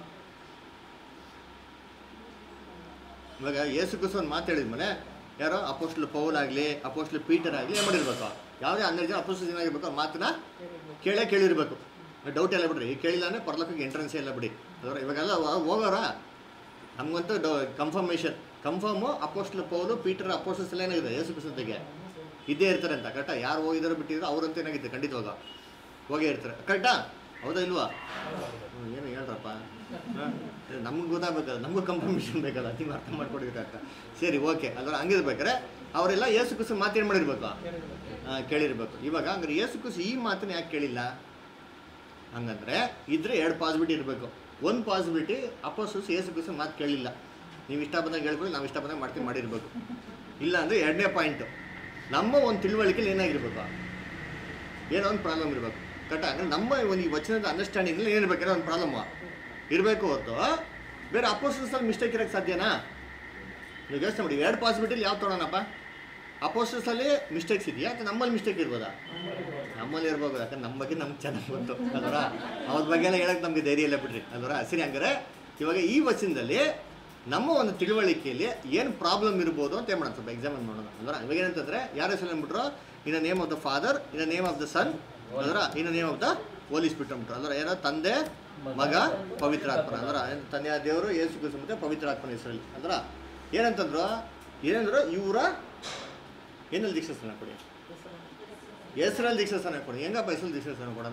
ಇವಾಗ ಏಸು ಕ್ರಿಸ್ತ ಒಂದು ಮಾತು ಹೇಳಿದ್ಮೇಲೆ ಯಾರೋ ಅಪೋಸ್ಟ್ಲ್ ಪೌಲ್ ಆಗಲಿ ಅಪೋಸ್ಟ್ಲ್ ಪೀಟರ್ ಆಗಲಿ ಏನು ಮಾಡಿರ್ಬೇಕು? ಯಾವುದೇ ಹನ್ನೆರಡು ಜನ ಅಪೋಸ್ಟ್ಲ್ ಜನ ಆಗಿರ್ಬೇಕು, ಆ ಮಾತನ್ನ ಕೇಳೇ ಕೇಳಿರ್ಬೇಕು. ಡೌಟ್ ಎಲ್ಲ ಬಿಡ್ರಿ. ಈಗ ಕೇಳಿಲ್ಲ ಅಂದರೆ ಪರಲೋಕಕ್ಕೆ ಎಂಟ್ರೆನ್ಸೇ ಇಲ್ಲ ಬಿಡಿ. ಅದರ ಇವಾಗೆಲ್ಲ ಹೋಗೋರ ನಮಗಂತೂ ಡೌ confirmation confirm apostle Paul Peter apostles ಎಲ್ಲ ಏನಾಗಿದೆ ಯೇಸು ಕ್ರಿಸ್ತನಿಗೆ ಇದ್ದೇ ಇರ್ತಾರೆ ಅಂತ. ಕರೆಕ್ಟಾ? ಯಾರು ಹೋಗಿದಾರೋ ಬಿಟ್ಟಿದ್ರು ಅವ್ರಂತೂ ಏನಾಗಿದೆ ಖಂಡಿತವಾಗ ಹೋಗೇ ಇರ್ತಾರೆ. ಕರೆಕ್ಟಾ? ಹೌದಾ ಇಲ್ವಾ? ಏನು ಹೇಳ್ರಪ್ಪ, ನಮ್ಗೆ ಗೊತ್ತಾಗಬೇಕಲ್ಲ, ನಮಗೂ ಕನ್ಫರ್ಮೇಷನ್ ಬೇಕಲ್ಲ, ನೀವು ಅರ್ಥ ಮಾಡ್ಕೊಡ್ಬೇಕಾಗ್ತ. ಸರಿ ಓಕೆ. ಅಲ್ವ ಹಂಗಿರ್ಬೇಕಾರೆ ಅವರೆಲ್ಲ ಯೇಸು ಕ್ರಿಸ್ತ ಮಾತೇನು ಮಾಡಿರ್ಬೇಕು? ಹಾಂ ಕೇಳಿರ್ಬೇಕು. ಇವಾಗ ಹಂಗಾರೆ ಯೇಸು ಕ್ರಿಸ್ತ ಈ ಮಾತನ್ನ ಯಾಕೆ ಕೇಳಿಲ್ಲ? ಹಂಗಂದ್ರೆ ಇದ್ರೆ ಎರಡು ಪಾಸಿಬಿಲಿಟಿ ಇರಬೇಕು. ಒಂದು ಪಾಸಿಬಿಲಿಟಿ ಅಪೋಸ್ಟಲ್ಸ್ ಯೇಸು ಕ್ರಿಸ್ತ ಮಾತು ಕೇಳಿಲ್ಲ, ನೀವು ಇಷ್ಟ ಬಂದಾಗ ಹೇಳ್ಕೊಳ್ಳಿ, ನಾವು ಇಷ್ಟ ಬಂದಾಗ ಮಾಡ್ತೀವಿ ಮಾಡಿರ್ಬೇಕು. ಇಲ್ಲ ಅಂದರೆ ಎರಡನೇ ಪಾಯಿಂಟು, ನಮ್ಮ ಒಂದು ತಿಳುವಳಿಕೆಯಲ್ಲಿ ಏನಾಗಿರ್ಬೇಕು, ಏನೋ ಒಂದು ಪ್ರಾಬ್ಲಮ್ ಇರಬೇಕು. ಕರೆಕ್ಟಾ? ಅಂದರೆ ನಮ್ಮ ಒಂದು ಈ ವಚನದ ಅಂಡರ್ಸ್ಟ್ಯಾಂಡಿಂಗಲ್ಲಿ ಏನಿರ್ಬೇಕಾದ್ರೆ ಒಂದು ಪ್ರಾಬ್ಲಮ್ಮು ಇರಬೇಕು ಹೊರತು ಬೇರೆ ಅಪೋಸ್ಟಲ್ಸಲ್ಲಿ ಮಿಸ್ಟೇಕ್ ಇರೋಕ್ಕೆ ಸಾಧ್ಯನಾ? ನೀವು ಯೋಚನೆ ಮಾಡಿ, ಎರಡು ಪಾಸಿಬಿಲಿಟಿಲಿ ಯಾವ ತೊಗೊಳೋಣಪ್ಪ? ಅಪೋಸ್ಟಲ್ಸಲ್ಲಿ ಮಿಸ್ಟೇಕ್ಸ್ ಇದೆಯಾ ಅಥವಾ ನಮ್ಮಲ್ಲಿ ಮಿಸ್ಟೇಕ್ ಇರ್ಬೋದಾ? ನಮ್ಮಲ್ಲಿ ಇರ್ಬೋದು, ಯಾಕಂದ್ರೆ ನಮ್ಮ ಬಗ್ಗೆ ನಮ್ಗೆ ಚೆನ್ನಾಗಿ ಗೊತ್ತು ಅಲ್ವರ. ಅವ್ರ ಬಗ್ಗೆ ಎಲ್ಲ ಹೇಳೋಕ್ಕೆ ನಮಗೆ ಧೈರ್ಯ ಇಲ್ಲ ಬಿಡ್ರಿ ಅಲ್ವರ. ಸರಿ, ಹಂಗಾರೆ ಇವಾಗ ಈ ವಚನದಲ್ಲಿ ನಮ್ಮ ಒಂದು ತಿಳುವಳಿಕೆಯಲ್ಲಿ ಏನು ಪ್ರಾಬ್ಲಮ್ ಇರ್ಬೋದು ಅಂತ ಏನು ಮಾಡೋಣ ಸ್ವಲ್ಪ ಎಕ್ಸಾಮಿನ್ ಮಾಡೋಣ ಅಂದ್ರೆ ಇವಾಗ ಏನಂತಂದರೆ ಯಾರು ಹೆಸರು ಅಂದ್ಬಿಟ್ರು in the name of the Father in the name of the Son ಅಂದ್ರೆ in the name of the Holy Spirit ಅಂದ್ಬಿಟ್ರು ಅಂದ್ರೆ ಏನೋ ತಂದೆ ಮಗ ಪವಿತ್ರಾತ್ಮನ ಅಂದ್ರೆ ತಂದೆಯ ದೇವರು ಯೇಸು ಕ್ರಿಸ್ತ ಮತ್ತೆ ಪವಿತ್ರಾತ್ಮನ ಹೆಸರಲ್ಲಿ ಅಂದ್ರೆ ಏನಂತಂದ್ರು ಏನಂದ್ರು ಇವರ ಏನಲ್ಲಿ ದೀಕ್ಷಾಸ್ಥಾನ ಕೊಡಿ ಹೆಸರಲ್ಲಿ ದೀಕ್ಷಾಸ್ಥಾನ ಕೊಡಿ ಹೆಂಗಪ್ಪ ಹೆಸರಲ್ಲಿ ದೀಕ್ಷಾಸ್ಥಾನ ಕೊಡೋಣ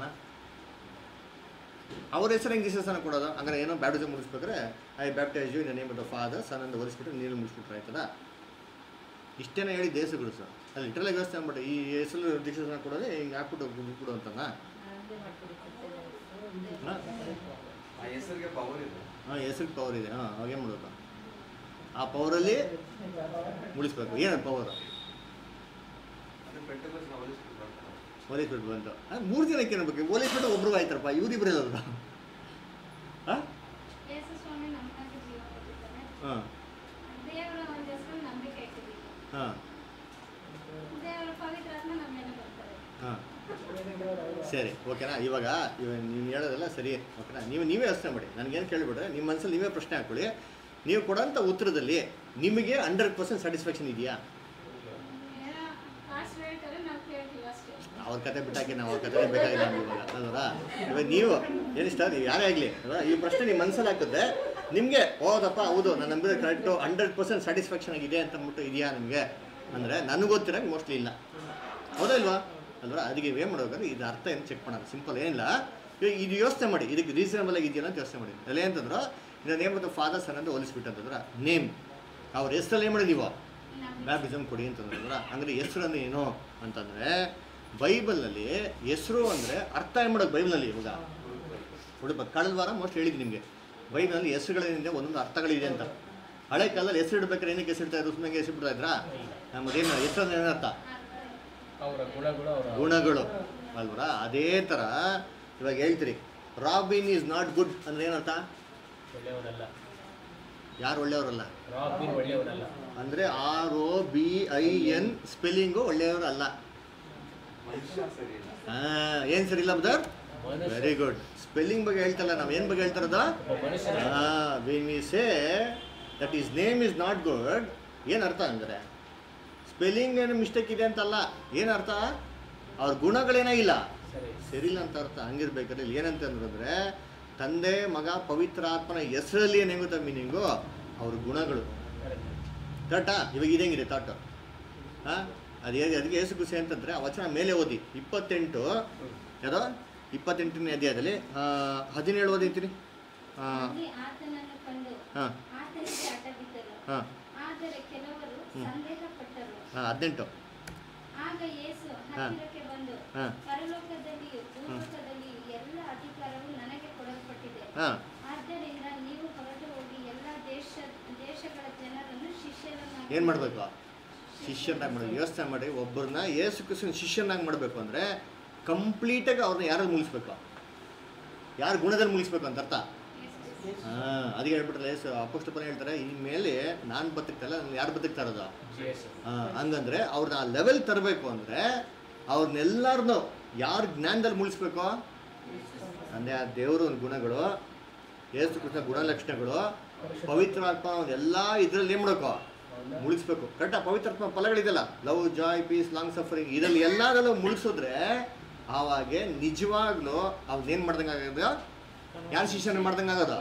ಅವ್ರ ಹೆಸರು ಹೆಂಗೆ ದೀಕ್ಷಾಸ್ಥಾನ ಕೊಡೋದು ಹಂಗಾರೆ ಏನೋ ಬ್ಯಾಪ್ಟಿಸಮ್ ಮುಗಿಸ್ಬೇಕಾದ್ರೆ I baptize you in the name of the Father Son ಅಂತ ಹೊಲಿಸ್ಬಿಟ್ಟು ನೀರು ಮುಗಿಸ್ಬಿಟ್ರೆ ಆಯ್ತದ ಇಷ್ಟೇನ ಹೇಳಿ ದೇಶಗಳು ಸರ್ ಅಲ್ಲಿ ಲಿಟ್ರಲ್ ವ್ಯವಸ್ಥೆ ಅಂದ್ಬಿಟ್ಟು ಈ ಹೆಸರು ದೀಕ್ಷಾಸ್ಥಾನ ಕೊಡೋದೇ ಹಿಂಗೆ ಹಾಕ್ಬಿಟ್ಟು ಬಿಟ್ಬಿಡು ಅಂತನಾ ಆ ಹೆಸರಿಗೆ ಪವರ್ ಇದೆ. ಹಾಂ ಹೆಸರಿಗೆ ಪವರ್ ಇದೆ ಹಾಂ ಹಾಗೆ ಮಾಡೋದು ಆ ಪವರಲ್ಲಿ ಮುಳಿಸ್ಬೇಕು ಏನದು ಪವರ್ ಅದು ಪೆಂಟೆಕೋಸ್ಟ್ ನಾವು ಹೋಲಿಸ್ಬಿಟ್ಟು ಬರ್ತಾರೆ. ಹೋಲಿಸ್ಬಿಟ್ಟು ಬಂತು ಮೂರು ಜನಕ್ಕೆ ಏನ್ಬೇಕು ಹೋಲಿಸ್ಬಿಟ್ಟು ಒಬ್ರು ಆಯ್ತಾರಪ್ಪ ಇವ್ರಿಬ್ರು ಇರೋದು ಹಾಂ ಯೇಸು ಸ್ವಾಮಿ ನಮಗಾಗಿ ಜೀವ ಕೊಟ್ಟಿದ್ದಾರೆ. ಹಾಂ ದೇವರ ಒಂದು ಹೆಸರು ನಂಬಿಕೆ ಇಟ್ಟಿದ್ದೀವಿ. ಹಾಂ ದೇವರ ಪವಿತ್ರಾತ್ಮ ನಮ್ಮ ಮೇಲೆ ಬರ್ತಾರೆ. ಹಾಂ ಸರಿ ಓಕೆನಾ ಇವಾಗ ಇವಾಗ ನೀವು ಹೇಳೋದೆಲ್ಲ ಸರಿ ಓಕೆನಾ ನೀವು ನೀವೇ ಯೋಚನೆ ಮಾಡಿ ನನಗೇನು ಕೇಳಿಬಿಟ್ರೆ ನಿಮ್ಮ ಮನಸ್ಸಲ್ಲಿ ನೀವೇ ಪ್ರಶ್ನೆ ಹಾಕೊಳ್ಳಿ ನೀವು ಕೊಡೋಂಥ ಉತ್ತರದಲ್ಲಿ ನಿಮಗೆ ಹಂಡ್ರೆಡ್ ಪರ್ಸೆಂಟ್ ಸ್ಯಾಟಿಸ್ಫ್ಯಾಕ್ಷನ್ ಇದೆಯಾ ಏನೋ ಕಾಸು ಹೇಳ್ತಾರೆ ನಾವು ಕೇಳ್ತೀವಿ ಅಷ್ಟೇ. ಅವ್ರ ಕತೆ ಬಿಟ್ಟಾಕಿ ನಾವು ಅವ್ರ ಕತೆ ಬೇಕಾಗಿಲ್ಲ ನಮ್ಗೆ ಇವಾಗ ಅಲ್ವರಾ ಇವಾಗ ನೀವು ಏನಿಷ್ಟ ನೀವು ಯಾರೇ ಆಗಲಿ ಅಲ್ವಾ ಈ ಪ್ರಶ್ನೆ ನಿಮ್ಮ ಮನಸ್ಸಲ್ಲಿ ಹಾಕಿದ್ರೆ ನಿಮಗೆ ಹೌದಪ್ಪ ಹೌದು ನಾನು ನಂಬಿದ್ರೆ ಕರೆಕ್ಟು ಹಂಡ್ರೆಡ್ ಪರ್ಸೆಂಟ್ ಸ್ಯಾಟಿಸ್ಫ್ಯಾಕ್ಷನ್ ಆಗಿದೆ ಅಂತ ಅಂದ್ಬಿಟ್ಟು ಇದೆಯಾ ನಿಮಗೆ ಅಂದರೆ ನನಗೆ ಗೊತ್ತಿರೋಂಗೆ ಮೋಸ್ಟ್ಲಿ ಇಲ್ಲ ಹೌದಾ ಇಲ್ವಾ ಅಲ್ವಾ ಅದಕ್ಕೆ ಏನು ಮಾಡೋದ್ರೆ ಇದು ಅರ್ಥ ಏನು ಚೆಕ್ ಮಾಡೋದು ಸಿಂಪಲ್ ಏನಿಲ್ಲ ಇವಾಗ ಇದು ಯೋಚನೆ ಮಾಡಿ ಇದಕ್ಕೆ ರೀಸನಬಲ್ ಆಗಿದೆಯಾ ಅಂತ ಯೋಚನೆ ಮಾಡಿ ಅಲ್ಲ ಏನಂತಂದ್ರೆ ಇನ್ನು name of the Father Son ಅಂತ ಹೋಲಿಸ್ಬಿಟ್ಟು ಅಂತಂದ್ರೆ ನೇಮ್ ಅವ್ರ ಹೆಸರಲ್ಲಿ ಏನು ಮಾಡಿ ನೀವು ಬ್ಯಾಪ್ಟಿಸಮ್ ಕೊಡಿ ಅಂತಂದ್ರೆ ಅಂದರೆ ಹೆಸರನ್ನು ಏನು ಅಂತಂದರೆ ಬೈಬಲ್ನಲ್ಲಿ ಹೆಸರು ಅಂದರೆ ಅರ್ಥ ಏನು ಮಾಡೋದು ಬೈಬಲ್ನಲ್ಲಿ ಇವಾಗ ಹುಡುಗ ಕಳೆದ ವಾರ ಮೋಸ್ಟ್ ಹೇಳಿದ್ದೀನಿ ನಿಮಗೆ ಬೈಬಲ್ನಲ್ಲಿ ಹೆಸರುಗಳೇನಿದೆ ಒಂದೊಂದು ಅರ್ಥಗಳಿದೆ ಅಂತ ಹಳೆ ಕಾಲದಲ್ಲಿ ಹೆಸರು ಇಡ್ಬೇಕಾದ್ರೆ ಏನಕ್ಕೆ ಹೆಸರಿಡ್ತಾ ಇದ್ರು ಸುಮ್ಮನೆ ಹೆಸರು ಬಿಡ್ತಾ ಇದ್ರಾ ನಮ್ಮದೇನು ಹೆಸರು ಏನರ್ಥ ಅವರ ಗುಣಗಳು ಅವರ ಗುಣಗಳು ಅಲ್ವರ ಅದೇ ಥರ ಇವಾಗ ಹೇಳ್ತೀರಿ ರಾಬಿನ್ ಈಸ್ ನಾಟ್ ಗುಡ್ ಅಂದ್ರೆ ಏನರ್ಥ ಒಳ್ಳೆಯವರಲ್ಲ ಯಾರು ಒಳ್ಳೆಯವರಲ್ಲ ರಾಬಿನ್ ಒಳ್ಳೆಯವರಲ್ಲ ಅಂದರೆ R O B I N spelling ಒಳ್ಳೆಯವರು ಅಲ್ಲ ಮನುಷ್ಯ ಸರಿ ಇಲ್ಲ. ಹಾಂ ಏನು ಸರಿ ಇಲ್ಲ ಬದರ್ ವೆರಿ ಗುಡ್ ಸ್ಪೆಲ್ಲಿಂಗ್ ಬಗ್ಗೆ ಹೇಳ್ತಲ್ಲ ನಾವು ಏನು ಬಗ್ಗೆ ಹೇಳ್ತಾರದ ಮನುಷ್ಯನ ಹಾಂ when we say that is name is not good ಏನು ಅರ್ಥ ಅಂದರೆ ಸ್ಪೆಲ್ಲಿಂಗ್ ಏನು ಮಿಸ್ಟೇಕ್ ಇದೆ ಅಂತಲ್ಲ ಏನು ಅರ್ಥ ಅವ್ರ ಗುಣಗಳೇನಾಗಿಲ್ಲ ಸರಿ ಸರಿಲ್ಲ ಅಂತ ಅರ್ಥ ಹಂಗಿರ್ಬೇಕಾದ್ರೆ ಇಲ್ಲಿ ಏನಂತ ಅಂದ್ರೆ ತಂದೆ ಮಗ ಪವಿತ್ರ ಆತ್ಮನ ಹೆಸರಲ್ಲಿ ಏನು ಹೆಂಗುತ್ತ ಮೀನಿಂಗು ಅವ್ರ ಗುಣಗಳು ಕರೆಕ್ಟಾ ಇವಾಗ ಇದಂಗಿದೆ ತಾಟು ಹಾಂ ಅದೇ ಅದಕ್ಕೆ ಏಸು ಖುಷಿ ಅಂತಂದರೆ ಆ ವಚನ ಮೇಲೆ ಓದಿ ಇಪ್ಪತ್ತೆಂಟು ಯಾರೋ ಇಪ್ಪತ್ತೆಂಟನೇ ಅಧ್ಯಾಯದಲ್ಲಿ ಹದಿನೇಳು ಓದಿರ್ತೀನಿ ಹಾಂ ಅಲ್ಲಿ ಆತನನ್ನು ಕಂಡು ಹಾಂ ಆತನಿಗೆ ಅಡ್ಡಬಿದ್ದರು. ಹಾಂ ಆದರೆ ಕೆಲವರು ಸಂದೇಹಪಟ್ಟರು. ಹಾಂ ಹದಿನೆಂಟು ಆಗ ಯೇಸು ಹತ್ತಿರಕ್ಕೆ ಬಂದು ಹಾಂ ಪರಲೋಕದಲ್ಲಿಯೂ ಭೂಲೋಕದಲ್ಲಿಯೂ ಎಲ್ಲ ಅಧಿಕಾರವು ನನಗೆ ಕೊಡಲ್ಪಟ್ಟಿದೆ. ಹಾಂ ಆದ್ದರಿಂದ ನೀವು ಹೊರಟು ಹೋಗಿ ಎಲ್ಲ ದೇಶ ದೇಶಗಳ ಜನರನ್ನು ಶಿಷ್ಯರನ್ನಾಗಿ ಏನು ಮಾಡಬೇಕು ಶಿಷ್ಯನಾಗಿ ಮಾಡಬೇಕು ಯೋಚನೆ ಮಾಡಿ ಒಬ್ಬರನ್ನ ಏಸು ಕ್ರಿಸ್ತನ ಶಿಷ್ಯನಾಗಿ ಮಾಡಬೇಕು ಅಂದರೆ ಕಂಪ್ಲೀಟಾಗಿ ಅವ್ರನ್ನ ಯಾರಲ್ಲಿ ಮುಗಿಸ್ಬೇಕು ಯಾರು ಗುಣದಲ್ಲಿ ಮುಗಿಸ್ಬೇಕು ಅಂತ ಅರ್ಥ ಹಾಂ ಅದಕ್ಕೆ ಹೇಳ್ಬಿಟ್ರಲ್ಲ ಏಸು ಅಪೋಸ್ತಲರು ಹೇಳ್ತಾರೆ ಈ ಮೇಲೆ ನಾನು ಬದುಕ್ತಲ್ಲ ಯಾರು ಬದುಕ್ತಾ ಇರೋದು ಹಾಂ ಹಂಗಂದ್ರೆ ಅವ್ರನ್ನ ಆ ಲೆವೆಲ್ ತರಬೇಕು ಅಂದರೆ ಅವ್ರನ್ನೆಲ್ಲರನ್ನೂ ಯಾರು ಜ್ಞಾನದಲ್ಲಿ ಮುಗಿಸ್ಬೇಕು ಅಂದರೆ ಆ ದೇವರು ಒಂದು ಗುಣಗಳು ಏಸು ಕೃಷ್ಣ ಗುಣಲಕ್ಷಣಗಳು ಪವಿತ್ರಾತ್ಮ ಒಂದು ಎಲ್ಲ ಇದರಲ್ಲಿ ಏನು ಮಾಡಬೇಕು ಮುಳಿಸ್ಬೇಕು ಕರೆಕ್ಟಾ ಪವಿತ್ರಾತ್ಮ ಫಲಗಳಿದೆಯಲ್ಲ love joy peace long suffering ಇದರಲ್ಲಿ ಎಲ್ಲದರಲ್ಲೂ ಮುಳಿಸಿದ್ರೆ ಆವಾಗೆ ನಿಜವಾಗ್ಲೂ ಅವ್ನೇನು ಮಾಡ್ದಂಗೆ ಆಗೋದು ಯಾರು ಶಿಷ್ಯನ ಮಾಡ್ದಂಗೆ ಆಗೋದು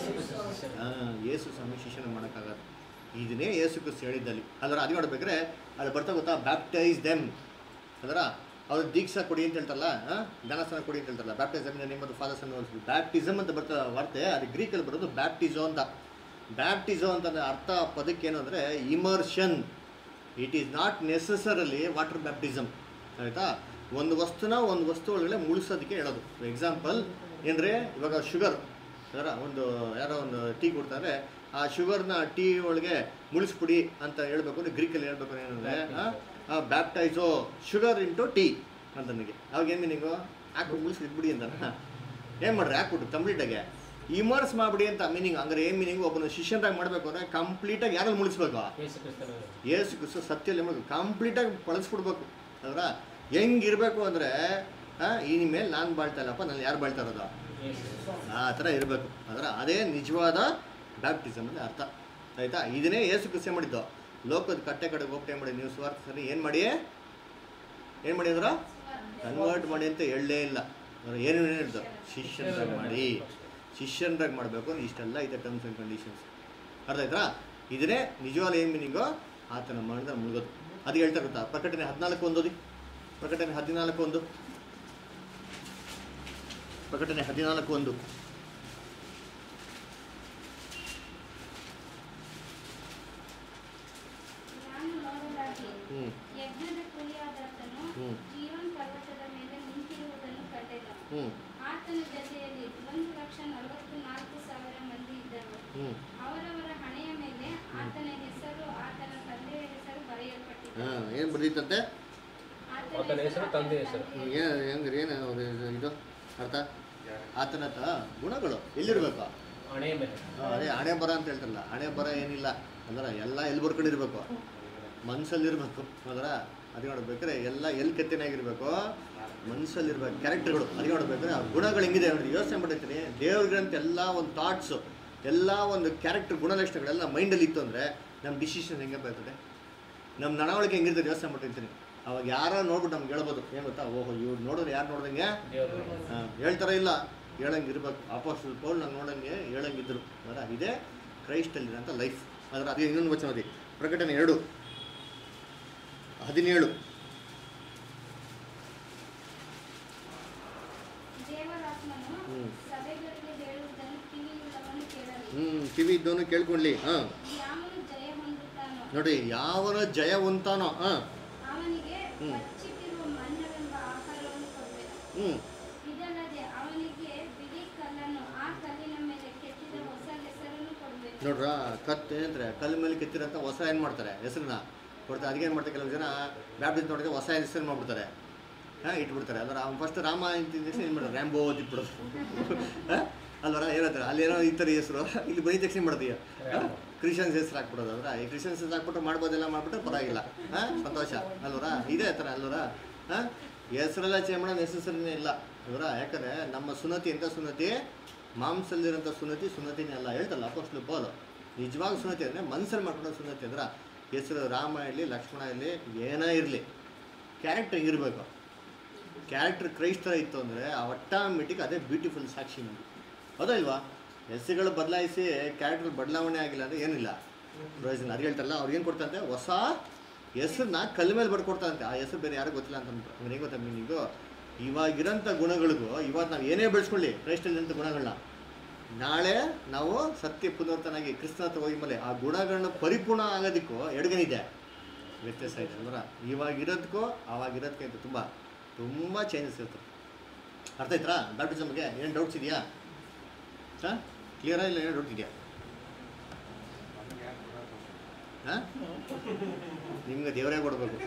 ಹಾಂ ಏಸು ಸ್ವಾಮಿ ಶಿಷ್ಯನ ಮಾಡೋಕ್ಕಾಗೋದು ಇದನ್ನೇ ಏಸು ಕ್ರಿಸ್ತ ಹೇಳಿದ್ದಲ್ಲಿ ಅದರ ಅದು ನೋಡ್ಬೇಕಾದ್ರೆ ಅಲ್ಲಿ ಬರ್ತಾ ಗೊತ್ತಾ ಬ್ಯಾಪ್ಟೈಸ್ ದೆಮ್ ಅದರ ಅವ್ರು ದೀಕ್ಷಾ ಕೊಡಿ ಅಂತ ಹೇಳ್ತಾರಲ್ಲ ಹಾಂ ಜ್ಞಾನಸ್ನಾನ ಕೊಡಿ ಅಂತ ಹೇಳ್ತಾರಲ್ಲ ಬ್ಯಾಪ್ಟಿಸಮ್ ನಿಮ್ಮದು ಫಾದರ್ಸ್ ಅನ್ನು ಬ್ಯಾಪ್ಟಿಸಮ್ ಅಂತ ಬರ್ತಾ ವಾರ್ತೆ ಅದು ಗ್ರೀಕಲ್ಲಿ ಬರೋದು ಬ್ಯಾಪ್ಟಿಸೋ ಅಂತ ಬ್ಯಾಪ್ಟಿಸೋ ಅಂತಂದರೆ ಅರ್ಥ ಪದಕ್ಕೇನು ಅಂದರೆ immersion it is not necessarily water baptism ಆಯಿತಾ ಒಂದು ವಸ್ತುನ ಒಂದು ವಸ್ತು ಒಳಗಡೆ ಮುಳಿಸೋದಕ್ಕೆ ಹೇಳೋದು ಎಕ್ಸಾಂಪಲ್ ಏನ್ರಿ ಇವಾಗ ಶುಗರ್ ಅದರ ಒಂದು ಯಾರೋ ಒಂದು ಟೀ ಕೊಡ್ತಾರೆ ಆ ಶುಗರ್ನ ಟೀ ಒಳಗೆ ಮುಳಿಸ್ಬಿಡಿ ಅಂತ ಹೇಳ್ಬೇಕು ಅಂದರೆ ಗ್ರೀಕಲ್ಲಿ ಹೇಳ್ಬೇಕು ಏನಂದರೆ ಬ್ಯಾಪ್ಟೈಸೋ ಶುಗರ್ ಇಂಟು ಟೀ ಅಂತ ನನಗೆ ಅವಾಗ ಏನು ಮೀನಿಂಗು ಹಾಕ್ಬಿಟ್ಟು ಮುಳಿಸ್ಬಿಟ್ಬಿಡಿ ಅಂತಾನ ಏನು ಮಾಡ್ರಿ ಹಾಕ್ಬಿಟ್ಟು ಕಂಪ್ಲೀಟಾಗೆ ಇಮರ್ಸ್ ಮಾಡಿಬಿಡಿ ಅಂತ ಮೀನಿಂಗ್ ಹಂಗಾರೆ ಏನು ಮೀನಿಂಗು ಒಬ್ಬನ ಶಿಷ್ಯನಾಗಿ ಮಾಡಬೇಕು ಅಂದರೆ ಕಂಪ್ಲೀಟಾಗಿ ಯಾರಲ್ಲಿ ಮುಳಿಸ್ಬೇಕು ಏಸು ಕ್ರಿಸ್ತ ಸತ್ಯಲ್ಲಿ ಮಾಡಬೇಕು ಕಂಪ್ಲೀಟಾಗಿ ಬಳಸ್ಬಿಡ್ಬೇಕು ಅದರ ಹೆಂಗಿರಬೇಕು ಅಂದರೆ ಈ ಮೇಲೆ ನಾನು ಬಾಳ್ತಾ ಇಲ್ಲಪ್ಪ ನಾನು ಯಾರು ಬಾಳ್ತಾ ಇರೋದು ಆ ಥರ ಇರಬೇಕು ಅದರ ಅದೇ ನಿಜವಾದ ಬ್ಯಾಪ್ಟಿಸಮ್ ಅಂದರೆ ಅರ್ಥ ಆಯಿತಾ? ಇದನ್ನೇ ಯೇಸು ಕ್ರಿಸ್ತ ಮಾಡಿದ್ದು, ಲೋಕದ ಕಟ್ಟೆ ಕಡೆಗೆ ಹೋಗ್ತಾ ಮಾಡಿ ನೀವು ಸ್ವಾರ್ಥ ಸರಿ ಏನು ಮಾಡಿ ಏನು ಮಾಡಿ ಅಂದ್ರೆ ಕನ್ವರ್ಟ್ ಮಾಡಿ ಅಂತ ಹೇಳಲೇ ಇಲ್ಲ. ಏನು ಹೇಳಿದ್ದು? ಶಿಷ್ಯನ್ರಾಗಿ ಮಾಡಿ, ಶಿಷ್ಯನ್ರಾಗಿ ಮಾಡಬೇಕು ಅಂದ್ರೆ ಇಷ್ಟೆಲ್ಲ ಇದೆ ಟರ್ಮ್ಸ್ ಆ್ಯಂಡ್ ಕಂಡೀಷನ್ಸ್. ಅರ್ಥ ಆಯ್ತಾ? ಇದನ್ನೇ ನಿಜವಾದ ಏನು ಮೀನಿಂಗು ಆತನ ಮರಣದ ಮುಳುಗೋದು. ಅದು ಹೇಳ್ತಾ ಗೊತ್ತಾ? ಪ್ರಕಟಣೆ ಹದಿನಾಲ್ಕು ಒಂದೋದಿ, ಪ್ರಕಟಣೆ ಹದಿನಾಲ್ಕು ಒಂದು ಪ್ರಕಟಣೆ ಹದಿನಾಲ್ಕು ಒಂದು ನಾನು ನೋಡಲಾಗಿ ಹ್ಞೂ ಯಜ್ಞದ ಕುರಿಯಾದಾತನು ಹ್ಞೂ ಜೀವನ್ ಪರ್ವತದ ಮೇಲೆ ನಿಂತಿರುವುದನ್ನು ಕಂಡೆನು. ಹ್ಞೂ ಆತನ ಜೊತೆಯಲ್ಲಿ ಒಂದು ಲಕ್ಷ ನಲವತ್ತು ನಾಲ್ಕು ಸಾವಿರ ಮಂದಿ ಇದ್ದರು. ಹ್ಞೂ ಅವರವರ ಹಣೆಯ ಮೇಲೆ ಆತನ ಹೆಸರು, ಆತನ ತಂದೆಯ ಹೆಸರು ಬರೆಯಲ್ಪಟ್ಟಿದೆ. ಹಾಂ ಏನು ಬರ್ದಿತ್ತಂತೆ? ಆತನ ಹೆಸರು, ತಂದೆಯ ಹೆಸರು. ಏನು ಹೆಂಗ್ರಿ ಏನು ಇದು ಅರ್ಥ? ಆತನ ಗುಣಗಳು ಎಲ್ಲಿರ್ಬೇಕು? ಹಣೆಯ ಮೇಲೆ. ಅದೇ ಹಣೆ ಬರ ಅಂತ ಹೇಳ್ತಾರಲ್ಲ, ಹಣೆ ಬರ ಏನಿಲ್ಲ ಅಂದ್ರೆ ಎಲ್ಲ ಎಲ್ಲಿ ಬರ್ಕೊಂಡಿರ್ಬೇಕು, ಮನಸ್ಸಲ್ಲಿರ್ಬೇಕು. ಅಂದ್ರೆ ಅದು ನೋಡ್ಬೇಕಾದ್ರೆ ಎಲ್ಲ ಎಲ್ಲಿ ಕೆತ್ತನಾಗಿರ್ಬೇಕು, ಮನಸ್ಸಲ್ಲಿರ್ಬೇಕು ಕ್ಯಾರೆಕ್ಟರ್ಗಳು. ಅದು ನೋಡ್ಬೇಕಾದ್ರೆ ಆ ಗುಣಗಳು ಹೆಂಗಿದೆ ನೋಡಿ, ಯೋಚನೆ ಮಾಡಿರ್ತೀನಿ. ದೇವ್ರಿಗಂತ ಎಲ್ಲ ಒಂದು ಥಾಟ್ಸು, ಎಲ್ಲ ಒಂದು ಕ್ಯಾರೆಕ್ಟರ್ ಗುಣಲಕ್ಷಣಗಳೆಲ್ಲ ಮೈಂಡಲ್ಲಿ ಇತ್ತು ಅಂದರೆ ನಮ್ಮ ಡಿಸಿಷನ್ ಹೆಂಗೆ ಬರ್ತದೆ, ನಮ್ಮ ನಡವಳಿಕೆ ಹೆಂಗಿರ್ತದೆ ಯೋಚನೆ ಮಾಡಿರ್ತೀನಿ. ಅವಾಗ ಯಾರೋ ನೋಡ್ಬಿಟ್ಟು ನಮ್ಗೆ ಹೇಳ್ಬೋದು, ಏನು ಗೊತ್ತಾ, ಓಹೋ ಇವ್ರು ನೋಡಿದ್ರೆ ಯಾರು ನೋಡ್ದಂಗೆ ಹಾಂ ಹೇಳ್ತಾರ ಇಲ್ಲ, ಹೇಳಂಗೆ ಇರ್ಬೇಕು. ಅಪೋಸ್ಟಲ್ ಪೌಲ್ ನಂಗೆ ನೋಡಂಗೆ ಹೇಳಂಗಿದ್ರು. ಅದರ ಇದೇ ಕ್ರೈಸ್ಟಲ್ಲಿರೋಂಥ ಲೈಫ್. ಅದರ ಅದೇ ಇನ್ನೊಂದು ವಚನ ಓದಿ, ಪ್ರಕಟಣೆ ಎರಡು ಹದಿನೇಳು. ದೇವರಾತ್ಮನು ಸಭೆಗಳಿಗೆ ಹೇಳುವುದನ್ನು ಕಿವಿಯುಳ್ಳವನು ಕೇಳಲಿ. ಹ್ಞೂ ಕಿವಿ ಇದ್ದವನು ಕೇಳ್ಕೊಳ್ಳಿ. ಹಾಂ ಯಾವನು ಜಯ ಹೊಂದುತ್ತಾನೋ ನೋಡಿ, ಯಾವನು ಜಯವಂತಾನೋ ಹಾಂ ಅವನಿಗೆ ಹ್ಮ್. ಬಚ್ಚಿಟ್ಟಿರುವ ಮನ್ನವೆಂಬ ಆಹಾರವನ್ನು ಕೊಡಬೇಕು. ಹ್ಞೂ ಇದಲ್ಲದೆ ಅವನಿಗೆ ಬಿಳಿ ಕಲ್ಲನ್ನು, ಆ ಕಲ್ಲಿನ ಮೇಲೆ ಕೆತ್ತಿದ ಹೊಸ ಹೆಸರನ್ನು ಕೊಡಬೇಕು. ನೋಡ್ರ ಕತ್ ಏನಂತಾರೆ, ಕಲ್ಲು ಮೇಲೆ ಕೆತ್ತಿರೋಂಥ ಹೊಸ ಏನು ಮಾಡ್ತಾರೆ, ಹೆಸರನ್ನ ಕೊಡ್ತಾರೆ. ಅದಕ್ಕೆ ಏನು ಮಾಡ್ತಾರೆ, ಕೆಲವು ಜನ ಬ್ಯಾಪ್ಟಿಸ್ಟ್ ನೋಡಿದ್ರೆ ಹೊಸ ಹೆಸರು ಮಾಡ್ಬಿಡ್ತಾರೆ, ಹಾಂ ಇಟ್ಬಿಡ್ತಾರೆ. ಅಂದ್ರೆ ಅವ್ನು ಫಸ್ಟ್ ರಾಮ ಅಂತಿದ್ದ ತಕ್ಷಣ ಏನು ಮಾಡ್ತಾರೆ, ರ್ಯಾಂಬೋ ಇಟ್ಬಿಡೋದು ಹಾಂ ಅಲ್ವರ ಏನಂತಾರೆ, ಅಲ್ಲೇನೋ ಈ ಥರ ಹೆಸರು ಇಲ್ಲಿ ಬರೀ ತಕ್ಷಣ ಮಾಡ್ತೀಯ ಕ್ರಿಶ್ಚಿಯನ್ಸ್ ಹೆಸರು ಹಾಕ್ಬಿಡೋದು. ಅಂದ್ರೆ ಈ ಕ್ರಿಶ್ಚಿಯನ್ಸ್ ಹೆಸರು ಹಾಕ್ಬಿಟ್ಟು ಮಾಡ್ಬೋದೆಲ್ಲ ಮಾಡ್ಬಿಟ್ರೆ ಪರವಾಗಿಲ್ಲ, ಹಾಂ ಸಂತೋಷ ಅಲ್ವರ. ಇದೇ ಥರ ಅಲ್ವರ. ಹಾಂ ಹೆಸರೆಲ್ಲ ಚೇಂಜ್ ಮಾಡೋದು ನೆಸೆಸರಿನೇ ಇಲ್ಲ ಅಲ್ವರ. ಯಾಕಂದರೆ ನಮ್ಮ ಸುನ್ನತಿ ಎಂಥ ಸುನ್ನತಿ, ಮಾಂಸಲ್ಲಿರೋಂಥ ಸುನ್ನತಿ ಸುನ್ನತಿನೇ ಅಲ್ಲ. ಹೇಳ್ತಲ್ಲ ಅಪೊಸ್ತಲ ಪೌಲ್, ನಿಜವಾಗ ಸುನ್ನತಿ ಅಂದರೆ ಮನಸ್ಸಲ್ಲಿ ಮಾಡ್ಕೊಳ್ಳೋ ಸುನ್ನತಿ. ಅಂದ್ರೆ ಹೆಸರು ರಾಮ ಇರಲಿ, ಲಕ್ಷ್ಮಣ ಇರಲಿ, ಏನೇ ಇರಲಿ, ಕ್ಯಾರೆಕ್ಟರ್ ಇರಬೇಕು. ಕ್ಯಾರೆಕ್ಟರ್ ಕ್ರೈಸ್ತರ ಇತ್ತು ಅಂದರೆ ಆಟೋಮೆಟಿಕ್ ಅದೇ ಬ್ಯೂಟಿಫುಲ್ ಸಾಕ್ಷಿ ನಮಗೆ, ಹೌದಾ ಇಲ್ವಾ? ಹೆಸರುಗಳು ಬದಲಾಯಿಸಿ ಕ್ಯಾರೆಕ್ಟರ್ ಬದಲಾವಣೆ ಆಗಿಲ್ಲ ಅಂದರೆ ಏನಿಲ್ಲ ಪ್ರಯೋಜನ. ಅದು ಹೇಳ್ತಾರಲ್ಲ, ಅವ್ರಿಗೇನು ಕೊಡ್ತಂತೆ, ಹೊಸ ಹೆಸರನ್ನ ಕಲ್ಲ ಮೇಲೆ ಬರ್ಕೊಡ್ತಾರಂತೆ. ಆ ಹೆಸರು ಬೇರೆ ಯಾರಿಗೂ ಗೊತ್ತಿಲ್ಲ ಅಂತ ಅಂದ್ಬಿಟ್ಟು. ಅಂದ್ರೆ ಹೆಂಗೆ ಗೊತ್ತಾ ಮೀನಿಂಗು, ಇವಾಗಿರೋಂಥ ಗುಣಗಳಿಗೂ ಇವತ್ತು ನಾವು ಏನೇ ಬೆಳೆಸ್ಕೊಳ್ಳಿ ಕ್ರೈಸ್ತಲ್ಲಿರೋಂಥ ಗುಣಗಳನ್ನ, ನಾಳೆ ನಾವು ಸತ್ಯ ಪುನರ್ತನಾಗಿ ಕ್ರಿಸ್ತನ ಹತ್ರ ಹೋಗಿ ಮೇಲೆ ಆ ಗುಣಗಳನ್ನ ಪರಿಪೂರ್ಣ ಆಗೋದಕ್ಕೂ ಎಡಗನಿದೆ, ವ್ಯತ್ಯಾಸ ಇದೆ. ಅಂದ್ರೆ ಇವಾಗಿರೋದಕ್ಕೂ ಆವಾಗಿರೋದಕ್ಕಿಂತ ತುಂಬ ತುಂಬ ಚೇಂಜಸ್ ಇರ್ತದೆ. ಅರ್ಥ ಆಯ್ತಾ? ಬ್ಯಾಪ್ಟಿಸಮ್ ಬಗ್ಗೆ ಏನು ಡೌಟ್ಸ್ ಇದೆಯಾ? ಹಾಂ ಕ್ಲಿಯರಾ ಇಲ್ಲ? ಏನು ಡೌಟ್ ಇದೆಯಾ? ಹಾಂ ನಿಮ್ಗೆ ದೇವರೇ ಕೊಡಬೇಕು.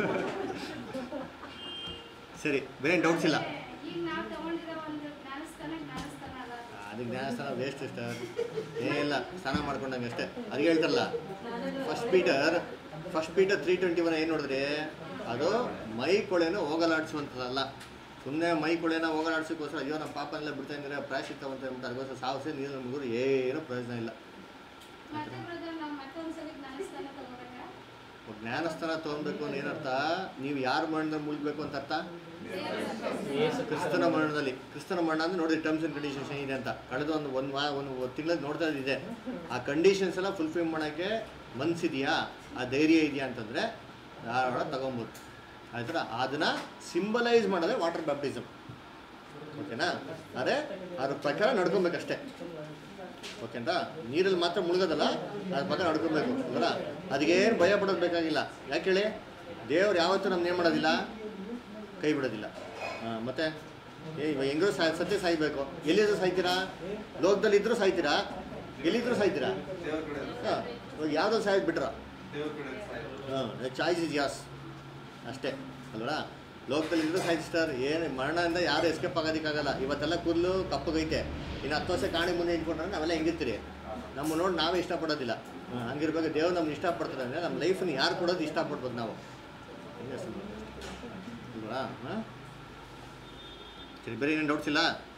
ಸರಿ, ಬೇರೆ ಡೌಟ್ಸ್ ಇಲ್ಲ? ಈಗ ನಾವು ತಗೊಂಡಿರೋ ಒಂದು ಜ್ಞಾನಸ್ಥಾನ ಜ್ಞಾನಸ್ಥಾನ ಅಲ್ಲ. ಅದಕ್ಕೆ ಜ್ಞಾನಸ್ಥಾನ ವೇಸ್ಟ್ ಇಷ್ಟ ಏನಿಲ್ಲ, ಸ್ನಾನ ಮಾಡ್ಕೊಂಡಂಗೆ ಅಷ್ಟೇ. ಅದಕ್ಕೆ ಹೇಳ್ತಾರಲ್ಲ, first Peter first Peter three twenty one ಏನು ನೋಡಿದ್ರೆ, ಅದು ಮೈ ಕೊಳೆನೂ ಹೋಗಲಾಡಿಸುವಂಥದ್ದಲ್ಲ. ಸುಮ್ಮನೆ ಮೈ ಕೊಳೆನ ಹೋಗಲಾಡಿಸೋಕ್ಕೋಸ್ಕರ ಅಯ್ಯೋ ನಮ್ಮ ಪಾಪನೆಲ್ಲ ಬಿಡ್ತಾ ಇದ್ದಾರೆ ಪ್ರಾಯಶ್ಚಿತ್ತ ಅಂತ ಹೇಳ್ಬಿಟ್ಟು ಅದಕ್ಕೋಸ್ಕರ ಸಾವಸೆ ನೀರು ಮುಗಿದ್ರು ಏನೂ ಪ್ರಯೋಜನ ಇಲ್ಲ. ಮತ್ತೆ ಬ್ರದರ್ ನಾವು ಮತ್ತೊಂದ್ಸಲಿ ಜ್ಞಾನಸ್ಥಾನ ತಗೋಬೇಕಾ? ಜ್ಞಾನಸ್ಥಾನ ತೊಗೊಬೇಕು ಅಂದ್ರೆ ಏನರ್ಥ, ನೀವು ಯಾರ ಮರಣದಲ್ಲಿ ಮುಳುಗಬೇಕು ಅಂತ ಅರ್ಥ? ಕ್ರಿಸ್ತನ ಮರಣದಲ್ಲಿ. ಕ್ರಿಸ್ತನ ಮರಣ ಅಂದ್ರೆ ನೋಡಿ ಟರ್ಮ್ಸ್ ಆ್ಯಂಡ್ ಕಂಡೀಷನ್ಸ್ ಏನಿದೆ ಅಂತ ಕಳೆದ ಒಂದು ಒಂದು ವಾ ಒಂದು ತಿಂಗಳಲ್ಲಿ ನೋಡ್ತಾ ಇದ್ದಿದೆ. ಆ ಕಂಡೀಷನ್ಸ್ ಎಲ್ಲ ಫುಲ್ಫಿಲ್ ಮಾಡೋಕ್ಕೆ ಮನಸ್ಸಿದೆಯಾ, ಆ ಧೈರ್ಯ ಇದೆಯಾ ಅಂತಂದರೆ ಯಾರ ತಗೊಬೋದು. ಆಯ್ತರ ಅದನ್ನು ಸಿಂಬಲೈಸ್ ಮಾಡೋದೇ ವಾಟರ್ ಬ್ಯಾಪ್ಟಿಸಮ್. ಓಕೆನಾ? ಅದೇ ಅದ್ರ ಪ್ರಕಾರ ನಡ್ಕೊಬೇಕಷ್ಟೇ. ಓಕೆನಾ? ನೀರಲ್ಲಿ ಮಾತ್ರ ಮುಳುಗೋದಲ್ಲ, ಅದ್ರ ಪ್ರಕಾರ ನಡ್ಕೊಬೇಕು ಅಲ್ಲ. ಅದಕ್ಕೇನು ಭಯ ಪಡೋದು ಬೇಕಾಗಿಲ್ಲ. ಯಾಕೆ ಹೇಳಿ, ದೇವ್ರು ಯಾವತ್ತೂ ನಮ್ಗೆ ಏನು ಮಾಡೋದಿಲ್ಲ, ಕೈ ಬಿಡೋದಿಲ್ಲ. ಹಾಂ ಮತ್ತು ಏ ಇವಾಗ ಹೆಂಗೋ ಸಾಯ್ ಸತ್ಯ ಸಾಯ್ಬೇಕು. ಎಲ್ಲಿದ್ರೂ ಸಾಯ್ತೀರಾ, ಲೋಕದಲ್ಲಿ ಇದ್ದರೂ ಸಾಯ್ತೀರಾ, ಎಲ್ಲಿದ್ದರೂ ಸಾಯ್ತೀರಾ. ಹಾಂ ಇವಾಗ ಯಾವುದೋ ಸಾಯ್ದು ಬಿಟ್ರ ಹಾಂ ಚಾಯ್ಸ್ ಇಸ್ ಯಾಸ್ ಅಷ್ಟೇ ಅಲ್ವಾ. ಲೋಕದಲ್ಲಿ ಇದ್ರೂ ಸಾಯ್ತಿಸ್ತಾರೆ, ಏನು ಮರಣದಿಂದ ಯಾರು ಎಸ್ಕೇಪ್ ಆಗೋದಕ್ಕಾಗಲ್ಲ. ಇವತ್ತೆಲ್ಲ ಕೂದಲು ಕಪ್ಪಗೈತೆ, ಇನ್ನು ಹತ್ತು ವರ್ಷ ಕಾಣಿ ಮುಂದೆ ಇಟ್ಕೊಂಡ್ರೆ ನಾವೆಲ್ಲ ಹೆಂಗಿರ್ತೀರಿ, ನಮ್ಮ ನೋಡಿ ನಾವೇ ಇಷ್ಟಪಡೋದಿಲ್ಲ. ಹಂಗಿರ್ಬೇಕು. ದೇವ್ರು ನಮ್ಗೆ ಇಷ್ಟಪಡ್ತಾರೆ ಅಂದರೆ ನಮ್ಮ ಲೈಫನ್ನ ಯಾರು ಕೊಡೋದು ಇಷ್ಟಪಡ್ಬೋದು ನಾವು. ಅಲ್ವಾ? ಹಾಂ ಸರಿ, ಬೇರೆ ಏನು ಡೌಟ್ಸ್ ಇಲ್ಲ?